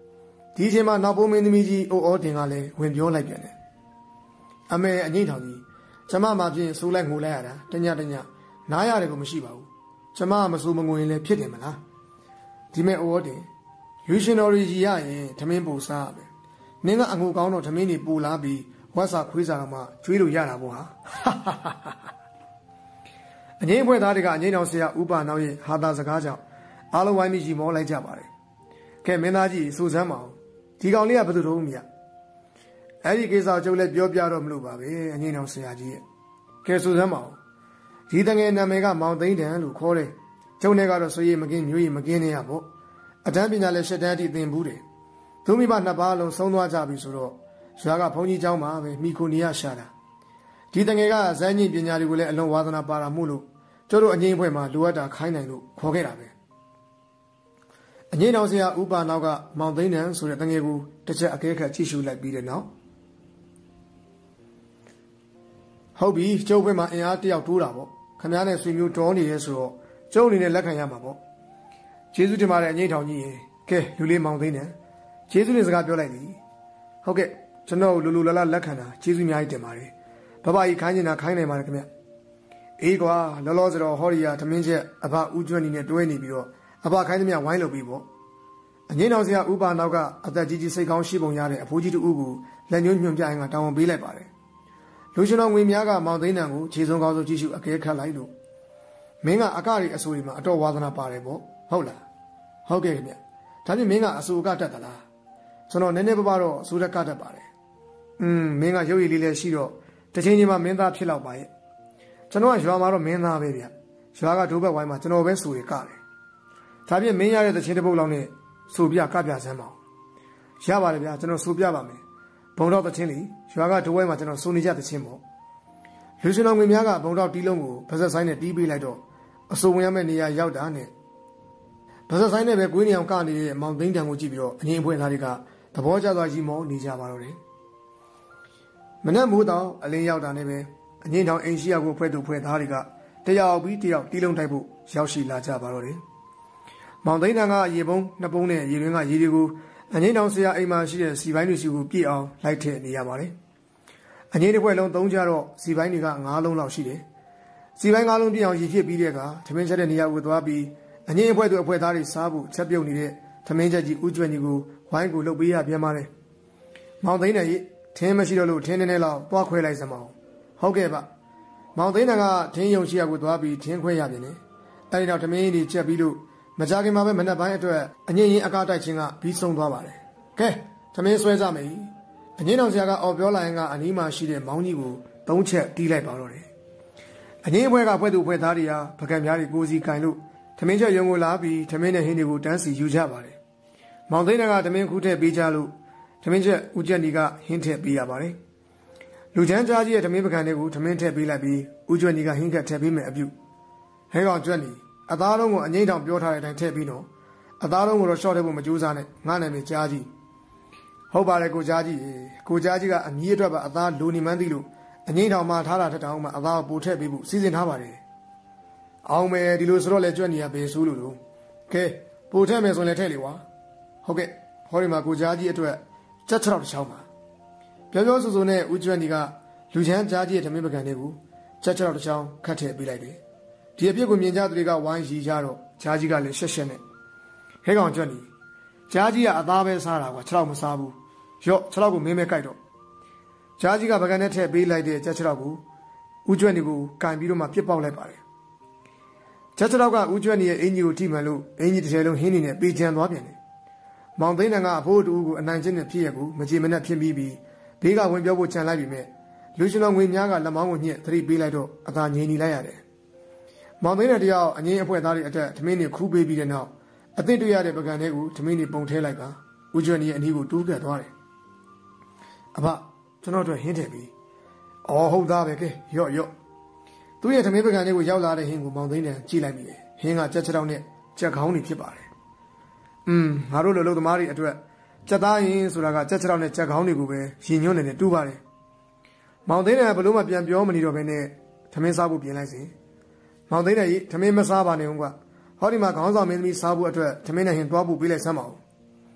ဒီအချိန်မှာနောက်ပိုးမင်းသမီးကြီးအိုအောတင်ကလည်းဝင်ပြောလိုက်ပြန်တယ်အမေအငိမ့်ထောင်ကြီးကျမမှပြင်ဆိုးလိုက်ငိုလိုက်ရတာတညတညနားရတယ်ကိုမရှိပါဘူးကျမမဆိုးမငိုရင်လည်းဖြစ်တယ်မလားဒီမဲ့အိုအောတင်ယူရှင်တော်ကြီးရရင်ထမင်းပူစားပဲနင်းကအငိုကောင်းတော့ထမင်းတွေပူလာပြီးဝတ်စာခွေးစာတော့မှကျွေးလို့ရတာပေါ့ဟာအငိမ့်ဖွဲ့သားတွေကအငိမ့်တော်ဆရာဥပနောက်ရဲ့ဟာတာစကားကြောင့်အားလုံးဝိုင်းပြီးရီမောလိုက်ကြပါတယ်ကဲမင်းသားကြီးစူစမ်းပါအောင်ဒီကောင်လေးကဘယ်သူတို့မြတ်အဲ့ဒီကိစ္စကျုပ်လည်းပြောပြတော့မလို့ပါပဲအငိမ့်တော်ဆရာကြီးရဲ့ကဲစူစမ်းပါအောင်ဒီတငယ်နာမည်ကမောင်သိန်းတန်လို့ခေါ်တယ်ကျုံနဲ့ကတော့ဆွေရမကင်းမျိုးရမကင်းနေရပေါ့အတန်းပညာလည်းရှစ်တန်းအထိသင်ဘူးတယ်သူမိဘနှစ်ပါးလုံးဆုံးသွားကြပြီဆိုတော့ရွာကဘုန်းကြီးကျောင်းမှာပဲမိခိုနေရရှာတာဒီတငယ်ကဇန်းကြီးပညာတွေကိုလည်းအလွန်ဝါသနာပါတာမို့လို့ကျတို့အငိမ့်ဖွဲ့မှာလိုအပ်တာခိုင်းနိုင်လို့ခေါ်ခဲ့တာပဲအငိမ့်တော်ဆရာဥပါနောက်ကမောင်သိန်းတန်ဆိုတဲ့တငယ်ကိုတစ်ချက်အကဲခတ်ကြည့်ရှုလိုက်ပြီးတဲ့နောက်ဟုတ်ပြီကျုပ်ဘက်မှာအင်အားတယောက်တိုးတာပေါ့ခမည်းနဲ့ဆွေမျိုးတော်နေရဲဆိုတော့ကျုပ်အနေနဲ့လက်ခံရမှာပေါ့ကျေးဇူးတင်ပါတယ်အငိမ့်ထောင်ကြီးရေကဲလူလေးမောင်သိန်းတန်ကျေးဇူးတင်စကားပြောလိုက်ပြီဟုတ်ကဲ့ကျွန်တော်လူလူလလလက်ခံတာကျေးဇူးအများကြီးတင်ပါတယ်ဘဘကြီးခိုင်းနေတာခိုင်းနိုင်ပါတယ်ခင်ဗျအေးကွာလောလောဆယ်တော့ဟောရီယာသမင်းချက်အဘဦးကျွန်းနေနဲ့တွဲနေပြီးတော့အဘခိုင်းသမျှဝိုင်းလုပ်ပြီးပေါ့အငိမ့်တော်ဆရာဥပါနောက်ကအသက်ကြီးကြီးစိတ်ကောင်းရှိပုံရတဲ့အဖိုးကြီးတူဦးကိုလက်ညှိုးညွှန်ပြရင်ကတောင်းဝန်ပေးလိုက်ပါတယ်လူရှင်တော်ငွေများကမောင်သိန်းတန်ကိုခြေစုံကောင်းဆုံးကြည့်ရှုအကဲခတ်လိုက်လို့မင်းကအကတွေအဆူတွေမှာအတော်ဝါသနာပါတယ်ပေါ့ဟုတ်လားဟုတ်ကဲ့ခင်ဗျဒါပြင်မင်းကအဆူအကတတ်သလားကျွန်တော်နည်းနည်းပါးပါတော့အဆူရက်ကတတ်ပါတယ်อืมမင်းကရုပ်ရည်လေးလည်းရှိတော့တစ်ချိန်ချိန်မှာမင်းသားဖြစ်တော့ပါရဲ့ကျွန်တော်ကရွာမှာတော့မင်းသားပဲဗျရွာကဒိုးဘက်ဝိုင်းမှာကျွန်တော်ပဲဆူရကတယ်ဒါပြင်မင်းရတဲ့တစ်ချိန်တစ်ပုတ်လောက်နဲ့ဆူပြကပြစမ်းပါအောင်ရပါတယ်ဗျာကျွန်တော်ဆူပြပါမယ်ဘုံတော့တစ်ချင်းလီရွာကဒိုးဝိုင်းမှာကျွန်တော်ဆူနေကြတစ်ချင်းပေါ့လူရှင်တော်ငွေများကဘုံတော့တီးလုံးကိုဗဇက်ဆိုင်နဲ့တီးပေးလိုက်တော့အဆူဝင်ရမယ့်နေရာရောက်တာနဲ့ဗဇက်ဆိုင်နဲ့ပဲကွေးနေအောင်ကနေတဲ့မောင်သိန်းတန်ကိုကြည့်ပြီးတော့အငိမ့်အဖွဲသားတွေကသဘောကျသွားရီမောနေကြပါတော့တယ်မနက်မိုးတော့အလင်းရောက်တာနဲ့ပဲအငိမ့်ထောင်အိမ်ရှိရကိုဖွဲ့သူဖွဲ့သားတွေကတယောက်ပြီးတယောက်တီးလုံးတိုက်ဖို့ရောက်ရှိလာကြပါတော့တယ်မောင်သိန်းတန်ကရေပုံးနှစ်ပုံးနဲ့ရေတွင်းကရေတွေကိုအငိမ့်ထောင်ဆရာအိမ်မှာရှိတဲ့စီပိုင်းတွေစီကိုပြည့်အောင်လိုက်ထည့်နေရပါတယ်အငိမ့်တစ်ခွက်လုံးသုံးကြတော့စီပိုင်းတွေကငါးလုံးလောက်ရှိတယ်စီပိုင်းငါးလုံးပြည့်အောင်ရေဖြစ်ပြီးတဲ့အခါသမင်းချက်တဲ့နေရာကိုသွားပြီးအငိမ့်အဖွဲသူအဖွဲသားတွေစားဖို့ချက်ပြုတ်နေတဲ့သမင်းချက်ကြီးဥကျွမ်းကြီးကိုဝိုင်းကိုလှုပ်ပေးရပြန်ပါတယ်မောင်သိန်းတန်ရဲ့ထင်းမရှိတော့လို့ထင်းနေနေလောက်တွားခွဲလိုက်စမအောင်ဟုတ်ကဲ့ပါမောင်သိန်းတန်ကထင်းယုံရှိရကိုသွားပြီးထင်းခွဲရပြန်တယ်အဲဒီတော့သမင်းကြီးချက်ပြီးလို့မကြခင်မှာပဲမနက်ပိုင်းအတွက်အငိမ့်ရင်အကားတိုက်ခြင်းကပြီးဆုံးသွားပါတယ်ကဲသမင်းဆွဲကြမယ်အငိမ့်တော်ဆရာကအော်ပြောလာရင်ကအနီးမှာရှိတဲ့မောင်ကြီးကိုသုံးချက်တီးလိုက်ပါတော့တယ်အငိမ့်အဖွဲကဖွဲ့သူဖွဲ့သားတွေဟာပကံများတွေကိုစီကင်လို့သမင်းချက်ရုံကိုလာပြီးသမင်းနဲ့ဟင်းတွေကိုတန်းစီယူကြပါတယ်မောင်သိန်းတန်ကသမင်းခုထည့်ပေးကြလို့သမင်းချက်ဦးကျက်နီကဟင်းထည့်ပေးရပါတယ်လူချမ်းကြားကြီးရဲ့သမင်းပကံတွေကိုသမင်းထည့်ပေးလိုက်ပြီးဦးကျက်နီကဟင်းခက်ထည့်ပေးမယ်အပြုဟဲကောင်ကျက်နီအသားလုံးကိုအငိမ့်ထောင်ပြောထားတဲ့အတိုင်းထည့်ပြီးတော့အသားလုံးကိုတော့ရှော့ထည့်ဖို့မကြိုးစားနဲ့ငါ့နာမည်ကြားကြီးဟုတ်ပါတယ်ကိုကြားကြီးကိုကြားကြီးကအမီးအတွက်ပါအသားလိုနေမှန်းသိလို့အငိမ့်ထောင်မှာထားတာထက်တောင်မှအသားကိုပိုထည့်ပေးဖို့စီစဉ်ထားပါတယ်အောင်မယ်ဒီလိုဆိုတော့လေကြွက်နေရဘယ်ဆိုးလို့လို့ကဲပိုထည့်မယ်ဆိုရင်လည်းထည့်လေကွာဟုတ်ကဲ့ဟောဒီမှာကိုကြားကြီးအတွက်ကြက်ချောက်တစ်ချောင်းပါပြောပြောဆိုဆိုနဲ့ဦးကျွမ်းဒီကလူချမ်းကြားကြီးရဲ့ဓမင်းပကံတွေကိုကြက်ချောက်တစ်ချောင်းခတ်ထည့်ပေးလိုက်တယ်ဒီအပြစ်ကိုမြင်ကြသူတွေကဝိုင်းရီကြတော့ကြားကြီးကလည်းရှက်ရှက်နဲ့ဟဲကောင်ကျွမ်းဒီကြားကြီးကအသားပဲစားတာကွာခြေထောက်မစားဘူးရော့ခြေထောက်ကိုမင်းမဲကြိုက်တော့ကြားကြီးကပကံနဲ့ထည့်ပေးလိုက်တဲ့ကြက်ချောက်ကိုဦးကျွမ်းဒီကိုကန်ပြီးတော့မှပြစ်ပေါက်လိုက်ပါတယ်ကြက်ချောက်ကဦးကျွမ်းဒီရဲ့အင်ကြီးကိုထိမှန်လို့အင်ကြီးတစ်ထည်လုံးဟင်းနေနဲ့ပေးချမ်းသွားပြန်တယ်မောင်သိန်းတန်ကအဖိုးတူကိုအနိုင်ကျင့်တဲ့ဖြစ်ရကူမကြေမနက်ဖြစ်ပြီးပြီးဘေးကဝင်ပြောဖို့ခြံလိုက်ပြီးမြဲလူရှင်တော်ငွေများကလက်မောင်းကိုညှက်သတိပေးလိုက်တော့အသာငြိမ်နေလိုက်ရတယ်မောင်သိန်းတန်တယောက်အငိမ့်အဖွဲသားတွေအတက်ထမင်းတွေခူးပေးပြီးတဲ့နောက်အသင့်တွေ့ရတဲ့ပကံတွေကိုထမင်းတွေပုံထဲလိုက်ကဦးကျွန်းကြီးရဲ့အနီးကိုတူးကပ်သွားတယ်အဖကျွန်တော်တို့ဟင်းထည့်ပြီးအော်ဟုတ်သားပဲကဲရော့ရော့သူ့ရဲ့ထမင်းပကံတွေကိုရောက်လာတဲ့ဟင်းကိုမောင်သိန်းတန်ကြည့်လိုက်မိတယ်ဟင်းကကြက်ချောက်နဲ့ကြက်ခေါင်းတွေဖြစ်ပါတယ်อืมငါတို့လူလူသမားတွေအတွက်ကြက်သားရင်ဆိုတာကကြက်ချောက်နဲ့ကြက်ခေါင်းတွေကိုပဲရင်ညွှန်းနေတယ်တူပါတယ်မောင်သိန်းတန်ကဘလို့မှပြန်ပြောမနေတော့ဘဲနဲ့ထမင်းစားဖို့ပြင်လိုက်စဉ်မောင်သိန်းတန်ကြီးထမင်းမစားပါနဲ့ဦးကွာဟောဒီမှာခေါင်းဆောင်မင်းသမီးစားဖို့အတွက်ထမင်းနဲ့ဟင်သွားဖို့ပေးလိုက်စမ်းပါဦး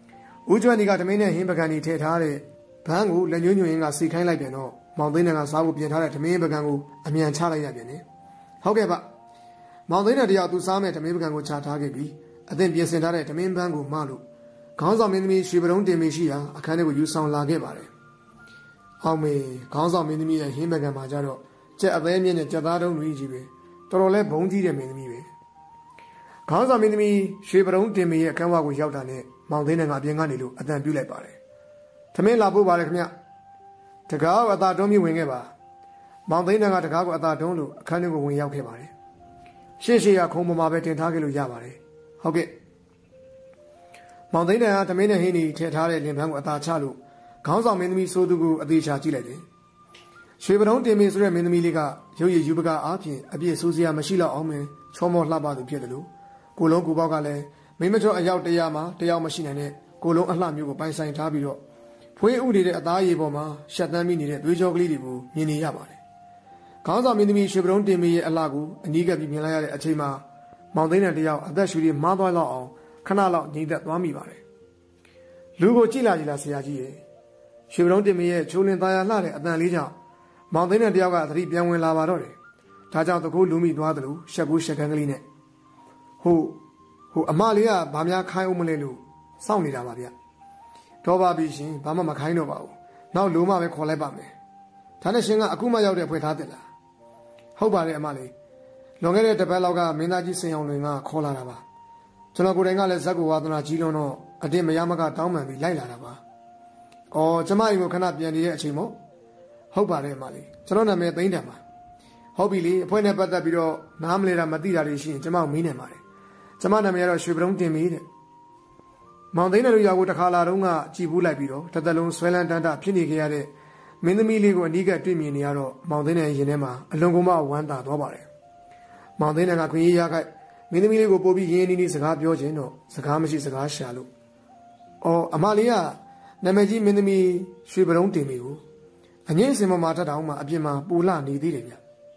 ဦးကျွမ်းဒီကသမင်းနဲ့ဟင်းပကံဒီထည့်ထားတဲ့ဘန်းကိုလက်ညှိုးညွှန်ရင်းကစီခိုင်းလိုက်ပြန်တော့မောင်သိန်းတန်ကစားဖို့ပြင်ထားတဲ့သမင်းပကံကိုအမြန်ချလိုက်ရပြန်တယ်ဟုတ်ကဲ့ပါမောင်သိန်းတန်တယောက်သူစားမဲ့သမင်းပကံကိုချထားခဲ့ပြီးအသင်ပြင်ဆင်ထားတဲ့သမင်းဘန်းကိုမလို့ခေါင်းဆောင်မင်းသမီးရွှေပရုံးတင်မရှိရာအခန်းထဲကိုယူဆောင်လာခဲ့ပါတယ်အောင်မေခေါင်းဆောင်မင်းသမီးရဲ့ဟင်းပကံမှာကြတော့ကြက်အသေးမြင့်နဲ့ကြက်သားတုံးတွေကြီးပဲတော်တော်လဲဘုံကြီးတဲ့မင်းသမီးပဲခေါင်းဆောင်မင်းသမီးရွှေပရုံးတင်မေရဲ့အခန်းဝကိုရောက်တာနဲ့မောင်သိန်းတန်ကအပြင်ကနေလို့အတန်ပြုတ်လိုက်ပါတယ်သမင်းလာဖို့ပါလေခင်ဗျတကားအသာတွန်းပြီးဝင်ခဲ့ပါမောင်သိန်းတန်ကတကားကိုအသာတွန်းလို့အခန်းထဲကိုဝင်ရောက်ခဲ့ပါတယ်ရှေ့ရှေ့ကခုံပေါ်မှာပဲတင်ထားခဲ့လို့ရပါတယ်ဟုတ်ကဲ့မောင်သိန်းတန်ကသမင်းနဲ့ဟင်းဒီထည့်ထားတဲ့လင်ပန်းကိုအသာချလို့ခေါင်းဆောင်မင်းသမီးဆိုသူကိုအသေးချာကြည့်လိုက်တယ်ရွှေပရုံးတင်မေဆိုတဲ့မင်းသမီးလေးကရုပ်ရည်ယူပကအားဖြင့်အပြည့်ဆိုးစရာမရှိတော့အောင်မင်းချောမောလှပသူဖြစ်တယ်လို့ကိုလုံးကိုပေါက်ကလည်းမိမကျော်အယောက်တရားမှာတရားမရှိနိုင်တဲ့ကိုလုံးအလှမျိုးကိုပိုင်ဆိုင်ထားပြီးတော့ဖွေးဥတွေတဲ့အသားရည်ပေါ်မှာရှက်တမ်းမိနေတဲ့သွေးကြောကလေးတွေကိုမြင်နေရပါတယ်။ခေါင်းဆောင်မင်းသမီးရွှေပရုံးတင်မေရဲ့အလှကိုအနီးကပ်ပြီးမြင်လိုက်ရတဲ့အချိန်မှာမောင်သိန်းတန်တယောက်အသက်ရှူတွေမှားသွားလောက်အောင်ခဏလောက်ငြိမ်သက်သွားမိပါတယ်။လူကိုကြည့်လာကြည့်လာဆရာကြီးရဲ့ရွှေပရုံးတင်မေရဲ့ချိုးလင်းသားရလှတဲ့အတန်လေးကြောင့်မောင်သိန်းတန်တယောက်ကသတိပြန်ဝင်လာပါတော့တယ်။ဒါကြောင့်တကူလူမိသွားသလိုရှက်ကူးရှက်ကန်းကလေးနဲ့ဟိုဟိုအမလေးကဗာများခိုင်းအောင်မလဲလို့စောင့်နေတာပါဗျတော့ပါပြီရှင်ဘာမှမခိုင်းတော့ပါဘူးနောက်လိုမှပဲခေါ်လိုက်ပါမယ်ဒါနဲ့ရှင်ကအခုမှရောက်တဲ့ဖွယ်သားတင်လားဟုတ်ပါတယ်အမလေးလွန်ခဲ့တဲ့တပတ်လောက်ကမင်းသားကြီးစင်အောင်လွင်ကခေါ်လာတာပါကျွန်တော်ကိုယ်တိုင်ကလည်းဇက်ကိုဝါသနာကြီးလုံးတော့အတင်းမရမကတောင်းပန်ပြီးလိုက်လာတာပါအော်ကျမအိမ်ကိုခဏပြန်နေတဲ့အချိန်မို့ဟုတ်ပါတယ်အမလေးကျွန်တော်နာမည်သိန်းတန်ပါဟုတ်ပြီလေအဖွဲနဲ့ပတ်သက်ပြီးတော့နားမလဲတာမသိတာတွေရှိရင်ကျမကိုမေးနေပါတယ်ကျမနာမည်ကတော့ရွှေပရုံးတင်မေတဲ့မောင်သိန်းတို့ရွာကိုတခါလာတော့ကကြည်ဘူးလိုက်ပြီးတော့တသက်လုံးဆွဲလန်းတန်းတဖြစ်နေခဲ့ရတဲ့မင်းသမီးလေးကိုအနီးကပ်တွေ့မြင်နေရတော့မောင်သိန်းရဲ့ရင်ထဲမှာအလွန်ကုန်မဝမ်းသာသွားပါတယ်မောင်သိန်းကခွင့်ရရခိုက်မင်းသမီးလေးကိုပို့ပြီးရင်းနှီးနှီးစကားပြောခြင်းတော့စကားမရှိစကားရှာလို့အော်အမလေးကနာမည်ကြီးမင်းသမီးရွှေပရုံးတင်မေကိုအငိမ့်စင်ပေါ်မှာထတောင်မှအပြင်မှာပူလာနေသေးတယ်ဗျ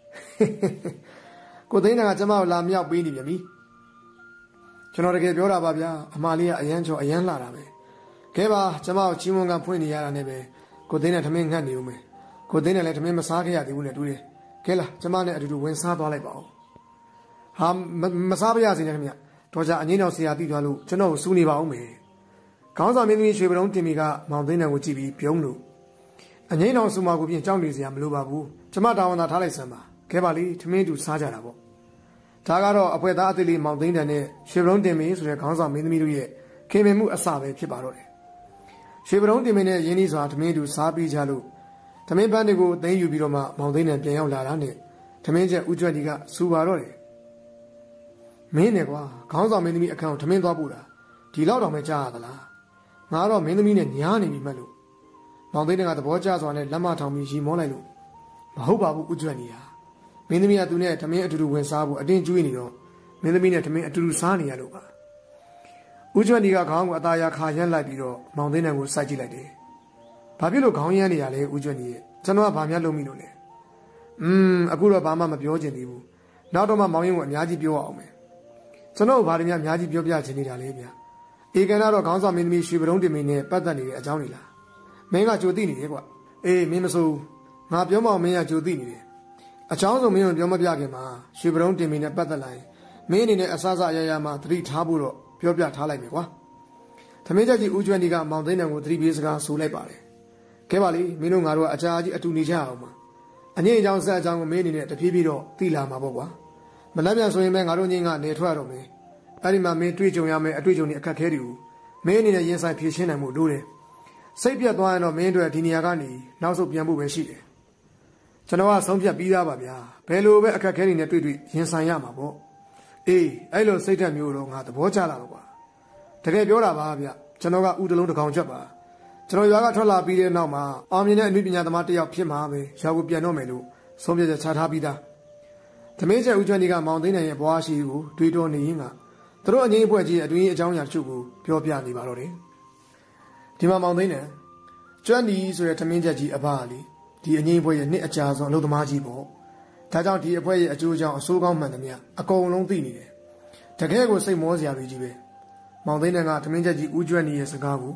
ကိုသိန်းကကျမကိုလာမြောက်ပေးနေပြန်ပြီကျွန်တော်တကယ်ပြောတာပါဗျာအမလေးကအရန်ချောအရန်လှတာပဲခဲပါကျမကိုချီးမွမ်းကဖွင့်နေရတာနဲ့ပဲကိုသိန်းနဲ့ထမင်းငတ်နေဦးမယ်ကိုသိန်းနဲ့လည်းထမင်းမစားခဲ့ရသေးဘူးနဲ့တူတယ်ခဲလားကျမနဲ့အတူတူဝင်စားသွားလိုက်ပါဦးဟာမစားပါရစေနဲ့ခင်ဗျတော်ကြအငိမ့်တော်ဆရာတိသွားလို့ကျွန်တော်ကိုစူးနေပါဦးမယ်ခေါင်းဆောင်မင်းသမီးရွှေပရုံးတင်မီကမောင်သိန်းကိုကြည့်ပြီးပြုံးလို့အငိမ့်တော်စူမာကိုပြင်ကြောက်နေစရာမလိုပါဘူးကျမတာဝန်သာထားလိုက်စမ်းပါခဲပါလေထမင်းတူစားကြတာပေါ့ဒါကတော့အဖွဲသားအသေးလေးမောင်သိန်းတန်နဲ့ရွှေပရုံးတင်မေဆိုတဲ့ခေါင်းဆောင်မင်းသမီးတို့ရဲ့ခင်မင်မှုအစပဲဖြစ်ပါတော့တယ်ရွှေပရုံးတင်မေနဲ့ရင်းနှီးစွာထမင်းတူစားပြီးကြလို့ထမင်းပန်းတွေကိုသိမ်းယူပြီးတော့မှမောင်သိန်းတန်ပြန်ရောက်လာတာနဲ့ထမင်းချက်ဦးကျွတ်ဒီကစူပါတော့တယ်မင်းနဲ့ကွာခေါင်းဆောင်မင်းသမီးအခန်းကိုထမင်းသွားပို့တာဒီလောက်တောင်ပဲကြားရသလားငါတော့မင်းသမီးနဲ့ညားနေပြီမှတ်လို့မောင်သိန်းတန်ကသဘောကျစွာနဲ့လက်မထောင်ပြီးရီမောလိုက်လို့မဟုတ်ပါဘူးဦးကျွတ်နေရမင်းသမီးကသူနဲ့ထမင်းအတူတူဝင်စားဖို့အတင်းကျွေးနေတော့မင်းသမီးနဲ့ထမင်းအတူတူစားနေရလို့ပါဦးကျွမ်းဒီကခေါင်းကိုအသားရခါရမ်းလိုက်ပြီးတော့မောင်သိန်းတန်ကိုစိုက်ကြည့်လိုက်တယ်ဘာဖြစ်လို့ခေါင်းရမ်းနေရလဲဦးကျွမ်းကြီးရဲ့ကျွန်တော်ကဘာများလုပ်မိလို့လဲอืมအခုတော့ဘာမှမပြောချင်သေးဘူးနောက်တော့မှမောင်ရင်ကိုအများကြီးပြောအောင်မယ်ကျွန်တော်ဘာတွေများအများကြီးပြောပြချင်နေတာလဲဗျာဧကန်ကတော့ခေါင်းဆောင်မင်းသမီးရွှေပရုံးတင်မင်းနဲ့ပတ်သက်နေတဲ့အကြောင်းတွေလားမင်းကကြိုသိနေတယ်ကွာအေးမင်းမစိုးငါပြောမအောင်မင်းကကြိုသိနေတယ်အချောင်းဆုံးမင်းတို့ပြောမပြခင်မှာရွှေပရုံးတင်မီနဲ့ပတ်သက်လာရင်မင်းအနေနဲ့အဆအဆအရရမှာသတိထားဖို့တော့ပြောပြထားလိုက်မယ်ကွာသမင်းချက်ကြီးဦးကျွမ်းဒီကမောင်သိန်းတန်ကိုသတိပေးစကားဆိုလိုက်ပါတယ်ခဲပါလေမင်းတို့ငါတို့ကအကြာကြီးအတူနေကြအောင်ပါအငိမ့်အကြောင်းဆက်အကြောင်းကိုမင်းအနေနဲ့တဖြည်းဖြည်းတော့သိလာမှာပေါ့ကွာမလက်ပြန်ဆိုရင်ပဲငါတို့ငိမ့်ကနေထွက်တော့မယ်အဲ့ဒီမှာမင်းတွေ့ကြုံရမယ်အတွေ့အကြုံတွေအခက်ခဲတွေကိုမင်းအနေနဲ့ရင်ဆိုင်ဖြေရှင်းနိုင်မှုလိုတယ်စိတ်ပြတ်သွားရင်တော့မင်းတို့ဒီနေရာကနေနောက်ဆုတ်ပြန်ဖို့ပဲရှိတယ်ကျွန်တော်ကဆုံးဖြတ်ပြီးသားပါဗျာဘယ်လိုပဲအခက်ခဲတွေနဲ့တွေ့တွေ့ရင်ဆိုင်ရမှာပေါ့အေးအဲ့လိုစိတ်ဓာတ်မျိုးတော့ငါသဘောကျလာတော့ကွာတကယ်ပြောတာပါဗျကျွန်တော်ကဥတလုံးတစ်ကောင်ချက်ပါကျွန်တော်ရွာကထွက်လာပြီးတဲ့နောက်မှာအောင်မြင်တဲ့အမှုပညာသမားတစ်ယောက်ဖြစ်မှာပဲရွာကိုပြန်တော့မယ်လို့ဆုံးဖြတ်ချက်ချထားပြီးသားသမင်းချက်ဦးကျွမ်းကြီးကမောင်သိန်းနိုင်ရဲ့ဘွားရှိကိုတွေးတောနေရင်းကသူတို့အငိမ့်အဖွဲ့ကြီးအတွင်းအကြောင်းအရာချုပ်ကိုပြောပြနေပါတော့တယ်ဒီမှာမောင်သိန်းနိုင်ကျွမ်းဒီဆိုတဲ့သမင်းချက်ကြီးအဘလေးဒီအငိမ့်အဖွဲ့ရဲ့နှစ်အကြာဆုံးအလုပ်သမားကြီးပေါ့ဒါကြောင့်ဒီအဖွဲ့ရဲ့အကျိုးကြောင့်အဆိုးကောင်းမှန်သမျှအကုန်လုံးသိနေတယ်တကယ်ကိုစိတ်မောစရာတွေကြီးပဲမောင်သိန်းတန်ကသမင်းချက်ကြီးဦးကျွမ်းနေရဲ့စကားကို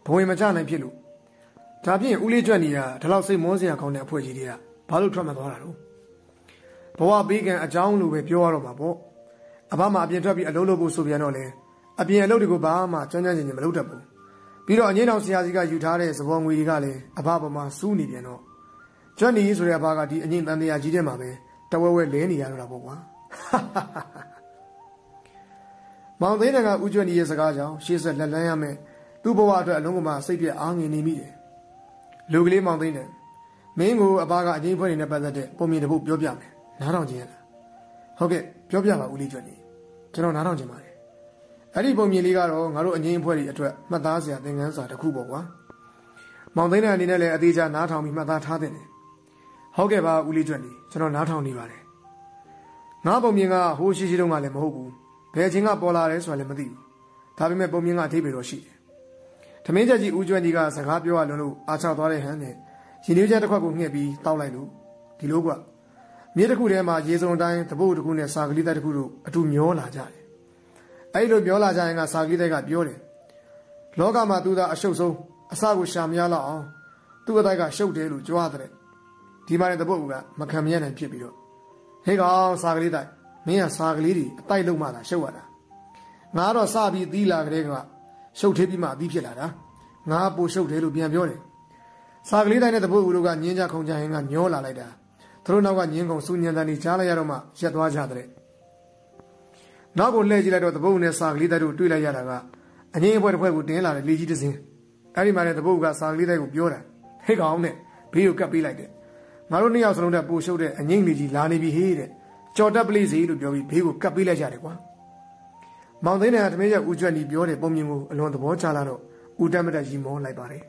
ဘဝင်မချနိုင်ဖြစ်လို့ဒါဖြင့်ဦးလေးကျွတ်နေရဒါလောက်စိတ်မောစရာကောင်းတဲ့အဖွဲ့ကြီးတွေကဘာလို့ထွက်မှသွားတာတော့ဘဝပေးကံအကြောင်းလိုပဲပြောရတော့မှာပေါ့အဘမှအပြင်ထွက်ပြီးအလုပ်လုပ်ဖို့ဆိုပြန်တော့လေအပြင်အလုပ်တွေကိုဘာမှကျွမ်းကျွမ်းကျင်ကျင်မလုပ်တတ်ဘူးပြီးတော့အငင်းတော်ဆရာကြီးကယူထားတဲ့သဘောငွေတွေကလည်းအဘပမာစူးနေပြန်တော့ကျွတ်နေဆိုတဲ့အဘကဒီအငင်းတန်တရားကြီးထဲမှာပဲတဝဲဝဲလဲနေရတော့တာပေါ့ကွာမောင်သိန်းကဦးကျွတ်နေရဲ့စကားကြောင့်ရှေ့ဆက်လက်လန်းရမယ်သူ့ဘဝအတွက်အလုံးကမှစိတ်ပြအားငြိမ်နေမိတယ်လူကလေးမောင်သိန်းတယ်မင်းကိုအဘကအငင်းဖွဲ့နေတဲ့ပတ်သက်တဲ့ပုံမြင်တစ်ပုဒ်ပြောပြမယ်နားထောင်ခြင်းရလားဟုတ်ကဲ့ပြောပြပါဦးလေးကျွတ်နေကျွန်တော်နားထောင်ခြင်းပါတယ်အဲ့ဒီပုံမြင်လေးကတော့ငါတို့အငင်းအဖွဲ့တွေအတွက်မှတ်သားစရာသင်ခန်းစာတစ်ခုပေါ့ကွာမောင်သိန်းတဲ့အနေနဲ့လည်းအသေးချာနားထောင်ပြီးမှတ်သားထားတဲ့ဟုတ်ကဲ့ပါဦးလေးကျွတ်နေကျွန်တော်နားထောင်နေပါတယ်ငါပုံမြင်ကဟိုးရှိရှိတုန်းကလည်းမဟုတ်ဘူးဘယ်အချိန်ကပေါ်လာတယ်ဆိုတာလည်းမသိဘူးဒါပေမဲ့ပုံမြင်ကအထိပ္ပယ်တော့ရှိတယ်ထမင်းချက်ကြီးဦးကျွတ်ကြီးကစကားပြောရလွန်းလို့အားချသွားတဲ့ဟန်နဲ့ရင်လေးချက်တစ်ခွက်ကိုငှက်ပြီးတောက်လိုက်လို့ဒီလိုကမြေတစ်ခုထဲမှာရေစုံတိုင်းတပုတ်တစ်ခုနဲ့စာကလေးတိုက်တစ်ခုတို့အတူမျောလာကြတယ်အဲ့လိုမျောလာကြရင်ကစာကလေးတိုက်ကပြောတယ်လောကမှာသူသာအရှုပ်ဆုံးအစကိုရှာမရလောက်အောင်သူ့အတိုက်ကရှုပ်တယ်လို့ကြွားတဲ့ဒီမှာလည်းတပုတ်ကမခံမရနိုင်ဖြစ်ပြီးတော့ဟေးကောင်စာကလေးတိုက်မင်းကစာကလေးတွေအတိုက်လုံးမှသာရှုပ်ရတာငါတော့စပြီးသီးလာကလေးကရှုပ်သေးပြီးမှအသီးဖြစ်လာတာငါပိုရှုပ်တယ်လို့ပြန်ပြောတယ်စာကလေးတိုင်းနဲ့တပုတ်တို့ကညင်းကြခုန်ကြရင်ကမျောလာလိုက်တာသူတို့နောက်ကညင်းကုန်စူညံတန်ကြီးကြားလိုက်ရတော့မှရက်သွားကြတဲ့နောက်ကိုလှည့်ကြည့်လိုက်တော့တပုတ်နဲ့စာကလေးတိုင်းတို့တွေ့လိုက်ရတာကအငင်းအဖွဲတစ်ဖွဲကိုတင်းလာတဲ့လေကြီးတစ်စင်းအဲ့ဒီမှာလည်းတပုတ်ကစာကလေးတိုင်းကိုပြောတာဟေးကောင်နဲ့ဘေးကိုကပ်ပေးလိုက်တယ်ငါတို့နှစ်ယောက်စလုံးတဲ့ပိုရှုပ်တဲ့အငင်းလေးကြီးလာနေပြီဟေးတဲ့ကြော်တက်ပလိစီလို့ပြောပြီးဘေးကိုကပ်ပေးလိုက်ကြတယ်ကွာမောင်သိန်းနဲ့တမင်းရဲ့ဦးကျွတ်နီပြောတဲ့ပုံမြင်ကိုအလွန်သဘောကျလာတော့ဦးတက်မတက်ရီမောလိုက်ပါတယ်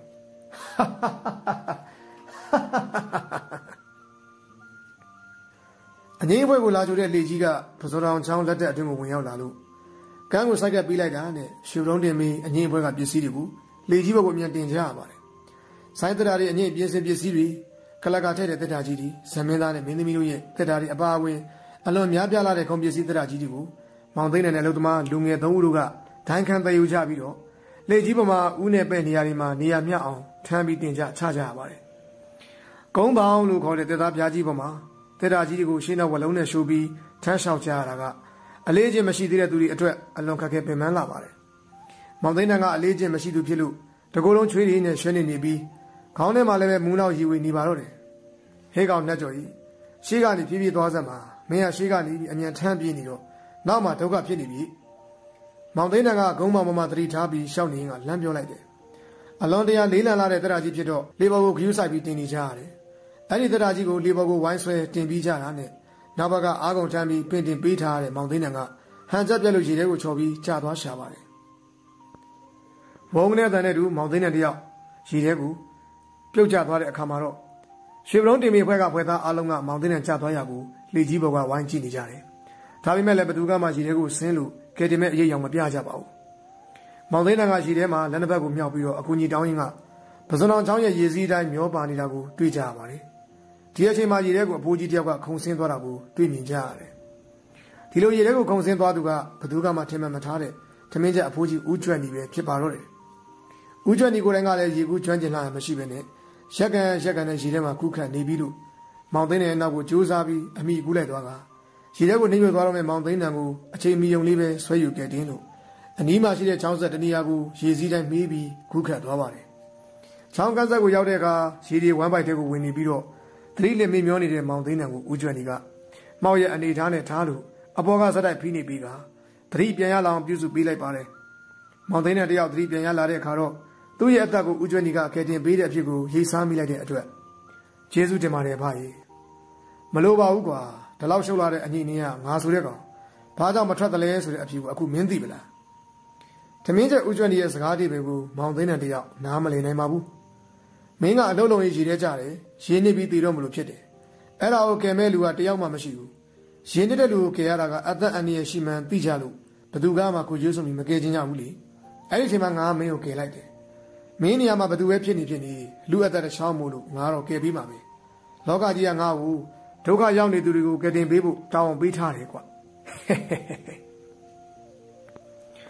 အငင်းဘွဲကိုလာကြတဲ့လေကြီးကပစောတော်ချောင်းလက်တက်အတွင်းကိုဝင်ရောက်လာလို့ကန်းကိုစိုက်ကပ်ပေးလိုက်တာနဲ့ရွှေလုံးတင်မီအငင်းဘွဲကပစ္စည်းတွေကိုလေကြီးဘက်ကိုအမြန်တင်ချရပါတယ်ဆိုင်းတရာတွေအငင်းပြင်းစင်ပစ္စည်းတွေကလကထည့်တဲ့တက်တာကြီးတွေဇမင်းသားနဲ့မင်းသမီးတို့ရဲ့တက်တာတွေအပါအဝင်အလွန်များပြားလာတဲ့ကုန်ပစ္စည်းတက်တာကြီးတွေကိုမောင်သိန်းနဲ့အလုသမားလူငယ်သုံးဦးတို့ကဒိုင်းခံတည်ယူကြပြီးတော့လေကြီးပေါ်မှာဦးနဲ့ပဲ့နေရာတွေမှာနေရာမျှအောင်ထမ်းပြီးတင်ကြချကြရပါတယ်ကုန်းပေါင်းလို့ခေါ်တဲ့တက်သားပြားကြီးပေါ်မှာတက်တာကြီးတွေကိုရှင်းတော့ဝလုံးနဲ့ရှိုးပြီးထမ်းလျှောက်ကြရတာကအလေးချင်းမရှိသေးတဲ့သူတွေအတွက်အလွန်ခက်ခဲပင်ပန်းလာပါတယ်မောင်သိန်းကအလေးချင်းမရှိသူဖြစ်လို့တကူလုံးချွေးတွေနဲ့ရွှဲနေနေပြီးခေါင်းထဲမှာလည်းပဲမူးနောက်ရီဝေနေပါတော့တယ်ဟေးကောင်နှက်ကြော်ကြီးရှေးကနေဖြည်းဖြည်းသွားစမ်းမှာမင်းကရှေးကနေပြီးအမြန်ထမ်းပြေးနေတော့နောက်မှဒုက္ခဖြစ်နေပြီမောင်သိန်းကဂုံးမောင်မမသတိထားပြီးရှောက်နေရင်ကလမ်းပြောလိုက်တယ်အလွန်တရာလေးလံလာတဲ့တရာကြီးဖြစ်တော့လေဘော်ကိုဂယူးဆိုင်ပြီးတင်နေကြရတယ်အဲ့ဒီတရာကြီးကိုလေဘော်ကိုဝိုင်းဆွဲတင်ပြီးကြတာနဲ့နောက်ဘက်ကအားကုန်ထမ်းပြီးပင်တင်ပေးထားတဲ့မောင်သိန်းကဟန်ချက်ပြက်လို့ရေထဲကိုချော်ပြီးကြာသွားရှာပါတယ်ဝုံနဲ့တန်တဲ့သူမောင်သိန်းတယောက်ရေထဲကိုပြုတ်ကျသွားတဲ့အခါမှာတော့ရွှေဘလုံးတင်မီဖွဲ့ကဖွဲ့သားအားလုံးကမောင်သိန်းနဲ့ကျသွားရကိုလေကြီးဘော်ကဝိုင်းကြည့်နေကြတယ်ဒါပေမဲ့လည်းဘသူကမှရေထဲကိုဆင်းလို့ကဲတင်မဲ့အရေးရောင်မပြကြပါဘူးမောင်သိန်းကရေထဲမှာလက်နှစ်ဘက်ကိုမြောက်ပြီးတော့အကူကြီးတောင်းရင်းကပစွန်တော်ချောင်းရဲ့ရေစည်းတိုင်းမျောပါနေတာကိုတွေ့ကြရပါတယ်ဒီအချိန်မှာရေထဲကိုအဖိုးကြီးတယောက်ကခုန်ဆင်းသွားတာကိုတွေ့မြင်ကြရတယ်ဒီလိုရေထဲကိုခုန်ဆင်းသွားသူကဘသူကမှထင်မှတ်မထားတဲ့ထမင်းချက်အဖိုးကြီးဦးကျွတ်နေပဲဖြစ်ပါတော့တယ်ဦးကျွတ်နေကိုယ်တိုင်ကလည်းရေကူးကျွမ်းကျင်လာတာမရှိပဲနဲ့ရက်ကန်ရက်ကန်နဲ့ရေထဲမှာကူးခတ်နေပြီးလို့မောင်သိန်းရဲ့နောက်ကိုကြိုးစားပြီးအမိကူးလိုက်သွားတာရေထဲကိုနှိမ့်မြသွားတော့မဲ့မောင်သိန်းတန်ကိုအချိန်မီုံလေးပဲဆွဲယူခဲ့တင်းလို့အနီးမှာရှိတဲ့ချောင်းဆက်တနေရာကိုရေစည်းတိုင်းမေးပြီးကူးခတ်သွားပါတယ်ချောင်းကန်းဆက်ကိုရောက်တဲ့အခါရေဒီဝမ်းပိုက်တဲ့ကိုဝင်နေပြီးတော့သတိလစ်မေးမျောနေတဲ့မောင်သိန်းတန်ကိုဦးကျွတ်နေကမောက်ရဲ့အနေထားနဲ့ထားလို့အပေါ်ကဇက်တိုက်ဖိနေပြီးကသတိပြန်ရလာအောင်ပြုစုပေးလိုက်ပါတယ်မောင်သိန်းနဲ့တယောက်သတိပြန်ရလာတဲ့အခါတော့သူ့ရဲ့အသက်ကိုဦးကျွတ်နေကအကယ်တင်ပေးတဲ့အဖြစ်ကိုရိတ်စားမိလိုက်တဲ့အတွက်ကျေးဇူးတင်ပါတယ်ဖကြီးမလိုပါဘူးကွာဒီလောက်ရှုပ်လာတဲ့အညီနေကငါဆိုတဲ့ကောင်ဘာကြောင့်မထွက်တယ်လဲဆိုတဲ့အဖြစ်ကိုအခုမင်းသိပလားထမင်းကျဦးကျွတ်နေရဲ့စကားတွေပဲကိုမောင်သိန်းနဲ့တယောက်နားမလည်နိုင်ပါဘူးမင်းကအလုံးလုံးရေးရည်ထဲကြတယ်ရင်းနေပြီးတည်တော့မလို့ဖြစ်တယ်အဲ့ဒါကိုကယ်မဲ့လူကတယောက်မှမရှိဘူးရင်းနေတဲ့လူကိုကယ်ရတာကအသက်အန္တရာယ်ရှိမှန်းသိကြလို့ဘသူကမှကိုရွေးဆုံးပြီးမကယ်ခြင်းကြဘူးလေအဲ့ဒီအချိန်မှာငါမင်းကိုကယ်လိုက်တယ်မင်းနေရာမှာဘသူပဲဖြစ်နေဖြစ်နေလူအသက်တစ်ချောင်းမို့လို့ငါတော့ကယ်ပြီးမှာပဲလောကကြီးကငါ့ကိုဒုက္ခရောက်နေသူတွေကိုကယ်တင်ပေးဖို့တောင်းပေးထားတယ်ကွာ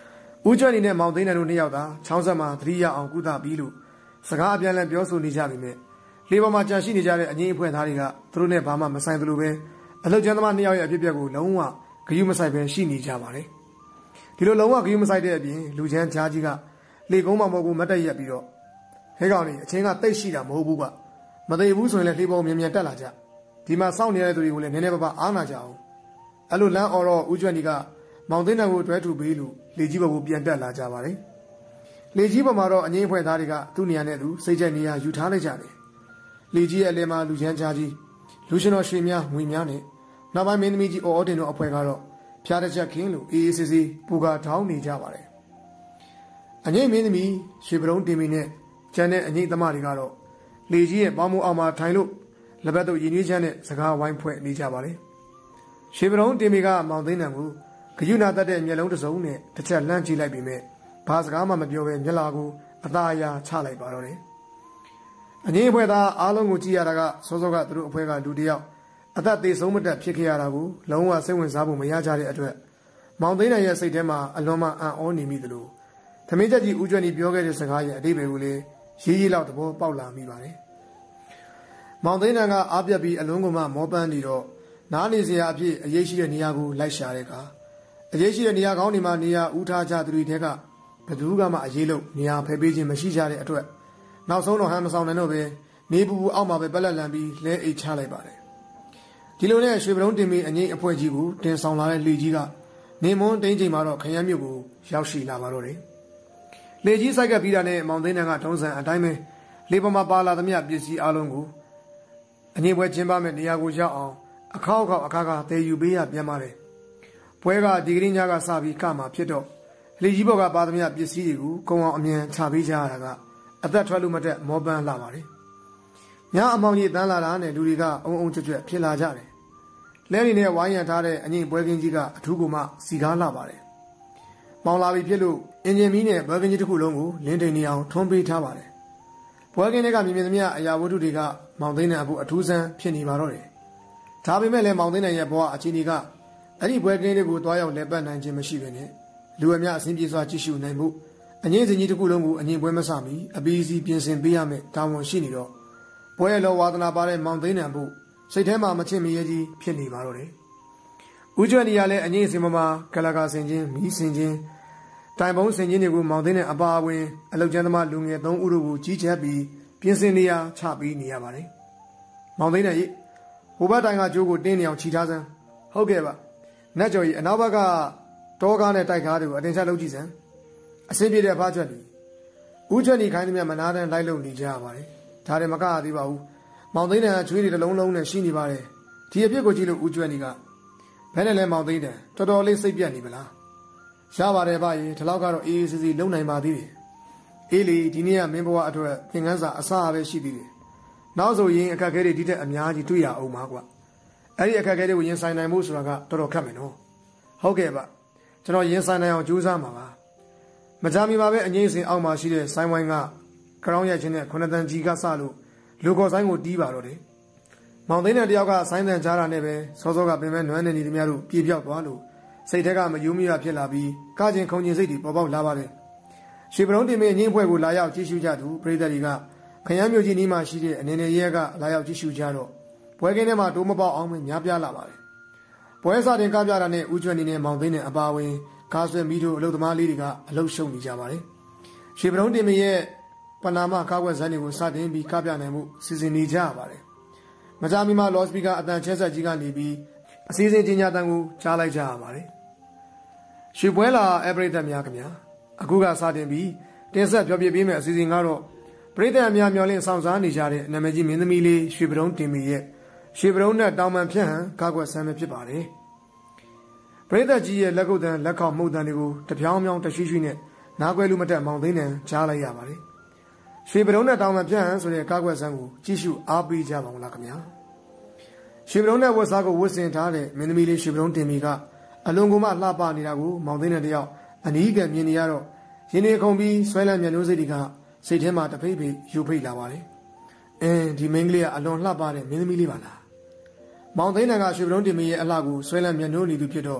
ဦးကျွမ်းနေနဲ့မောင်သိန်းတန်တို့နှစ်ယောက်သာချောင်းဆက်မှာသတိရအောင်ကုသပြီးလို့စကားအပြန်အလှန်ပြောဆိုနေကြပြီမဲ့လေပေါ်မှာကြံရှိနေကြတဲ့အငြိမ်းအဖွဲ့သားတွေကသူတို့နဲ့ဘာမှမဆိုင်သလိုပဲအလုတ်ကျန်းသမားနှစ်ယောက်ရဲ့အဖြစ်အပျက်ကိုလုံးဝဂရုမစိုက်ပဲရှိနေကြပါတယ်ဒီလိုလုံးဝဂရုမစိုက်တဲ့အပြင်လူချမ်းကြားကြီးကလေကုန်းမောင်မောင်ကိုမတ်တက်ရက်ပြီးတော့ဟဲကောင်လေးအချင်းကတိတ်ရှိတာမဟုတ်ဘူးကမသေးဘူးဆိုရင်လည်းလေပေါ်မြန်မြန်တက်လာကြဒီမှာစောင့်နေတဲ့သူတွေကိုလည်းနည်းနည်းပါးပါးအားနာကြအောင်အဲ့လိုလမ်းအော်တော့ဦးကျွမ်းဒီကမောင်သိန်းတန်ကိုတွဲထူပေးလို့လေကြီးဘက်ကိုပြန်တက်လာကြပါတယ်လေကြီးပေါ်မှာတော့အငိမ့်ဖွဲ့သားတွေကသူ့နေရာနဲ့သူစိတ်ကြိုက်နေရယူထားလိုက်ကြတယ်လေကြီးရဲ့အလဲမှာလူချမ်းကြားကြီးလူရှင်တော်ရွှေများငွေများနဲ့နောက်ပိုင်းမင်းသမီးကြီးအော်အော်တင်တို့အဖွဲ့ကတော့ဖျားတစ်ချက်ခင်းလို့အေးအေးဆေးဆေးပူကာထောင်းနေကြပါတယ်အငိမ့်မင်းသမီးရွှေပရုံးတင်မီနဲ့ကျန်တဲ့အငိမ့်သမားတွေကတော့လေကြီးရဲ့ပေါင်းမိုးအောင်မှာထိုင်လို့လက်ဘက်တို့ရင်းနှီးချမ်းနဲ့စကားဝိုင်းဖွဲ့နေကြပါတယ်ရွှေပရုံးတင်မီကမောင်သိန်းတန်ကိုဂယုဏတတ်တဲ့မျက်လုံးတစ်စုံနဲ့တစ်ချက်လှမ်းကြည့်လိုက်ပြီးမြဲဘာစကားမှမပြောဘဲမျက်လာကိုအသာအရာချလိုက်ပါတော့တယ်အငိမ့်အဖွဲ့သားအားလုံးကိုကြည့်ရတာကစောစောကသူတို့အဖွဲ့ကလူတယောက်အသက်သေးဆုံးမတက်ဖြစ်ခဲ့ရတာကိုလုံးဝစိတ်ဝင်စားဖို့မရကြတဲ့အတွက်မောင်သိန်းတန်ရဲ့စိတ်ထဲမှာအလွန်မှအံ့ဩနေမိသလိုသမင်းချက်ကြီးဦးကျွမ်းကြီးပြောခဲ့တဲ့စကားရဲ့အတိတ်ပဲကိုလည်းရေးရေးလောက်သဘောပေါက်လာမိပါတယ်မောင်သိန်းတန်ကအားပြတ်ပြီးအလုံးကုန်မှမောပန်းနေတော့နားနေစရာအဖြစ်အရေးရှိတဲ့နေရာကိုလိုက်ရှာတဲ့အခါအရေးရှိတဲ့နေရာကောင်းတွေမှာနေရာဦးထားကြသူတွေတဲကဘယ်သူကမှအရေးလို့နေရာဖယ်ပေးခြင်းမရှိကြတဲ့အတွက်နောက်ဆုံးတော့ဟန်မဆောင်နိုင်တော့ပဲနေပူပူအောက်မှာပဲပက်လက်လန်ပြီးလဲအိတ်ချလိုက်ပါတယ်ဒီလိုနဲ့ရွှေပရုံးတင်ပြီးအငိမ့်အဖွဲ့ကြီးကိုတင်ဆောင်လာတဲ့လေကြီးကနေမွန်းတင်းချိန်မှာတော့ခရမ်းမြို့ကိုရောက်ရှိလာပါတော့တယ်လေကြီးစိုက်ကပ်ပြီးတာနဲ့မောင်သိန်းတန်ကထုံးစံအတိုင်းပဲလေပေါ်မှာပါလာသမျှပစ္စည်းအလုံးကိုအငိမ့်ပွဲကျင်းပမဲ့နေရာကိုရောက်အောင်အခောက်အခောက်အခါခါတည်ယူပေးရပြန်ပါတယ်ပွဲကဒီကနေ့ညကစပြီးကမှာဖြစ်တော့လေကြီးဘော်ကပါသမျှပစ္စည်းတွေကိုကုံအောင်အမြန်ချပေးကြရတာကအသက်ထွက်လို့မတက်မောပန်းလာပါတယ်ညအမောင်ကြီးတန်းလာတာနဲ့လူတွေကအုံအုံကြွကြွဖြစ်လာကြတယ်လဲနေနဲ့ဝိုင်းရံထားတဲ့အငိမ့်ပွဲကင်းကြီးကအထူးကိုမှစီကားလာပါတယ်မောင်လာပြီဖြစ်လို့အင်ဂျင်မီနဲ့ပွဲကင်းကြီးတစ်ခုလုံးကိုလင်းတိန်နေအောင်ထွန်းပေးထားပါတယ်ပွဲကင်းတွေကမြင်မြင်သမျှအရာဝတ္ထုတွေကမောင်သိန်းတန်အဖို့အထူးဆန်းဖြစ်နေပါတော့တယ်ဒါပေမဲ့လည်းမောင်သိန်းတန်ရဲ့ဘဝအခြေအနေကအဲ့ဒီပွဲကင်းတွေကိုတွားရောက်လဲပတ်နိုင်ခြင်းမရှိဘဲနဲ့လူအများအစဉ်ပြေစွာကြည့်ရှုနိုင်မှုအငိမ့်စင်ကြီးတစ်ခုလုံးကိုအငိမ့်ပွဲမဆမီအပီးစီပြင်ဆင်ပေးရမယ်တာဝန်ရှိနေတော့ပွဲလောဝါသနာပါတဲ့မောင်သိန်းတန်ဖို့စိတ်ထဲမှာမချစ်မရဲကြီးဖြစ်နေပါတော့တယ်ဦးကျွမ်းနေရလဲအငိမ့်စင်မမှာကလကာဆင်ချင်းမီးစင်ချင်းတိုင်ပုံးစင်ချင်းတွေကိုမောင်သိန်းတန်အပါအဝင်အလုတ်ကျန်းသမားလူငယ်သုံးဦးတို့ကိုကြီးကြပ်ပြီးပြင်ဆင်နေရချပြီးနေရပါတယ်မောင်သိန်းတန်ရေဟိုဘက်တိုင်ကကျိုးကိုတင်းနေအောင်ခြိထားစမ်းဟုတ်ကဲ့ပါနတ်ကျော်ကြီးအနောက်ဘက်ကတောကားနဲ့တိုက်ကားတွေကိုအတင်ချက်လုပ်ကြည့်စမ်းအစင်းပြတဲ့ဖားချက်တွေဦးကျွမ်းနေခိုင်းသမျှမနာတန်းလိုက်လုံနေကြရပါတယ်ဒါတွေမကရသေးပါဘူးမောင်သိန်းတန်ကချွေးတွေတစ်လုံးလုံးနဲ့ရှိနေပါတယ်ဒီအဖြစ်ကိုကြည့်လို့ဦးကျွမ်းနေကဘယ်နဲ့လဲမောင်သိန်းတန်တော်တော်လေးစိတ်ပြတ်နေပလားရပါတယ်ဗျာရေဒီလောက်ကတော့အေးအေးဆေးဆေးလုံနိုင်ပါသေးတယ်အေးလေဒီနေ့ကမင်းဘဝအတွက်သင်ခန်းစာအစားအပဲရှိသေးတယ်နောက်ဆိုရင်အခက်အခဲတွေဒီတက်အများကြီးတွေ့ရအောင်ပါကွာအဲ့ဒီအခက်အခဲတွေကိုရင်ဆိုင်နိုင်မှုဆိုတာကတော်တော်ခက်မယ်နော်ဟုတ်ကဲ့ဗျကျွန်တော်ရင်ဆိုင်နိုင်အောင်ကြိုးစားမှာပါမကြမီပါပဲအငိမ့်စင်အောက်မှာရှိတဲ့ဆိုင်းဝိုင်းကကရောင်းရိုက်ခြင်းနဲ့ခုနှစ်တန်ကြီးကစလို့လူခေါ်ဆိုင်ကိုတီးပါတော့တယ်မောင်သိန်းတန်တယောက်ကဆိုင်းတန်ကြားတာနဲ့ပဲစောစောကပင်မဲ့နွမ်းနေနေသည်များတို့ပြေပြောက်သွားလို့စိတ်ထက်ကမယိုးမရဖြစ်လာပြီးကချင်းခုန်ချင်းစိတ်တွေပေါ်ပေါက်လာပါတယ်ရွှေပရုံးတင်မင်းအငိမ့်ဖွဲ့ကိုလာရောက်ကြည့်ရှုကြသူပရိသတ်တွေကခရမ်းမြို့ကြီးနီးမှာရှိတဲ့အနေနဲ့ရဲကလာရောက်ကြည့်ရှုကြတော့ပွဲကင်းထဲမှာတိုးမပေါက်အောင်ပဲများပြားလာပါတယ်ပွဲစားတင်ကားပြတာနဲ့ဦးကျွမ်းနေနဲ့မောင်သိန်းနဲ့အပါဝင်ကားဆွဲမီးတို့အလုသမားလေးတွေကအလုရှုံနေကြပါတယ်ရွှေပရုံးတင်မင်းရဲ့ပနာမကားဝက်ဇန်းတွေကိုစတင်ပြီးကားပြနိုင်မှုစီစဉ်နေကြရပါတယ်မကြမီမှာလော့စပီကာအတန်ချဲဆက်ကြီးကနေပြီးအစည်းအဝေးကြီးညာတန်ကိုကြားလိုက်ကြရပါတယ်ရွှေပွဲလာအပရိသတ်များခင်ဗျာအခုကစတင်ပြီးတင်ဆက်ပြောပြပေးမယ့်အစီအစဉ်ကတော့ပရိသတ်များမျှော်လင့်ဆောင်စားနေကြတဲ့နာမည်ကြီးမင်းသမီးလေးရွှေပရုံးတင်မီရဲ့ရွှေပရုံးနဲ့တောင်ပန်ဖြန့်ဟန်ကားကွက်ဆန်းပဲဖြစ်ပါတယ်ပရိသတ်ကြီးရဲ့လက်ကုပ်တန်လက်ခေါက်မှုတ်တန်တွေကိုတပြောင်းပြောင်းတရွှေ့ရွှေ့နဲ့နားကွယ်လူမတက်မောင်သိန်းတန်ကြားလိုက်ရပါတယ်ရွှေပရုံးနဲ့တောင်ပန်ဖြန့်ဟန်ဆိုတဲ့ကားကွက်ဆန်းကိုကြည့်ရှုအားပေးကြပါဦးလားခင်ဗျာရွှေပရုံးနဲ့ဝတ်စားကိုဝတ်ဆင်ထားတဲ့မင်းသမီးလေးရွှေပရုံးတင်မီကအလွန်ကိုမှလှပနေတာကိုမောင်သိန်းတန်တယောက်အနီးကမြင်နေရတော့ရင်းနေခုံပြီးဆွဲလန်းမျက်နှာစိတ်တွေကစိတ်ထဲမှာတဖိတ်ဖိတ်ယူဖိတ်လာပါတယ်အင်းဒီမင်းကလေးကအလွန်လှပတဲ့မင်းသမီးလေးပါလားမောင်သိန်းတန်ကရွှေပရုံးတင်မီရဲ့အလှကိုဆွဲလန်းမျက်နှာနေသူဖြစ်တော့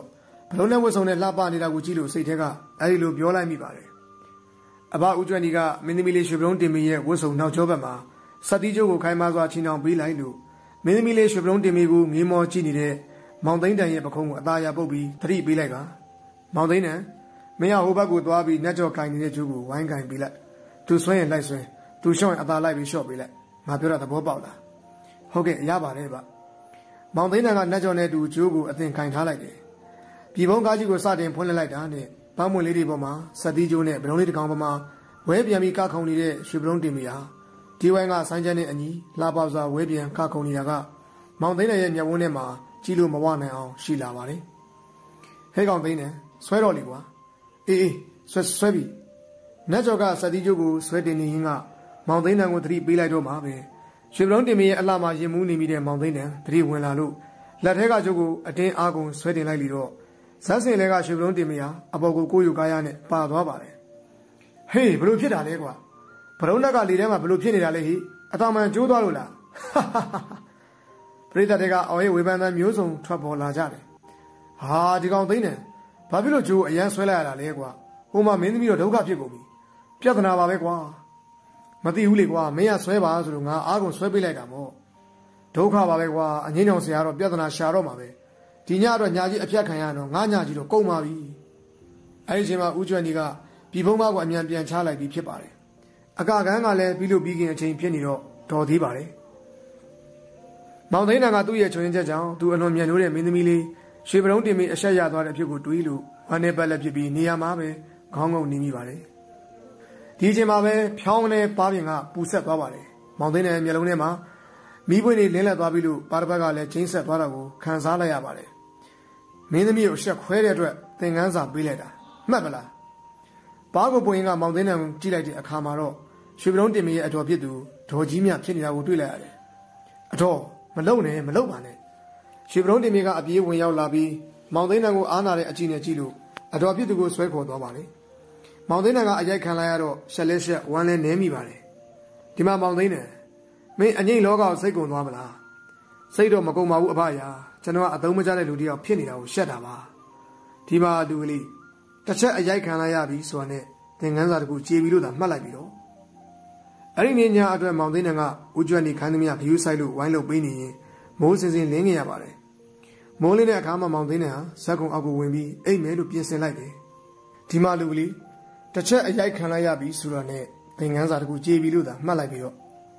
ဘလုံးနဲ့ဝတ်စုံနဲ့လှပနေတာကိုကြည့်လို့စိတ်ထဲကအဲဒီလိုပြောလိုက်မိပါတယ်အဘဦးကျွမ်းဒီကမင်းသမီးလေးရွှေဘုံတင်မီရဲ့ဝတ်စုံနောက်ကျောဘက်မှာစက်တီးကျိုးကိုခိုင်မာစွာချီနှောင်ပေးလိုက်လို့မင်းသမီးလေးရွှေဘုံတင်မီကိုငေးမောကြည့်နေတဲ့မောင်သိန်းတန်ရဲ့ပခုံးကိုအသာရပုတ်ပြီးသတိပေးလိုက်ကမောင်သိန်းတန်မင်းရဟိုဘက်ကိုသွားပြီးနှက်ကြော်ကင်နေတဲ့ကျိုးကိုဝိုင်းကင်ပေးလိုက်သူဆွဲရင်လိုက်ဆွဲသူရှော့ရင်အသာလိုက်ပြီးရှော့ပေးလိုက်ငါပြောတာသဘောပေါက်လားဟုတ်ကဲ့ရပါတယ်ဗျမောင်သိန်းတန်ကနှက်ကြော်နဲ့တူကျိုးကိုအသင်ကင်ထားလိုက်တယ်ပြည်ပုံးကားကြီးကိုစတင်ဖွင့်လှစ်လိုက်တာနဲ့ပန်းမွင့်လေးတွေပေါ်မှာစက်တီးကျိုးနဲ့ဘလုံးလေးတစ်ကောင်ပေါ်မှာဝဲပြန်ပြီးကခုံနေတဲ့ရွှေဘလုံးတင်မီဟာဒီဝိုင်းကဆိုင်းချက်နဲ့အညီလှပစွာဝဲပြန်ကခုံနေတာကမောင်သိန်းရဲ့မျက်ဝန်းထဲမှာကြည့်လို့မဝနိုင်အောင်ရှိလာပါတယ်ဟဲ့ကောင်သိန်းနဲ့ဆွဲတော်လီကွာအေးအေးဆွဲဆွဲပြီနတ်ကျော်ကစက်တီးကျိုးကိုဆွဲတင်နေရင်ကမောင်သိန်းတန်ကိုသတိပေးလိုက်တော့မှပဲရွှေဘလုံးတင်မီရဲ့အလှမှာရင်မူးနေမိတဲ့မောင်သိန်းတန်သတိဝင်လာလို့လက်ထဲကကျိုးကိုအတင်းအားကုန်ဆွဲတင်လိုက်ပြီးတော့ဇက်စင်လဲကရွှေဘလုံးတင်မီဟာအပေါ်ကိုကိုယူကားရနဲ့ပါသွားပါတယ်ဟေးဘလို့ဖြစ်တာလဲကွာဘရုံးတက်ကလေထဲမှာဘလို့ဖြစ်နေတာလဲဟိအတော်မှန်ကျိုးသွားလို့လားပရိသတ်တွေကအော်ဟေးဝေဖန်တဲ့မျိုးစုံထွက်ပေါ်လာကြတယ်ဟာဒီကောင်သိနေဘာဖြစ်လို့ကျိုးအရန်ဆွဲလိုက်ရတာလဲကွာဟိုမှာမင်းသမီးတော့ဒုက္ခဖြစ်ကုန်ပြီပြဿနာပါပဲကွာမသိဘူးလေကွာမင်းကဆွဲပါဆိုလို့ငါအားကုန်ဆွဲပေးလိုက်တာမို့ဒုက္ခပါပဲကွာအငင်းကြောင်ဆရာတော့ပြဿနာရှာတော့မှာပဲဒီညတော့ညာကြီးအပြတ်ခံရတော့ငါညကြီးတော့ကုန်ပါပြီအဲဒီအချိန်မှာဦးကျွမ်းကြီးကပြည်ဖုံးကားကိုအမြန်ပြန်ချလိုက်ပြီးဖြစ်ပါတယ်အကကန်းကလည်းပြီးလို့ပြီးခင်အချိန်ဖြစ်နေတော့တော်သေးပါတယ်မောင်သိန်းတန်ကသူ့ရဲ့ချွင်ချက်ကြောင့်သူအလွန်မြန်လို့တဲ့မင်းသမီးလေးရွှေဘုံတင်မီအဆက်ရသွားတဲ့အဖြစ်ကိုတွေးလို့ဝမ်းနဲ့ပတ်လက်ဖြစ်ပြီးနေရာမှာပဲခေါင်းငုံနေမိပါတယ်ဒီအချိန်မှာပဲဖြောင်းနဲ့ပါးပြင်ကပူဆက်သွားပါတယ်မောင်သိန်းတန်ရဲ့မျက်လုံးထဲမှာမိပွင့်တွေလင်းလက်သွားပြီးလို့ပါတစ်ပတ်ကလည်းချင်းဆက်သွားတာကိုခံစားလိုက်ရပါတယ်မင်းသမီးကိုရှက်ခွဲတဲ့အတွက်သင်ခန်းစာပေးလိုက်တာမှတ်ပလားဘာကိုပွင့်ကမောင်သိန်းတန်ကိုကြည့်လိုက်တဲ့အခါမှာတော့ရွှေဘုံတင်မီရဲ့အတော်ဖြစ်သူဒေါ်ကြီးမြဖြစ်နေတာကိုတွေ့လိုက်ရတယ်အတော်မလုံနဲ့မလုံပါနဲ့ရွှေဘုံတင်မီကအပြေးဝင်ရောက်လာပြီးမောင်သိန်းတန်ကိုအားနာတဲ့အကြည့်နဲ့ကြည့်လို့အတော်ဖြစ်သူကိုဆွဲခေါ်သွားပါတယ်မောင်သိန်းတန်ကအရိုက်ခံလိုက်ရတော့ရှက်လဲရှက်ဝမ်းလဲနဲမိပါတယ်ဒီမှာမောင်သိန်းတန်မင်းအငိမ့်လောကကိုစိတ်ကုန်သွားမလားစိတ်တော့မကုန်ပါဘူးအဖရာကျွန်တော်ကအသုံးမကျတဲ့လူတယောက်ဖြစ်နေတာကိုရှက်တာပါဒီမှာလူကလေးတစ်ချက်အရိုက်ခံလိုက်ရပြီဆိုတာနဲ့သင်ခန်းစာတခုကြေပြီးလို့သာမှတ်လိုက်ပြီတော့အဲ့ဒီနေ့ညအတွက်မောင်သိန်းတန်ကဦးကျွမ်းနေခိုင်းသမျှဂယူးဆိုင်လို့ဝိုင်းလို့ပေးနေရင်မိုးစင်စင်လင်းနေရပါတယ်မိုးလေးတဲ့အခါမှာမောင်သိန်းတန်ဟာဇက်ကုံအောက်ကိုဝင်ပြီးအိတ်မဲလို့ပြင်ဆင်လိုက်တယ်ဒီမှာလူကလေးတစ်ချက်အရိုက်ခံလိုက်ရပြီဆိုတာနဲ့သင်ခန်းစာတခုကြေပြီးလို့သာမှတ်လိုက်ပြီတော့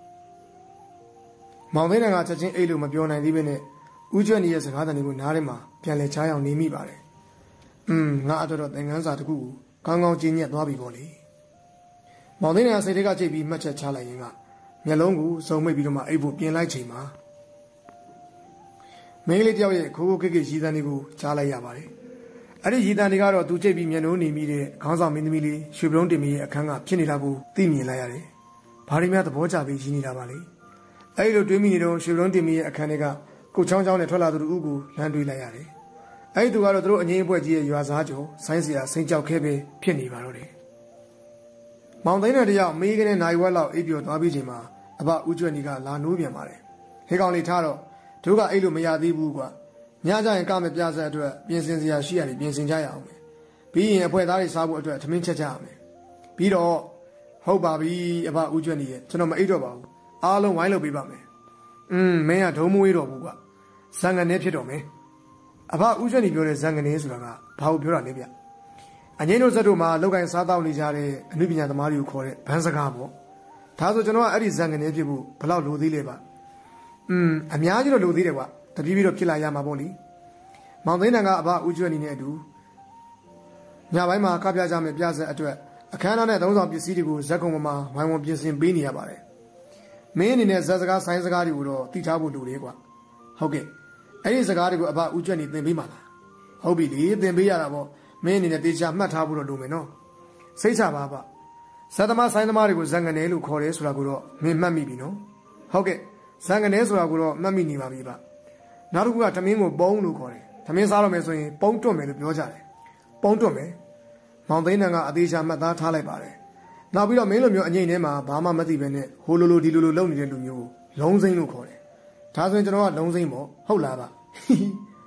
မောင်သိန်းတန်ကချက်ချင်းအိတ်လို့မပြောနိုင်သေးဘဲနဲ့ဦးကျွမ်းရဲ့စကားသံတွေကိုနားထဲမှာပြန်လဲချားအောင်နေမိပါတယ်อืมငါအတော့တော့သင်ခန်းစာတခုကိုကောင်းကောင်းကျင်းညက်သွားပြီပေါ့လေမောင်သိန်းကစိတ်ထဲကကြိတ်ပြီးမှတ်ချက်ချလိုက်ရင်ကမျက်လုံးကိုစုံမိတ်ပြီးတော့မှအိပ်ဖို့ပြင်လိုက်ချိန်မှာမင်းကလေးတယောက်ရဲ့ခိုးခိုးကိကိရည်တန်းတွေကိုကြားလိုက်ရပါတယ်အဲ့ဒီရည်တန်းတွေကတော့သူကြိတ်ပြီးမျက်နှာနေမိတဲ့ခေါင်းဆောင်မင်းသမီးလေးရွှေဘုံတင်မီရဲ့အခန်းကဖြစ်နေတာကိုသိမြင်လိုက်ရတယ်ဘာတွေများသဘောကျပြီးရည်နေတာပါလေအဲ့ဒီလိုတွေးမိနေတော့ရွှေဘုံတင်မီရဲ့အခန်းတွေကကိုချောင်းချောင်းနဲ့ထွက်လာသူတို့ကိုလမ်းတွေးလိုက်ရတယ်အဲ့ဒီသူကတော့သူတို့အငိမ့်အပွက်ကြီးရဲ့ရွာစားကျော်ဆိုင်းစရာစိန်ကြောက်ခဲပဲဖြစ်နေပါတော့တယ်မောင်သိန်းတဲ့တယောက်မေးကနေနိုင်ဝက်လောက်အိပ်ပျော်သွားပြီးချိန်မှာအဘဦးကျွမ်းကြီးကလာနိုးပြန်ပါတယ်ဟေးကောင်လေးထားတော့တို့ကအိပ်လို့မရသေးဘူးကွာညကြရင်ကမပြဆက်အတွက်ပြင်ဆင်စရာရှိရတယ်ပြင်ဆင်ကြရအောင်မယ်ပြီးရင်အဖွဲသားတွေစားဖို့အတွက်ထမင်းချက်ကြရမယ်ပြီးတော့ဟုတ်ပါပြီအဘဦးကျွမ်းကြီးရဲ့ကျွန်တော်မအိပ်တော့ပါဘူးအားလုံးဝိုင်းလုပ်ပေးပါမယ်อืมမင်းကဒုံမွေးတော့ဘူးကွာဇန်ကနေဖြစ်တော့မယ်အဘဦးကျွမ်းကြီးပြောတဲ့ဇန်ကနေဆိုတာကဘာကိုပြောတာလဲဗျအငိမ့်တို့ဇက်တို့မှာလောက်ကင်စားတောက်နေကြတဲ့အနုပညာသမားတွေကိုခေါ်တဲ့ဘန်းစကားပေါ့ဒါဆိုကျွန်တော်ကအဲ့ဒီဇန်ကနေဖြစ်ဖို့ဘယ်လောက်လိုသေးလဲပါอืมအများကြီးတော့လိုသေးတယ်ကွာတပြေးပြီးတော့ဖြစ်လာရမှာပေါ့လေမောင်သိန်းတန်ကအဘဦးကျွမ်းနေတဲ့အတူညပိုင်းမှာကပြကြမယ်ပြဆက်အတွက်အခမ်းအနားနဲ့သုံးဆောင်ပစ္စည်းတွေကိုဇက်ကုံပေါ်မှာဝိုင်းဝန်းပြင်ဆင်ပေးနေရပါတယ်မင်းအနေနဲ့ဇက်စကားဆိုင်းစကားတွေကိုတော့သိထားဖို့လိုတယ်ကွာဟုတ်ကဲ့အဲ့ဒီစကားတွေကိုအဘဦးကျွမ်းနေသင်ပေးမှာလားဟုတ်ပြီလေသင်ပေးရတာပေါ့မင်းအနေနဲ့တေချာမှတ်ထားဖို့တော့လိုမယ်နော်စိတ်ချပါပါဇက်သမားဆိုင်းသမားတွေကိုဇန်ငနေလို့ခေါ်တယ်ဆိုတာကိုတော့မင်းမှတ်မိပြီနော်ဟုတ်ကဲ့ဇန်ငနေဆိုတာကိုတော့မှတ်မိနေပါပြီပါနောက်တစ်ခုကထမင်းကိုပုံးလို့ခေါ်တယ်ထမင်းစားရမယ်ဆိုရင်ပုံးတွတ်မယ်လို့ပြောကြတယ်ပုံးတွတ်မယ်မောင်သိန်းတန်ကအသေးချာမှတ်သားထားလိုက်ပါတယ်နောက်ပြီးတော့မင်းလိုမျိုးအငိမ့်ထဲမှာဘာမှမသိပဲနဲ့ဟိုလိုလိုဒီလိုလိုလုပ်နေတဲ့လူမျိုးကိုလုံးစိမ့်လို့ခေါ်တယ်ဒါဆိုရင်ကျွန်တော်ကလုံးစိမ့်ပေါ့ဟုတ်လားဗျ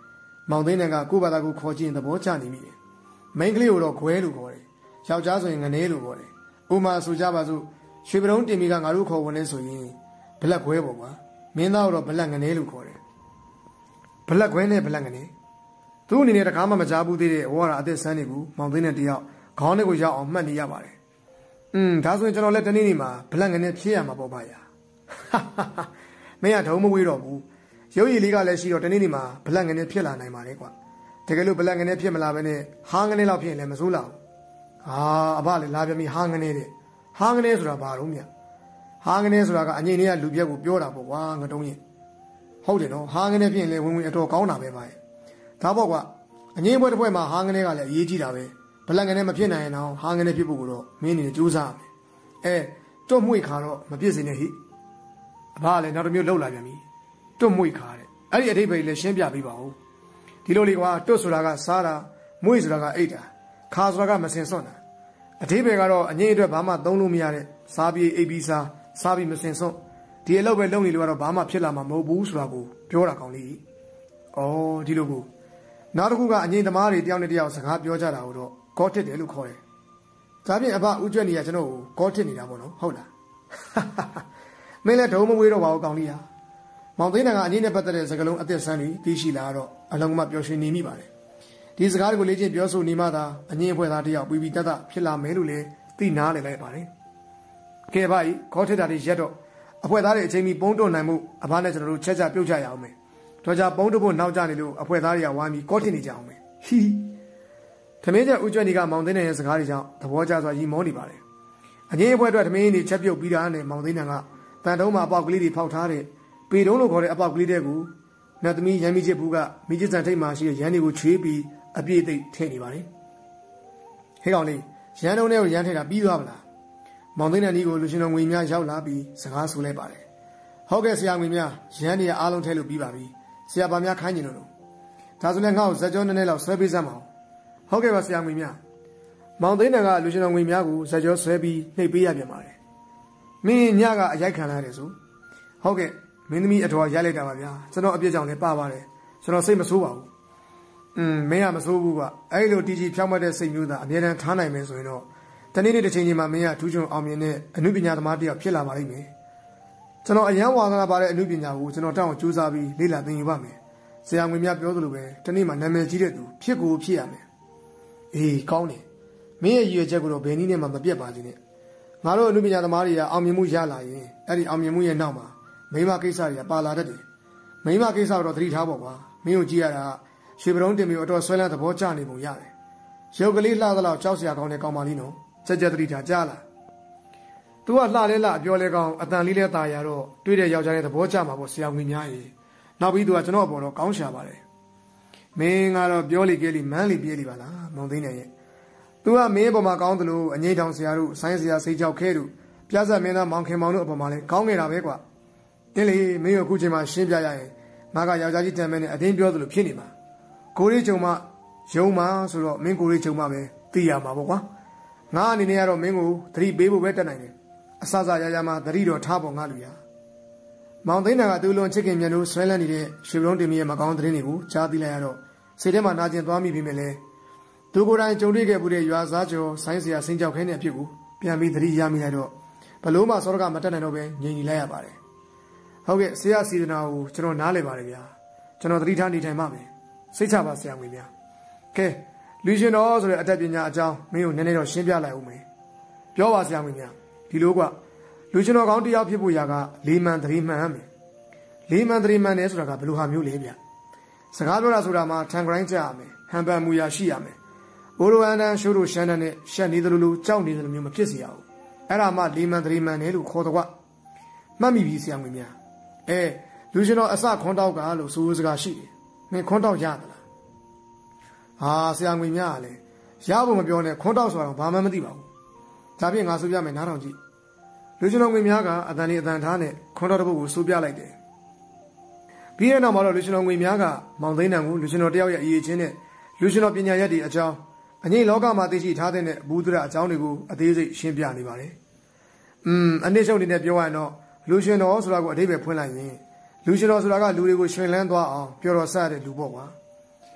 မောင်သိန်းနံကကိုဘာသာကိုခေါ်ကြည့်ရင်သဘောကျနေမိတယ်မိန်းကလေးကိုတော့ခွဲလို့ခေါ်တယ်ယောက်ျားဆိုရင်ငနေလို့ခေါ်တယ်ဥမာဆိုကြပါစို့ရွှေပရုံးတင်မီကငါတို့ခေါ်ဝင်နေဆိုရင်ဘလက်ခွဲပေါ့ကွာမင်းသားတော့ဘလက်ငနေလို့ခေါ်တယ်ဘလက်ခွဲနဲ့ဘလက်ငနေသူ့အနေနဲ့တကားမှမကြားဘူးသေးတဲ့ဝါရအသက်ဆန်းနေဘူးမောင်သိန်းနဲ့တယောက်ခေါင်းလေးကိုရောက်အောင်မှတ်နေရပါတယ်อืมဒါဆိုရင်ကျွန်တော်လည်းတနေ့နေ့မှာဘလက်ငနေဖြစ်ရမှာပေါ့ဗျာမင်းကဒုံမဝေးတော့ဘူးရုပ်ရည်လေးကလည်းရှိတော့တနေ့နေ့မှာဘလက်ငနေဖြစ်လာနိုင်ပါတယ်ကွာတကယ်လို့ဘလက်ငနေဖြစ်မလာဘဲနဲ့ဟာငနေလောက်ဖြစ်ရင်လည်းမစိုးလောက်ဟာအဘလည်းလာပြမီဟာငနေတဲ့ဟာငနေဆိုတာဘာလို့မြဟာငနေဆိုတာကအငိမ့်လေးကလူပြက်ကိုပြောတာပေါ့ကွာငတုံးရင်ဟုတ်တယ်နော်ဟာငနေဖြစ်ရင်လည်းဝင်ဝင်အတော်ကောင်းတာပဲပါရဲ့ဒါပေါ့ကွာအငိမ့်ဘွဲတစ်ပွဲမှာဟာငနေကလည်းအရေးကြီးတာပဲဘလက်ငနေမဖြစ်နိုင်ရင်တော့ဟာငနေဖြစ်ဖို့ကတော့မင်းအနေနဲ့ကြိုးစားရမယ်အဲတွတ်မွေခါတော့မပြည့်စင်နဲ့ဟိအဘလည်းနောက်တစ်မျိုးလှုပ်လာပြန်ပြီတွတ်မွေခါတဲ့အဲ့ဒီအဓိပ္ပာယ်လည်းရှင်းပြပေးပါဦးဒီလိုလေကွာတွတ်ဆိုတာကစားတာမွေဆိုတာကအိတ်တာခါဆိုတာကမစင်စွန့်တာအဓိပ္ပာယ်ကတော့အငိမ့်အတွက်ဘာမှသုံးလို့မရတဲ့စားပြီးအိတ်ပြီးစားစားပြီးမစင်စွန့်ဒီအလုပ်ပဲလုပ်နေလို့ကတော့ဘာမှဖြစ်လာမှာမဟုတ်ဘူးဆိုတာကိုပြောတာကောင်းလေဩဒီလိုကိုနောက်တစ်ခုကအငိမ့်သမားတွေတယောက်နဲ့တယောက်စကားပြောကြတာကိုတော့ကောတစ်တယ်လို့ခေါ်တယ်ဒါဖြင့်အဘဦးကျွတ်နေရကျွန်တော်ကိုကောတစ်နေတာပေါ့နော်ဟုတ်လားမင်းလည်းဒုံမဝေးတော့ပါဘူးကောင်းလေးဟာမောင်သိန်းနံကအငိမ့်နဲ့ပတ်သက်တဲ့စကားလုံးအသက်ဆန်းပြီးသိရှိလာတော့အလုံးမပျော်ရွှင်နေမိပါတယ်ဒီစကားတွေကိုလေ့ကျင့်ပြောဆိုနေမှသာအငိမ့်အဖွဲ့သားတယောက်ပြီးပြီးတတ်တဖြစ်လာမယ်လို့လည်းသိနာလေလိုက်ပါတယ်ကဲပါကောတစ်တာတွေရက်တော့အဖွဲ့သားတွေအချိန်မီပုံးတွန်းနိုင်မှုအဘနဲ့ကျွန်တော်တို့ချက်ချပြုတ်ကြရအောင်မယ်တော့ကြပုံးတွန်းဖို့နောက်ကျနေလို့အဖွဲ့သားတွေကဝိုင်းပြီးကောတစ်နေကြအောင်မယ်ဟီသမင်းကျဦးကျွတ်နေကမောင်သိန်းနံရဲ့စကားတွေကြောင့်သဘောကျစွာရီမောနေပါတယ်အငိမ့်အဖွဲ့အတွက်သမင်းတွေချက်ပြုတ်ပြီးတာနဲ့မောင်သိန်းနံကတန်တုံးမှာအပေါက်ကလေးတွေဖောက်ထားတဲ့ပေတုံးလို့ခေါ်တဲ့အပေါက်ကလေးတဲ့ကိုနတ်သမီးရန်မီချစ်ဘူးကမိချစ်စံထိတ်မှာရှိတဲ့ရန်တွေကိုချွေးပြီးအပြည့်သိမ့်ထည့်နေပါတယ်ဟဲ့ကောင်လေးရန်တုံးတွေကိုရန်ထည့်တာပြီးသွားပါလားမောင်သိန်းနံဒီကိုလူရှင်တော်ငွေများရောက်လာပြီးစကားဆိုလိုက်ပါတယ်ဟုတ်ကဲ့ဆရာငွေများရန်တွေအားလုံးထည့်လို့ပြီးပါပြီဆရာဘာများခိုင်းနေလို့လို့ဒါဆိုလည်းငါ့ကိုဇက်ကြောနည်းနည်းလောက်ဆွဲပေးစမ်းပါဦးဟုတ်ကဲ့ပါဆရာငွေများမောင်သိန်းနံကလူရှင်တော်ငွေများကိုဇက်ကြောဆွဲပြီးနှိပ်ပေးရပြန်ပါတယ်မင်းညကအရိုက်ခံရတယ်ဆိုဟုတ်ကဲ့မင်းသမီးအတော်ရိုက်လိုက်တာပါဗျာကျွန်တော်အပြစ်ကြောင့်လည်းပါပါတယ်ကျွန်တော်စိတ်မဆိုးပါဘူးอืมမင်းကမဆိုးဘူးကအဲ့လိုတီကြီးဖြောင်းမတဲ့စိတ်မျိုးသားအမြဲတမ်းထားနိုင်မယ်ဆိုရင်တော့တနေ့နေ့တစ်ချိန်ချိန်မှာမင်းကထူးချွန်အောင်မြင်တဲ့အမှုပညာသမားတယောက်ဖြစ်လာပါလိမ့်မယ်ကျွန်တော်အရန်ဝါသနာပါတဲ့အမှုပညာကိုကျွန်တော်တောင်းအောင်ကြိုးစားပြီးလေ့လာသင်ယူပါမယ်ဆရာငွေများပြောသလိုပဲတနေ့မှနာမည်ကြီးတဲ့သူဖြစ်ကိုဖြစ်ရမယ်အေးကောင်းတယ်မင်းရဲ့ရည်ရွယ်ချက်ကိုတော့ဘယ်နည်းနဲ့မှမပြတ်ပါစေနဲ့ငါတို့အမှုပညာသမားတွေကအောင်မြင်မှုရလာရင်အဲ့ဒီအောင်မြင်မှုရဲ့နောက်မှာမိမကိစ္စတွေကပါလာတတ်တယ်မိမကိစ္စတော့သတိထားပေါ့ကွာမင်းကိုကြည့်ရတာရွှေပရုံးတင်မျိုးအတော်ဆွဲလန်းသဘောကျနေပုံရတယ်ရုပ်ကလေးလှသလောက်ကြောက်စရာကောင်းတဲ့ကောင်းပါလိမ့်နော်စက်ကြက်သတိထားကြားလားသူကလှလဲလှအပြောလဲကောင်းအတန်လေးလဲตายရတော့တွေ့တဲ့ယောက်ျားရဲ့သဘောကျမှာပေါ့ဆရာငွေများရေနောက်ပြီးသူကကျွန်တော်အပေါ်တော့ကောင်းရှာပါတယ်မင်းကတော့ပြောလိကဲလိမန်းလိပြေးလိပါလားမောင်သိန်းနဲ့ရဲ့သူကမင်းအပေါ်မှာကောင်းတယ်လို့အငိမ့်ထောင်ဆရာတို့ဆိုင်းဆရာစိတ်ကြောက်ခဲတို့ပြဿနာမင်းသားမောင်ခင်မောင်တို့အပေါ်မှာလဲကောင်းနေတာပဲကွာတင်းလေမင်းတို့အခုချိန်မှာရှင်းပြရရင်ငါကယောက်ျားကြီးတန်မဲနဲ့အတင်းပြောသလိုဖြစ်နေမှာကိုလေးချုံမယုံမှာဆိုတော့မင်းကိုလေးချုံမပဲသိရမှာပေါ့ကွာငါအနေနဲ့ကတော့မင်းကိုသတိပေးဖို့ပဲတက်နိုင်တယ်အဆဆရရမှာသတိတော်ထားပေါ်ငါလူရမောင်သိန်းနံကသူ့လွန်ချစ်ခင်မြန်တို့ဆွဲလန်းနေတဲ့ရွှေဘုံတင်မီရဲ့မကောင်းသတင်းတွေကိုကြားသိလိုက်ရတော့စိတ်ထဲမှာနာကျင်သွားမိပြီမဲ့လေသူကိုယ်တိုင်ကြုံတွေ့ခဲ့မှုတဲ့ရွာစားကျော်ဆိုင်းစရာစင်းကြောက်ခဲတဲ့အဖြစ်ကိုပြန်ပြီးသတိရမိလိုက်တော့ဘလို့မှစောရကမတက်နိုင်တော့ပဲငြိမ်နေလိုက်ရပါတယ်ဟုတ်ကဲ့ဆရာစီဒနာကိုကျွန်တော်နားလည်ပါတယ်ဗျာကျွန်တော်သတိထားနေထိုင်ပါမယ်စိတ်ချပါဆရာငွေများကဲလူရှင်တော်ဆိုတဲ့အတတ်ပညာအကြောင်းမင်းကိုနည်းနည်းတော့ရှင်းပြလိုက်ဦးမယ်ပြောပါဆရာငွေများဒီလိုကလူရှင်တော်ကောင်းတယောက်ဖြစ်ဖို့ရာကလေးမှန်သတိမှန်ရမယ်လေးမှန်သတိမှန်တယ်ဆိုတာကဘယ်လိုဟာမျိုးလဲဗျစကားပြောတာဆိုတာမှာထန်ဂရိုင်းကြရမယ်ဟန်ပန်မူရာရှိရမယ်ဘိုးလိုအန်တန်ရှိုးတို့ရှမ်းတန်နဲ့ရှက်နေသလိုလိုကြောက်နေသလိုမျိုးမဖြစ်စေရဘူးအဲ့ဒါမှလေးမှန်သတိမှန်တယ်လို့ခေါ်တော့မှတ်မိပြီဆရာငွေများအဲလူရှင်တော်အစခွန်းတောက်ကလို့ဆိုစကားရှိတယ်မင်းခွန်းတောက်ရသလားဟာဆရာငွေများကလည်းရဖို့မပြောနဲ့ခွန်းတောက်ဆိုတော့ဘာမှမသိပါဘူးဒါဖြင့်ငါဆိုပြမယ်နားထောင်ကြည့်လူရှင်တော်ငွေများကအတန်လေးအတန်ထားနဲ့ခွန်းတောက်တစ်ပုဒ်ကိုဆိုပြလိုက်တယ်ပြီးတဲ့နောက်မှာတော့လူရှင်တော်ငွေများကမောင်သိန်းနံကိုလူရှင်တော်တယောက်ရဲ့အရေးချင်းနဲ့လူရှင်တော်ပညာရက်တွေအကြောင်းအငိမ့်လောကမှာသိရှိထားတဲ့ဘူးဒရအကြောင်းတွေကိုအသေးစိတ်ရှင်းပြနေပါတယ်อืมအနည်းဆုံးအနေနဲ့ပြောရရင်တော့လူရှင်တော်ဆိုတာကိုအဓိပ္ပာယ်ဖွင့်လိုက်ရင်လူရှင်တော်ဆိုတာကလူတွေကိုရှင်လန်းသွားအောင်ပြောတော်ဆတဲ့လူပေါ့ကွာ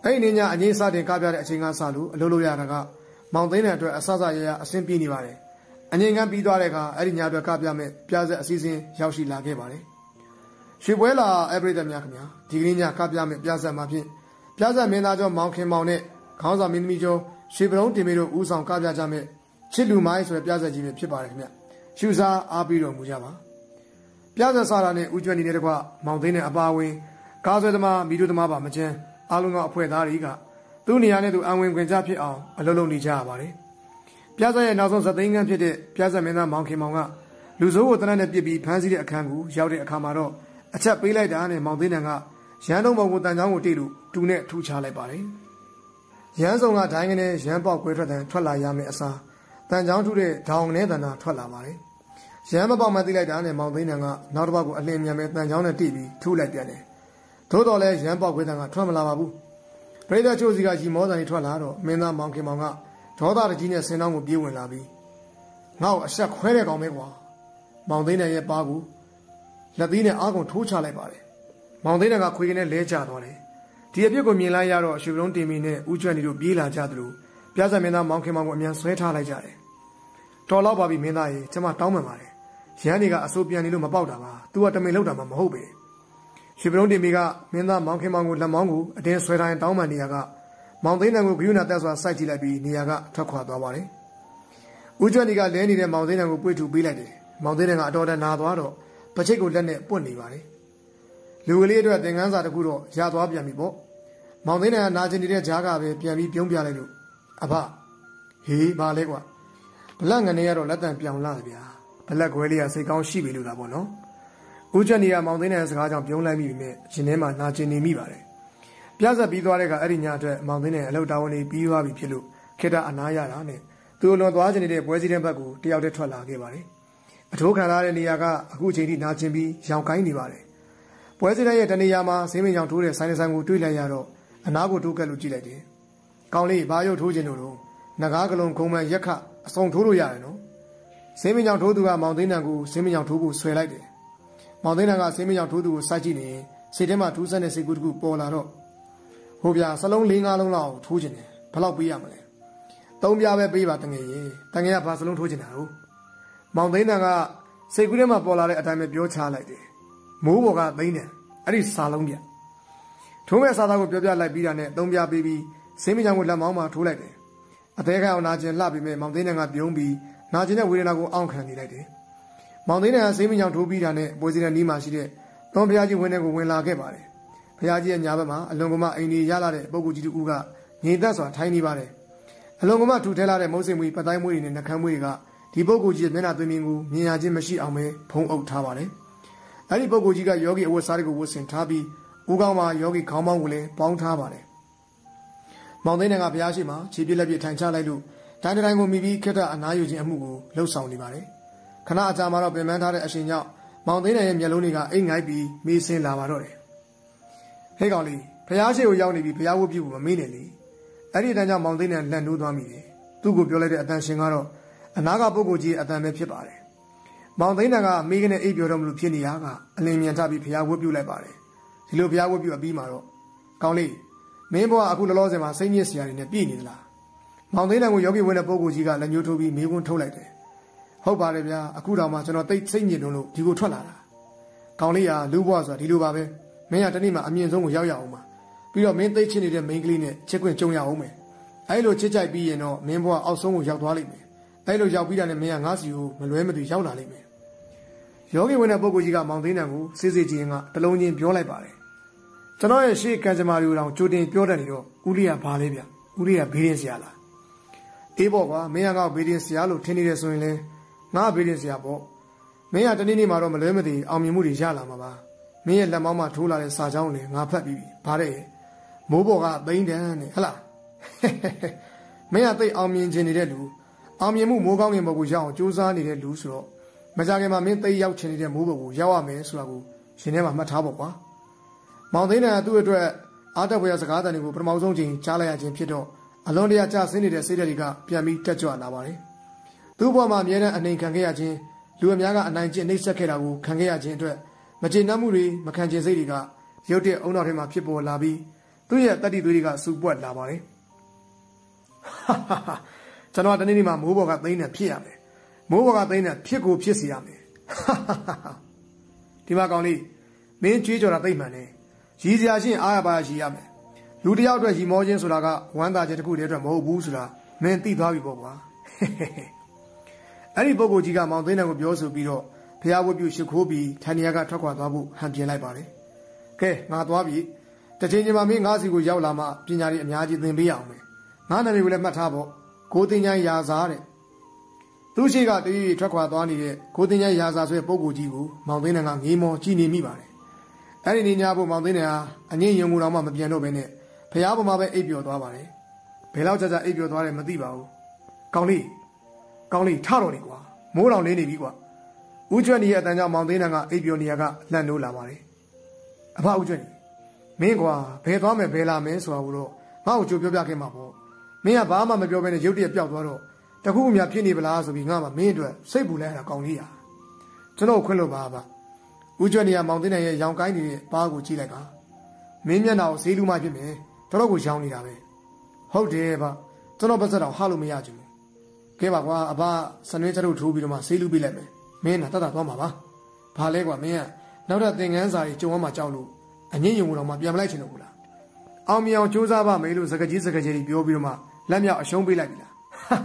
အဲ့ဒီညအငိမ့်စတင်ကပြတဲ့အချိန်ကစလို့အလုပ်လုပ်ရတာကမောင်သိန်းတဲ့အတွက်အဆအဆရရအဆင်ပြေနေပါတယ်အငိမ့်ကပြီးသွားတဲ့အခါအဲ့ဒီညအတွက်ကပြမယ်ပြဆက်အစည်းအဝေးရောက်ရှိလာခဲ့ပါတယ်ရွှေပွဲလာအပရိသတ်များခင်ဗျာဒီကနေ့ညကပြမယ်ပြဆက်မှာဖြင့်ပြဆက်မင်းသားကျော်မောင်ခင်မောင်နဲ့ခေါင်းဆောင်မင်းသမီးကျော်ရွှေပရုံးတင်မေတို့ဦးဆောင်ကပြကြမယ်ချစ်လူမိုင်းဆိုတဲ့ပြဆက်ကြီးပဲဖြစ်ပါတယ်ခင်ဗျရှုစားအားပြီးတော်မူကြပါပြဆက်စားတာနဲ့ဥကျွမ်းနေတဲ့တကွမောင်သိန်းနဲ့အပါဝင်ကားဆွဲသမားမိတို့သမားပါမကျန်းအားလုံးကအဖွဲ့သားတွေကသူ့နေရာနဲ့သူအံဝင်ခွင်ကြဖြစ်အောင်အလုံးလုံးနေကြရပါတယ်ပြဆက်ရဲ့နောက်ဆုံးဇသိန်းကန်းဖြစ်တဲ့ပြဆက်မင်းသားမောင်ခင်မောင်ကလူစိုးကိုတနက်နဲ့ပြစ်ပြီးဖမ်းဆီးတဲ့အခန်းကိုရောက်တဲ့အခါမှာတော့အချက်ပေးလိုက်တာနဲ့မောင်သိန်းကရန်တုံးဘုံကိုတန်ချောင်းကိုတိလို့တူနဲ့ထူချလိုက်ပါတယ်ရန်ဆောင်ကဒိုင်းကနေရန်ပေါက်ကွဲထွက်တဲ့ထွက်လာရမယ်အစားတန်ချောင်းထူတဲ့ဒေါင်နဲ့တန်တာထွက်လာပါတယ်ရန်မပေါက်မှသိလိုက်တာနဲ့မောင်သိန်းကနောက်တစ်ပတ်ကိုအလင်းမြန်မဲ့တန်ချောင်းနဲ့တိပြီးထူလိုက်ပြန်တယ်သို့တော်လဲရန်ပေါက်ကွဲတဲ့ကထွက်မလာပါဘူးပရိသတ်ချိုးစီကရီမောတန်ကြီးထွက်လာတော့မင်းသားမောင်ခင်မောင်ကဒေါသတကြီးနဲ့ဆင်းနှောင်းကိုပြေးဝင်လာပြီးငါ့ကိုအဆက်ခွဲတဲ့ကောင်ပဲကွာမောင်သိန်းရဲ့ပါးကိုလက်သီးနဲ့အားကုန်ထိုးချလိုက်ပါတယ်မောင်သိန်းကခွေကနေလဲကျသွားတယ်ဒီအပြစ်ကိုမြင်လိုက်ရတော့ရွှေလုံးတင်မီနဲ့ဦးကျွမ်းဒီတို့ပြေးလာကြသလိုပြဆက်မင်းသားမောင်ခင်မောင်ကိုအမြန်ဆွဲထားလိုက်ကြတယ်တော်တော့ပါပြီမင်းသားရေကျွန်မတောင်းပန်ပါတယ်ရန်တွေကအစိုးပြန်နေလို့မပေါက်တာပါသူကတမင်လောက်တာမှမဟုတ်ပဲရွှေလုံးတင်မီကမင်းသားမောင်ခင်မောင်ကိုလက်မောင်းကိုအတင်းဆွဲထားရင်တောင်းပန်နေရကမောင်သိန်းကိုဂရုဏာတက်စွာစိုက်ကြည့်လိုက်ပြီးနေရာကထွက်ခွာသွားပါတယ်ဦးကျွမ်းဒီကလဲနေတဲ့မောင်သိန်းကိုပွေ့ထူပေးလိုက်တယ်မောင်သိန်းကအတော်တနာသွားတော့ပချိတ်ကိုလက်နဲ့ပွတ်နေပါတယ်လူကလေးအတွက်သင်ခန်းစာတစ်ခုတော့ရသွားပြန်ပြီပေါ့မောင်သိန်းကနာကျင်နေတဲ့ဂျားကပဲပြန်ပြီးပြုံးပြလိုက်လို့အဖဟေးပါလဲကွာဘလက်ငနေရတော့လက်တန်ပြောင်လာတယ်ဗျာဘလက်ခွဲလေးကစိတ်ကောင်းရှိပြီလို့သာပေါ့နော်ဦးကျွမ်းဒီကမောင်သိန်းရဲ့စကားကြောင့်ပြုံးလိုက်မိပြီမဲ့ရှင်ထဲမှာနာကျင်နေမိပါတယ်ပြဆက်ပြီးသွားတဲ့ကအဲ့ဒီညအတွက်မောင်သိန်းရဲ့အလုပ်တာဝန်တွေပြီးသွားပြီဖြစ်လို့ခေတ္တအနားရတာနဲ့သူ့လွန်သွားခြင်းနေတဲ့ပွဲစည်းတဲ့ဘက်ကိုတယောက်တည်းထွက်လာခဲ့ပါတယ်အထိုးခံထားတဲ့နေရာကအခုအချိန်ထိနာကျင်ပြီးရောင်ကိုင်းနေပါတယ်ပွဲစည်းတဲ့ရဲ့တနေရာမှာဆေးမင်းကြောင်ထိုးတဲ့ဆိုင်တဆိုင်ကိုတွေးလိုက်ရတော့အနားကိုတိုးကပ်လို့ကြည့်လိုက်တယ်ကောင်းလေးဘာရုပ်ထိုးခြင်းတို့တော့ငကားကလုံးခုံမှန်ရက်ခအစုံထိုးလို့ရတယ်နော်ဆေးမင်းကြောင်ထိုးသူကမောင်သိန်းတန်ကိုဆေးမင်းကြောင်ထိုးဖို့ဆွဲလိုက်တယ်မောင်သိန်းတန်ကဆေးမင်းကြောင်ထိုးသူကိုစိုက်ကြည့်နေစိတ်ထဲမှာထူးဆန်းတဲ့စိတ်ကူးတစ်ခုပေါ်လာတော့ဟိုဗျာစလုံး၄၅လုံးလောက်ထိုးခြင်းတယ်ဘယ်လောက်ပေးရမလဲသုံးပြားပဲပေးပါတငယ်ရေတငယ်ကဘာစလုံးထိုးခြင်းတာတော့မောင်သိန်းတန်ကစိတ်ကူးထဲမှာပေါ်လာတဲ့အတိုင်းပဲပြောချလိုက်တယ်မိုးပေါ်ကသိန်းတယ်အဲ့ဒီစာလုံးပြထိုးမဲ့စာသားကိုပြောပြလိုက်ပြီးတာနဲ့သုံးပြားပေးပြီးဆေးမကြောင်ကိုလက်မောင်းမှာထိုးလိုက်တယ်အသေးခံအောင်နာကျင်လှပြီးမဲ့မောင်သိန်းတန်ကပြုံးပြီးနာကျင်တဲ့ဝေဒနာကိုအောင့်ခံနေလိုက်တယ်မောင်သိန်းတန်ကဆေးမကြောင်ထိုးပြီးတာနဲ့ပွဲစီတဲ့နီးမှာရှိတဲ့သုံးဘုရားကြီးဝင်းထဲကိုဝင်လာခဲ့ပါတယ်ဘုရားကြီးရဲ့ညာဘက်မှာအလွန်ကမအိမ်ကြီးရလာတဲ့ပုဂ္ဂိုလ်ကြီးတူကငြိမ်သက်စွာထိုင်နေပါတယ်အလွန်ကမထူထဲလာတဲ့မုံစိမ်မွေးပတ်တိုင်းမွေးတွေနဲ့နှကမ်းမွေးတွေကဒီပုဂ္ဂိုလ်ကြီးရဲ့မျက်နှာသွင်းမြင်ကိုမြင်ရခြင်းမရှိအောင်ပဲဖုံးအုပ်ထားပါတယ်အဲ့ဒီပုဂ္ဂိုလ်ကြီးကယောဂီအဝတ်စားတွေကိုဝတ်ဆင်ထားပြီးဦးခေါင်းမှာယောဂီခေါင်းပေါင်းကိုလည်းပေါင်းထားပါတယ်မောင်သိန်းကဘုရားရှိခိုးခြေပြက်လက်ပြထိုင်ချလိုက်လို့တိုင်းတိုင်းကိုမိပြီးခက်တာအနားယူခြင်းအမှုကိုလှုပ်ဆောင်နေပါတယ်ခဏအကြာမှာတော့ပင်ပန်းထားတဲ့အရှင်ကြောင့်မောင်သိန်းရဲ့မျက်လုံးတွေကအိမ်ငိုက်ပြီးမေးဆင်းလာပါတော့တယ်ဟဲ့ကောင်လေးဘုရားရှိခိုးရောက်နေပြီးဘုရားဝတ်ပြုဖို့မမေ့နဲ့လေအဲ့ဒီအတန်းကြောင့်မောင်သိန်းနဲ့လှန်နိုးသွားမိတယ်သူ့ကိုပြောလိုက်တဲ့အတန်းရှင်ကတော့အနာကပုဂ္ဂိုလ်ကြီးအတန်ပဲဖြစ်ပါတယ်မောင်သိန်းကမိကနေအိပ်ပြောတော်မလို့ဖြစ်နေရကအလင်းမြန်ထပြီးဘုရားဝတ်ပြုလိုက်ပါတယ်ဒီလိုဘုရားဝတ်ပြုအပြီးမှာတော့ကောင်းလေးမင်းဘွားအခုလောလောဆယ်မှာစိတ်ညစ်စရာတွေနဲ့ပြည့်နေသလားမောင်သိန်းကိုယောဂီဝင်တဲ့ပုဂ္ဂိုလ်ကြီးကလက်ညှိုးထိုးပြီးမေးခွန်းထုတ်လိုက်တယ်ဟုတ်ပါတယ်ဗျာအခုတောင်မှကျွန်တော်သိစိတ်ညစ်လို့ဒီကိုထွက်လာတာကောင်းလေးကလူဘွားဆိုတာဒီလိုပါပဲမင်းကတနေ့မှအမြင့်ဆုံးကိုရောက်ရအောင်ပါပြီးတော့မင်းသိချစ်နေတဲ့မိန်းကလေးနဲ့ချစ်ခွင့်ကြုံရအောင်မယ်အဲ့လိုချစ်ကြိုက်ပြီးရင်တော့မင်းဘွားအောက်ဆုံးကိုရောက်သွားလိမ့်မယ်အဲ့လိုရောက်ပြီးတာနဲ့မင်းကငါးစီကိုမလွဲမသွေရောက်လာလိမ့်မယ်ယောဂီဝင်တဲ့ပုဂ္ဂိုလ်ကြီးကမောင်သိန်းကိုစေးစေးချင်းကတလုံးချင်းပြောလိုက်ပါတယ်ကျွန်တော်ရဲ့ရှေ့ကံကြမ္မာတွေကိုတောင်ကြိုတင်ပြောတတ်နေတော့ဦးလေးကဘာလဲဗျဦးလေးကဘေးရင်ဆရာလားအေးပေါ့ကွာမင်းကငါ့ကိုဘေးရင်ဆရာလို့ထင်နေတယ်ဆိုရင်လဲငါဘေးရင်ဆရာပေါ့မင်းကတနေ့နေ့မှာတော့မလွဲမသွေအောင်မြင်မှုတွေရလာမှာပါမင်းရဲ့လက်မောင်းမှာထိုးလာတဲ့စာကြောင်းလည်းငါဖတ်ပြီးပြီဘာတဲ့မိုးပေါ်ကသိန်းတန်းနဲ့ဟလားမင်းကသိအောင်မြင်ခြင်းနေတဲ့လူအောင်မြင်မှုမိုးကောင်းငင်ဘုတ်ကိုရောက်အောင်ကြိုးစားနေတဲ့လူဆိုတော့မကြခင်မှာမင်းသိရောက်ချင်နေတဲ့မိုးဘုတ်ကိုရောက်ရမယ်ဆိုတာကိုရှင်ထဲမှာမှတ်ထားပေါ့ကွာမောင်သိန်းကသူ့အတွက်အားတက်ဖွယ်စကားတန်တွေကိုပထမဆုံးချိန်ကြားလိုက်ရခြင်းဖြစ်တော့အလွန်တရာကြဆင်းနေတဲ့စိတ်ဓာတ်တွေကပြန်ပြီးတက်ကြွလာပါတယ်သူ့ဘဝမှာအမြဲတမ်းအနိုင်ခံခဲ့ရခြင်းလူအများကအနိုင်ကျင့်နှိပ်စက်ခဲ့တာကိုခံခဲ့ရခြင်းအတွက်မကျေနပ်မှုတွေမခံကျင်စိတ်တွေကရုတ်တရက်အုံနောက်ထဲမှာဖြစ်ပေါ်လာပြီးသူ့ရဲ့တတိသွေးတွေကစူပွက်လာပါတယ်ကျွန်တော်တနေ့နေ့မှာမိုးပေါ်ကသိန်းနဲ့ဖြစ်ရမယ်မိုးပေါ်ကသိန်းနဲ့ဖြစ်ကိုဖြစ်စီရမယ်ဒီမှာကောင်လေးမင်းကြွေးကြော်တာသိမ့်မှန်တယ်ရည်စရာချင်းအားရပါရှိရမယ်လူတယောက်အတွက်ရီမောချင်းဆိုတာကဝမ်းသာခြင်းတစ်ခုတည်းအတွက်မဟုတ်ဘူးဆိုတာမင်းသိသွားပြီပေါ့ကွာအဲ့ဒီပုဂ္ဂိုလ်ကြီးကမောင်သိန်းတန်ကိုပြောဆိုပြီးတော့ဖျားဝတ်ပြုရှိခိုးပြီးထိုင်နေရာကထွက်ခွာသွားဖို့ဟန်ပြင်လိုက်ပါတယ်ကဲငါသွားပြီတချိန်ချိန်မှာမင်းငါးစီကိုရောက်လာမှပညာတွေအများကြီးသင်ပေးရအောင်မယ်ငါနာမည်ကိုလည်းမှတ်ထားဖို့ကိုတင်ချိုင်းရာဇာတဲ့သူရှိကတည်းကထွက်ခွာသွားနေတဲ့ကိုတင်ချိုင်းရာဇာဆိုတဲ့ပုဂ္ဂိုလ်ကြီးကိုမောင်သိန်းတန်ကငေးမောကြည်နေမိပါတယ်အဲ့ဒီနေညာဖို့မောင်သိန်းတန်ဟာအငိမ့်ယုံငူတော်မှမပြန်တော့ဘဲနဲ့ဖျားပေါ်မှာပဲအိပ်ပျော်သွားပါတယ်ဘယ်လောက်ကြာကြာအိပ်ပျော်သွားတယ်မသိပါဘူးကောင်းလေးကောင်းလေးထတော့နေကွာမိုးတောင်လေးနေပြီကွာဦးကျွတ်နေရဲ့အတန်ကြောင့်မောင်သိန်းတန်ကအိပ်ပျော်နေရကလှန့်နိုးလာပါတယ်အဖဦးကျွတ်နေမင်းကွာဘယ်သွားမယ်ဘယ်လာမယ်ဆိုတာကိုတော့ငါ့ကိုကြိုပြောပြခဲ့မှာပေါ့မင်းကဘာမှမပြောဘဲနဲ့ရုတ်တရက်ပျောက်သွားတော့တခုမှဖြစ်နေပလားဆိုပြီးငါမှမင်းအတွက်စိတ်ပူလိုက်ရတာကောင်းလေးရကျွန်တော်ခွင့်လို့ပါပါဦးကျွတ်နေရမောင်သိန်းတန်ရဲ့ရောင်ကိုင်းနေတဲ့ဘားကိုကြည့်လိုက်ကမင်းမျက်နှာကိုဈေးလူမှဖြစ်မယ်တော်တော်ကိုရောင်းနေတာပဲဟုတ်တယ်ဗျကျွန်တော်ပါစတော့ဟာလို့မရကြဘူးကဲပါကွာအဘစနွေးချက်တို့ထိုးပြီးတော့မှဈေးလူပေးလိုက်မယ်မင်းကတတ်တာသွားမှာပါဘာလဲကွာမင်းကနောက်တော့သင်ငန်းစာကြီးကြုံအောင်မှကြောက်လို့အငိမ့်ယုံတော့မှပြန်မလိုက်ချင်တော့ဘူးလားအောင်မြောင်စူးစမ်းပါမယ်လို့စကားကြီးစကားကြီးပြောပြီးတော့မှလက်မြောက်အရှုံးပေးလိုက်ပြီလား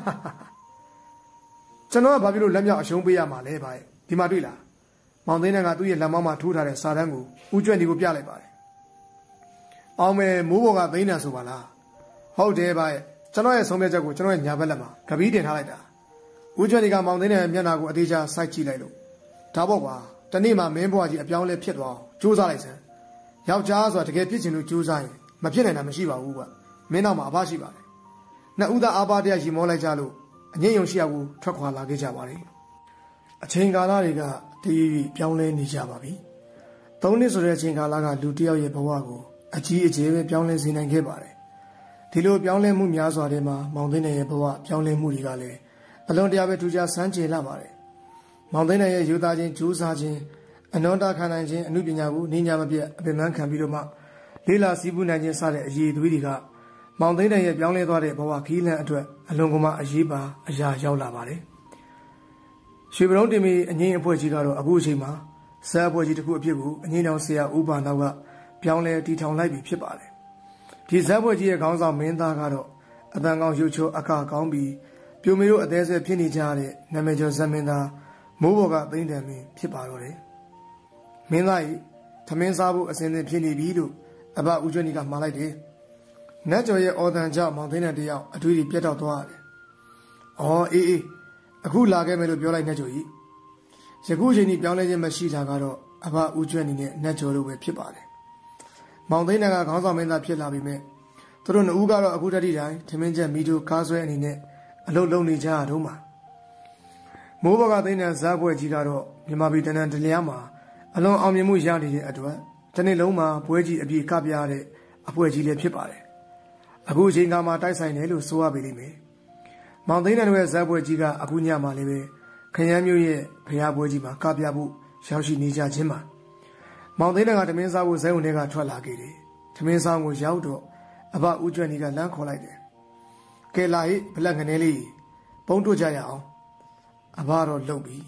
ကျွန်တော်ကဘာဖြစ်လို့လက်မြောက်အရှုံးပေးရမှာလဲဗျဒီမှာတွေ့လားမောင်သိန်းတန်ကသူ့ရဲ့လက်မောင်းမှာထိုးထားတဲ့စာတန်းကိုဦးကျွတ်ဒီကိုပြလိုက်ပါတယ်အောင်မယ်မိုးပေါ်ကသိန်းတန်ဆိုပါလားဟုတ်တယ်ဗျကျွန်တော်ရဲ့ဆုံးဖြတ်ချက်ကိုကျွန်တော်ရဲ့ညာဘက်လက်မှာကပီးတင်ထားလိုက်တာဦးကျွတ်ဒီကမောင်သိန်းတန်ရဲ့မျက်နှာကိုအသေးချာစိုက်ကြည့်လိုက်လို့ဒါပေါ့ကွာတနေ့မှမင်းဘွားကြီးအပြောင်းလဲဖြစ်သွားအောင်ကြိုးစားလိုက်စမ်းယောက်ျားဆိုတာတကယ်ဖြစ်ချင်လို့ကြိုးစားရင်မဖြစ်နိုင်တာမရှိပါဘူးကွမင်းတော့မှအဖရှိပါတယ်နှစ်ဦးသားအဖတရားရီမောလိုက်ကြလို့အငိမ့်ယုံရှိအောင်ထွက်ခွာလာခဲ့ကြပါတယ်အချိန်ကာလတွေကတည်ပြီးပြောင်းလဲနေကြပါပြီသုံးနှစ်ဆိုတဲ့အချိန်ကာလကလူတစ်ယောက်ရဲ့ဘဝကိုအကြီးအကျယ်ပဲပြောင်းလဲစေနိုင်ခဲ့ပါတယ်ဒီလိုပြောင်းလဲမှုများစွာထဲမှာမောင်သိန်းရဲ့ဘဝပြောင်းလဲမှုတွေကလည်းအလွန်တရာပဲထူးခြားဆန်းကျယ်လာပါတယ်မောင်သိန်းရဲ့ယူသားခြင်းကြိုးစားခြင်းအနန္တခံနိုင်ခြင်းအမှုပညာကိုနေညာမပြတ်အပင်ပန်းခံပြီးတော့မှလေးလာစီးပူးနိုင်ခြင်းစတဲ့အရေးသွေးတွေကမောင်သိန်းရဲ့ပြောင်းလဲသွားတဲ့ဘဝခီးလန့်အတွက်အလွန်ကမှအရေးပါအရာရောက်လာပါတယ်ရွှေဘုံတင်မီအငိမ့်အဖွဲ့ကြီးကတော့အခုအချိန်မှာဇက်အဖွဲ့ကြီးတစ်ခုအဖြစ်ကိုအငိမ့်တော်ဆရာဦးပါနောက်ကပြောင်းလဲတီထောင်လိုက်ပြီဖြစ်ပါတယ်ဒီဇက်ဖွဲ့ကြီးရဲ့ခေါင်းဆောင်မင်းသားကတော့အတန်ကောင်းရုပ်ချောအကကောင်းပြီးပြိုမေတို့အသေးစိတ်ဖြစ်နေကြတဲ့နာမည်ကျော်ဇက်မင်းသားမိုးဘော်ကသိန်းတန်မင်းဖြစ်ပါတော့တယ်မင်းသားကြီးသမင်းစားဖို့အစဉ်သင်ဖြစ်နေပြီလို့အဘဦးကျွတ်နီကမှားလိုက်တယ်နတ်ကျော်ရဲ့အော်တန်ကြောင့်မောင်သိန်းတန်တယောက်အထွေးကြီးပြတ်တော့သွားတယ်အော်အေးအေးအခုလာခဲ့မယ်လို့ပြောလိုက်နတ်ကျော်ကြီးယခုချိန်ကြီးပြောင်းလဲခြင်းမရှိတာကတော့အဘဦးကျွတ်နီနဲ့နတ်ကျော်တို့ပဲဖြစ်ပါတယ်မောင်သိန်းတန်ကခေါင်းဆောင်မင်းသားဖြစ်လာပြီမဲ့သူတို့နှစ်ဦးကတော့အခုတတိတိုင်းထမင်းချက်မီတိုကားဆွဲအနေနဲ့အလုပ်လုပ်နေကြရတော့မှာမိုးဘော်ကသိန်းတန်ဇက်ဖွဲ့ကြီးကတော့မြန်မာပြည်တနန်တလျားမှာအလွန်အောင်မြင်မှုရနေတဲ့အတွက်ဒီနေ့လုံးမှာပွဲကြီးအပြည့်ကပြရတဲ့အပွဲကြီးလည်းဖြစ်ပါတယ်အခုအချိန်ကမှတိုက်ဆိုင်တယ်လို့ဆိုရပေလိမ့်မယ်မောင်သိန်းတန်ရဲ့ဇက်ပွဲကြီးကအခုညမှာလည်းပဲခရမ်းမျိုးရဲ့ဖျားပွဲကြီးမှာကပြဖို့ရောက်ရှိနေကြခြင်းပါမောင်သိန်းတန်ကတမင်းစားဖို့ဇဲုံတွေကထွက်လာခဲ့တယ်တမင်းစားကိုရောက်တော့အဘဦးကျွတ်နီကလမ်းခေါ်လိုက်တယ်ကဲလာဟိဘလက်ငနေလေးပုံတို့ကြရအောင်အဘတော့လှုပ်ပြီ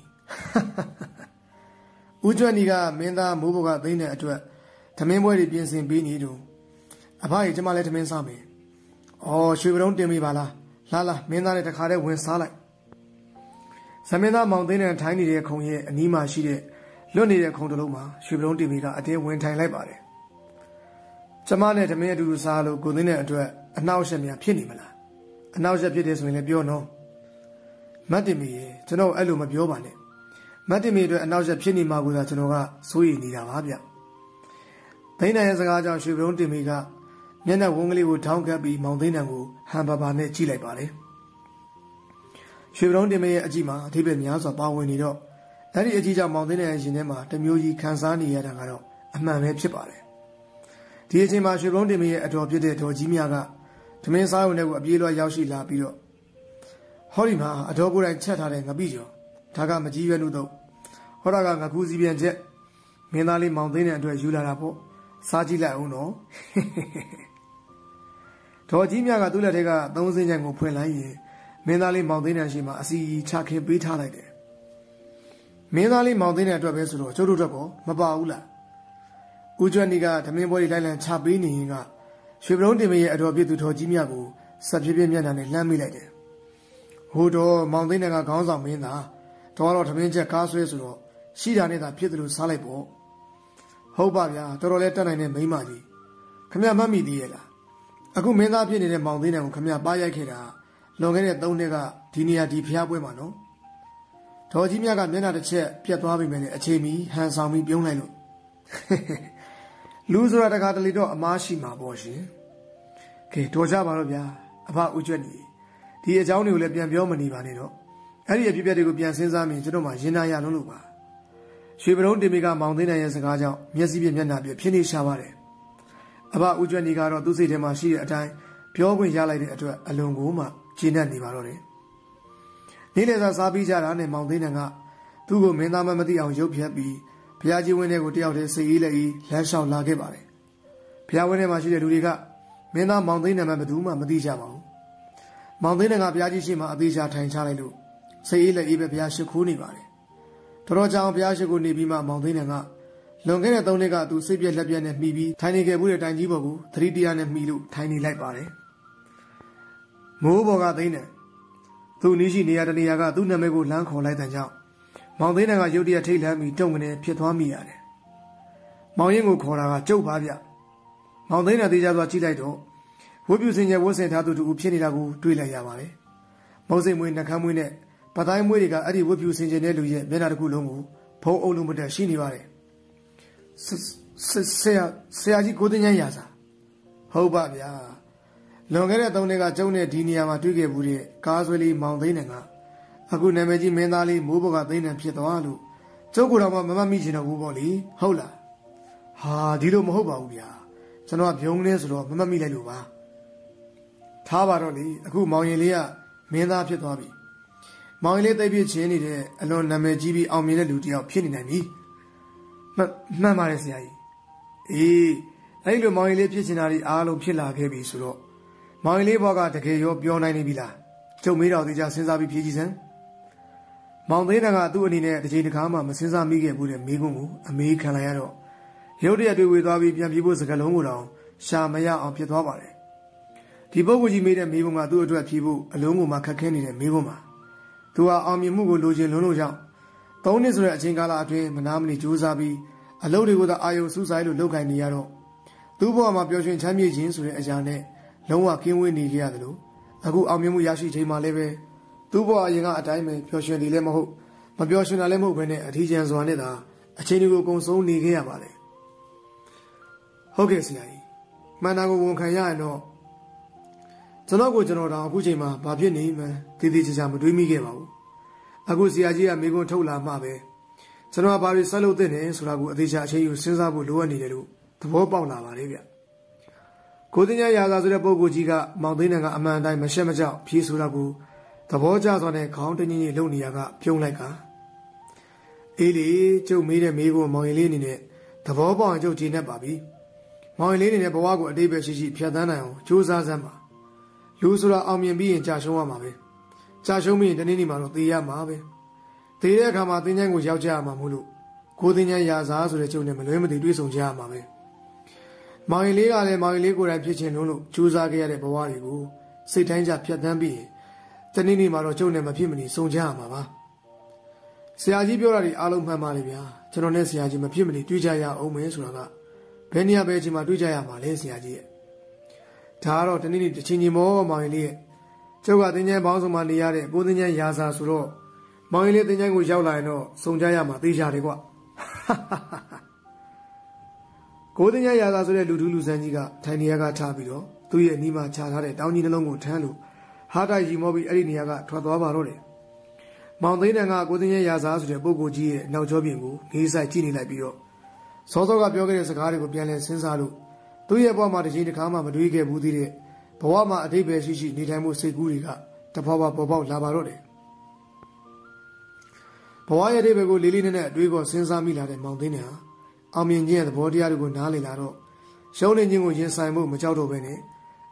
ဦးကျွတ်နီကမင်းသားမိုးဘော်ကသိန်းတဲ့အတွက်သမင်းပွဲတွေပြင်ဆင်ပေးနေတော့အဖကြီးကျမလည်းသမင်းစားမယ်။အော်ရွှေဘုံတင်မိပါလား။လာလာမင်းသားနဲ့တခါတည်းဝင်စားလိုက်။ဇမင်းသားမောင်သိန်းနဲ့ထိုင်းနေတဲ့ခုံရဲ့အနီးမှာရှိတဲ့လွတ်နေတဲ့ခုံတစ်လုံးမှာရွှေဘုံတင်မိကအတင်းဝင်ထိုင်လိုက်ပါတယ်။ကျမနဲ့သမင်းအတူတူစားလို့ကိုသိန်းတဲ့အတွက်အနှောက်အယှက်များဖြစ်နေမလား။အနှောက်အယှက်ဖြစ်တယ်ဆိုရင်လည်းပြောနော်။မတ်တင်မီရဲ့ကျွန်တော်အဲ့လိုမပြောပါနဲ့။မတ်တင်မီအတွက်အနှောက်အယှက်ဖြစ်နေမှာကိုသာကျွန်တော်ကစိုးရိမ်နေတာပါဗျ။သိန်းတန်ရဲ့စကားကြောင့်ရွှေဘုံတင်မီကမျက်နှာဝန်းကလေးကိုထောင်းကပ်ပြီးမောင်သိန်းတန်ကိုဟန်ပါပါနဲ့ကြည့်လိုက်ပါတယ်ရွှေဘုံတင်မရဲ့အကြည့်မှာအထိပ္ပယ်များစွာပါဝင်နေတော့အဲ့ဒီအကြည့်ကြောင့်မောင်သိန်းတန်ရဲ့ရင်ထဲမှာတမျိုးကြီးခံစားနေရတာကတော့အမှန်ပဲဖြစ်ပါတယ်ဒီအချိန်မှာရွှေဘုံတင်မရဲ့အတော်ပြည့်တဲ့တော်ကြီးများကဓမင်းစားရုံတွေကိုအပြေးလွှားရောက်ရှိလာပြီးတော့ဟောဒီမှာအတော်ကိုယ်တိုင်ချက်ထားတဲ့ငပိကျော်ဒါကမကြီးရွယ်လို့တော့ဟောတာကငကူစီပြန်ချက်မင်းသားလေးမောင်သိန်းတန်အတွက်ယူလာတာပေါ့စားကြည့်လိုက်အောင်တော့ဒေါ်ကြီးမြကသူ့လက်ထက်ကသုံးစင်းချိုင်ကိုဖွင့်လိုက်ရင်မင်းသားလေးမောင်သိန်းတန်ရှိမှအစီချခင်ပေးထားလိုက်တယ်မင်းသားလေးမောင်သိန်းတန်အတွက်ပဲဆိုတော့ကျုပ်တို့အတွက်ကောမပါဘူးလားဦးကျွမ်းနီကဓမင်းပွဲလိုက်လံချပေးနေရင်ကရွှေပရုံးတင်မရဲ့အတော်ပြည့်သူဒေါ်ကြီးမြကိုစပ်ပြည့်ပြည့်မျက်နှာနဲ့လှမ်းမိလိုက်တယ်ဟိုတော့မောင်သိန်းတန်ကခေါင်းဆောင်မင်းသားတော်တော့ဓမင်းချက်ကားဆွဲဆိုတော့ရှိတာနဲ့သာဖြစ်တယ်လို့စားလိုက်ပေါ့ဟုတ်ပါဗျာတော်တော်လေးတက်နိုင်တဲ့မိန်းမကြီးခမရမမိသေးရဲ့လားအခုမင်းသားဖြစ်နေတဲ့မောင်သိန်းတန်ကိုခမရပါရိုက်ခဲ့တာလွန်ခဲ့တဲ့သုံးနှစ်ကဒီနေရာဒီဖျားပွဲမှာနော်ဒေါ်ကြီးမြကမျက်နှာတစ်ချက်ပြတ်သွားပြီမဲ့အချိန်မီဟန်ဆောင်ပြီးပြုံးလိုက်လို့လူဆိုတာတခါတလေတော့အမားရှိမှာပေါ့ရှင်ကဲတော်ကြပါတော့ဗျာအဖဦးကျွတ်နေဒီအကြောင်းတွေကိုလည်းပြန်ပြောမနေပါနဲ့တော့အဲ့ဒီအဖြစ်အပျက်တွေကိုပြန်စဉ်းစားမြင်ကျွန်တော်မှရင်နာရလုံးလို့ပါရွှေပရုံးတင်မီကမောင်သိန်းတန်ရဲ့စကားကြောင့်မျက်စိပြမျက်နှာပြဖြစ်နေရှာပါတယ်အဖဦးကျွတ်နေကတော့သူ့စိတ်ထဲမှာရှိတဲ့အတိုင်းပြောခွင့်ရလိုက်တဲ့အတွက်အလွန်ကိုမှကျေနပ်နေပါတော့တယ်နေ့လည်စာစားပြီးကြတာနဲ့မောင်သိန်းတန်ကသူ့ကိုမင်းသားမမသိအောင်ရုပ်ဖြတ်ပြီးဘုရားကြီးဝင်းထဲကိုတယောက်တည်းစိတ်အေးလက်အေးလမ်းလျှောက်လာခဲ့ပါတယ်ဘုရားဝင်းထဲမှာရှိတဲ့လူတွေကမင်းသားမောင်သိန်းတန်မှဘယ်သူမှမသိကြပါဘူးမောင်သိန်းတန်ကဘုရားကြီးရှိမှအသေးချာထိုင်ချလိုက်လို့စိတ်အေးလက်အေးပဲဘုရားရှိခိုးနေပါတယ်တော်တော်ကြောင်ဘုရားရှိခိုးနေပြီးမှမောင်သိန်းတန်ကလွန်ခဲ့တဲ့သုံးနှစ်ကသူစိတ်ပြက်လက်ပြက်နဲ့မှီပြီးထိုင်နေခဲ့မှုတဲ့တိုင်ကြီးပေါ်ကိုသတိတရားနဲ့မှီလို့ထိုင်နေလိုက်ပါတယ်မိုးပေါ်ကသိန်းတယ်သူနီးရှိနေရတဲ့နေရာကသူ့နာမည်ကိုလမ်းခေါ်လိုက်တဲ့ကြောင့်မောင်သိန်းတန်ကရုတ်တရက်ထိတ်လန့်ပြီးတုံကနေဖြစ်သွားမိရတယ်မောင်ရင်ကိုခေါ်တာကကျုပ်ပါဗျမောင်သိန်းတန်သေးကြသွားကြည့်လိုက်တော့ဝတ်ပြုစင်ကြဝတ်ဆင်ထားသူတူဖြစ်နေတာကိုတွေ့လိုက်ရပါတယ်မုံစိတ်မွေးနှကမ်းမွေးနဲ့ပတိုင်းမွေးတွေကအဲ့ဒီဝတ်ပြုစင်ကြတဲ့လူရဲ့မျက်နှာတစ်ခုလုံးကိုဖုံးအုပ်လုံးမတက်ရှိနေပါတယ်ဆရာဆရာကြီးကိုသိန်းရရစားဟုတ်ပါဗျာလွန်ခဲ့တဲ့သုံးနှစ်ကကျုံနဲ့ဒီနေရာမှာတွေ့ခဲ့မှုတဲ့ကားဆွဲလေးမောင်သိန်းတန်ကအခုနာမည်ကြီးမင်းသားလေးမိုးဘကသိန်းတန်ဖြစ်သွားလို့ကျုပ်ကတော့မမမိချင်တော့ဘူးပေါ့လေဟုတ်လားဟာဒီလိုမဟုတ်ပါဘူးဗျာကျွန်တော်ကပြုံးနေဆိုတော့မမမိလိုက်လို့ပါထားပါတော့လေအခုမောင်ရင်လေးကမင်းသားဖြစ်သွားပြီမောင်ရင်လေးသိပ်ဖြစ်ချင်းနေတဲ့အလွန်နာမည်ကြီးပြီးအောင်မြင်တဲ့လူတစ်ယောက်ဖြစ်နေနိုင်ပြီမှန်မှန်ပါတယ်ဆရာကြီးအေးအဲ့လိုမောင်ရင်လေးဖြစ်ချင်တာဒီအားလုံးဖြစ်လာခဲ့ပြီဆိုတော့မောင်ရင်လေးဘောကတကယ်ရောပြောနိုင်နေပြီလားကျုပ်မေးတော်သေးချာစဉ်းစားပြီးဖြေကြည့်စမ်းမောင်သိန်းတန်ကသူ့အနေနဲ့တစ်ချိန်တစ်ခါမှမစဉ်းစားမိခဲ့ဘူးတဲ့မိကုန်းကိုအမေးခံလိုက်ရတော့ရုတ်တရက်တွေ့ဝေသွားပြီးပြန်ပြေးဖို့စကားလုံးကိုတောင်ရှာမရအောင်ဖြစ်သွားပါတယ်ဒီပုဂ္ဂိုလ်ကြီးမေးတဲ့မိကုန်းကသူ့အတွက်ဖြေဖို့အလုံးကိုမှခက်ခဲနေတဲ့မိကုန်းပါသူဟာအောင်မြင်မှုကိုလိုချင်လွန်းလို့ကြောင့်သုံးနှစ်ဆိုတဲ့အချိန်ကာလအတွင်းမနာမနေကြိုးစားပြီးအလုပ်တွေကိုသာအာယုံစူးစိုက်လို့လုပ်ကိုင်နေရတော့သူ့ဘဝမှာပျော်ရွှင်ချမ်းမြေ့ခြင်းဆိုတဲ့အရာနဲ့လုံးဝကင်းဝေးနေကြရတယ်လို့အခုအောင်မြင်မှုရရှိချိန်မှာလည်းပဲသူ့ဘဝအရင်ကအတိုင်းပဲပျော်ရွှင်တယ်လည်းမဟုတ်မပျော်ရွှင်တာလည်းမဟုတ်ဘဲနဲ့အထီးကျန်စွာနဲ့သာအချိန်တွေကိုကုန်ဆုံးနေခဲ့ရပါတယ်ဟုတ်ကဲ့ဆရာကြီးမှန်တာကိုဝန်ခံရရင်တော့ကျွန်တော်ကိုကျွန်တော်တောင်အခုချိန်မှာဘာဖြစ်နေမှန်းတည်တည်ချာချာမတွေးမိခဲ့ပါဘူးအခုဆရာကြီးကမိကုန်းထုတ်လာမှပဲကျွန်တော်ကဘာတွေဆက်လုပ်သင့်တယ်ဆိုတာကိုအသေးချာအချိန်ယူစဉ်းစားဖို့လိုအပ်နေတယ်လို့သဘောပေါက်လာပါတယ်ဗျကိုသိညာရာသာဆိုတဲ့ပုဂ္ဂိုလ်ကြီးကမောင်သိန်းတန်ကအမှန်အတိုင်းမရှက်မကြောက်ဖြေဆိုတာကိုသဘောကျစွာနဲ့ခေါင်းတညင်းကြီးလုံနေရကပြုံးလိုက်ကအေးလေကျုပ်မေးတဲ့မေးကိုမောင်ရင်လေးအနေနဲ့သဘောပေါက်အောင်ကျုပ်ကြည်နေပါပြီမောင်ရင်လေးအနေနဲ့ဘဝကိုအတိတ်ပဲရှိရှိဖြတ်သန်းနိုင်အောင်ကြိုးစားစမ်းပါလူဆိုတာအောင်မြင်ပြီးရင်ကြာရှုံးရမှာပဲကြာရှုံးပြီးရင်တနေ့နေ့မှာတော့သေရမှာပဲသေတဲ့အခါမှာသင်္ချိုင်းကိုရောက်ကြရမှာမို့လို့ကိုသင်္ချိုင်းရာစားဆိုတဲ့ကျုပ်နဲ့မလွဲမသွေတွေ့ဆုံကြရမှာပဲမောင်ရင်လေးကလည်းမောင်ရင်လေးကိုယ်တိုင်ဖြစ်ခြင်းလုံးလို့ကြိုးစားခဲ့ရတဲ့ဘဝတွေကိုစိတ်တိုင်းကြဖြတ်သန်းပြီးရင်တနေ့နေ့မှာတော့ကျုပ်နဲ့မဖြစ်မနေဆုံကြရမှာပါဆရာကြီးပြောတာဒီအားလုံးမှန်ပါလေဗျာကျွန်တော်နဲ့ဆရာကြီးမဖြစ်မနေတွေ့ကြရအောင်မယ်ဆိုတာကဘယ်နေရာပဲအချိန်မှာတွေ့ကြရမှာလဲဆရာကြီးရဲ့ဒါကတော့တနေ့နေ့တစ်ချိန်ချင်းမောမောင်ရင်လေးရဲ့ကျုပ်ကသင်္ချိုင်းပေါင်းစုံမှာနေရတဲ့ကိုသင်္ချိုင်းရာစာဆိုတော့မောင်ရင်လေးသင်္ချိုင်းကိုရောက်လာရင်တော့စုံကြရမှာသိကြတယ်ကွကိုသင်္ချိုင်းရာစာဆိုတဲ့လူထူးလူဆန်းကြီးကထိုင်နေရကထားပြီးတော့သူ့ရဲ့အနီးမှာခြာထားတဲ့တောင်းကြီးနှလုံးကိုထမ်းလို့ဟာတိုက်ရီမောပြီးအဲ့ဒီနေရာကထွက်သွားပါတော့တယ်မောင်သိန်းတန်ကကိုသင်္ချိုင်းရာစာဆိုတဲ့ပုဂ္ဂိုလ်ကြီးရဲ့နောက်ကျောပြင်ကိုငေးဆိုင်ကြည့်နေလိုက်ပြီးတော့စောစောကပြောခဲ့တဲ့စကားတွေကိုပြန်လည်စဉ်းစားလို့သူ့ရဲ့ဘဝမှာတစ်ချိန်တစ်ခါမှမတွေးခဲ့ဘူးသေးတဲ့ဘဝမှာအတိတ်ပဲရှိရှိနေထိုင်မှုစိတ်ကူးတွေကတဖွာဖွာပေါ်ပေါက်လာပါတော့တယ်ဘဝရဲ့အတိတ်ပဲကိုလေးလေးနက်နက်အတွေးကိုစဉ်းစားမိလာတဲ့မောင်သိန်းတန်ဟာအောင်မြင်ခြင်းရဲ့သဘောတရားတွေကိုနားလည်လာတော့ရှုံးနေခြင်းကိုရင်ဆိုင်မှုမကြောက်တော့ဘဲနဲ့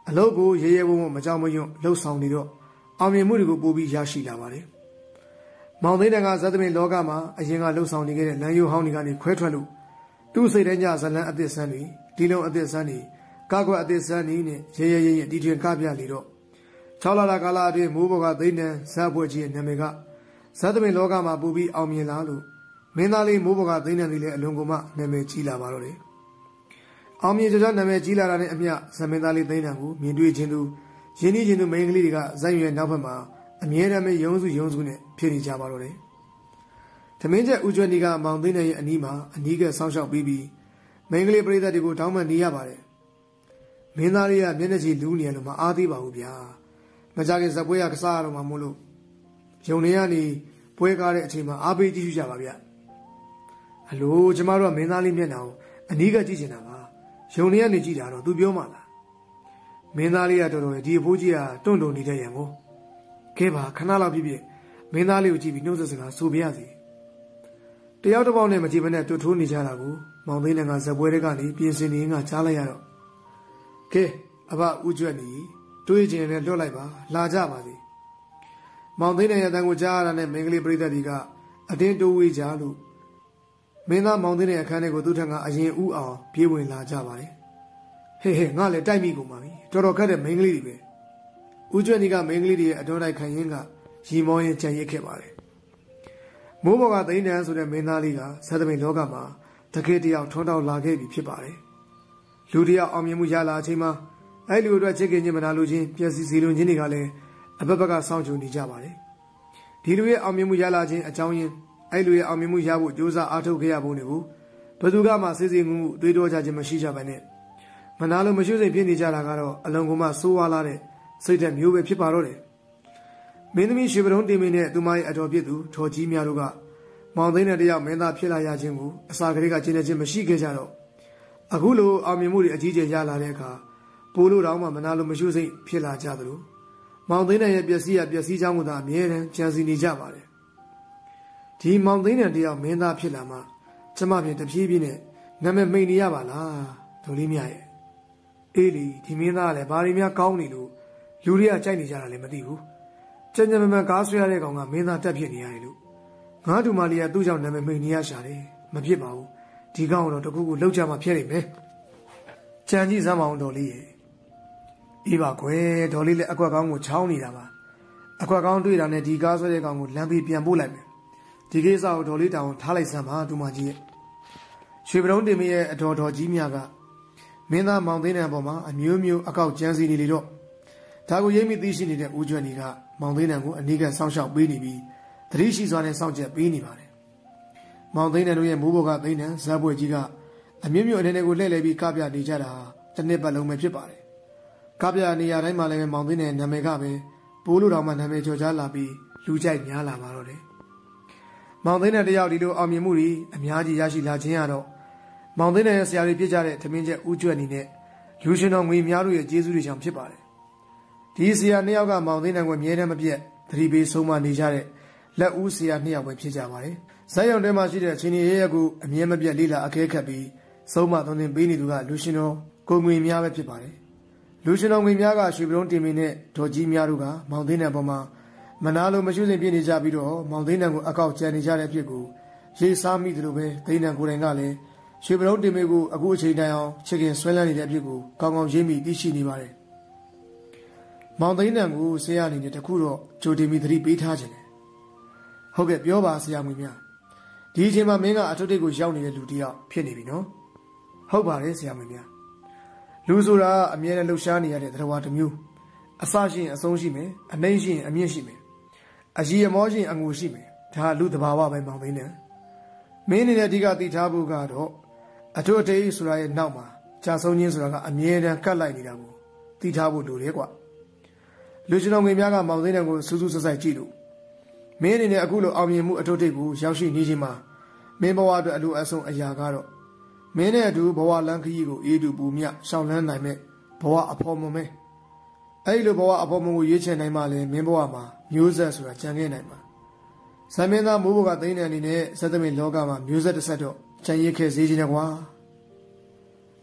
အလုပ်ကိုရဲရဲဝံ့ဝံ့မကြောက်မရွံ့လှုပ်ဆောင်နေတော့အောင်မြင်မှုတွေကိုပိုပြီးရရှိလာပါတယ်။မောင်သိန်းတန်ကဇတ်သမင်လောကမှာအရင်ကလှုပ်ဆောင်နေခဲ့တဲ့လမ်းယိုဟောင်းတွေကနေခွဲထွက်လို့သူ့စိတ်ထဲညဇလန်းအသစ်ဆန်းတွေဒီလုံးအသစ်ဆန်းတွေကာကွယ်အသစ်ဆန်းတွေနဲ့ရဲရဲရဲရဲတီထွင်ကပြလေတော့၆လလာကာလအတွင်းမိုးဘော်ကသိန်းတန်ဇတ်ဖွဲ့ကြီးရဲ့နာမည်ကဇတ်သမင်လောကမှာပိုပြီးအောင်မြင်လာလို့မင်းသားလေးမိုးဘော်ကသိန်းတန်တွေလည်းအလွန်ကုန်မှနာမည်ကြီးလာပါတော့တယ်။အောင်မြင်ကြကြနာမည်ကြီးလာတာနဲ့အမျှဇမင်းသားလေးသိန်းတန်ကိုမြင်တွေ့ခြင်းသူရင်းနှီးခြင်းသူမိန်းကလေးတွေကဇက်ရွယ်နောက်ဘက်မှာအမြဲတမ်းပဲရုံးစုရုံးစုနဲ့ဖြစ်နေကြပါတော့တယ်။သမင်းကျက်ဦးကျွမ်းဒီကမောင်သိန်းတန်ရဲ့အနီးမှာအနီးကဆောင်းလျှောက်ပြီးပြီးမိန်းကလေးပရိသတ်တွေကိုတောင်းပန်နေရပါတယ်။မင်းသားလေးကမျက်နှာကြီးလူးနေရလို့မအားသေးပါဘူးဗျာ။မကြခင်ဇက်ပွဲရကစားရတော့မှမို့လို့ယုံနေရနေပွဲကားတဲ့အချိန်မှာအားပေးကြည့်ကြပါဗျ။အလိုကျမတို့ကမင်းသားလေးမျက်နှာကိုအနီးကကြည့်ချင်တာပါ။ယုံနေရနေကြည့်တာတော့သူပြောမှလား။မင်းသားလေးကတော်တော်ဒီအဖိုးကြီးကတွန့်တုံနေတဲ့ရံကိုကဲပါခဏလောက်ပြည့်ပြည့်မင်းသားလေးကိုကြည့်ပြီးနှုတ်ဆက်စကားဆိုပြရစီတယောက်တစ်ပေါက်နဲ့မကြည့်ဘဲနဲ့တွတ်ထိုးနေကြတာကိုမောင်သိန်းတန်ကဇက်ပွဲတွေကနေပြင်ဆင်နေငါကြားလိုက်ရတော့ကဲအဘဦးကျွတ်နေတွေးကျင်နဲ့လွတ်လိုက်ပါလာကြပါစေမောင်သိန်းတန်ရဲ့အတန်ကိုကြားရတာနဲ့မင်းကလေးပရိသတ်တွေကအတင်းတိုးဝေးကြလို့မင်းသားမောင်သိန်းရဲ့အခန်းထဲကိုသူ့ထက်ကအရင်ဥအောင်ပြေးဝင်လာကြပါတယ်ဟေးဟေးငါလည်းတိုက်မိကုန်ပါပြီတော်တော်ခက်တဲ့မင်းကလေးတွေပဲဦးကျွတ်နေကမင်းကလေးတွေရဲ့အတော်တိုက်ခံရင်းကရီမောရင်ကြံရစ်ခဲ့ပါတယ်မိုးဘော်ကသိန်းတန်ဆိုတဲ့မင်းသားလေးကဇတ်သမင်လောကမှာတကယ်တယောက်ထွန်းတောက်လာခဲ့ပြီဖြစ်ပါတယ်လူတယောက်အောင်မြင်မှုရလာအချိန်မှာအဲ့လူတို့ချစ်ခင်ချင်းမနာလို့ချင်းပျက်စီးစီလွန်ချင်းတွေကလည်းအဘက်ဘက်ကစောင့်ကြိုနေကြပါတယ်ဒီလူရဲ့အောင်မြင်မှုရလာခြင်းအကြောင်းရင်းအဲ့လူရဲ့အောင်မြင်မှုရဖို့ကြိုးစားအားထုတ်ခဲ့ရဖို့တွေကိုဘယ်သူကမှစိစိငုံမှုတွေးတောကြခြင်းမရှိကြပါနဲ့မနာလို့မရှိစိတ်ဖြစ်နေကြတာကတော့အလုံးကုန်မှစိုးဝါလာတဲ့စိတ်ဓာတ်မျိုးပဲဖြစ်ပါတော့တယ်မင်းသမီးရွှေပရုံးတင်မင်းနဲ့သူမရဲ့အတော်ပြစ်သူထော်ကြီးများတို့ကမောင်သိန်းတဲ့တယောက်မင်းသားဖြစ်လာရခြင်းကိုအစာကလေးကကျင်းနေခြင်းမရှိခဲ့ကြတော့အခုလိုအောင်မြင်မှုတွေအကြီးကျယ်ရလာတဲ့အခါပိုးလို့တောင်မှမနာလို့မရှိစိတ်ဖြစ်လာကြသလိုမောင်သိန်းတဲ့ရဲ့ပျက်စီးရပျက်စီးကြောင်းကသာအမြဲတမ်းကြံစီနေကြပါတယ်ဒီမောင်သိန်းတဲ့တယောက်မင်းသားဖြစ်လာမှကျမပြင်တပြေးပြေးနဲ့နာမည်မိန်နေရပါလားဒေါ်လေးမြရဲ့အေးလီဒီမင်းသားကလည်းဘာတွေများကောင်းနေလို့လူတွေကကြိုက်နေကြတာလည်းမသိဘူးကြံကြံမမှန်ကားဆွဲရတဲ့ကောင်ကမင်းသားတက်ဖြစ်နေရတယ်လို့ငါတို့မလေးကသူ့ကြောင့်နာမည်မိန်နေရရှာတယ်မဖြစ်ပါဘူးဒီကောင်တော့တကူကူလောက်ကြမှာဖြစ်နေမယ်ကြံကြီးစမ်းမအောင်ဒေါ်လေးရဲ့အေးပါကွယ်ဒေါ်လေးလည်းအကွက်ကောင်းကိုချောင်းနေတာပါအကွက်ကောင်းတွေ့တာနဲ့ဒီကားဆွဲတဲ့ကောင်ကိုလမ်းပြီးပြန်ပို့လိုက်မယ်ဒီကိစ္စကိုဒေါ်လေးတောင်ထားလိုက်စမ်းပါတူမကြီးရဲ့ရွှေပရုံးတင်မရဲ့အတော်တော်ကြီးများကမင်းသားမောင်သိန်းတန်ပေါ်မှာအမျိုးမျိုးအကောက်ကြမ်းစီနေလေတော့ဒါကိုရိပ်မိသိရှိနေတဲ့ဦးကျွမ်းကြီးကမောင်သိန်းတန်ကိုအနီးကစောင့်ရှောက်ပေးနေပြီးသတိရှိစွာနဲ့စောင့်ကြပ်ပေးနေပါတယ်မောင်သိန်းတန်တို့ရဲ့မိုးဘော်ကသိန်းတန်ဇက်ပွဲကြီးကအမျိုးမျိုးအနေနဲ့ကိုလှည့်လည်ပြီးကပြနေကြတာတစ်နှစ်ပတ်လုံးပဲဖြစ်ပါတယ်ကပြနေရာတိုင်းမှာလည်းမောင်သိန်းတန်နာမည်ကပဲပိုးလို့တောင်မှနာမည်ကျော်ကြားလာပြီးလူကြိုက်များလာပါတော့တယ်မောင်သိန်းတန်တယောက်ဒီလိုအောင်မြင်မှုတွေအများကြီးရရှိလာခြင်းကတော့မောင်သိန်းတန်ရဲ့ဆရာတွေပြစ်ကြတဲ့သမင်းကျက်ဦးကျွတ်အနေနဲ့လူရှင်တော်ငွေများတို့ရဲ့ကျေးဇူးတွေကြောင့်ဖြစ်ပါတယ်ဒီဆရာနှစ်ယောက်ကမောင်သိန်းတန်ကိုအမြဲတမ်းမပြတ်သတိပေးဆုံးမနေကြတဲ့လက်ဦးဆရာနှစ်ယောက်ပဲဖြစ်ကြပါတယ်ဇက်ရုံထဲမှာရှိတဲ့အချင်းကြီးရဲ့ကိုအမြဲမပြတ်လေးလာအခဲခတ်ပြီးဆုံးမသွန်သင်ပေးနေသူကလူရှင်တော်ကိုငွေများပဲဖြစ်ပါတယ်လူရှင်တော်ငွေများကရွှေပရုံးတင်မင်းနဲ့ဒေါ်ကြီးများတို့ကမောင်သိန်းတန်ပေါ်မှာမနာလိုမရှိစဉ်ပြနေကြပြီးတော့မောင်သိန်းတန်ကိုအကောက်ကျန်နေကြတဲ့အဖြစ်ကိုရေးစားမိသလိုပဲသိန်းတန်ကိုယ်တိုင်ကလည်းရွှေပရုံးတင်မင်းကိုအခုအချိန်တိုင်အောင်ချစ်ခင်ဆွဲလန်းနေတဲ့အဖြစ်ကိုကောင်းကောင်းရေးမိသိရှိနေပါတယ်မောင်သိန်းတန်ကိုဆရာအနေနဲ့တခုတော့ကြိုတင်ပြီးသတိပေးထားခြင်းတယ်ဟုတ်ကဲ့ပြောပါဆရာမွေများဒီအချိန်မှာမင်းကအထုပ်တိတ်ကိုရောက်နေတဲ့လူတစ်ယောက်ဖြစ်နေပြီနော်ဟုတ်ပါတယ်ဆရာမွေများလူဆိုတာအမြဲတမ်းလှူရှားနေရတဲ့သတ္တဝါတစ်မျိုးအစရှိရင်အဆုံးရှိမယ်အနှိမ့်ရှိရင်အမြင့်ရှိမယ်အကြီးအမောရှိရင်အငိုရှိမယ်ဒါလူသဘာဝပဲမောင်သိန်းတန်မင်းအနေနဲ့အဓိကသိထားဖို့ကတော့အထုပ်အထိပ်ဆိုတာရဲ့နောက်မှာကြာဆုံးခြင်းဆိုတာကအမြဲတမ်းကတ်လိုက်နေတာကိုသိထားဖို့လိုတယ်ကွာလူရှင်တော်ငွေများကမောင်သိန်းတန်ကိုစူးစူးဆက်ဆက်ကြည့်လို့မင်းအနေနဲ့အခုလိုအောင်မြင်မှုအထုပ်ထိပ်ကိုရောက်ရှိနေခြင်းမှာမင်းဘဝအတွက်အလိုအဆုံးအရာကတော့မင်းနဲ့အတူဘဝလမ်းခရီးကိုအေးတူပူမြရှောင်လန်းနိုင်မဲ့ဘဝအဖို့မမဲအဲ့လိုဘဝအဖို့မကိုရွေးချယ်နိုင်မှလည်းမင်းဘဝမှာမျိုးဆက်ဆိုတာကြံခဲ့နိုင်မှာဇမင်းသားမိုးဘကသိန်းတန်အနေနဲ့ဇက်သမင်လောကမှာမျိုးဆက်တစ်ဆက်တော့ကြံရစ်ခဲ့စေခြင်းနဲ့ကွာ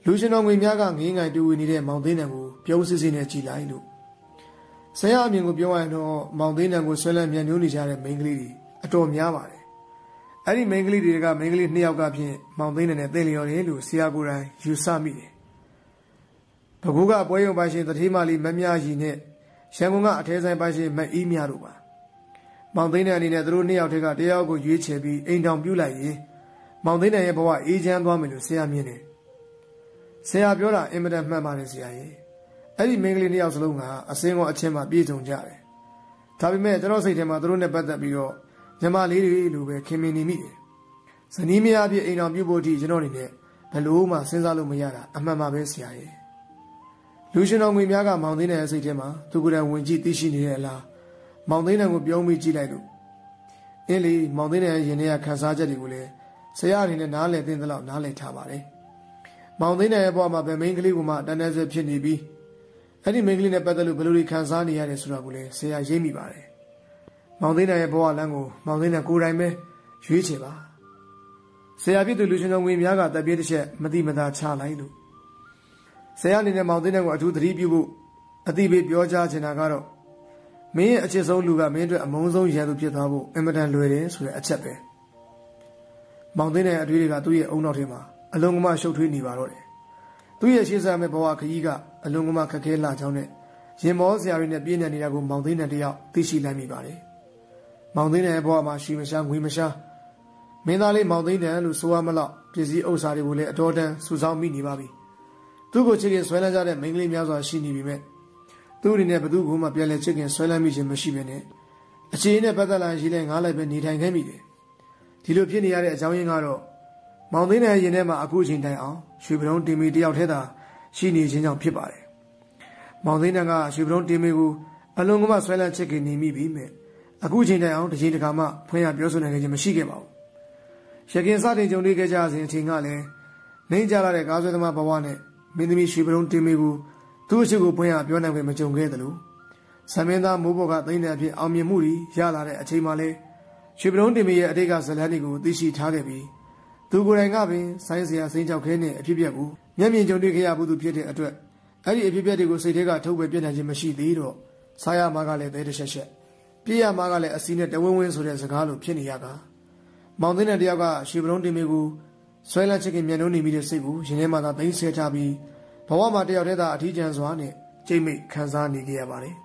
လူရှင်တော်ငွေများကငေးငိုင်တူဝင်နေတဲ့မောင်သိန်းတန်ကိုပြုံးစစ်စစ်နဲ့ကြည်လိုက်လို့ဆရာအမြင်ကိုပြောရရင်တော့မောင်သိန်းတန်ကိုဆွဲလန်းမြန်ညိုးနေကြတဲ့မိန်းကလေးတွေအတော်များပါတယ်အဲ့ဒီမိန်းကလေးတွေကမိန်းကလေးနှစ်ယောက်ကဖြင့်မောင်သိန်းတန်နဲ့သင်လျော်တယ်လို့ဆရာကိုယ်တိုင်ယူဆမိတယ်ဘကူကပွဲရုံပိုင်ရှင်တထေးမလေးမမြကြီးနဲ့ရန်ကုန်ကအထဲဆိုင်ပိုင်ရှင်မအီးမြတို့ပါမောင်သိန်းတန်အနေနဲ့သူတို့နှစ်ယောက်တည်းကတယောက်ကိုရွေးချယ်ပြီးအိမ်ထောင်ပြုလိုက်ရင်မောင်သိန်းတန်ရဲ့ဘဝအေးချမ်းသွားမယ်လို့ဆရာမြင်တယ်ဆရာပြောတာအင်မတန်မှန်ပါတယ်ဆရာကြီးအဲ့ဒီမိန်းကလေးနှစ်ယောက်စလုံးကအစင်းကောအချင်းမှပြည့်စုံကြတယ်ဒါပေမဲ့ကျွန်တော်စိတ်ထဲမှာသူတို့နဲ့ပတ်သက်ပြီးတော့ညီမလေးတွေလိုပဲခင်မင်နေမိတယ်ဇနီးမယားပြည့်အိမ်တော်ပြုဖို့အထိကျွန်တော်အနေနဲ့ဘလို့မှစဉ်းစားလို့မရတာအမှန်ပါပဲဆရာကြီးလူရှင်တော်ငွေများကမောင်သိန်းတန်ရဲ့စိတ်ထဲမှာသူကိုယ်တိုင်ဝင်ကြည့်သိရှိနေတဲ့အလားမောင်သိန်းတန်ကိုပြုံးပြီးကြည့်လိုက်လို့အင်းလေမောင်သိန်းတန်ရဲ့ရင်ထဲကခန်းစားချက်တွေကိုလည်းဆရာအနေနဲ့နားလည်သိတဲ့လောက်နားလည်ထားပါတယ်မောင်သိန်းတန်ရဲ့ဘဝမှာဗမိန်ကလေးကမှတန်တန်းစဖြစ်နေပြီးအဲ့ဒီမိန်းကလေးနဲ့ပတ်သက်လို့ဘယ်လိုတွေခံစားနေရတယ်ဆိုတာကိုလည်းဆရာရိပ်မိပါတယ်မောင်သိန်းတန်ရဲ့ဘဝလမ်းကိုမောင်သိန်းတန်ကိုယ်တိုင်ပဲရွေးချယ်ပါဆရာဖြစ်သူလူရှင်တော်ငွေများကတပ်ပြည့်တစ်ချက်မတိမတာချလိုက်လို့ဆရာအနေနဲ့မောင်သိန်းတန်ကိုအထူးသတိပြုဖို့အတိပေးပြောကြားချင်တာကတော့မင်းရဲ့အချစ်ဆုံးလူကမင်းအတွက်အမုန်းဆုံးရန်သူဖြစ်သွားဖို့အင်မတန်လွယ်တယ်ဆိုတဲ့အချက်ပဲမောင်သိန်းတန်ရဲ့အတွေ့အကြုံကသူ့ရဲ့အုံနောက်ထဲမှာအလုံးကမရှုပ်ထွေးနေပါတော့တယ်သူ့ရဲ့ရှေ့ဆက်မဲ့ဘဝခရီးကအလုံးကမခက်ခဲလာကြောင်းနဲ့ရင်မောဆရာတွေနဲ့ပြည့်နေနေတာကိုမောင်သိန်းတန်တယောက်သိရှိလိုက်မိပါတယ်မောင်သိန်းတန်ရဲ့ဘဝမှာရှိမရှားငွေမရှားမင်းသားလေးမောင်သိန်းတန်လို့ဆိုရမလို့ပစ္စည်းဥစ္စာတွေကိုလည်းအတော်တန်စုဆောင်းမိနေပါပြီသူ့ကိုချစ်ခင်ဆွဲလန်းကြတဲ့မိန်းကလေးများစွာရှိနေပြီမဲ့သူ့အနေနဲ့ဘသူ့ကိုမှပြန်လဲချစ်ခင်ဆွဲလန်းမိခြင်းမရှိဘဲနဲ့အခြေအနေနဲ့ပတ်သက်လာရေးလဲငားလိုက်ပဲနေထိုင်ခဲ့မိတယ်ဒီလိုဖြစ်နေရတဲ့အကြောင်းရင်းကတော့မောင်သိန်းတန်ရင်ထဲမှာအခုအချိန်တိုင်အောင်ရွှေပရုံးတင်မီတယောက်ထဲသာရှိနေခြင်းကြောင့်ဖြစ်ပါတယ်မောင်သိန်းတန်ကရွှေပရုံးတင်မီကိုအလုံးကမဆွဲလန်းချစ်ခင်နေမိပြီမဲ့အခုအချိန်တိုင်အောင်တစ်ချိန်တစ်ခါမှဖွင့်ရပြောဆိုနိုင်ခြင်းမရှိခဲ့ပါဘူးရခင်စတင်ကြုံတွေ့ခဲ့ကြစဉ်အချိန်ကလည်းနှိမ့်ကြလာတဲ့ကားဆွဲသမားဘဝနဲ့မင်းသမီးရွှေပရုံးတင်မီကိုသူ့အရှိကိုဖွင့်ရပြောနိုင်ခွင့်မကြုံခဲ့သလိုဆမင်းသားမိုးဘော်ကသိန်းတန်အဖြစ်အောင်မြင်မှုတွေရလာတဲ့အချိန်မှလည်းရွှေပရုံးတင်မီရဲ့အတိတ်ကဇလန်းတွေကိုသိရှိထားခဲ့ပြီးသူကိုယ်တိုင်ကပင်ဆိုင်းစရာစိန်ကြောက်ခဲနဲ့အဖြစ်ပြက်ကိုမျက်မြင်ကြုံတွေ့ခဲ့ရဘူးသူဖြစ်တဲ့အတွက်အဲ့ဒီအဖြစ်ပြက်တွေကိုစိတ်ထဲကထုတ်ပဲပြည့်နိုင်ခြင်းမရှိသေးတော့ဆာရမားကလည်းတဲတချက်ချက်ပြည့်ရမားကလည်းအစီနဲ့တဝင်းဝင်းဆိုတဲ့စကားလိုဖြစ်နေရတာမောင်သိန်းတဲ့တယောက်ကရွှေပရုံးတင်မီကိုဆွဲလန်းချစ်ခင်မြန်နှုံးနေမိတဲ့စိတ်ကိုရင်ထဲမှာသာသိမ်းဆဲထားပြီးဘဝမှာတယောက်တည်းသာအထီးကျန်စွာနဲ့ကြိတ်မိတ်ခံစားနေကြရပါတယ်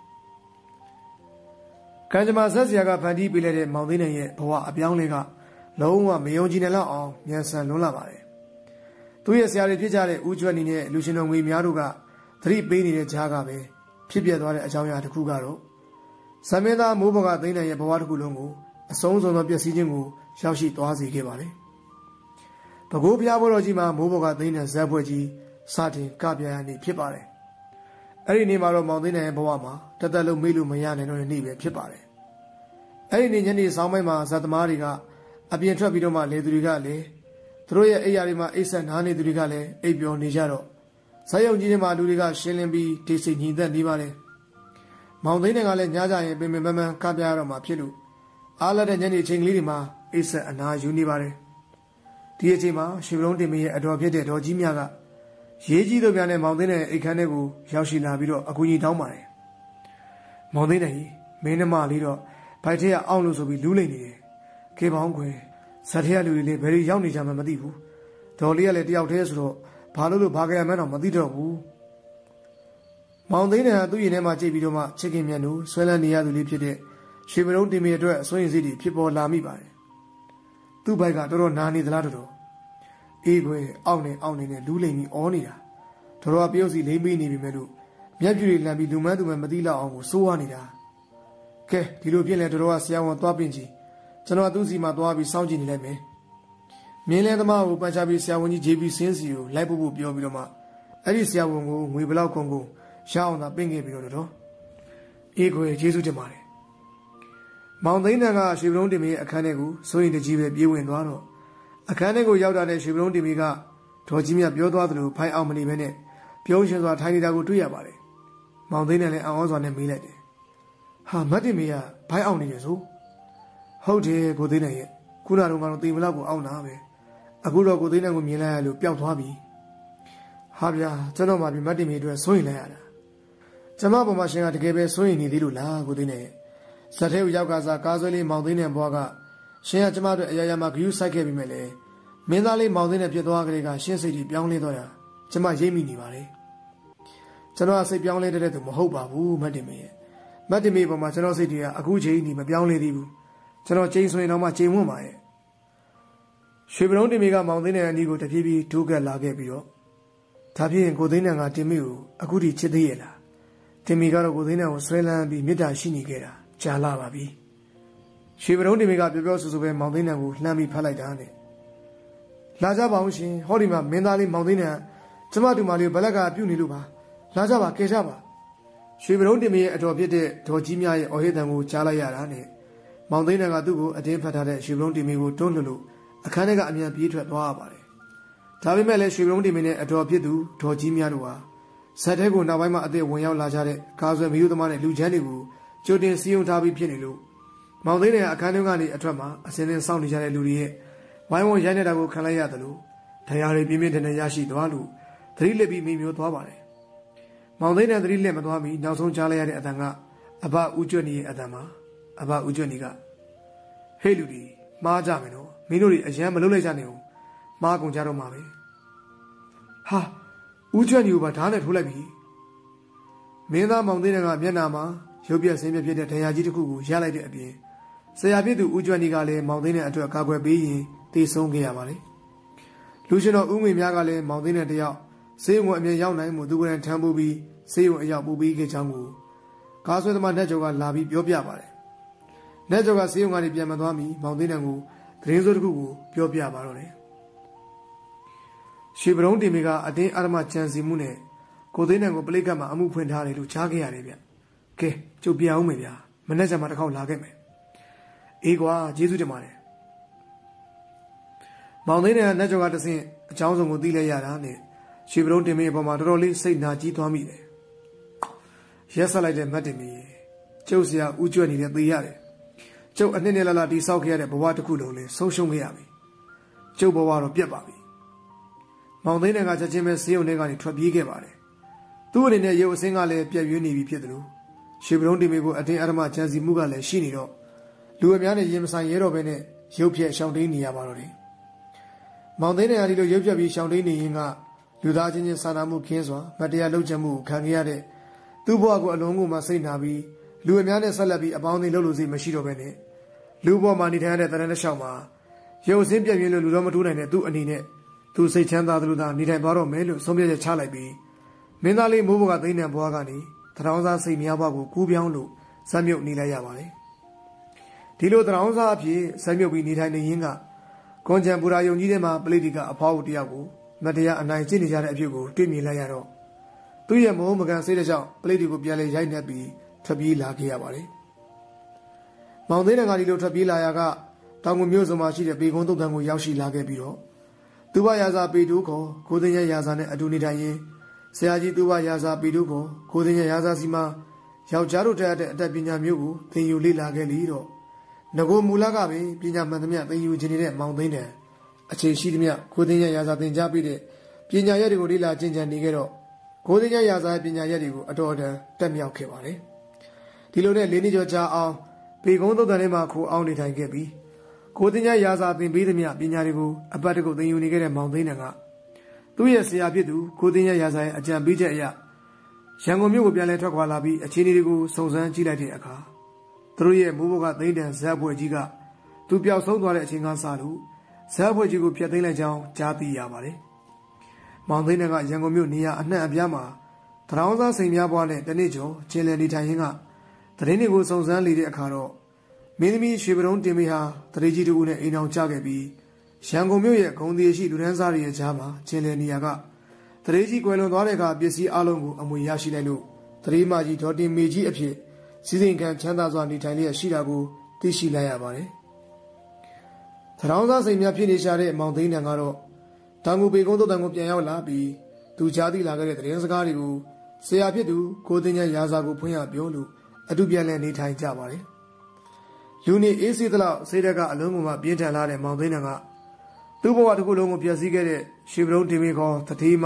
ကံကြမ္မာဆက်စရာကဖန်တီးပေးလိုက်တဲ့မောင်သိန်းရဲ့ဘဝအပြောင်းလဲကလုံးဝမယုံကြည်နိုင်လောက်အောင်မြန်ဆန်လွန်းလာပါတယ်။သူ့ရဲ့ဆရာတွေဖြစ်ကြတဲ့ဦးကျွတ်နေနဲ့လူရှင်တော်ငွေများတို့ကသတိပေးနေတဲ့ကြားကပဲဖြစ်ပြသွားတဲ့အကြောင်းအရာတစ်ခုကတော့ဇမင်းသားမိုးဘော်ကသိန်းတန်ရဲ့ဘဝတစ်ခုလုံးကိုအဆုံးစွန်သောပျက်စီးခြင်းကိုရောက်ရှိသွားစေခဲ့ပါတယ်။ပဲခူးဘုရားဘောတော်ကြီးမှာမိုးဘော်ကသိန်းတန်ဇက်ဖွဲ့ကြီးစတင်ကပြရနေဖြစ်ပါတယ်။အဲ့ဒီနေ့မှာတော့မောင်သိန်းရဲ့ဘဝမှာတသက်လုံးမေ့လို့မရနိုင်တော့တဲ့နေ့ပဲဖြစ်ပါတယ်။အဲ့ဒီနေ့ညနေဆောင်ပိုင်းမှာဇတ်သမားတွေကအပြင်ထွက်ပြီးတော့မှလေသူတွေကလည်းသူတို့ရဲ့အိယာတွေမှာအိတ်ဆက်နားနေသူတွေကလည်းအိပ်ပျော်နေကြတော့ဇက်ရုံကြီးတွေမှာလူတွေကရှင်းလင်းပြီးဒေစိညီသက်နေပါတယ်။မောင်သိန်းကလည်းညကြရင်ပင်ပင်ပန်းပန်းကပြရတော့မှဖြစ်လို့အားလက်တဲ့ညနေချိန်ကလေးတွေမှာအိတ်ဆက်အနာယူနေပါတယ်။ဒီအချိန်မှာရွှေပရုံးတင်မရဲ့အတော်ဖြစ်တဲ့ဒေါ်ကြီးမြကရေးကြီးတို့ပြန်တဲ့မောင်သိန်းရဲ့အိတ်ခမ်းထဲကိုရောက်ရှိလာပြီးတော့အကူကြီးတောင်းပါတယ်။မောင်သိန်းကြီးမင်းနှမလေးတော့ဘိုက်ထဲကအောင့်လို့ဆိုပြီးလူးလိမ့်နေတယ်။ခေပေါင်းခွေဇက်ထဲကလူတွေလည်းဘယ်လိုရောက်နေကြမှမသိဘူး။ဒေါ်လေးကလည်းတယောက်တည်းဆိုတော့ဘာလို့လို့ဘာကြရမှန်းတော့မသိတော့ဘူး။မောင်သိန်းကသူ့ရင်ထဲမှာကြိတ်ပြီးတော့မှချစ်ခင်မြတ်တို့ဆွဲလန်းနေရသူလေးဖြစ်တဲ့ရွှေပရုံးတင်မီအတွက်အစွမ်းရည်စိတ်တွေဖြစ်ပေါ်လာမိပါတယ်။သူ့ဘိုက်ကတော်တော်နာနေသလားတော်တော်အေးခွေအောင့်နေအောင့်နေနဲ့လူးလိမ့်ပြီးအောနေတာ။တော်တော်ပြုတ်စီလိမ့်ပေးနေပြီမဲ့လို့မျက်ပြူတွေလန့်ပြီးလူမန်းသူမန်းမသိလောက်အောင်ကိုစိုးရနေတာ။ကဲဒီလိုဖြစ်လဲတော်တော်ကဆရာဝန်သွားပင်ကြီးကျွန်တော်သူ့စီမှာသွားပြီးစောင့်ကြည့်နေလိုက်မယ်မြင်းလဲသမားကိုပန်ချပြီးဆရာဝန်ကြီး ဂျေ ပီ စင်းစီကိုလိုက်ဖို့ဖို့ပြောပြီးတော့မှအဲ့ဒီဆရာဝန်ကိုငွေဘလောက်ကုန်ကုန်ရအောင်သာပင့်ခဲ့ပြီးတော့တော့အေးကိုကျေးဇူးတင်ပါတယ်မောင်သိန်းတန်ကရွှေပရုံးတင်မီရဲ့အခန်းထဲကိုစိုးရင်တကြီးပဲပြေးဝင်သွားတော့အခန်းထဲကိုရောက်တာနဲ့ရွှေပရုံးတင်မီကဒေါ်ကြီးမြပြောသွားသလိုဖိုင်အောင်မနေဘဲနဲ့ပြုံးရှင်စွာထိုင်နေတာကိုတွေ့ရပါတယ်မောင်သိန်းတန်လည်းအံ့ဩစွာနဲ့မေးလိုက်တယ်ဟာမတ်တင်မီကဖိုင်အောင်နေရဆိုဟုတ်တယ်ကိုသိန်းနဲ့ရဲ့ခုနကတော့ကတော့တေမလောက်ကိုအောင်းတာပဲအခုတော့ကိုသိန်းနဲ့ကိုမြင်လိုက်ရလို့ပျောက်သွားပြီဟဟာဗျာကျွန်တော်မှဒီမတ်တင်မီအတွက်စိုးရင်လိုက်ရတာကျမပေါ်မှာရှင်ကတကယ်ပဲစိုးရင်နေသေးလို့လားကိုသိနေဇက်ထဲကိုရောက်ကစားကားဆွဲလေးမောင်သိန်းနဲ့ဘွားကရှင်ကကျမတို့အရာရာမှာဂရုစိုက်ခဲ့ပြီးမဲ့လေမင်းသားလေးမောင်သိန်းနဲ့ပြစ်သွားကြတဲ့ကရှင်းစိတ်ကြီးပြောင်းလဲသွားတာကျမရိပ်မိနေပါလေကျွန်တော်စိတ်ပြောင်းလဲတဲ့သူမဟုတ်ပါဘူးမတ်တင်မီရဲ့မတ်တင်မီပေါ်မှာကျွန်တော်စိတ်တွေကအခုချိန်ကြီးမပြောင်းလဲသေးဘူးကျွန်တော်ချိန်ဆိုရင်တော့မှချိန်ဝွန့်ပါရဲ့ရွှေပရုံးတင်မီကမောင်သိန်းနဲ့အနီးကိုတပြေးပြေးထိုးကပ်လာခဲ့ပြီးတော့ဒါဖြင့်ကိုသိန်းနံကတင်မီကိုအခုထိချစ်သေးရဲ့လားတင်မီကတော့ကိုသိန်းနံကိုဆွဲလန်းပြီးမေတ္တာရှိနေခဲ့တာကြာလာပါပြီရွှေပရုံးတင်မီကပြောပြောဆူဆူပဲမောင်သိန်းနံကိုလှမ်းပြီးဖတ်လိုက်တာနဲ့လာကြပါအောင်ရှင်ဟောဒီမှာမင်းသားလေးမောင်သိန်းနံကျမတို့မလေးကိုဘလက်ကပြုတ်နေလို့ပါလာကြပါကယ်ကြပါရွှေပရုံးတင်မီရဲ့အတော်ဖြစ်တဲ့ဒေါ်ကြီးများရဲ့အော်ဟစ်တံကိုကြားလိုက်ရတာနဲ့မောင်သိန်းနံကသူ့ကိုအတင်းဖတ်ထားတဲ့ရွှေပရုံးတင်မီကိုတွန်းလှလို့အခန်းထဲကအမြန်ပြေးထွက်သွားရပါတယ်ဒါပေမဲ့လည်းရွှေပရုံးတင်မီနဲ့အတော်ဖြစ်သူဒေါ်ကြီးများတို့ဟာဇက်ထဲကိုနောက်ပိုင်းမှာအသက်ဝင်ရောက်လာကြတဲ့ကာဆွဲမယူသမားနဲ့လူချမ်းတွေကိုကြိုတင်စီးရုံထားပြီးဖြစ်နေလို့မောင်သိန်းရဲ့အခန်းထဲကနေအထွက်မှာအစင်းစင်းစောင့်နေကြတဲ့လူတွေရဲ့ဝိုင်းဝန်းရိုက်နေတာကိုခံလိုက်ရသလိုတရားတွေပြင်းပြင်းထန်ထန်ရရှိသွားလို့သတိလက်ပြီးမိမျိုးသွားပါတယ်မောင်သိန်းနဲ့သတိလက်မသွားပြီးနောက်ဆုံးကြားလိုက်ရတဲ့အတန်ကအဘဦးကျွတ်နေရဲ့အတန်မှာအဘဦးကျွတ်နေကဟေးလူတွေမှားကြမယ်နော်မင်းတို့တွေအရန်မလုပ်လိုက်ကြနဲ့ဦးမှားကုန်ကြတော့မှာပဲဟာဦးကျွတ်နေကိုပါဓာတ်နဲ့ထိုးလိုက်ပြီမင်းသားမောင်သိန်းကမျက်နှာမှာရုပ်ပြက်ဆင်းပြက်ဖြစ်တဲ့ဒဏ်ရာကြီးတစ်ခုကိုရလိုက်တဲ့အပြင်ဆရာဖြစ်သူဦးကျွတ်နေကလည်းမောင်သိန်းရဲ့အတွက်ကာကွယ်ပေးရင်တေဆုံးခဲ့ရပါတယ်လူရှင်တော်ဦးငွေများကလည်းမောင်သိန်းနဲ့တယောက်ဆေးရုံအမြင်ရောက်နိုင်မှုသူကိုယ်တိုင်ထမ်းပိုးပြီးဆေးရုံအရောက်ပို့ပေးခဲ့ကြောင်းကိုကားဆွဲသမားနှက်ကျော်ကလာပြီးပြောပြပါတယ်နှက်ကျော်ကဆေးရုံကနေပြန်မသွားမီမောင်သိန်းကိုသတင်းစိုးတစ်ခုကိုပြောပြပါတော့တယ်ရွှေပရုံးတင်မီကအတင်းအာရမကြံစီမှုနဲ့ကိုသိန်းကိုပလိတ်ကတ်မှာအမှုဖွင့်ထားတယ်လို့ကြားခဲ့ရတယ်ဗျကဲကျုပ်ပြအောင်မယ်ဗျာမနေ့ကမှတစ်ခေါက်လာခဲ့မယ်အေးကွာကျေးဇူးတင်ပါတယ်မောင်သိန်းကနှက်ကျော်ကတဆင့်အချောင်းစုံကိုသိလိုက်ရတာနဲ့ရွှေပရုံးတင်မီအပေါ်မှာတော်တော်လေးစိတ်နာကြီးသွားမိတယ်ရက်ဆက်လိုက်တဲ့မတ်တင်မီကျုပ်ဆရာဦးကျွတ်နေတဲ့သေရတယ်ကျုပ်အနှစ်နဲ့လာလာတိဆောက်ခဲ့ရတဲ့ဘဝတစ်ခုလုံးလေးဆုံးရှုံးခဲ့ရပြီကျုပ်ဘဝတော့ပြတ်ပါပြီမောင်သိန်းကချက်ချင်းပဲဆေးရုံထဲကနေထွက်ပြေးခဲ့ပါတယ်သူ့အနေနဲ့ရုပ်အစင်းကလည်းပြက်ရွေးနေပြီဖြစ်တယ်လို့ရွှေပရုံးတင်မီကိုအတင်းအဓမ္မကြံစီမှုကလည်းရှိနေတော့လူအများနဲ့ရင်မဆိုင်ရဲတော့ဘဲနဲ့ရုပ်ဖြက်ရှောင်တိန်နေရပါတော့တယ်မောင်သိန်းကဒီလိုရုပ်ဖြက်ပြီးရှောင်တိန်နေရင်ကလူသားချင်းချင်းစာနာမှုခင်းစွာမတရားလုပ်ကြံမှုကိုခံခဲ့ရတဲ့သူ့ဘဝကိုအလုံးကိုမှစိတ်နာပြီးလူအများနဲ့ဆက်လက်ပြီးအပေါင်းအသင်းလုပ်လို့စိမရှိတော့ဘဲနဲ့လူဘဝမှာနေထိုင်ရတဲ့တရဏတစ်လျှောက်မှာရုပ်စင်းပြည့်ပြည့်လို့လူတော်မတိုးနိုင်တဲ့သူ့အနေနဲ့သူစိတ်ချမ်းသာသလိုသာနေထိုင်သွားတော့မယ်လို့ဆုံးဖြတ်ချက်ချလိုက်ပြီးမင်းသားလေးမိုးဘကသိန်းနံဘွားကနေတရောင်းစားစိတ်များဘွားကိုကူးပြောင်းလို့ဇက်မြုပ်နေလိုက်ရပါတယ်ဒီလိုတရောင်းစားအဖြစ်ဇက်မြုပ်ပြီးနေထိုင်နေရင်းကကွန်ချံပူရာယုံကြီးထဲမှာပလိတိကအဖွားဦးတယောက်ကိုမတရားအနိုင်ကျင့်နေကြတဲ့အဖြစ်ကိုတွေ့မြင်လိုက်ရတော့သူ့ရဲ့မုန်းမကန်စိတ်တဲ့ကြောင့်ပလိတိကိုပြန်လဲရိုက်နှက်ပြီးထွက်ပြေးလာခဲ့ရပါတယ်မောင်သိန်းကဒီလိုထွက်ပြေးလာရကတောင်ငူမြို့စုံမှာရှိတဲ့ပေကုန်းတုတ်တန်းကိုရောက်ရှိလာခဲ့ပြီးတော့သူဘရာဇာပေတူခေါ်ကိုသိန်းရဲ့ရာဇာနဲ့အတူနေထိုင်ရင်းဆရာကြီးသူဘရာဇာပေတူခေါ်ကိုသိန်းရဲ့ရာဇာစီမှာယောက်ျားတို့တက်တဲ့အတတ်ပညာမျိုးကိုသင်ယူလေ့လာခဲ့လေတော့ငကိုမူလကပဲပညာမှန်သမျှသင်ယူခြင်းနေတဲ့မောင်သိန်းတန်အခြေရှိသမျှကိုသိန်းရဲ့ရာဇာသင်ကြားပေးတဲ့ပညာရက်တွေကိုလေ့လာကျင့်ကြံနေခဲ့တော့ကိုသိန်းရဲ့ရာဇာရဲ့ပညာရက်တွေကိုအတော်အတန်တက်မြောက်ခဲ့ပါတယ်ဒီလိုနဲ့လေးနှစ်ကျော်ကြာအောင်ပေကုန်းသုတ်တန်ထဲမှာခိုအောင်နေထိုင်ခဲ့ပြီးကိုသိန်းရဲ့ရာဇာသင်ပေးသမျှပညာတွေကိုအပတ်တကုတ်သင်ယူနေခဲ့တဲ့မောင်သိန်းတန်ကသူ့ရဲ့ဆရာဖြစ်သူကိုသိန်းရဲ့ရာဇာရဲ့အကြံပေးချက်အရရန်ကုန်မြို့ကိုပြန်လည်ထွက်ခွာလာပြီးအခြေအနေတွေကိုစုံစမ်းကြည့်လိုက်တဲ့အခါသူတို့ရဲ့မိုးဘကသိန်းတန်ဇက်ဖွဲ့ကြီးကသူပျောက်ဆုံးသွားတဲ့အချိန်ကစလို့ဇက်ဖွဲ့ကြီးကိုဖျက်သိမ်းလိုက်ကြောင်းကြားသိရပါတယ်မောင်သိန်းကရန်ကုန်မြို့နေရာအနှံ့အပြားမှာတရောင်းစားစိန်များပွားနဲ့တနေ့ကျော်ကျင်းလည်နေထိုင်ရင်းကသတင်းတွေကိုစုံစမ်းလေတဲ့အခါတော့မင်းသမီးရွှေပရုံးတင်မီဟာတရေကြီးတူနဲ့အိမ်အောင်ကြခဲ့ပြီးရန်ကုန်မြို့ရဲ့ဂုံတီရှိလူဒန်းစားတွေရဲ့ကြားမှာကျင်းလည်နေရာကတရေကြီးကွယ်လွန်သွားတဲ့အခါပစ္စည်းအလုံးကိုအမွေရရှိလိုက်လို့တရေမကြီးဒေါ်တင်မေကြီးအဖြစ်စီစဉ်ခံချမ်းသာစွာနေထိုင်လျက်ရှိတာကိုသိရှိလိုက်ရပါတယ်တရောင်းစားစိန်များဖြစ်နေရှာတဲ့မောင်သိန်းတန်ကတော့တောင်ငူပေကုန်းတုတ်တန်ကိုပြန်ရောက်လာပြီးသူကြားသိလာခဲ့တဲ့သတင်းစကားတွေကိုဆရာဖြစ်သူကိုသိန်းရဲ့ရာဇာကိုဖွင့်ရပြောလို့အတူပြန်လည်နေထိုင်ကြပါတယ်လူနေအေးစေးသလောက်စိတ်ဓာတ်ကအလုံးစုံမှပြင်းထန်လာတဲ့မောင်သိန်းတန်ကသူ့ဘဝတစ်ခုလုံးကိုပြည့်စည်ခဲ့တဲ့ရွှေပရုံးတင်မီခေါ်တတိမ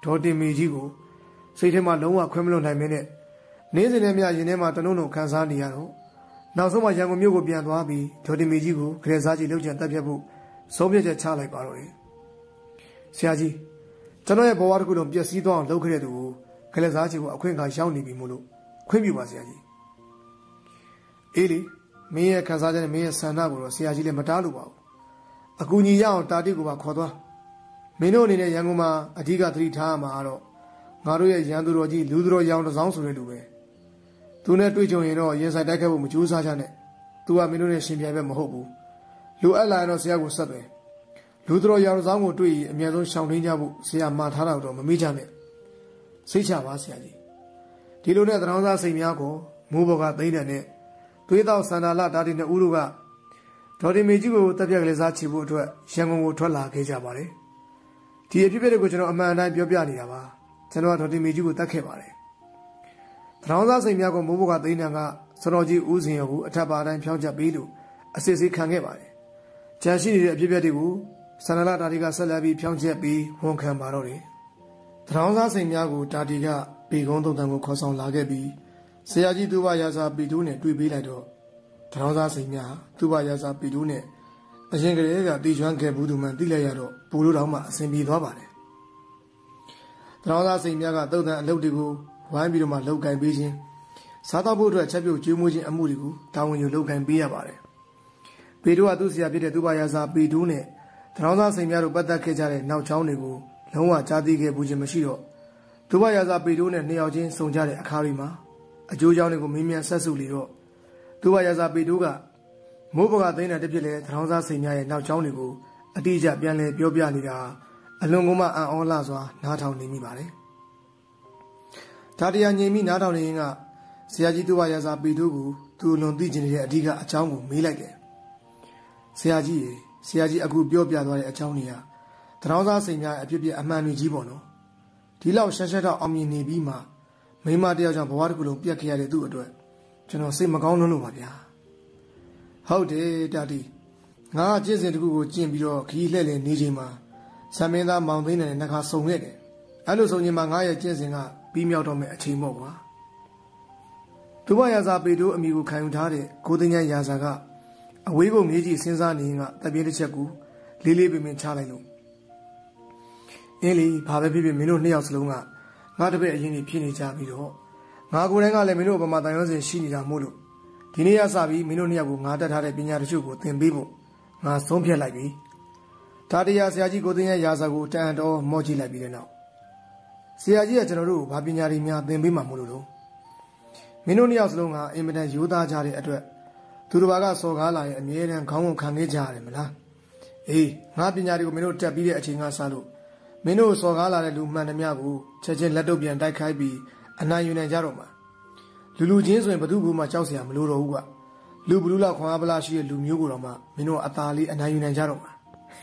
ဒေါ်တင်မေကြီးကိုစိတ်ထဲမှာလုံးဝခွဲမလွတ်နိုင်မင်းနဲ့နေ့စဉ်နဲ့မျှရင်ထဲမှာတနုံနုံခံစားနေရတော့နောက်ဆုံးမှရန်ကုန်မြို့ကိုပြန်သွားပြီးဒေါ်တင်မေကြီးကိုခရက်စားကြီးလှုပ်ချင်တက်ပြတ်ဖို့ဆုံးဖြတ်ချက်ချလိုက်ပါတော့တယ်ဆရာကြီးကျွန်တော်ရဲ့ဘဝတစ်ခုလုံးပျက်စီးသွားအောင်လုပ်ခဲ့တဲ့သူကိုခရက်စားကြီးကိုအခွင့်အခါရောက်နေပြီမို့လို့ခွင့်ပြုပါဆရာကြီးအေးလေမင်းရဲ့ခံစားချက်နဲ့မင်းရဲ့ဆန္ဒကိုတော့ဆရာကြီးလည်းမတားလို့ပါဘူးအကူညီရအောင်တာတိကိုပါခေါ်သွားမင်းတို့အနေနဲ့ရန်ကုန်မှာအဓိကသတိထားရမှာတော့ငါတို့ရဲ့ရန်သူတော်ကြီးလူသူတော်ရောင်တစောင်းဆိုတဲ့လူပဲသူနဲ့တွေ့ကြုံရင်တော့ရင်ဆိုင်တိုက်ခိုက်ဖို့မကြိုးစားကြနဲ့သူကမင်းတို့နဲ့ရှင်ပြိုင်ပဲမဟုတ်ဘူးလူအပ်လာရင်တော့ဆရာကိုဆက်တယ်လူသူတော်ရောင်တစောင်းကိုတွေ့ရင်အများဆုံးရှောင်ထိန်ကြဖို့ဆရာမှာထားတာတော့မမေ့ကြနဲ့စိတ်ချပါဆရာကြီးဒီလိုနဲ့သံတော်သားစိတ်များကိုမိုးဘော်ကသိမ့်တယ်နဲ့သွေးတောက်စန္ဒာလတာတီနှစ်ဦးတို့ကဒေါ်တင်မေကြီးကိုတပ်ပြက်ကလေးစားချီဖို့အတွက်ရန်ကုန်ကိုထွက်လာခဲ့ကြပါတယ်ဒီအဖြစ်အပျက်တွေကိုကျွန်တော်အမှန်အတိုင်းပြောပြနေတာပါကျွန်တော်ကဒေါ်တင်မေကြီးကိုတတ်ခဲ့ပါတယ်သံတော်သားစိတ်များကိုမိုးဘော်ကသိမ့်တယ်ကစတော်ကြီးဦးစင်ရောကိုအထက်ပါတိုင်းဖြောင်းချက်ပေးလို့အစစ်စစ်ခံခဲ့ပါတယ်ကြံရှိနေတဲ့အဖြစ်အပျက်တွေကိုစန္ဒာလတာတီကဆက်လက်ပြီးဖြောင်းချက်ပြီးဝန်ခံပါတော့တယ်သံတော်သားစိတ်များကိုတာတီကပေကုန်းသုံးတန်ကိုခေါ်ဆောင်လာခဲ့ပြီးဆရာကြီးသူဘရာဇာပီတူးနဲ့တွေ့ပေးလိုက်တော့တရောင်းသားစိန်များသူဘရာဇာပီတူးနဲ့အရင်ကလေးကတီကျွမ်းခဲ့ဘူးသူမှန်သိလိုက်ရတော့ပူလို့တောင်မှအဆင်ပြေသွားပါတယ်တရောင်းသားစိန်များကတုတ်တန်အလုပ်တွေကိုဝိုင်းပြီးတော့မှလောက်ကင်ပေးခြင်းစားတော့ဖို့အတွက်ချက်ပြုတ်ကျွေးမွေးခြင်းအမှုတွေကိုတာဝန်ယူလောက်ကင်ပေးရပါတယ်ပီတူးကသူ့ဆရာဖြစ်တဲ့သူဘရာဇာပီတူးနဲ့တရောင်းသားစိန်များတို့ပတ်သက်ခဲ့ကြတဲ့နောက်ချောင်းတွေကိုလုံးဝကြားသိခဲ့ဘူးခြင်းမရှိတော့သူဘရာဇာပီတူးနဲ့နှစ်ယောက်ချင်းစုံကြတဲ့အခါတွေမှာအကျိုးကြောင့်တွေကိုမင်းမြန်ဆက်စုလေတော့သူဘရာဇာပေတိုးကမိုးဘကသိန်းတဲ့တဖြစ်လေသထောင်းစားစိန်များရဲ့နောက်ကျောင်းတွေကိုအတိအကျပြန်လဲပြောပြနေတာအလွန်ကုန်မှအံ့ဩလှစွာနားထောင်နေမိပါတယ်။ဒါတရားငြိမ်ပြီးနားထောင်နေရင်ကဆရာကြီးသူဘရာဇာပေတိုးကိုသူအလွန်သိကျင်နေတဲ့အဓိကအကြောင်းကိုမေးလိုက်တယ်။ဆရာကြီးရေဆရာကြီးအခုပြောပြသွားတဲ့အကြောင်းတွေကသထောင်းစားစိန်များအဖြစ်ပြအမှန်တွေကြီးပေါ့နော်။ဒီလောက်ရှက်ရှက်တော့အောင်မြင်နေပြီးမှမိမတယောက်ကြောင့်ဘဝတစ်ခုလုံးပြတ်ခဲ့ရတဲ့သူ့အတွက်ကျွန်တော်စိတ်မကောင်းလွန်းလို့ပါဗျာဟုတ်တယ်တာတီငါကျင့်စဉ်တစ်ခုကိုကျင့်ပြီးတော့ခီးလှည့်လည်နေချိန်မှာဆံမင်းသားမောင်သိန်းနဲ့နှခါစုံခဲ့တယ်အဲ့လိုဆိုရင်မှငါရဲ့ကျင့်စဉ်ကပြီးမြောက်တော့မယ့်အချိန်ပေါ့ကွာသူဘရာဇာပေတိုးအမိကိုခံယူထားတဲ့ကိုသိန်းရာဇာကအဝေးကိုမြေကြီးစဉ်းစားနေရင်ကတပြင်းတစ်ချက်ကိုလေးလေးပင်ပင်ချလိုက်လို့အင်းလီဘာပဲဖြစ်ဖြစ်မင်းတို့နှစ်ယောက်စလုံးကငါတပည့်အရင်ကြီးဖြစ်နေကြပြီးတော့ငါကိုယ်တိုင်ကလည်းမင်းတို့ဗမာတန်ရုံးစင်ရှိနေတာမို့လို့ဒီနေ့ရစပြီးမင်းတို့နှစ်ယောက်ကိုငါတတ်ထားတဲ့ပညာတချို့ကိုသင်ပေးဖို့ငါဆုံးဖြတ်လိုက်ပြီဒါတရားဆရာကြီးကိုသိန်းရဲ့ရာဇာကိုတန်တော်မော့ကြည့်လိုက်ပြီးတဲ့နောက်ဆရာကြီးကကျွန်တော်တို့ကိုဘာပညာတွေများသင်ပေးမှာမို့လို့လို့မင်းတို့နှစ်ယောက်စလုံးကအင်မတန်ရိုးသားကြတဲ့အတွက်သူတို့ဘာကစော်ကားလာရဲ့အမြဲတမ်းခေါင်းကိုခံခဲ့ကြရတယ်မလားအေးငါပညာတွေကိုမင်းတို့တက်ပြီးတဲ့အချိန်ကစလို့မင်းတို့စော်ကားလာတဲ့လူမှန်သမျှကိုချက်ချင်းလက်တော့ပြန်တိုက်ခိုက်ပြီးအနိုင်ယူနိုင်ကြတော့မှာလူလူချင်းဆိုရင်ဘသူ့ဘူးမှကြောက်เสียမလို့တော့ဘူးကလူဘလူးလောက်ခွန်အားပလားရှိတဲ့လူမျိုးကိုတော့မှမင်းတို့အသာလေးအနိုင်ယူနိုင်ကြတော့မှာ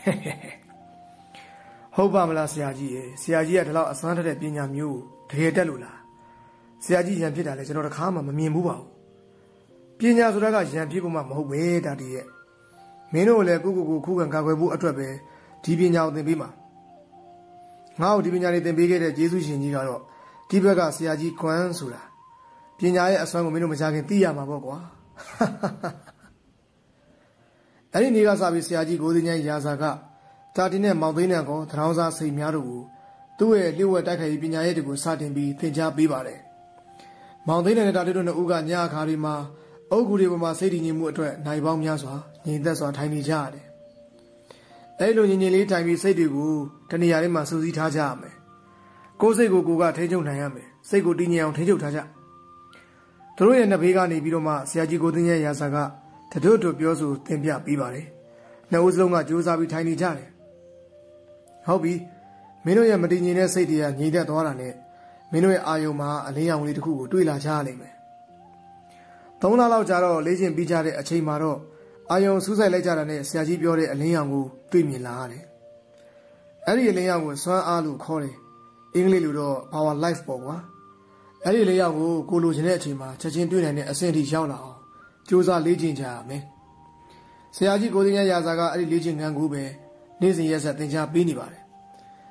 ဟုတ်ပါမလားဆရာကြီးရေဆရာကြီးကဒီလောက်အစွမ်းထက်တဲ့ပညာမျိုးတကယ်တက်လို့လားဆရာကြီးရံဖြစ်တာလေကျွန်တော်တခါမှမမြင်ဘူးပါဘူးပညာဆိုတာကရံဖြစ်ဖို့မှမဟုတ်ပဲတာတီရဲ့မင်းတို့လည်းကိုကိုကိုခုခံကာကွယ်ဖို့အတွက်ပဲဒီပညာကိုသင်ပေးမှာငါ့ကိုဒီပညာတွေသင်ပေးခဲ့တဲ့ယေရှုရှင်ကြီးကတော့ဒီဘက်ကဆရာကြီးကွမ်းဆိုတာပညာရဲ့အစွမ်းကိုမင်းတို့မကြခင်သိရမှာပေါ့ကွာအဲ့ဒီနေ့ကစပြီးဆရာကြီးကိုသိန်းရာဇာကတာတီနဲ့မောင်သိန်းနဲ့ကောသထောင်းစားစိတ်များတို့ကိုသူ့ရဲ့လျှို့ဝှက်တိုက်ခိုက်ရေးပညာရဲ့တွေကိုစတင်ပြီးသင်ကြားပေးပါတယ်မောင်သိန်းနဲ့တာတီတို့နှစ်ဦးကညအခါတွေမှာအုပ်ကူတွေပေါ်မှာစိတ်တည်ငြိမ်မှုအတွက်နိုင်ပေါင်းများစွာငြိမ်သက်စွာထိုင်နေကြရတယ်အဲ့လိုငြိမ်ငြိမ်လေးထိုင်ပြီးစိတ်တွေကိုတနေရာထဲမှာစူးစီးထားကြရမယ်ကိုယ်စိတ်ကိုကိုယ်ကထိန်းချုပ်နိုင်ရမယ်စိတ်ကိုတည်ငြိမ်အောင်ထိန်းချုပ်ထားကြသူတို့ရဲ့နှစ်ဘေးကနေပြီးတော့မှဆရာကြီးကိုသိန်းရဲ့ရာဇာကတတို့တို့ပြောဆိုသင်ပြပေးပါတယ်နှစ်ဦးစလုံးကကြိုးစားပြီးထိုင်နေကြတယ်ဟုတ်ပြီမင်းတို့ရဲ့မတည်ငြိမ်တဲ့စိတ်တွေကငြိမ်သက်သွားတာနဲ့မင်းတို့ရဲ့အာယုံမှာအလင်းရောင်လေးတစ်ခုကိုတွေ့လာကြရလိမ့်မယ်သုံးလလောက်ကြာတော့လေ့ကျင့်ပြီးကြတဲ့အချိန်မှာတော့အာယုံစူးစိုက်လိုက်ကြတာနဲ့ဆရာကြီးပြောတဲ့အလင်းရောင်ကိုတွေ့မြင်လာရတယ်အဲ့ဒီအလင်းရောင်ကိုစွမ်းအားလို့ခေါ်တယ်အင်္ဂလိပ်လိုတော့ power life ပေါ့ကွာအဲ့ဒီအလင်းရောင်ကိုကိုလိုချင်တဲ့အချိန်မှာချက်ချင်းတွေ့နိုင်တဲ့အဆင့်အထိရောက်လာအောင်ကြိုးစားလေ့ကျင့်ကြရမယ်ဆရာကြီးကိုသိန်းရဲ့ရာဇာကအဲ့ဒီလေ့ကျင့်ခန်းကိုပဲနေ့စဉ်ရက်ဆက်သင်ကြားပေးနေပါတယ်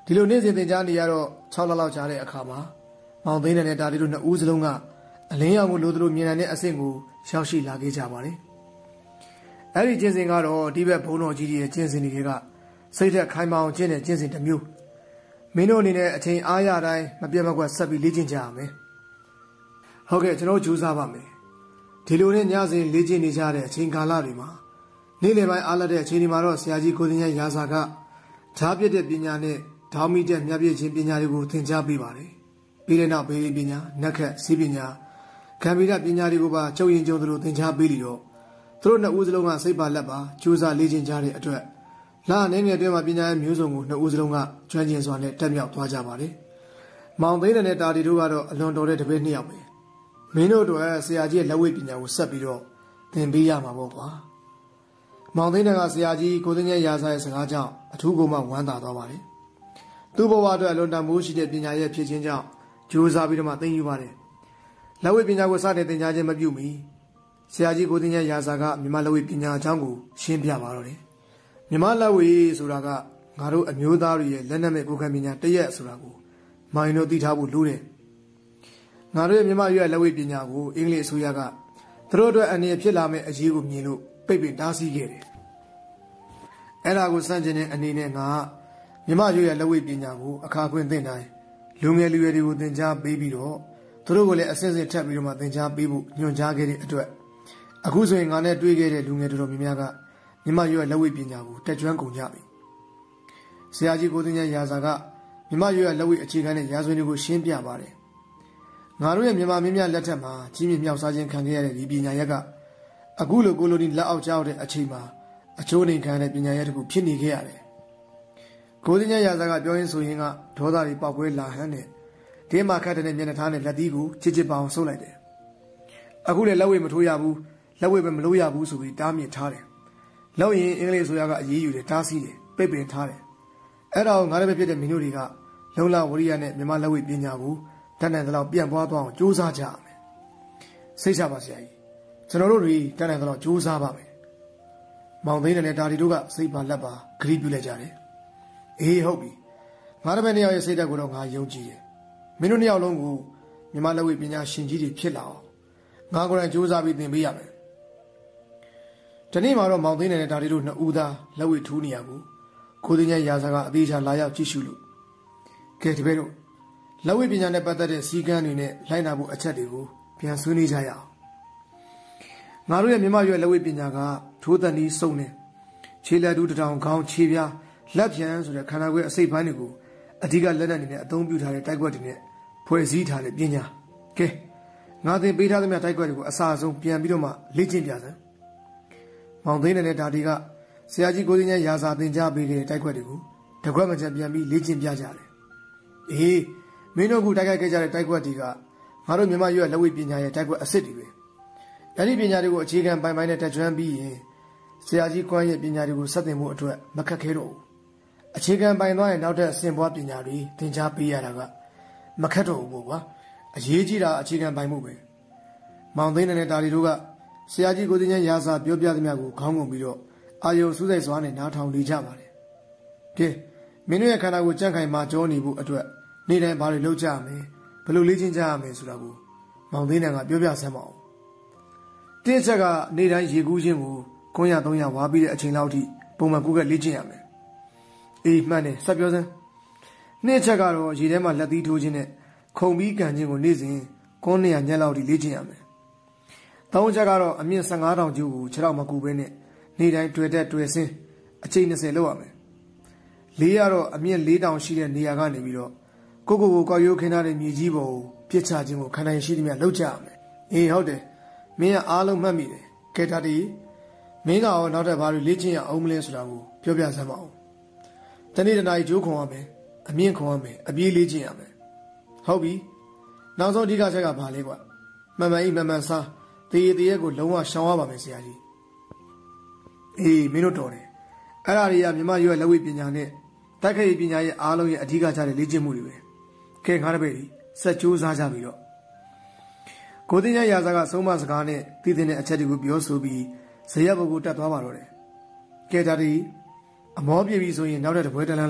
ဒီလိုနေ့စဉ်သင်ကြားနေရတော့၆လလောက်ကြာတဲ့အခါမှာမောင်သိန်းနဲ့တာတီတို့နှစ်ဦးစလုံးကအလင်းရောင်ကိုလိုသလိုမြင်နိုင်တဲ့အဆင့်ကိုရောက်ရှိလာခဲ့ကြပါတယ်။အဲဒီကျင့်စဉ်ကတော့ဒီဘက်ဘုံတော်ကြီးရဲ့ကျင့်စဉ်တွေကစိတ်သက်ခိုင်မာအောင်ကျင့်တဲ့ကျင့်စဉ်တစ်မျိုးမင်းတို့အနေနဲ့အချိန်အားရတိုင်းမပြတ်မကွက်ဆက်ပြီးလေ့ကျင့်ကြရမယ်။ဟုတ်ကဲ့ကျွန်တော်ကြိုးစားပါမယ်။ဒီလိုနဲ့ညစဉ်လေ့ကျင့်နေကြတဲ့အချိန်ကာလတွေမှာနေ့လယ်ပိုင်းအားလတဲ့အချိန်ဒီမှာတော့ဆရာကြီးကိုသိန်းရဲ့ရာဇာကဓာပြည့်တဲ့ပညာနဲ့ဓာမီတဲ့မြတ်ပြည့်ခြင်းပညာတွေကိုသင်ကြားပေးပါတယ်။ပြီးတဲ့နောက်ဘေးပညာနက္ခတ်စီးပညာခံပြီးတဲ့ပညာတွေကိုပါချုပ်ရင်ကျုံသလိုသင်ကြားပေးလို့သူတို့နှစ်ဦးစလုံးကစိတ်ပါလက်ပါကြိုးစားလေ့ကျင့်ကြတဲ့အတွက်လာအနေငယ်အတွင်းမှာပညာရဲ့မျိုးစုံကိုနှစ်ဦးစလုံးကကျွမ်းကျင်စွာနဲ့တက်မြောက်သွားကြပါတယ်။မောင်သိန်းနဲ့တာတီတို့ကတော့အလွန်တော်တဲ့တပည့်နှစ်ယောက်ပဲ။မင်းတို့တို့ဆရာကြီးရဲ့လက်ဝဲပညာကိုဆက်ပြီးတော့သင်ပေးရမှာပေါ့ကွာ။မောင်သိန်းကဆရာကြီးကိုသိန်းရဲ့ရာဇာရဲ့စကားကြောင့်အထူးကိုမှဝမ်းသာသွားပါတယ်။သူ့ဘဝအတွက်အလွန်တန်ဖိုးရှိတဲ့ပညာရဲ့ဖြစ်ခြင်းကြောင့်ကြိုးစားပြီးတော့မှသင်ယူပါတယ်။လက်ဝဲပညာကိုစတင်သင်ကြားခြင်းမပြုမီဆရာကြီးကိုသိန်းရဲ့ရာဇာကမြမလက်ဝဲပညာအကြောင်းကိုရှင်းပြပါတော့တယ်။မြမလက်ဝဲဆိုတာကငါတို့အမျိုးသားတွေရဲ့လက်နက်မဲ့ကိုယ်ခံပညာတရက်ဆိုတာကိုမိုင်းတို့သိထားဖို့လိုတယ်။ငါတို့ရဲ့မြမရွက်လက်ဝဲပညာကိုအင်္ဂလိပ်အစိုးရကသူတို့အတွက်အနေနဲ့ဖြစ်လာမယ့်အရေးကိုမြင်လို့ပိတ်ပင်တားဆီးခဲ့တယ်။အဲ့ဒါကိုစန့်ကျင်တဲ့အနေနဲ့ငါမြမရွက်လက်ဝဲပညာကိုအခါခွင့်သင်တိုင်းလူငယ်လူရွယ်တွေကိုသင်ကြားပေးပြီးတော့သူတို့ကိုလည်းအစစ်စစ်ထပ်ပြီးတော့မှသင်ကြားပေးဖို့ညွှန်ကြားခဲ့တဲ့အတွက်အခုဆိုရင်ငါနဲ့တွေ့ခဲ့တဲ့လူငယ်တော်တော်များများကမြမရွက်လက်ဝဲပညာကိုတက်ကျွမ်းကုန်ကြပြီ။ဆရာကြီးကိုသိန်းရဲ့ရာဇာကမြမရွက်လက်ဝဲအခြေခံတဲ့ရာဇဝင်တွေကိုရှင်းပြပါတယ်။ငါတို့ရဲ့မြန်မာမင်းများလက်ထက်မှာကြီးမြင့်မြောက်စားခြင်းခံခဲ့ရတဲ့ဒီပညာရက်ကအခုလိုကိုလိုနီလက်အောက်ကျတဲ့အချိန်မှာအချိုးနှိမ်ခံတဲ့ပညာရက်တစ်ခုဖြစ်နေခဲ့ရတယ်။ကိုသိန်းရဲ့ရာဇာကပြောရင်းဆိုရင်ကဒေါသတွေပေါက်ကွဲလာဟန်နဲ့ဒီမှာခတ်တဲ့မျက်နှာထားနဲ့လက်သီးကိုချစ်ချစ်ပအောင်ဆုပ်လိုက်တယ်။အခုလည်းလက်ဝဲမထိုးရဘူးလက်ဝဲပဲမလို့ရဘူးဆိုပြီးတားမြစ်ထားတယ်။လောက်ရင်အင်္ဂလိပ်ဆိုရကအရေးယူတယ်တားဆီးတယ်ပိတ်ပင်ထားတယ်။အဲ့ဒါကိုငါလည်းပဲဖြစ်တဲ့မင်းတို့တွေကလုံလဝရိယနဲ့မြမလက်ဝဲပညာကိုတတ်နိုင်သလောက်ပြန့်ပွားသွားအောင်ကြိုးစားကြရမယ်။စိတ်ချပါဆရာကြီးကျွန်တော်တို့တွေတတ်နိုင်သလောက်ကြိုးစားပါမယ်။မောင်သိန်းနဲ့တာတီတို့ကစိတ်ပါလက်ပါဂရိပြုလိုက်ကြတယ်။အေးဟုတ်ပြီငါတပည့်နှစ်ယောက်ရဲ့စိတ်ဓာတ်ကိုတော့ငါယုံကြည်တယ်။မင်းတို့နှစ်ယောက်လုံးကိုမြမလက်ဝဲပညာရှင်ကြီးတွေဖြစ်လာအောင်ငါကိုယ်တိုင်ကြိုးစားပြီးသင်ပေးရမယ်။ဒီနေ့မှာတော့မောင်သိန်းနဲ့တာတီတို့နှစ်ဦးသားလက်ဝဲထူးနေရကိုကိုသိန်းရဲ့ရာဇာကအသေးချာလာရောက်ကြည့်ရှုလို့ကဲတပည့်တို့လက်ဝဲပညာနဲ့ပတ်သက်တဲ့စည်းကမ်းတွေနဲ့လိုက်နာဖို့အချက်တွေကိုပြန်ဆွေးနွေးကြရအောင်။ငါတို့ရဲ့မြမရွက်လက်ဝဲပညာကထိုးတန်ဒီစုံနေခြေလက်တူးတထောင်ခေါင်းခြေပြားလက်ပြန်ဆိုတဲ့ခန္ဓာကိုယ်အစိတ်ပိုင်းတွေကိုအဓိကလက်နက်တွေနဲ့အသုံးပြုထားတဲ့တိုက်ကွက်တွေနဲ့ဖွဲ့စည်းထားတဲ့ပညာကဲငါသင်ပေးထားသမျှတိုက်ကွက်တွေကိုအစားဆုံးပြန်ပြီးတော့မှလေ့ကျင့်ပြစမ်း။မောင်သိန်းနဲ့တာတီကဆရာကြီးကိုသိန်းရဲ့ရာဇာသင်ကြားပေးတဲ့တိုက်ကွက်တွေကိုတကွက်မချက်ပြန်ပြီးလေ့ကျင့်ပြကြတယ်။အေးမင်းတို့ကတိုက်ခိုက်ခဲ့ကြတဲ့တိုက်ကွက်တွေကငါတို့မြန်မာရွက်လက်ဝဲပညာရဲ့တိုက်ကွက်အစ်စ်တွေပဲ။အဲဒီပညာတွေကိုအခြေခံပိုင်ပိုင်နဲ့တက်ကျွမ်းပြီးရင်ဆရာကြီးကွမ်းရဲ့ပညာတွေကိုဆက်သင်ဖို့အတွက်မခက်ခဲတော့ဘူး။အခြေခံပိုင်သွားရင်နောက်ထပ်အဆင့်ပွားပညာတွေသင်ကြားပေးရတာကမခက်တော့ဘူးကွာ။အရေးကြီးတာအခြေခံပိုင်မှုပဲ။မောင်သိန်းနဲ့တာတီတို့ကဆရာကြီးကိုသိန်းရဲ့ရာဇာပြောပြသမျှကိုခေါင်းငုံပြီးတော့အာယုံစူးစိုက်စွာနဲ့နားထောင်နေကြပါတယ်။ကဲမင်းတို့ရဲ့ခန္ဓာကိုကြန့်ခိုင်မှာကြောနေဖို့အတွက်နေ့တိုင်းဘာတွေလုပ်ကြရမလဲဘယ်လိုလေ့ကျင့်ကြရမလဲဆိုတာကိုမောင်သိန်းကပြောပြဆမ်းပါအောင်။တင်းချက်ကနေ့တိုင်းရေကူးခြင်းကိုကိုရသုံးရဝါပြီးတဲ့အချိန်လောက်ထိပုံမှန်ကူးကလေ့ကျင့်ရမယ်။အေးမှန်တယ်ဆက်ပြောစမ်း။နှစ်ချက်ကတော့ရေထဲမှာလက်သီးထိုးခြင်းနဲ့ခုံပြီးကန်ခြင်းကိုနေ့စဉ်ကိုးနေရညက်လောက်ထိလေ့ကျင့်ရမယ်။သုံးချက်ကတော့အမြင့်ဆယ့်ငါးထောင်ကျူကိုခြေထောက်မကူဘဲနဲ့နေ့တိုင်းတွေ့တဲ့တွေ့စင်းအချိန်၂၀လောက်ရမယ်။လေးကတော့အမြင့်လေးတောင်ရှိတဲ့နေရာကနေပြီးတော့ကိုကိုကိုကောက်ရိုးခင်းထားတဲ့မြေကြီးပေါ်ကိုပြစ်ချခြင်းကိုခန္ဓာရှိသမျှလောက်ကြရမယ်။အေးဟုတ်တယ်မင်းကအားလုံးမှတ်မိတယ်။ကဲတာတီမင်းကရောနောက်ထပ်ဘာတွေလေ့ကျင့်ရအောင်မလဲဆိုတာကိုပြောပြစမ်းပါဦး။တနေ့တနားကြီးကြိုးခုံရမယ်။အမြင့်ခုံရမယ်။အပြေးလေ့ကျင့်ရမယ်။ဟုတ်ပြီ။နောက်ဆုံးအဓိကချက်ကဘာလဲကွ။မှန်မှန်ဤမှန်မှန်စားတရေတရေကိုလုံးဝရှောင်ရပါမယ်ဆရာကြီး။အေးမင်းတို့တော်တယ်။အဲ့ဒါတွေကမြမရွက်လက်ဝဲပညာနဲ့တိုက်ခိုက်ပညာရဲ့အားလုံးရဲ့အဓိကချတဲ့လေ့ကျင့်မှုတွေပဲ။ကဲငါတပည့်စက်ကြိုးစားကြပြီးတော့ကိုသိန်းရဲ့ရာဇာကဆုံးမစကားနဲ့တည်တဲ့အချက်တွေကိုပြောဆိုပြီးဇေယျဘုတ်ကိုတက်သွားပါတော့တယ်။ကဲဒါတီအမောပြေပြီဆိုရင်နောက်တဲ့တပွဲတန်းလန်းလောက်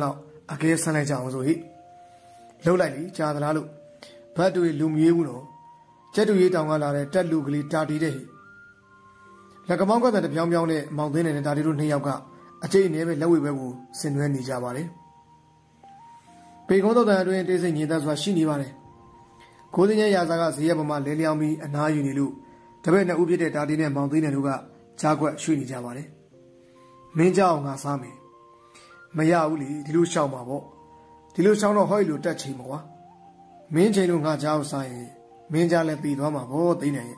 အကဲဆန်းလိုက်ကြအောင်ဆိုဟိလှုပ်လိုက်လေကြာသလားလို့ဘတ်တွေလူမြေးဘူးတော့ကျက်တူရေးတောင်ကလာတဲ့တက်လူကလေးတာတီတဲ့ဟိလက်ကမောင်းကတဲ့ပြောင်းပြောင်းနဲ့မောင်သိန်းနဲ့တာတီတို့နှစ်ယောက်ကအကျိတ်အနေနဲ့လက်ဝဲဘဲကိုဆင်နွှဲနေကြပါတယ်ပေကုန်းတော်တန်အတွင်းတေးစိတ်ညင်သက်စွာရှိနေပါတယ်ကိုသိန်းရဲ့ရာဇာကဈေးရပေါ်မှာလဲလျောင်းပြီးအနားယူနေလို့တပည့်နှစ်ဦးဖြစ်တဲ့တာတီနဲ့မောင်သိန်းနဲ့တို့ကကြားကွက်ရွှေ့နေကြပါတယ်မင်းကြောက်ငါစားမယ်မရဘူးလေဒီလိုရှောက်မှာပေါ့ဒီလိုရှောင်းတော့ဟောရီလိုတက်ချိန်မှာကွာမင်းချိန်လို့ငါကြောက်စားရင်မင်းကြားလည်းပြီးသွားမှာပေါ့သိနေရဲ့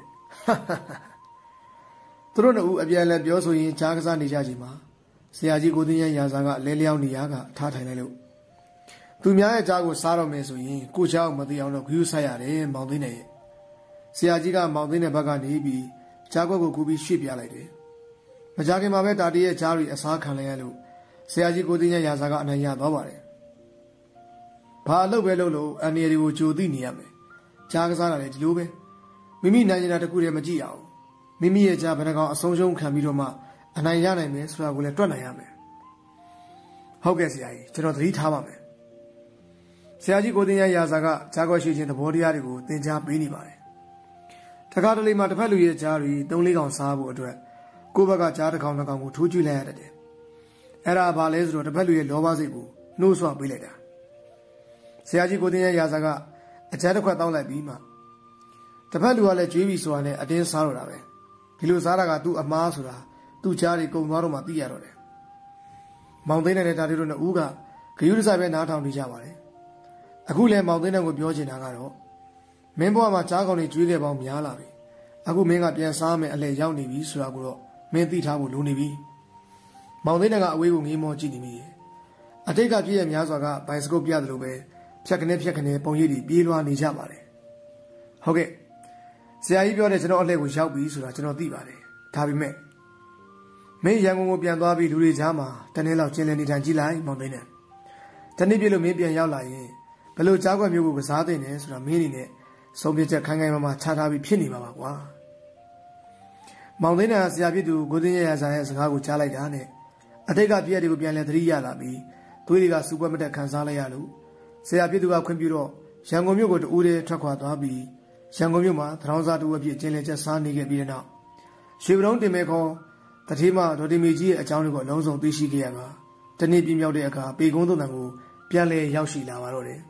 သူတို့နှစ်ဦးအပြန်အလှန်ပြောဆိုရင်ကြားကစားနေကြချိန်မှာဆရာကြီးကိုသိန်းရဲ့ရာဇာကလဲလျောင်းနေရကထားထိုင်လိုက်လို့သူများရဲ့ကြားကိုစားတော့မယ်ဆိုရင်ကိုเจ้าမသိအောင်တော့ဂရုစိုက်ရတယ်မောင်သိန်းရဲ့ဆရာကြီးကမောင်သိန်းရဲ့ဘက်ကနေပြီးကြားကွက်ကိုကူပြီးရွှေ့ပြလိုက်တယ်မကြခင်မှာပဲတာတီရဲ့ကြားတွေအစားခံလိုက်ရလို့ဆရာကြီးကိုသိန်းရဲ့ရာဇာကအနိုင်ရသွားပါတယ်ဘာလို့ပဲလို့လို့အန်ရီတွေကိုကြိုသိနေရမယ်ကြားကစားတာလေဒီလိုပဲမိမိနိုင်နေတာတခုတည်းမကြည့်အောင်မိမိရဲ့ကြားဘယ်နှကောင်အဆုံးရှုံးခံပြီးတော့မှအနိုင်ရနိုင်မယ်ဆိုတာကိုလည်းတွက်နိုင်ရမယ်ဟုတ်ကဲ့ဆရာကြီးကျွန်တော်သတိထားပါမယ်ဆရာကြီးကိုသိန်းရဲ့ရာဇာကကြားကွက်ရှိခြင်းသဘောတရားတွေကိုသင်ကြားပေးနေပါတယ်တခါတလေမှာတစ်ဖက်လူရဲ့ကြားတွေသုံးလေးကောင်စားဖို့အတွက်ကိုယ့်ဘက်ကကြားတစ်ကောင်တစ်ကောင်ကိုထိုးကြွလိုက်ရတတ်တယ်အဲ့ဒါဘာလဲဆိုတော့တစ်ဖက်လူရဲ့လောဘစိတ်ကိုနှိုးဆွပေးလိုက်တာဆရာကြီးကိုသိန်းရဲ့ရာဇာကအကြမ်းတစ်ခွက်တောင်းလိုက်ပြီးမှတစ်ဖက်လူကလည်းကြွေးပြီးဆိုတာနဲ့အတင်းစားတော့တာပဲဒီလိုစားတာကသူ့အမားဆိုတာသူ့ကြားတွေကုံသွားတော့မှသိရတော့တယ်မောင်သိန်းနဲ့တာတီတို့နှစ်ဦးကဂယုတစိုက်ပဲနားထောင်နေကြပါတယ်အခုလည်းမောင်သိန်းနဲ့ကိုပြောချင်တာကတော့မင်းဘဝမှာကြားကောင်တွေကြွေးခဲ့ပေါင်းများလာပြီအခုမင်းကပြန်စားမယ်အလှည့်ရောက်နေပြီဆိုတာကိုတော့မင်းသိထားဖို့လိုနေပြီမောင်သိန်းကအဝေးကိုငေးမောကြည့်နေမိတယ်အတိတ်ကပြည့်ရများစွာကဘိုင်စကုပ်ပြတယ်လို့ပဲဖြတ်ကနေဖြတ်ကနေပုံရိပ်တွေပြေးလွှားနေကြပါတယ်ဟုတ်ကဲ့ဆရာကြီးပြောတဲ့ကျွန်တော်အလှည့်ကိုရောက်ပြီဆိုတာကျွန်တော်သိပါတယ်ဒါပေမဲ့မင်းရန်ကုန်ကိုပြန်သွားပြီးလူတွေကြားမှာတနေ့လောက်ကျင်းလည်နေထိုင်ကြည့်လိုက်မောင်သိန်းနဲ့တနေ့ပြည့်လို့မင်းပြန်ရောက်လာရင်ဘယ်လိုကြားကွက်မျိုးကိုကစားသိနေဆိုတာမင်းအနေနဲ့ဆုံးဖြတ်ချက်ခိုင်ခိုင်မာမာချထားပြီးဖြစ်နေမှာပါကွာမောင်သိန်းကဆရာပြည့်သူကိုသိန်းရဲ့ရာဇာရဲ့စကားကိုကြားလိုက်တာနဲ့အတိတ်ကပြည့်တွေကိုပြန်လဲသတိရလာပြီးသွေးတွေကစူပွက်မတက်ခံစားလိုက်ရလို့ဆရာပြည့်သူကခွင့်ပြုတော့ရန်ကုန်မြို့ကိုတူးတဲ့ထွက်ခွာသွားပြီးရန်ကုန်မြို့မှာသရောင်းစားတူအဖြစ်ကျင်းလည်ချက်စားနေခဲ့ပြီးတဲ့နောက်ရွှေဘုံတင်မဲခေါ်တတိမဒေါ်တင်မီကြီးရဲ့အကြောင်းတွေကိုအလုံးစုံသိရှိခဲ့ရပါတနေ့ပြင်းမြောက်တဲ့အခါပေကုန်းသုံးတန်ကိုပြန်လဲရောက်ရှိလာပါတော့တယ်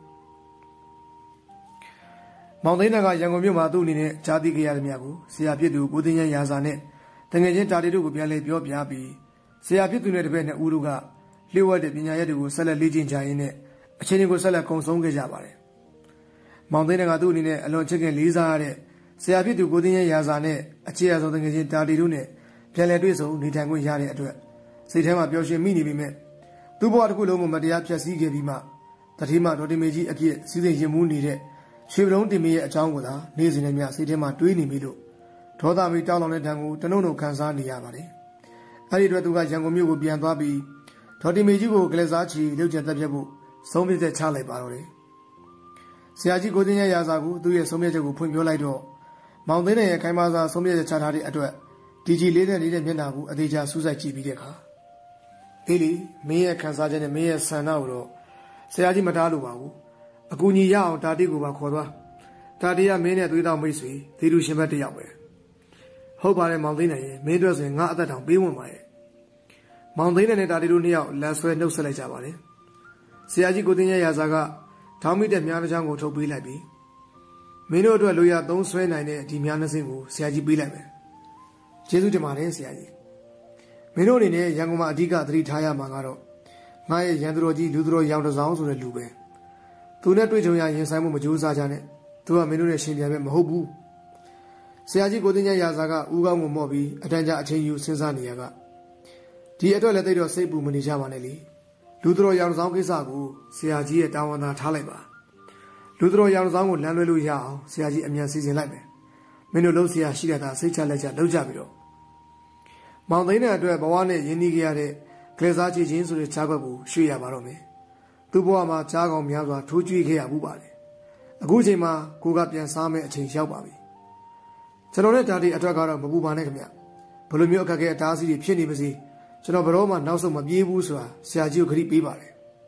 မောင်သိန်းကရန်ကုန်မြို့မှာသူ့အနေနဲ့ကြားသိခဲ့ရတဲ့မြတ်ကိုဆရာပြည့်သူကိုသိန်းရဲ့ရာဇာနဲ့တငယ်ချင်းတာတီတို့ကိုပြန်လဲပြောပြပြီးဆရာပြည့်သူနဲ့တပည့်နဲ့ဦးတို့ကလျှို့ဝှက်တဲ့ပညာရက်တွေကိုဆက်လက်လေ့ကျင့်ကြရင်းနဲ့အချင်းတွေကိုဆက်လက်ကုံဆုံးခဲ့ကြပါတယ်မောင်သိန်းကသူ့အနေနဲ့အလွန်ချစ်ခင်လေးစားရတဲ့ဆရာပြည့်သူကိုသိန်းရဲ့ရာဇာနဲ့အခြေအဆုံးတငယ်ချင်းတာတီတို့နဲ့ပြန်လဲတွေ့ဆုံနေထိုင်ခွင့်ရတဲ့အတွက်စိတ်ထဲမှာပျော်ရွှင်မိနေပေမဲ့သူ့ဘဝတစ်ခုလုံးကိုမတရားဖျက်ဆီးခဲ့ပြီးမှတတိမဒေါ်တင်မေကြီးအပြစ်စီးစိမ်ရင်မှုနေတဲ့ရွှေဘုံတင်မေရဲ့အကြောင်းကိုသာနေ့စဉ်နဲ့မျှစိတ်ထဲမှာတွေးနေပြီလို့ဒေါသမီတောင်းလောင်တဲ့တန်ကိုတနှုံနှုံခံစားနေရပါတယ်အဲ့ဒီအတွက်သူကရန်ကုန်မြို့ကိုပြန်သွားပြီးဒေါ်တင်မေကြီးကိုကလေးစားချီလှုပ်ကြံတက်ပြတ်ဖို့ဆုံးဖြတ်ချက်ချလိုက်ပါတော့တယ်ဆရာကြီးကိုသိန်းရဲ့ရာဇာကိုသူ့ရဲ့ဆုံးဖြတ်ချက်ကိုဖွင့်ပြောလိုက်တော့မောင်သိန်းရဲ့ခိုင်မာစွာဆုံးဖြတ်ချက်ချထားတဲ့အတွက်ဒီကြီးလေးနဲ့နေတဲ့မျက်နှာကိုအသေးချာစူးစိုက်ကြည့်ပြီးတဲ့အခါအေးလေမင်းရဲ့ခံစားချက်နဲ့မင်းရဲ့ဆန္ဒကိုတော့ဆရာကြီးမတားလို့ပါဘူးအကူညီရအောင်တာတိကိုပါခေါ်သွားတာတိကမင်းနဲ့သွေးတောင်မိတ်ဆွေသေလူရှင်ဘက်တယောက်ပဲဟုတ်ပါတယ်မောင်သိန်းရဲ့မင်းတို့ဆိုရင်ငါအသက်တောင်ပေးဝင်ပါရဲ့မောင်သိန်းနဲ့တာတိတို့နှစ်ယောက်လက်ဆွဲနှုတ်ဆက်လိုက်ကြပါတယ်ဆရာကြီးကိုသိန်းရဲ့ရာဇာကထောင်းမိတဲ့မြားတစ်ချောင်းကိုထုတ်ပေးလိုက်ပြီးမင်းတို့အတွက်လူရသုံးဆွဲနိုင်တဲ့ဒီမြားနှစင်းကိုဆရာကြီးပေးလိုက်မယ်ကျေးဇူးတင်ပါတယ်ဆရာကြီးမင်းတို့အနေနဲ့ရန်ကုန်မှာအဓိကသတိထားရမှာကတော့ငါရဲ့ရန်သူတော်ကြီးလူသူတော်ရောင်တစောင်းဆိုတဲ့လူပဲသူနဲ့တွေ့ကြုံရရင်ဆိုင်မှုမကြိုးစားကြနဲ့သူကမင်းတို့နဲ့ရှင်ပြန်ပဲမဟုတ်ဘူးဆရာကြီးကိုသိန်းရဲ့ရာဇာကဦးကောင်းကိုမော့ပြီးအတန်းကြအချင်းယူစဉ်းစားနေရကဒီအတွက်လည်းသိတော့စိတ်ပူမနေကြပါနဲ့လေလူသူတော်ရောင်တစောင်းကိစ္စကိုဆရာကြီးရဲ့တာဝန်သာထားလိုက်ပါလူသူတော်ရောင်တစောင်းကိုလမ်းလွှဲလို့ရအောင်ဆရာကြီးအမြန်စီစဉ်လိုက်မယ်မင်းတို့လုံးဆရာရှိတဲ့တာစိတ်ချလက်ချလောက်ကြပြီးတော့မောင်သိန်းတဲ့အတွက်ဘဝနဲ့ရင်းနှီးခဲ့ရတဲ့ကလေးစားချစ်ချင်းဆိုတဲ့ခြားဘက်ကိုရွှေ့ရပါတော့မယ်သူ့ဘဝမှာကြားကောင်များစွာထိုးကျွေးခဲ့ရမှုပါတယ်အခုချိန်မှာကိုကပြန်စားမယ့်အချိန်ရောက်ပါပြီကျွန်တော်နဲ့ဒါဒီအတွက်ကတော့မပူပါနဲ့ခင်ဗျဘယ်လိုမျိုးအခက်အခဲအတားအဆီးတွေဖြစ်နေပါစေကျွန်တော်ဘယ်တော့မှနောက်ဆုံးမပြေးဘူးဆိုတာဆရာကြီးကိုခရီးပေးပါတယ်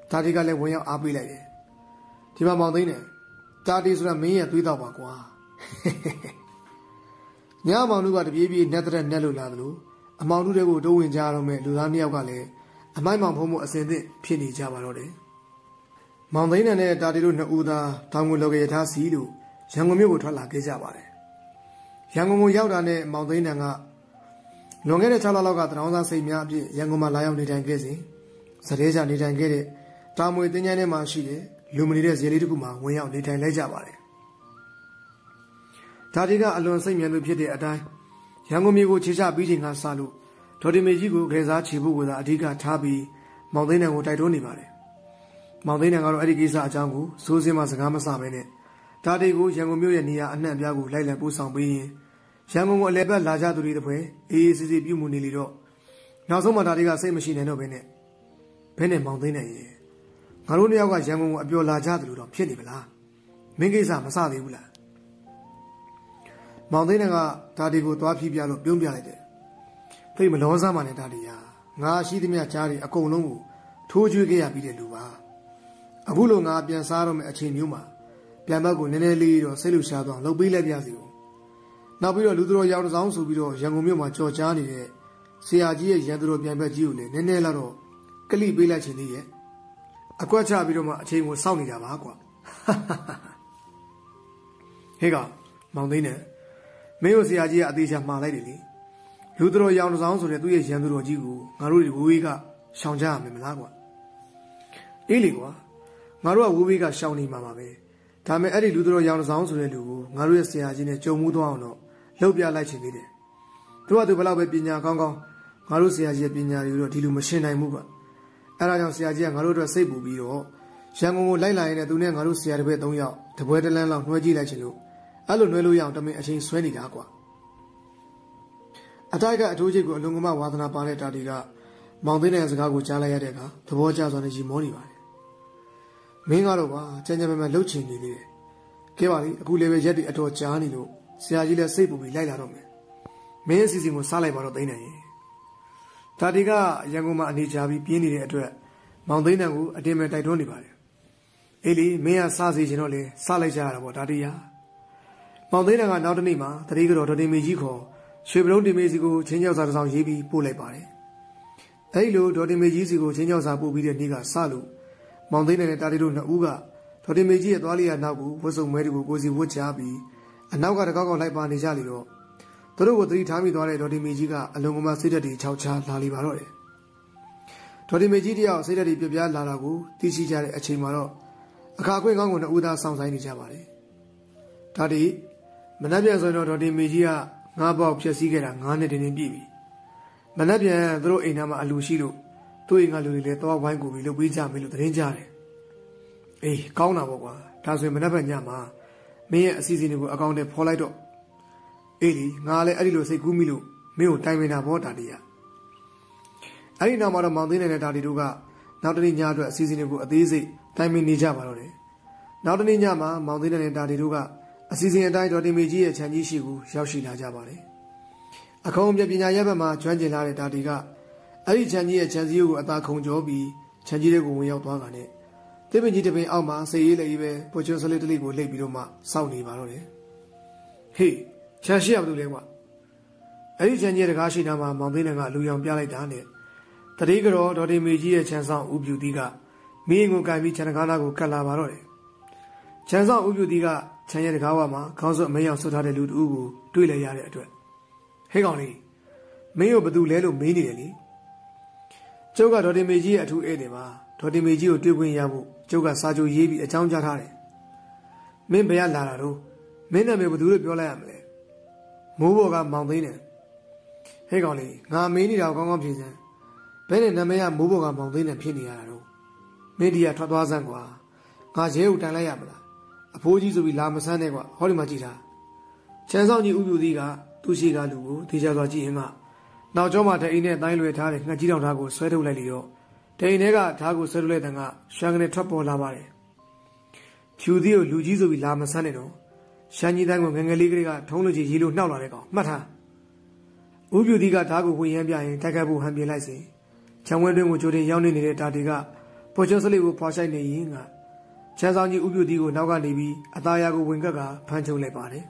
ဒါဒီကလည်းဝင်ရောက်အားပေးလိုက်တယ်ဒီမှာမောင်သိန်းတယ်တာတီဆိုတာမင်းရဲ့သွေးတော့ပါကွာညမောင်တို့ကတပြေးပြေးနဲ့တဲ့နဲ့လို့လာသလိုအမောင်တို့တွေကိုတိုးဝင်ကြတော့မဲ့လူသားနှစ်ယောက်ကလည်းအမိုက်မောင်ဖုံးမှုအစင်သင့်ဖြစ်နေကြပါတော့တယ်မောင်သိန်းနဲ့တာတီတို့နှစ်ဦးသားတောင်ကိုလောကရထားစီလို့ရန်ကုန်မြို့ကိုထွက်လာခဲ့ကြပါတယ်ရန်ကုန်ကိုရောက်တာနဲ့မောင်သိန်းကလွန်ခဲ့တဲ့၆လလောက်ကတရောင်းသားစိတ်များအဖြစ်ရန်ကုန်မှာလာရောက်နေထိုင်ခဲ့စဉ်စတဲ့ကြနေထိုင်ခဲ့တဲ့တာမွေတင်းကျန်းထဲမှာရှိတဲ့လူမနေတဲ့ဇေလေးတစ်ခုမှာဝင်ရောက်နေထိုင်လိုက်ကြပါတယ်ဒါဒီကအလွန်စိတ်မြန်သူဖြစ်တဲ့အတိုင်းရန်ကုန်မြို့ကိုခြေချပြီးချိန်ကစလို့ဒေါ်ဒီမေကြီးကိုကလေးစားချေဖို့ကသာအဓိကထားပြီးမောင်သိန်းကိုတိုက်တွန်းနေပါတယ်မောင်သိန်းကတော့အဲ့ဒီကိစ္စအကြောင်းကိုစိုးစင်းမှစကားမဆဘဲနဲ့ဒါဒီကိုရန်ကုန်မြို့ရဲ့နေရာအနှံ့အပြားကိုလိုက်လံပို့ဆောင်ပေးရင်ရန်ကုန်ကိုအလဲပတ်လာကြသူတွေတပွဲအေးအေးဆေးဆေးပြုမှုနေလေတော့နောက်ဆုံးမှဒါတွေကစိတ်မရှိနိုင်တော့ဘဲနဲ့ဘဲနဲ့မောင်သိန်းရဲ့ငါတို့နှစ်ယောက်ကရန်ကုန်ကိုအပျော်လာကြသလိုတော့ဖြစ်နေပလားမင်းကိစ္စမစသေးဘူးလားမောင်သိန်းကဒါဒီကိုသွားဖြီးပြလို့ပြုံးပြလိုက်တယ်သိမလောစားမှနဲ့ဒါဒီဟာငါရှိသမျှကြားတွေအကုန်လုံးကိုထိုးကျွေးခဲ့ရပြီးတဲ့လူပါအခုလိုငါပြန်စားတော့မယ့်အချိန်မျိုးမှာပြန်ဘက်ကိုနည်းနည်းလေးတော့စိတ်လှရှားသွားလှုပ်ပေးလိုက်ပြစီဦးနောက်ပြီးတော့လူတော်ရောက်တစောင်းဆိုပြီးတော့ရန်ကုန်မြို့မှာကြော်ကြားနေတဲ့ဆရာကြီးရဲ့ရန်သူတော်ပြန်ဘက်ကြီးကိုလည်းနည်းနည်းလာတော့ကလိပေးလိုက်ခြင်းသေးရဲ့အကွက်ချပြီးတော့မှအချိန်ကိုစောင့်နေတာပါကွာဟေးကမောင်သိန်းနဲ့မင်းတို့ဆရာကြီးကအသေးချာမှားလိုက်တယ်လေလူတော်ရောင်တစောင်းဆိုတဲ့သူ့ရဲ့ရန်သူတော်ကြီးကိုငါတို့ဒီဝေးကရှောင်ကြရမယ်မလားကွာအေးလေကွာငါတို့ကဝေးကရှောင်နေမှာပါပဲဒါပေမဲ့အဲ့ဒီလူတော်ရောင်တစောင်းဆိုတဲ့လူကိုငါတို့ရဲ့ဆရာကြီးနဲ့ကြုံမှုသွားအောင်တော့လှုပ်ပြလိုက်ခြင်းသေးတယ်သူကသူဘယ်လောက်ပဲပညာကောင်းကောင်းငါတို့ဆရာကြီးရဲ့ပညာတွေကိုတော့ဒီလိုမရှင်းနိုင်ဘူးကွာအဲ့ဒါကြောင့်ဆရာကြီးကငါတို့အတွက်စိတ်ပူပြီးတော့ရန်ကုန်ကိုလိုက်လာရင်လည်းသူနဲ့ငါတို့ဆရာတစ်ပည့်သုံးယောက်တပွဲတလန်းလောက်နှွှဲကြည့်လိုက်ချင်လို့အဲ့လိုနှွှဲလို့ရအောင်တမင်အချိန်ဆွဲနေတာကွာအတိုက်ကအထိုးချိတ်ကိုအလုံးကမဝါသနာပါတဲ့တာတီကမောင်သိန်းတဲ့စကားကိုကြားလိုက်ရတဲ့အခါသဘောကျစွာနဲ့ရီမောနေပါတယ်မင်းကတော့ကွာကြမ်းကြမ်းမှန်မှန်လှုပ်ချင်နေသေးတယ်ကဲပါလေအခုလည်းပဲရက်တွေအတော်ကြားနေလို့ဆရာကြီးလည်းစိတ်ပူပြီးလိုက်လာတော့မယ်မင်းအစီအစဉ်ကိုစားလိုက်ပါတော့သိန်းနိုင်ရင်ဒါတီကရန်ကုန်မှာအနေချပြီးပြင်းနေတဲ့အတွက်မောင်သိန်းတန်ကိုအတင်းမဲ့တိုက်တွန်းနေပါတယ်အေးလေမင်းကစားစီချင်တော့လေစားလိုက်ကြရတာပေါ့ဒါတီယာမောင်သိန်းတန်ကနောက်တစ်နေ့မှာတတိကတော့ဒေါ်တင်မေကြီးခေါ်ရွှေပလုံးတင်မေစီကိုချင်းကြောက်စာတစ်စောင်ရေးပြီးပို့လိုက်ပါတယ်အဲ့လိုဒေါ်တင်မေကြီးစီကိုချင်းကြောက်စာပို့ပြီးတဲ့နေ့ကစလို့မောင်သိန်းတန်နဲ့တာတီတို့နှစ်ဦးကဒေါ်တင်မေကြီးရဲ့သွားလေးရနောက်ကိုဝတ်စုံမဲတွေကိုကိုစီဝတ်ချပြီးအနောက်ကတကောက်ကောက်လိုက်ပါနေကြလေတော့သူတို့ကိုသတိထားမိသွားတဲ့ဒေါ်တင်မေကြီးကအလုံးကမစိတ်ဓာတ်တွေခြောက်ချားလာလီပါတော့တယ်ဒေါ်တင်မေကြီးတယောက်စိတ်ဓာတ်တွေပြပြလာတာကိုသိရှိကြတဲ့အချိန်မှာတော့အခါခွင့်ကောင်းကိုနှစ်ဦးသားစောင့်ဆိုင်နေကြပါတယ်ဒါတီမနှက်ပြန်ဆိုရင်တော့ဒေါ်တင်မေကြီးကငါးပေါက်ဖြည့်ဆည်းခဲ့တာငါးနှစ်တင်းတင်းပြည့်ပြီမနှက်ပြန်သူတို့အိမ်သားမှာအလူရှိလို့သူ့အိမ်ကလူတွေလည်းတော့ဝိုင်းကူပြီးလုပ်ပေးကြမယ်လို့သတင်းကြတယ်အေးကောင်းတာပေါ့ကွာဒါဆိုရင်မနှက်ပြန်ညမှာမင်းရဲ့အစီအစဉ်တွေကိုအကောင့်ထဲဖော်လိုက်တော့အေးလေငါလည်းအဲ့ဒီလိုစိတ်ကူးမိလို့မင်းကိုတိုင်ပင်တာပေါ့တာတီးရအဲ့ဒီနောက်မှာတော့မောင်သိန်းနဲ့တာတီတို့ကနောက်တနေ့ညအတွက်အစီအစဉ်တွေကိုအသေးစိတ်တိုင်ပင်နေကြပါတော့တယ်နောက်တနေ့ညမှာမောင်သိန်းနဲ့တာတီတို့ကအစီအစဉ်အတိုင်းဒေါ်တင်မေကြီးရဲ့ခြံကြီးရှိကိုရောက်ရှိလာကြပါတယ်အခုံးပြပညာရပ်ဘက်မှာကျွမ်းကျင်လာတဲ့တာတီကအဲ့ဒီခြံကြီးရဲ့ခြံစည်းကိုအသာခုံကျော်ပြီးခြံကြီးတွေကိုဝင်ရောက်သွားတာနဲ့တိပင်ကြီးတပင်အောက်မှာစေးရေးလေးပဲပိုချွန်းစလေးတလေးကိုလှိပ်ပြီးတော့မှစောင့်နေပါတော့တယ်ဟေးခြံရှိရဘူးလေကွာအဲ့ဒီခြံကြီးရဲ့တကားရှိနာမှာမောင်သိန်းကလူရောင်ပြလိုက်တာနဲ့တတိကတော့ဒေါ်တင်မေကြီးရဲ့ခြံဆောင်ဥပြူတီကမင်းကိုကင်ပြီးခြံတကားသားကိုကတ်လာပါတော့တယ်ခြံဆောင်ဥပြူတီကခြံရဲ့တကားဝမှာခေါင်းစွပ်အမဲရောင်ဆွတ်ထားတဲ့လူတဦးကိုတွေ့လိုက်ရတဲ့အတွက်ဟေးကောင်လေးမင်းကိုဘသူလဲလို့မေးနေတယ်လေကျုပ်ကဒေါ်တင်မေကြီးရဲ့အထူးဧည့်သည်ပါဒေါ်တင်မေကြီးကိုတွေ့ခွင့်ရဖို့ကျုပ်ကစာချုပ်ရေးပြီးအကြောင်းကြားထားတယ်မင်းဘယ်ကလာတာတော့မင်းနာမည်ဘသူလို့ပြောလိုက်ရမလဲမိုးဘော်ကမောင်သိန်းတယ်ဟေးကောင်လေးငါမေးနေတာကောင်းကောင်းဖြေစမ်းဘယ်နဲ့နာမည်ကမိုးဘော်ကမောင်သိန်းတယ်ဖြစ်နေရတာတော့မင်းဒီကထွက်သွားစမ်းကွာငါရဲကိုတိုင်လိုက်ရမလားအဖိုးကြီးဆိုပြီးလာမဆန်းနဲ့ကွာဟောဒီမှာကြည့်တာချမ်းဆောင်ကြီးဥပြူသီးကသူ့ရှိကလူကိုထေချာစွာကြည့်ရင်ကနောက်ကျောမှာတအိမ်နဲ့တိုင်းလွယ်ထားတဲ့ငှက်ကြီးတောင်ဓာတ်ကိုဆွဲထုတ်လိုက်ပြီးတော့တအိမ်ထဲကဓာတ်ကိုဆွဲထုတ်လိုက်တဲ့ကရွှမ်းကနေထွက်ပေါ်လာပါတယ်ဖြူသီးကိုလူကြီးဆိုပြီးလာမဆန်းနဲ့တော့ရှမ်းကြီးတိုင်းကိုငငယ်လေးကလေးကထုံးလို့ချီရီလို့နှောက်လာတဲ့ကောင်မှတ်ထားဥပြူသီးကဓာတ်ကိုဝင်ရမ်းပြရင်တိုက်ခိုက်ဖို့ဟန်ပြလိုက်စေခြံဝဲတွင်းကိုကြိုတင်ရောက်နေနေတဲ့တာတီကပေါ်ကျော်စလေးကိုဖွာဆိုင်နေရင်ကချမ်းဆောင်ကြီးဥပြုတီကိုနောက်ကနေပြီးအသားရကိုဝင်ကက်ကဖမ်းချုပ်လိုက်ပါတယ်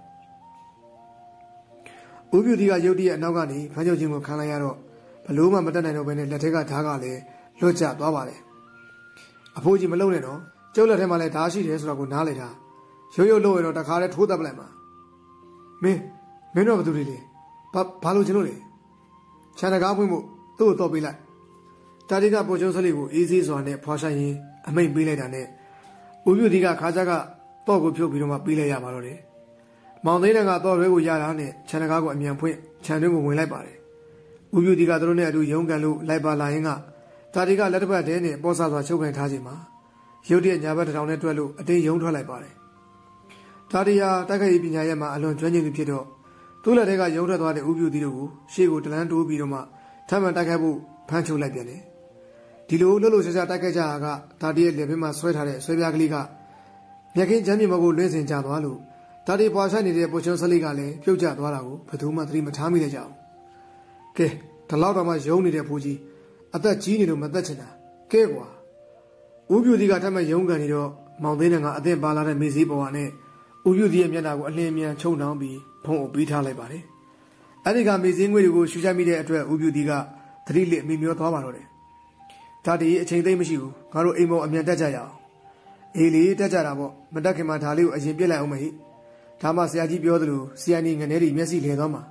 ဥပြုတီကရုတ်တရက်အနောက်ကနေဖမ်းချုပ်ခြင်းကိုခံလိုက်ရတော့ဘလို့မှမတက်နိုင်တော့ဘဲနဲ့လက်ထက်ကဓားကလည်းလွတ်ကျသွားပါတယ်အဖိုးကြီးမလုံနဲ့တော့ကျုပ်လက်ထဲမှာလည်းဓားရှိတယ်ဆိုတော့ကိုနားလေတာရိုးရိုးလို့ရတော့တခါတည်းထိုးတက်ပလိုက်မှာမင်းမင်းတို့ဘာသူတွေလဲဘာဘာလို့ကျွန်တော်လဲခြံတကားဖွင့်ဖို့သူ့ကိုတော့ပေးလိုက်တာတိကပေါ်ကျော်စလေးကိုအေးစေးစွာနဲ့ဖွာဆိုင်ရင်အမိတ်ပေးလိုက်တာနဲ့ဥပြုတီကခါကြကတော့ကိုဖြုတ်ပြီးတော့မှပေးလိုက်ရပါတော့တယ်မောင်သိန်းတန်ကတော့ရဲကိုရတာနဲ့ခြံတကားကိုအမြန်ဖွင့်ခြံတွင်းကိုဝင်လိုက်ပါတယ်ဥပြုတီကသူတို့နဲ့အတူရုန်းကန်လို့လိုက်ပါလာရင်ကတာတိကလက်တစ်ဖက်တည်းနဲ့ပေါ်ဆစွာချုပ်ကန်ထားချိန်မှာရုတ်တရက်ညာဘက်တစ်ထောင်နဲ့တွက်လို့အတင်းယုံထွက်လိုက်ပါတယ်တာတိဟာတိုက်ခိုက်ရေးပညာရဲ့မှာအလွန်ကျွမ်းကျင်သူဖြစ်တော့သူ့လက်ထဲကရုံးထွက်သွားတဲ့ဥပြုတီတို့ကိုရှေ့ကိုတလန်းတိုးပြီးတော့မှထပ်မံတိုက်ခိုက်ဖို့ဖမ်းချုပ်လိုက်ပြန်တယ်ဒီလိုလှုပ်လှုပ်ရှားရှားတိုက်ခိုက်ကြတာကတာတိရဲ့လက်ဖက်မှာဆွဲထားတဲ့ဆွဲပြားကလေးကမြက်ခင်းချမ်းမြေမကိုလွှင့်စင်ကြသွားလို့တာတိပွားဆိုင်နေတဲ့ပေါ်ချွန်းစလေးကလည်းပြုတ်ကျသွားတာကိုဘယ်သူမှသတိမထားမိလိုက်ကြအောင်ကဲဒီလောက်တော့မှယုံနေတဲ့ဖိုးကြီးအသက်ကြီးနေလို့မသက်ချင်တာကဲကွာဥပြုတီကထပ်မံယုံကန်နေတော့မောင်သိန်းကအသင်ပါလာတဲ့မေစည်းပေါ်ကနေဥပြုတီရဲ့မျက်နှာကိုအလင်းမြန်ချုံနှောင်းပြီးဖုံးအုပ်ပေးထားလိုက်ပါတယ်အဲ့ဒီကမေစည်းငွေတွေကိုရှူချမိတဲ့အတွက်ဥပြုတီကသတိလစ်မိမျောသွားပါတော့တယ်ဒါတည်းအချိန်သိမ့်မရှိဘူးငါတို့အိမ်ပေါ်အမြန်တက်ကြရအောင်အေးလေတက်ကြတာပေါ့မတက်ခင်မှာဒါလေးကိုအရင်ပြစ်လိုက်အောင်မေဒါမှဆရာကြီးပြောသလိုဆရာနီငနေတွေမျက်စိလဲသွားမှာ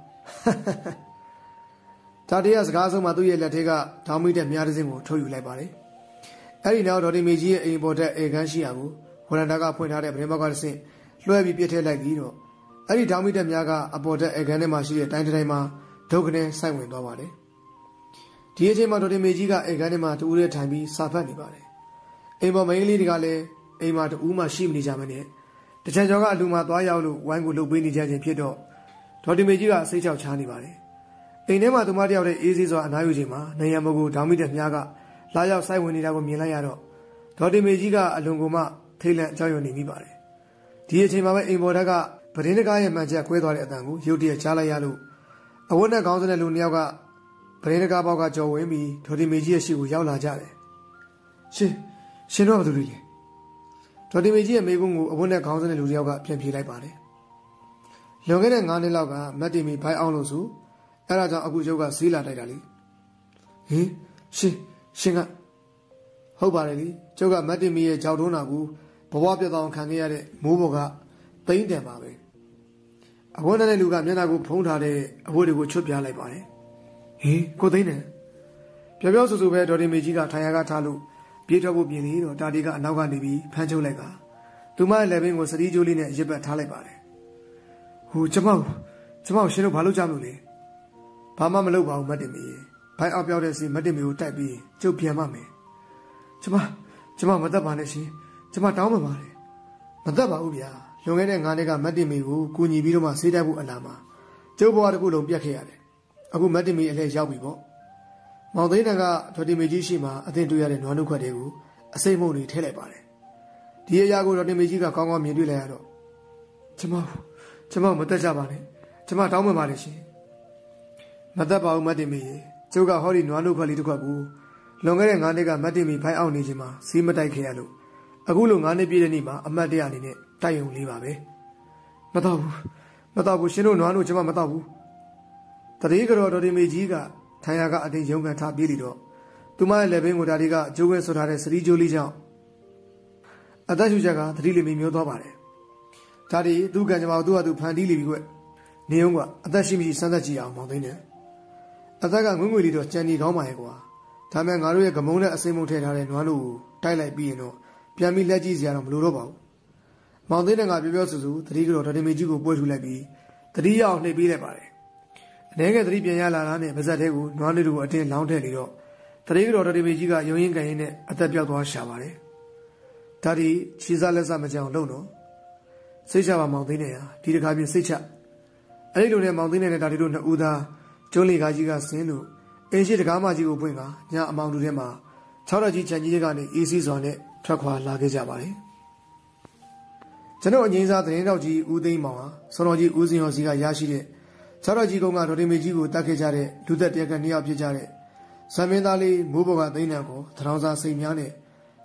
ဒါတည်းကစကားဆုံးမှာသူ့ရဲ့လက်ထဲကဒေါင်းမိတဲ့မြားတစ်စင်းကိုထုတ်ယူလိုက်ပါတယ်အဲ့ဒီနောက်ဒေါ်တင်မေကြီးရဲ့အိမ်ပေါ်တက်အေကန်းရှိရာကိုဝရန်တာကဖွင့်ထားတဲ့ပရင်ဘောက်ကတစ်စင်းလွှဲပြီးပြစ်ထည့်လိုက်ပြီးတော့အဲ့ဒီဒေါင်းမိတဲ့မြားကအပေါ်တက်အေကန်းထဲမှာရှိတဲ့တိုင်းတိုင်းမှာဒုက္ခနဲ့စိုက်ဝင်သွားပါတယ်ဒီအချိန်မှာဒေါ်တင်မေကြီးကအေကန်းထဲမှာတူးရဲထိုင်ပြီးစာဖတ်နေပါတယ်အိမ်ပေါ်မိန်းကလေးတွေကလည်းအိမ်မှာတူးမှရှိမနေကြမနဲ့တချံကျော်ကအလူမှာသွားရောက်လို့ဝိုင်းကိုလှုပ်ပေးနေကြခြင်းဖြစ်တော့ဒေါ်တင်မေကြီးကစိတ်ချောက်ချားနေပါတယ်အိမ်ထဲမှာသူမတယောက်တည်းအေးစေးစွာအနားယူချိန်မှာနေရမကူဒေါင်းမိတဲ့မြားကလာရောက်စိုက်ဝင်နေတာကိုမြင်လိုက်ရတော့ဒေါ်တင်မေကြီးကအလွန်ကိုမှထိတ်လန့်ကြောက်ရွံ့နေမိပါတယ်ဒီအချိန်မှာပဲအိမ်ပေါ်ထက်ကပရင်းတကားရဲ့မှန်ချက်ကွဲသွားတဲ့အတန်ကိုရုတ်တရက်ချလိုက်ရလို့အဝတ်နဲ့ခေါင်းစတဲ့လူနှစ်ယောက်ကပရင်းတကားပေါက်ကကြော်ဝင်းပြီးဒေါ်တင်မေကြီးရဲ့ရှေ့ကိုရောက်လာကြတယ်ရှင်ရှင်တို့ကဘာလုပ်လဲဒေါ်တင်မေကြီးရဲ့မိကုန်းကိုအဝတ်နဲ့ခေါင်းစတဲ့လူတစ်ယောက်ကပြန်ပြေးလိုက်ပါတယ်လွန်ခဲ့တဲ့ငါးနှစ်လောက်ကမတ်တီမီဘိုင်အောင်လို့ဆိုအဲ့ဒါကြောင့်အခုကျုပ်ကဈေးလာတိုက်တာလေဟင်ရှင်ရှင်ကဟုတ်ပါတယ်လေကျုပ်ကမတ်တင်မီရဲ့ကြောက်တွန်းတာကိုဘဝပြတ်သွားအောင်ခံခဲ့ရတဲ့မိုးဘော်ကတိမ့်တယ်ပါပဲအဝတ်နဲ့လူကမျက်နှာကိုဖုံးထားတဲ့အဝတ်တွေကိုချွတ်ပြလိုက်ပါတယ်ဟင်ကိုသိန်းတယ်ပြောပြောဆူဆူပဲဒေါ်တင်မီကြီးကထိုင်ရကထားလို့ပြေးထွက်ဖို့ပြင်နေတော့တာတီကအနောက်ကနေပြီးဖမ်းချုပ်လိုက်ကသူမရဲ့လက်ဘင်းကိုစတီးကြိုးလေးနဲ့ရစ်ပတ်ထားလိုက်ပါတယ်ဟိုကျမကျမရှင်တို့ဘာလုပ်ကြမလို့လဲဘာမှမလုပ်ပါဘူးမတ်တင်မီဘိုင်အောက်ပြောက်တဲ့စီမတ်တင်မီကိုတိုက်ပြီးကျုပ်ပြန်ပါမယ်ကျမကျမမသက်ပါနဲ့ရှင်ကျမတောင်းပန်ပါတယ်မသက်ပါဘူးဗျာလွန်ခဲ့တဲ့ငါးနှစ်ကမတ်တင်မီကိုကူညီပြီးတော့မှဆေးတိုက်ဖို့အလားမှာကျုပ်ဘဝတစ်ခုလုံးပြတ်ခဲ့ရတယ်အခုမတ်တင်မီအလဲရောက်ပြီပေါ့မောင်သိန်းတန်ကဒေါ်တင်မီကြီးရှိမှအသင်တွေ့ရတဲ့နွားနှုတ်ခွက်တွေကိုအစိမ့်မုံတွေထည့်လိုက်ပါတယ်ဒီအရာကိုဒေါ်တင်မီကြီးကကောင်းကောင်းမြင်တွေ့လိုက်ရတော့ကျမကျမမသက်ကြပါနဲ့ကျမတောင်းပန်ပါတယ်ရှင်မသက်ပါဘူးမတ်တင်မီကျုပ်ကဟောဒီနွားနှုတ်ခွက်လေးတစ်ခွက်ကိုလွန်ခဲ့တဲ့ငါးနှစ်ကမတ်တင်မီဖိုင်အောင်နေခြင်းမှာစီးမတိုက်ခဲ့ရလို့အခုလိုငါးနှစ်ပြည့်တဲ့နေ့မှာအမတ်တရအနေနဲ့တိုက်ရုံလေးပါပဲမတော့ဘူးမတော့ဘူးရှင်တို့နွားတို့ကျမမတော့ဘူးတတိကတော်ဒေါ်တင်မီကြီးကထိုင်ရကအတင်းရုံကန်ထားပြေးလိတော့သူမရဲ့လက်ဘင်းကိုဒါတွေကကျိုးဝဲဆွထားတဲ့စရီကျိုးလေးကြောင့်အသက်ရှူချက်ကတတိလေးမျိုးသွားပါတယ်ဒါဒီသူ့ကံကြမ္မာသူ့ဟာသူဖန်တီးလိပြီကွနေအောင်ကအသက်ရှိမရှိစမ်းသပ်ကြည့်အောင်မောင်းသိနေအသက်ကငွေ့ငွေလေးတော့ကြံနေကောင်းပါရဲ့ကွာဒါမဲ့ငါတို့ရဲ့ကမုံနဲ့အစိမ့်မုံထည့်ထားတဲ့နွားလို့တိုက်လိုက်ပြီးရင်တော့ပြန်ပြီးလက်ကြည့်စရာတော့မလိုတော့ပါဘူးမောင်သိန်းကပြောပြောဆူဆူတတိကတော့ဒေါ်တင်မေကြီးကိုပွဲထူလိုက်ပြီးတတိရအောင်နှိပ်ပေးလိုက်ပါတယ်အနေငယ်တတိပြန်ရလာတာနဲ့ပါဇက်သေးကိုနွားလေးတို့ကိုအတင်းလောင်းထည့်နေတော့တတိကတော့ဒေါ်တင်မေကြီးကရုံရင်းကန်ရင်းနဲ့အသက်ပြောက်သွားရှာပါတယ်ဒါဒီခြေစားလက်စားမကြောင်လုံတော့စိတ်ချပါမောင်သိန်းနဲ့ဟာဒီတစ်ခါပြင်စိတ်ချအဲ့ဒီလိုနဲ့မောင်သိန်းနဲ့ဒါဒီတို့နှစ်ဦးသားကျွန်းလီကားကြီးကဆင်းလို့အင်းရှိတကားမကြီးကိုပွင့်ကညအမောင်လူထဲမှာ၆ရက်ကြီးချန်ကြီးကနေအေးစီးစွာနဲ့ထွက်ခွာလာခဲ့ကြပါတယ်ကျွန်တော်အငိမ့်စားသတင်းတောက်ကြီးဦးသိန်းမောင်ဟာစောတော်ကြီးဦးစင်ရောစီကရရှိတဲ့၆ရက်ကြီးကုန်းကဒေါ်တင်မေကြီးကိုတတ်ခဲ့ကြတဲ့လူသက်တရက်ကနှစ်ယောက်ဖြစ်ကြတဲ့ဇမင်းသားလေးမိုးဘော်ကသိန်းနံကိုထထောင်စာစိတ်များနဲ့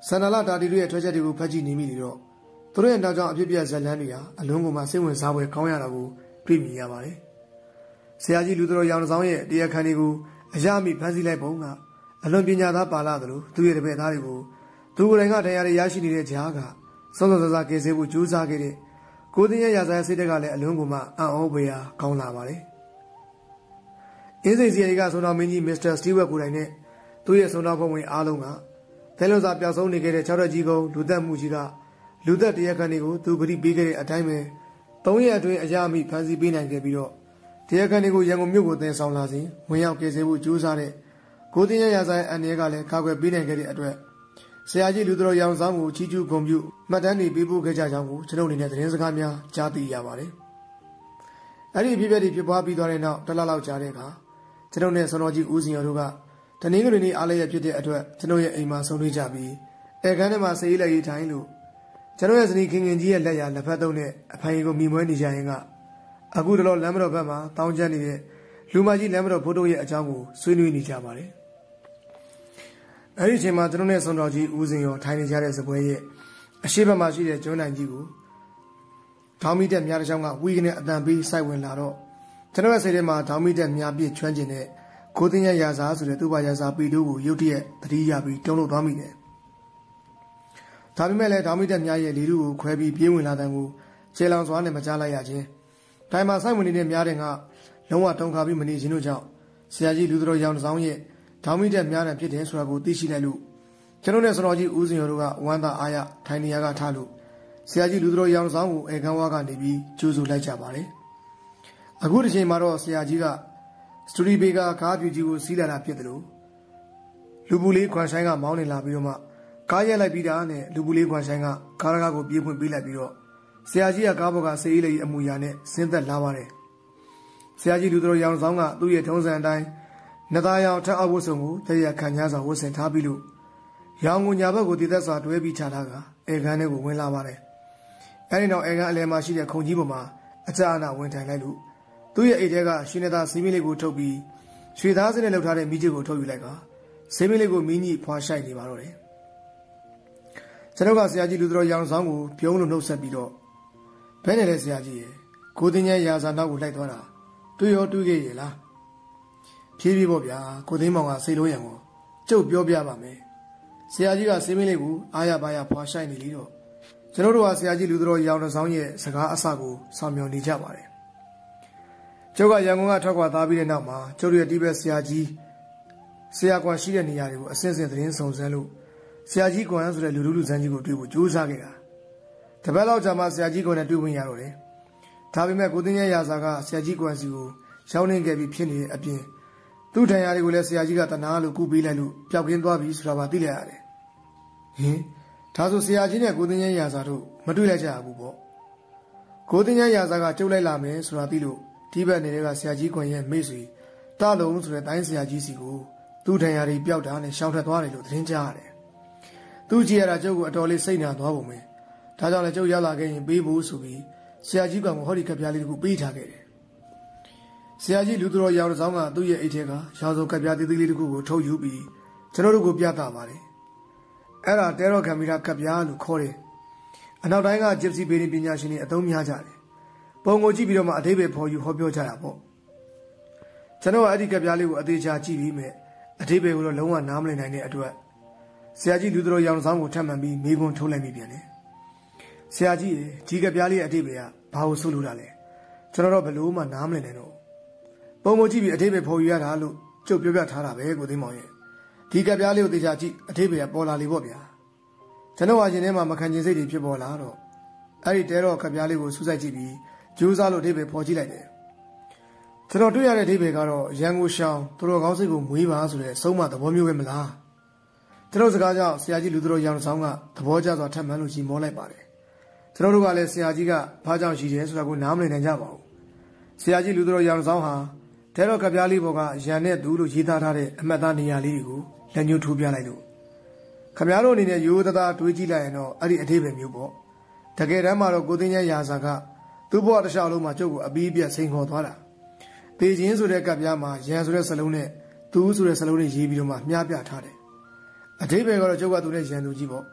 ဆန္ဒလာတာတီတို့ရဲ့ထွက်ချက်တွေကိုဖတ်ကြည့်နေမိလေတော့သူတို့ရဲ့နောက်ကြောင်အဖြစ်ပြက်ဇလန်းတွေဟာအလုံးကုန်မှစိတ်ဝင်စားပွဲကောင်းရတာကိုတွေ့မြင်ရပါတယ်ဆရာကြီးလူတော်ရောင်ဆောင်ရဲ့တရားခံတွေကိုအရမိဖမ်းဆီးလိုက်ပုံကအလွန်ပညာသားပါလာသလိုသူရဲ့တပည့်သားတွေကိုသူကိုယ်တိုင်ကတရားတွေရရှိနေတဲ့ကြားကစောစောစားကယ်ဆယ်ဖို့ကြိုးစားခဲ့တဲ့ကိုသိန်းရဲ့ရာဇာစိတ်တက်ကလည်းအလွန်ကုန်မှအံ့ဩဖွယ်ရာကောင်းလာပါတယ်အင်းစိန်စီရီကဆုံတော်မင်းကြီးမစ္စတာစတီဝက်ကိုယ်တိုင်နဲ့သူ့ရဲ့ဆုံတော်ဖွဲ့ဝင်အားလုံးကတဲလွန်စာပျောက်ဆုံးနေခဲ့တဲ့ခြောက်ရက်ကြီးကုန်းလူသက်မှုကြီးကလူသက်တရားခံတွေကိုသူဂရိပေးခဲ့တဲ့အတိုင်းပဲသုံးရက်အတွင်းအရာမိဖမ်းဆီးပေးနိုင်ခဲ့ပြီးတော့တရားခံတွေကိုရန်ကုန်မြို့ကိုတင်ဆောင်လာစဉ်ဝင်ရောက်ကယ်ဆယ်ဖို့ကြိုးစားတဲ့ကိုသိန်းရဲ့ရာဇာရဲ့အန်ရဲကလည်းကာကွယ်ပေးနိုင်ခဲ့တဲ့အတွက်ဆရာကြီးလူတော်ရောင်ဆောင်ကိုချီးကျူးဂုဏ်ပြုမှတ်တမ်းတွေပေးပို့ခဲ့ကြကြောင်းကိုကျွန်ုပ်အနေနဲ့သတင်းစကားများကြားသိရပါတယ်။အဲ့ဒီအဖြစ်အပျက်တွေဖြစ်ပွားပြီးသွားတဲ့နောက်တလလောက်ကြာတဲ့အခါကျွန်ုပ်နဲ့ဆွန်တော်ကြီးဦးစင်ရော်တို့ကတနင်္ဂနွေနေ့အားလျက်ဖြစ်တဲ့အတွက်ကျွန်ုပ်ရဲ့အိမ်မှာဆုံတွေ့ကြပြီးအဲခန်းထဲမှာဆေးရည်လက်ရည်ထိုင်လို့ကျွန်တော်ရဲ့ဇနီးခင်ခင်ကြီးရဲ့လက်ရလက်ဖက်သုံးနဲ့အဖိုင်ကိုမိမွဲနေကြရင်ကအခုတလောလမ်းမတော်ဘက်မှာတောင်းကျမ်းနေတဲ့လူမကြီးလမ်းမတော်ဘုဒ္ဓရဲ့အကြောင်းကိုဆွေးနွေးနေကြပါတယ်။အဲဒီအချိန်မှာကျွန်တော်နဲ့ဆွန်တော်ကြီးဦးစင်ရောထိုင်နေကြတဲ့စပွဲရဲ့အရှိဘက်မှာရှိတဲ့ကျွန်းတိုင်ကြီးကိုဒေါင်းမီတက်များတစ်ချောင်းကဝီကနေအတန်ပေးစိုက်ဝင်လာတော့ကျွန်တော်ရဲ့စိတ်ထဲမှာဒေါင်းမီတက်များပြည့်ချွမ်းကျင်တဲ့ကိုသိန်းရဲ့ရာဇာဆိုတဲ့သူ့ဘာရာဇာပီတို့ကိုရုတ်တရက်သတိရပြီးတုံ့လို့သွားမိတယ်။ဒါပေမဲ့လည်းဒေါင်းမီတက်များရဲ့လေထုကိုခွဲပြီးပြေးဝင်လာတဲ့ကိုခြေလောင်စွာနဲ့မကြားလိုက်ရခြင်းတိုင်မှာစိုက်ဝင်နေတဲ့များတဲ့ကလုံးဝတုံခါပြီးမနေခြင်းတို့ကြောင့်ဆရာကြီးလူတော်ရောင်ဆောင်ရဲ့ဒေါင်းမီတက်များတဲ့ဖြစ်တယ်ဆိုတာကိုသိရှိလိုက်လို့ကျွန်တော်နဲ့ဆွန်တော်ကြီးဦးစင်ရော်တို့ကဝမ်းသာအားရထိုင်နေရကထားလို့ဆရာကြီးလူတော်ရောင်ဆောင်ကိုအေကန်းဝါကနေပြီးကြိုးဆိုလိုက်ကြပါတယ်။အခုတစ်ချိန်မှာတော့ဆရာကြီးကစတူဒီဘေကကားပြူကြီးကိုစီးလာတာဖြစ်တယ်လို့လူပူလေးခွန်ဆိုင်ကမောင်းနေလာပြီးတော့မှကားရက်လိုက်ပြီးတာနဲ့လူပူလေးခွန်ဆိုင်ကကားရကားကိုပြေးဖွင့်ပေးလိုက်ပြီးတော့ဆရာကြီးကကားပေါ်ကဆေးအေးလေးအမူအရာနဲ့ဆင်းသက်လာပါတယ်ဆရာကြီးလူတော်ရောင်ဆောင်ကသူ့ရဲ့ထုံးစံအတိုင်းနသားရောင်ထက်အောက်ဝတ်စုံကိုတရခံညာစွာဝတ်ဆင်ထားပြီးလို့ရောင်ကိုညာဘက်ကိုတည်သက်စွာတွဲပြီးချထားကအေခန်းထဲကိုဝင်လာပါတယ်အဲဒီနောက်အေခန်းအလယ်မှာရှိတဲ့ခုံကြီးပေါ်မှာအကြအနာဝင်ထိုင်လိုက်လို့သူ့ရဲ့အိတ်ထဲကရှင်နေသားစီးမင်းလေးကိုထုတ်ပြီးရွှေသားစင်းနဲ့လှုပ်ထားတဲ့မိကျစ်ကိုထုတ်ယူလိုက်ကစီးမင်းလေးကိုမင်းကြီးဖွာရှိုက်နေပါတော့တယ်ကျွန်တော်ကဆရာကြီးလူတော်ရောင်ဆောင်ကိုပြုံးလို့နှုတ်ဆက်ပြီးတော့ဘယ်နဲ့လဲဆရာကြီးရေကိုသိန်းရဲ့ရာဇာနောက်ကိုလိုက်သွားတာတွေ့ရောတွေ့ခဲ့ရလားဖြည်းဖြည်းပေါ့ဗျာကိုသိန်းမောင်ကစိတ်လုံးရံကိုကျုပ်ပြောပြပါမယ်ဆရာကြီးကစီးမင်းလေးကိုအားရပါရဖွာရှိုက်နေလေတော့ကျွန်တော်တို့ကဆရာကြီးလူတော်ရောင်ဆောင်ရဲ့စကားအစကိုဆောင်မြော်နေကြပါတယ်ကျုပ်ကရန်ကုန်ကထွက်ခွာသားပြီးတဲ့နောက်မှာကျုပ်တို့ရဲ့တိဘက်ဆရာကြီးဆရာကွန်ရှိတဲ့နေရာတွေကိုအစင်းစင်းသတင်းစုံစမ်းလို့ဆရာကြီးကွန်ဆိုတဲ့လူလူလူစန်းကြီးကိုတွေ့ဖို့ကြိုးစားခဲ့တာတပတ်လောက်ကြာမှဆရာကြီးကွန်နဲ့တွေ့ဝင်ရတော့တယ်ဒါပေမဲ့ကိုသိန်းရဲ့ရာဇာကဆရာကြီးကွန်စီကိုရှောင်းနှင်းခဲ့ပြီးဖြစ်နေတဲ့အပြင်သူ့ထံရတွေကိုလည်းဆရာကြီးကတနာလို့ကူပေးလိုက်လို့ပျောက်ကင်းသွားပြီဆိုတာပါသိလိုက်ရတယ်ဟင်ဒါဆိုဆရာကြီးနဲ့ကိုသိန်းရဲ့ရာဇာတို့မတွေ့လိုက်ကြဘူးပေါ့ကိုသိန်းရဲ့ရာဇာကကျုပ်လိုက်လာမယ်ဆိုတာသိလို့ဒီဘက်နေတဲ့ကဆရာကြီးကွန်ရဲ့မိတ်ဆွေတလုံးဆိုတဲ့တိုင်းဆရာကြီးစီကိုသူ့ထံရတွေပျောက်တာနဲ့ရှောင်ထွက်သွားတယ်လို့သတင်းကြားရတယ်သူကြည့်ရတာကျုပ်ကိုအတော်လေးစိတ်နာသွားပုံပဲဒါကြောင့်လည်းကျုပ်ရောက်လာခဲ့ရင်ပေးဖို့ဆိုပြီးဆရာကြီးကဟောဒီကပြားလေးတခုပေးထားခဲ့တယ်ဆရာကြီးလူတော်ရောင်ဆောင်ကသူ့ရဲ့အိတ်ထဲကရောင်စုံကပြားသေးသေးလေးတခုကိုထုတ်ယူပြီးကျွန်တော်တို့ကိုပြသပါတယ်အဲ့ဒါတဲရောကင်မရာကပြားလို့ခေါ်တယ်အနောက်တိုင်းကဂျစ်စီဘေးပညာရှင်တွေအသုံးများကြတယ်ပုံကိုကြည့်ပြီးတော့မှအသေးပဲဖော်ယူဟောပြောကြတာပေါ့ကျွန်တော်ကအဲ့ဒီကပြားလေးကိုအသေးချာကြည့်ပြီးမဲ့အသေးပဲကိုတော့လုံးဝနားမလည်နိုင်တဲ့အတွက်ဆရာကြီးလူတော်ရောင်ဆောင်ကိုထပ်မှန်ပြီးမိကွန်းထုတ်လိုက်မိပြန်တယ်ဆရာကြီးဒီကပြားလေးအသေးပဲကဘာလို့ဆိုလို့တာလဲကျွန်တော်တော့ဘယ်လို့မှနားမလည်နိုင်တော့ပုံကိုကြည့်ပြီးအသေးပဲဖော်ယူရတာလို့ကျုပ်ပြောပြထားတာပဲကိုသိန်းမောင်ရဲ့ဒီကပြားလေးကိုသေချာကြည့်အသေးပဲကပေါ်လာလေပေါ့ဗျာကျွန်တော်ဟာရှင်ထဲမှာမခံကျင်စိတ်တွေဖြစ်ပေါ်လာတော့အဲ့ဒီတဲတော့ကပြားလေးကိုစူးစိုက်ကြည့်ပြီးကျိုးစားလို့အဓိပ္ပာယ်ပေါ်ကြည့်လိုက်တယ်ကျွန်တော်တွေ့ရတဲ့အဓိပ္ပာယ်ကတော့ရန်ကိုရှောင်းသူတော်ကောင်းစိတ်ကိုမွေးပါဆိုတဲ့အဆုံးအမသဘောမျိုးပဲမလားကျွန်တော်စကားကြောင့်ဆရာကြီးလူတော်ရောင်ဆောင်ကသဘောကျစွာထပ်မံလို့ကြီးမောလိုက်ပါတယ်ကျွန်တော်တို့ကလည်းဆရာကြီးကဘာကြောင့်ရှိတယ်ဆိုတာကိုနားမလည်နိုင်ကြပါဘူးဆရာကြီးလူတော်ရောင်ဆောင်ဟာတဲတော့ကပြားလေးပေါ်ကရန်နဲ့သူလို့ရေးသားထားတဲ့အမှတ်သားနေရာလေးတွေကိုလက်ညှိုးထိုးပြလိုက်လို့ခမရတို့အနေနဲ့ရိုးသားသားတွေးကြည့်လိုက်ရင်တော့အဲ့ဒီအဓိပ္ပာယ်မျိုးပေါ့တကယ်တမ်းမှာတော့ကိုသိန်းရဲ့ရာဇာကသူ့ဘဝတစ်လျှောက်လုံးမှာကျုပ်ကိုအပီးပြတ်စိန်ခေါ်သွားတာပေချင်းဆိုတဲ့ကပ်ပြားမှာရန်ဆိုတဲ့စလုံးနဲ့သူဆိုတဲ့စလုံးနဲ့ရေးပြီးတော့မှမြားပြထားတယ်အဓိပ္ပာယ်ကတော့ကျုပ်ကသူနဲ့ရန်သူကြီးပေါ့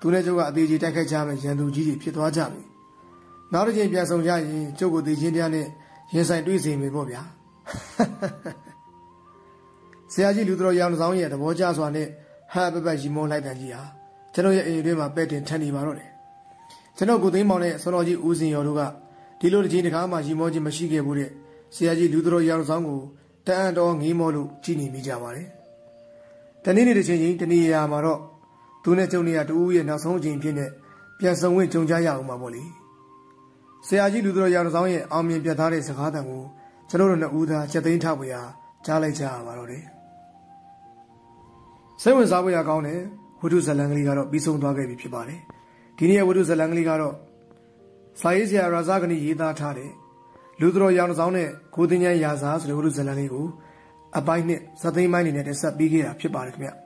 သူနဲ့ကျုပ်ကအသေးကြီးတိုက်ခိုက်ကြမယ်ရန်သူကြီးတွေဖြစ်သွားကြပြီနောက်တစ်ချိန်ပြန်ဆောင်ကြရင်ကျုပ်ကိုသေချင်းတရားနဲ့ရင်ဆိုင်တွေ့စေမယ်ပေါ့ဗျာဆရာကြီးလူတော်ရောင်ဆောင်ရဲ့သဘောကျစွာနဲ့ဟာပပရီမောလိုက်တယ်ကြီးဟာကျွန်တော်ရဲ့အိမ်တွင်းမှာပဲ့တင်ထန်နေပါတော့တယ်ကျွန်တော်ကိုသိမ်းမောင်နဲ့ဆွန်တော်ကြီးဦးစင်ရော်တို့ကဒီလိုတစ်ချိန်တစ်ခါမှရီမောခြင်းမရှိခဲ့ဘူးတဲ့ဆရာကြီးလူတော်ရောင်ဆောင်ကိုတန်အံ့တော်ငေးမောလို့ကြည်နေမိကြပါတယ်တနေ့နေ့တစ်ချိန်ချင်းတနေ့ရာမှာတော့သူနဲ့ကျုံနေရတူရဲ့နောက်ဆုံးအချိန်ဖြစ်နေပြန်ဆောင်ဝင်ကြုံကြရအောင်ပါပေါ့လေဆရာကြီးလူတော်ရောင်ဆောင်ရဲ့အောင်မြင်ပြတ်သားတဲ့စကားတန်ကိုကျွန်တော်တို့နှစ်ဦးသားချက်သိမ်းထားပွေဟာကြားလိုက်ကြရပါတော့တယ်စိတ်ဝင်စားဖို့ရကောင်းတယ်ဝိတုဇလန်ကလေးကတော့ပြီးဆုံးသွားခဲ့ပြီဖြစ်ပါတယ်ဒီနေ့ဝိတုဇလန်ကလေးကတော့စာရေးဆရာရာဇာကနီရေးသားထားတဲ့လူတော်ရောင်ဆောင်နဲ့ကိုသိန်းချမ်းရာဇာဆိုတဲ့ဝိတုဇလန်လေးကိုအပိုင်းနဲ့ဇသိမ်းပိုင်းနေနဲ့တက်ဆက်ပြီးခဲ့တာဖြစ်ပါတယ်ခင်ဗျ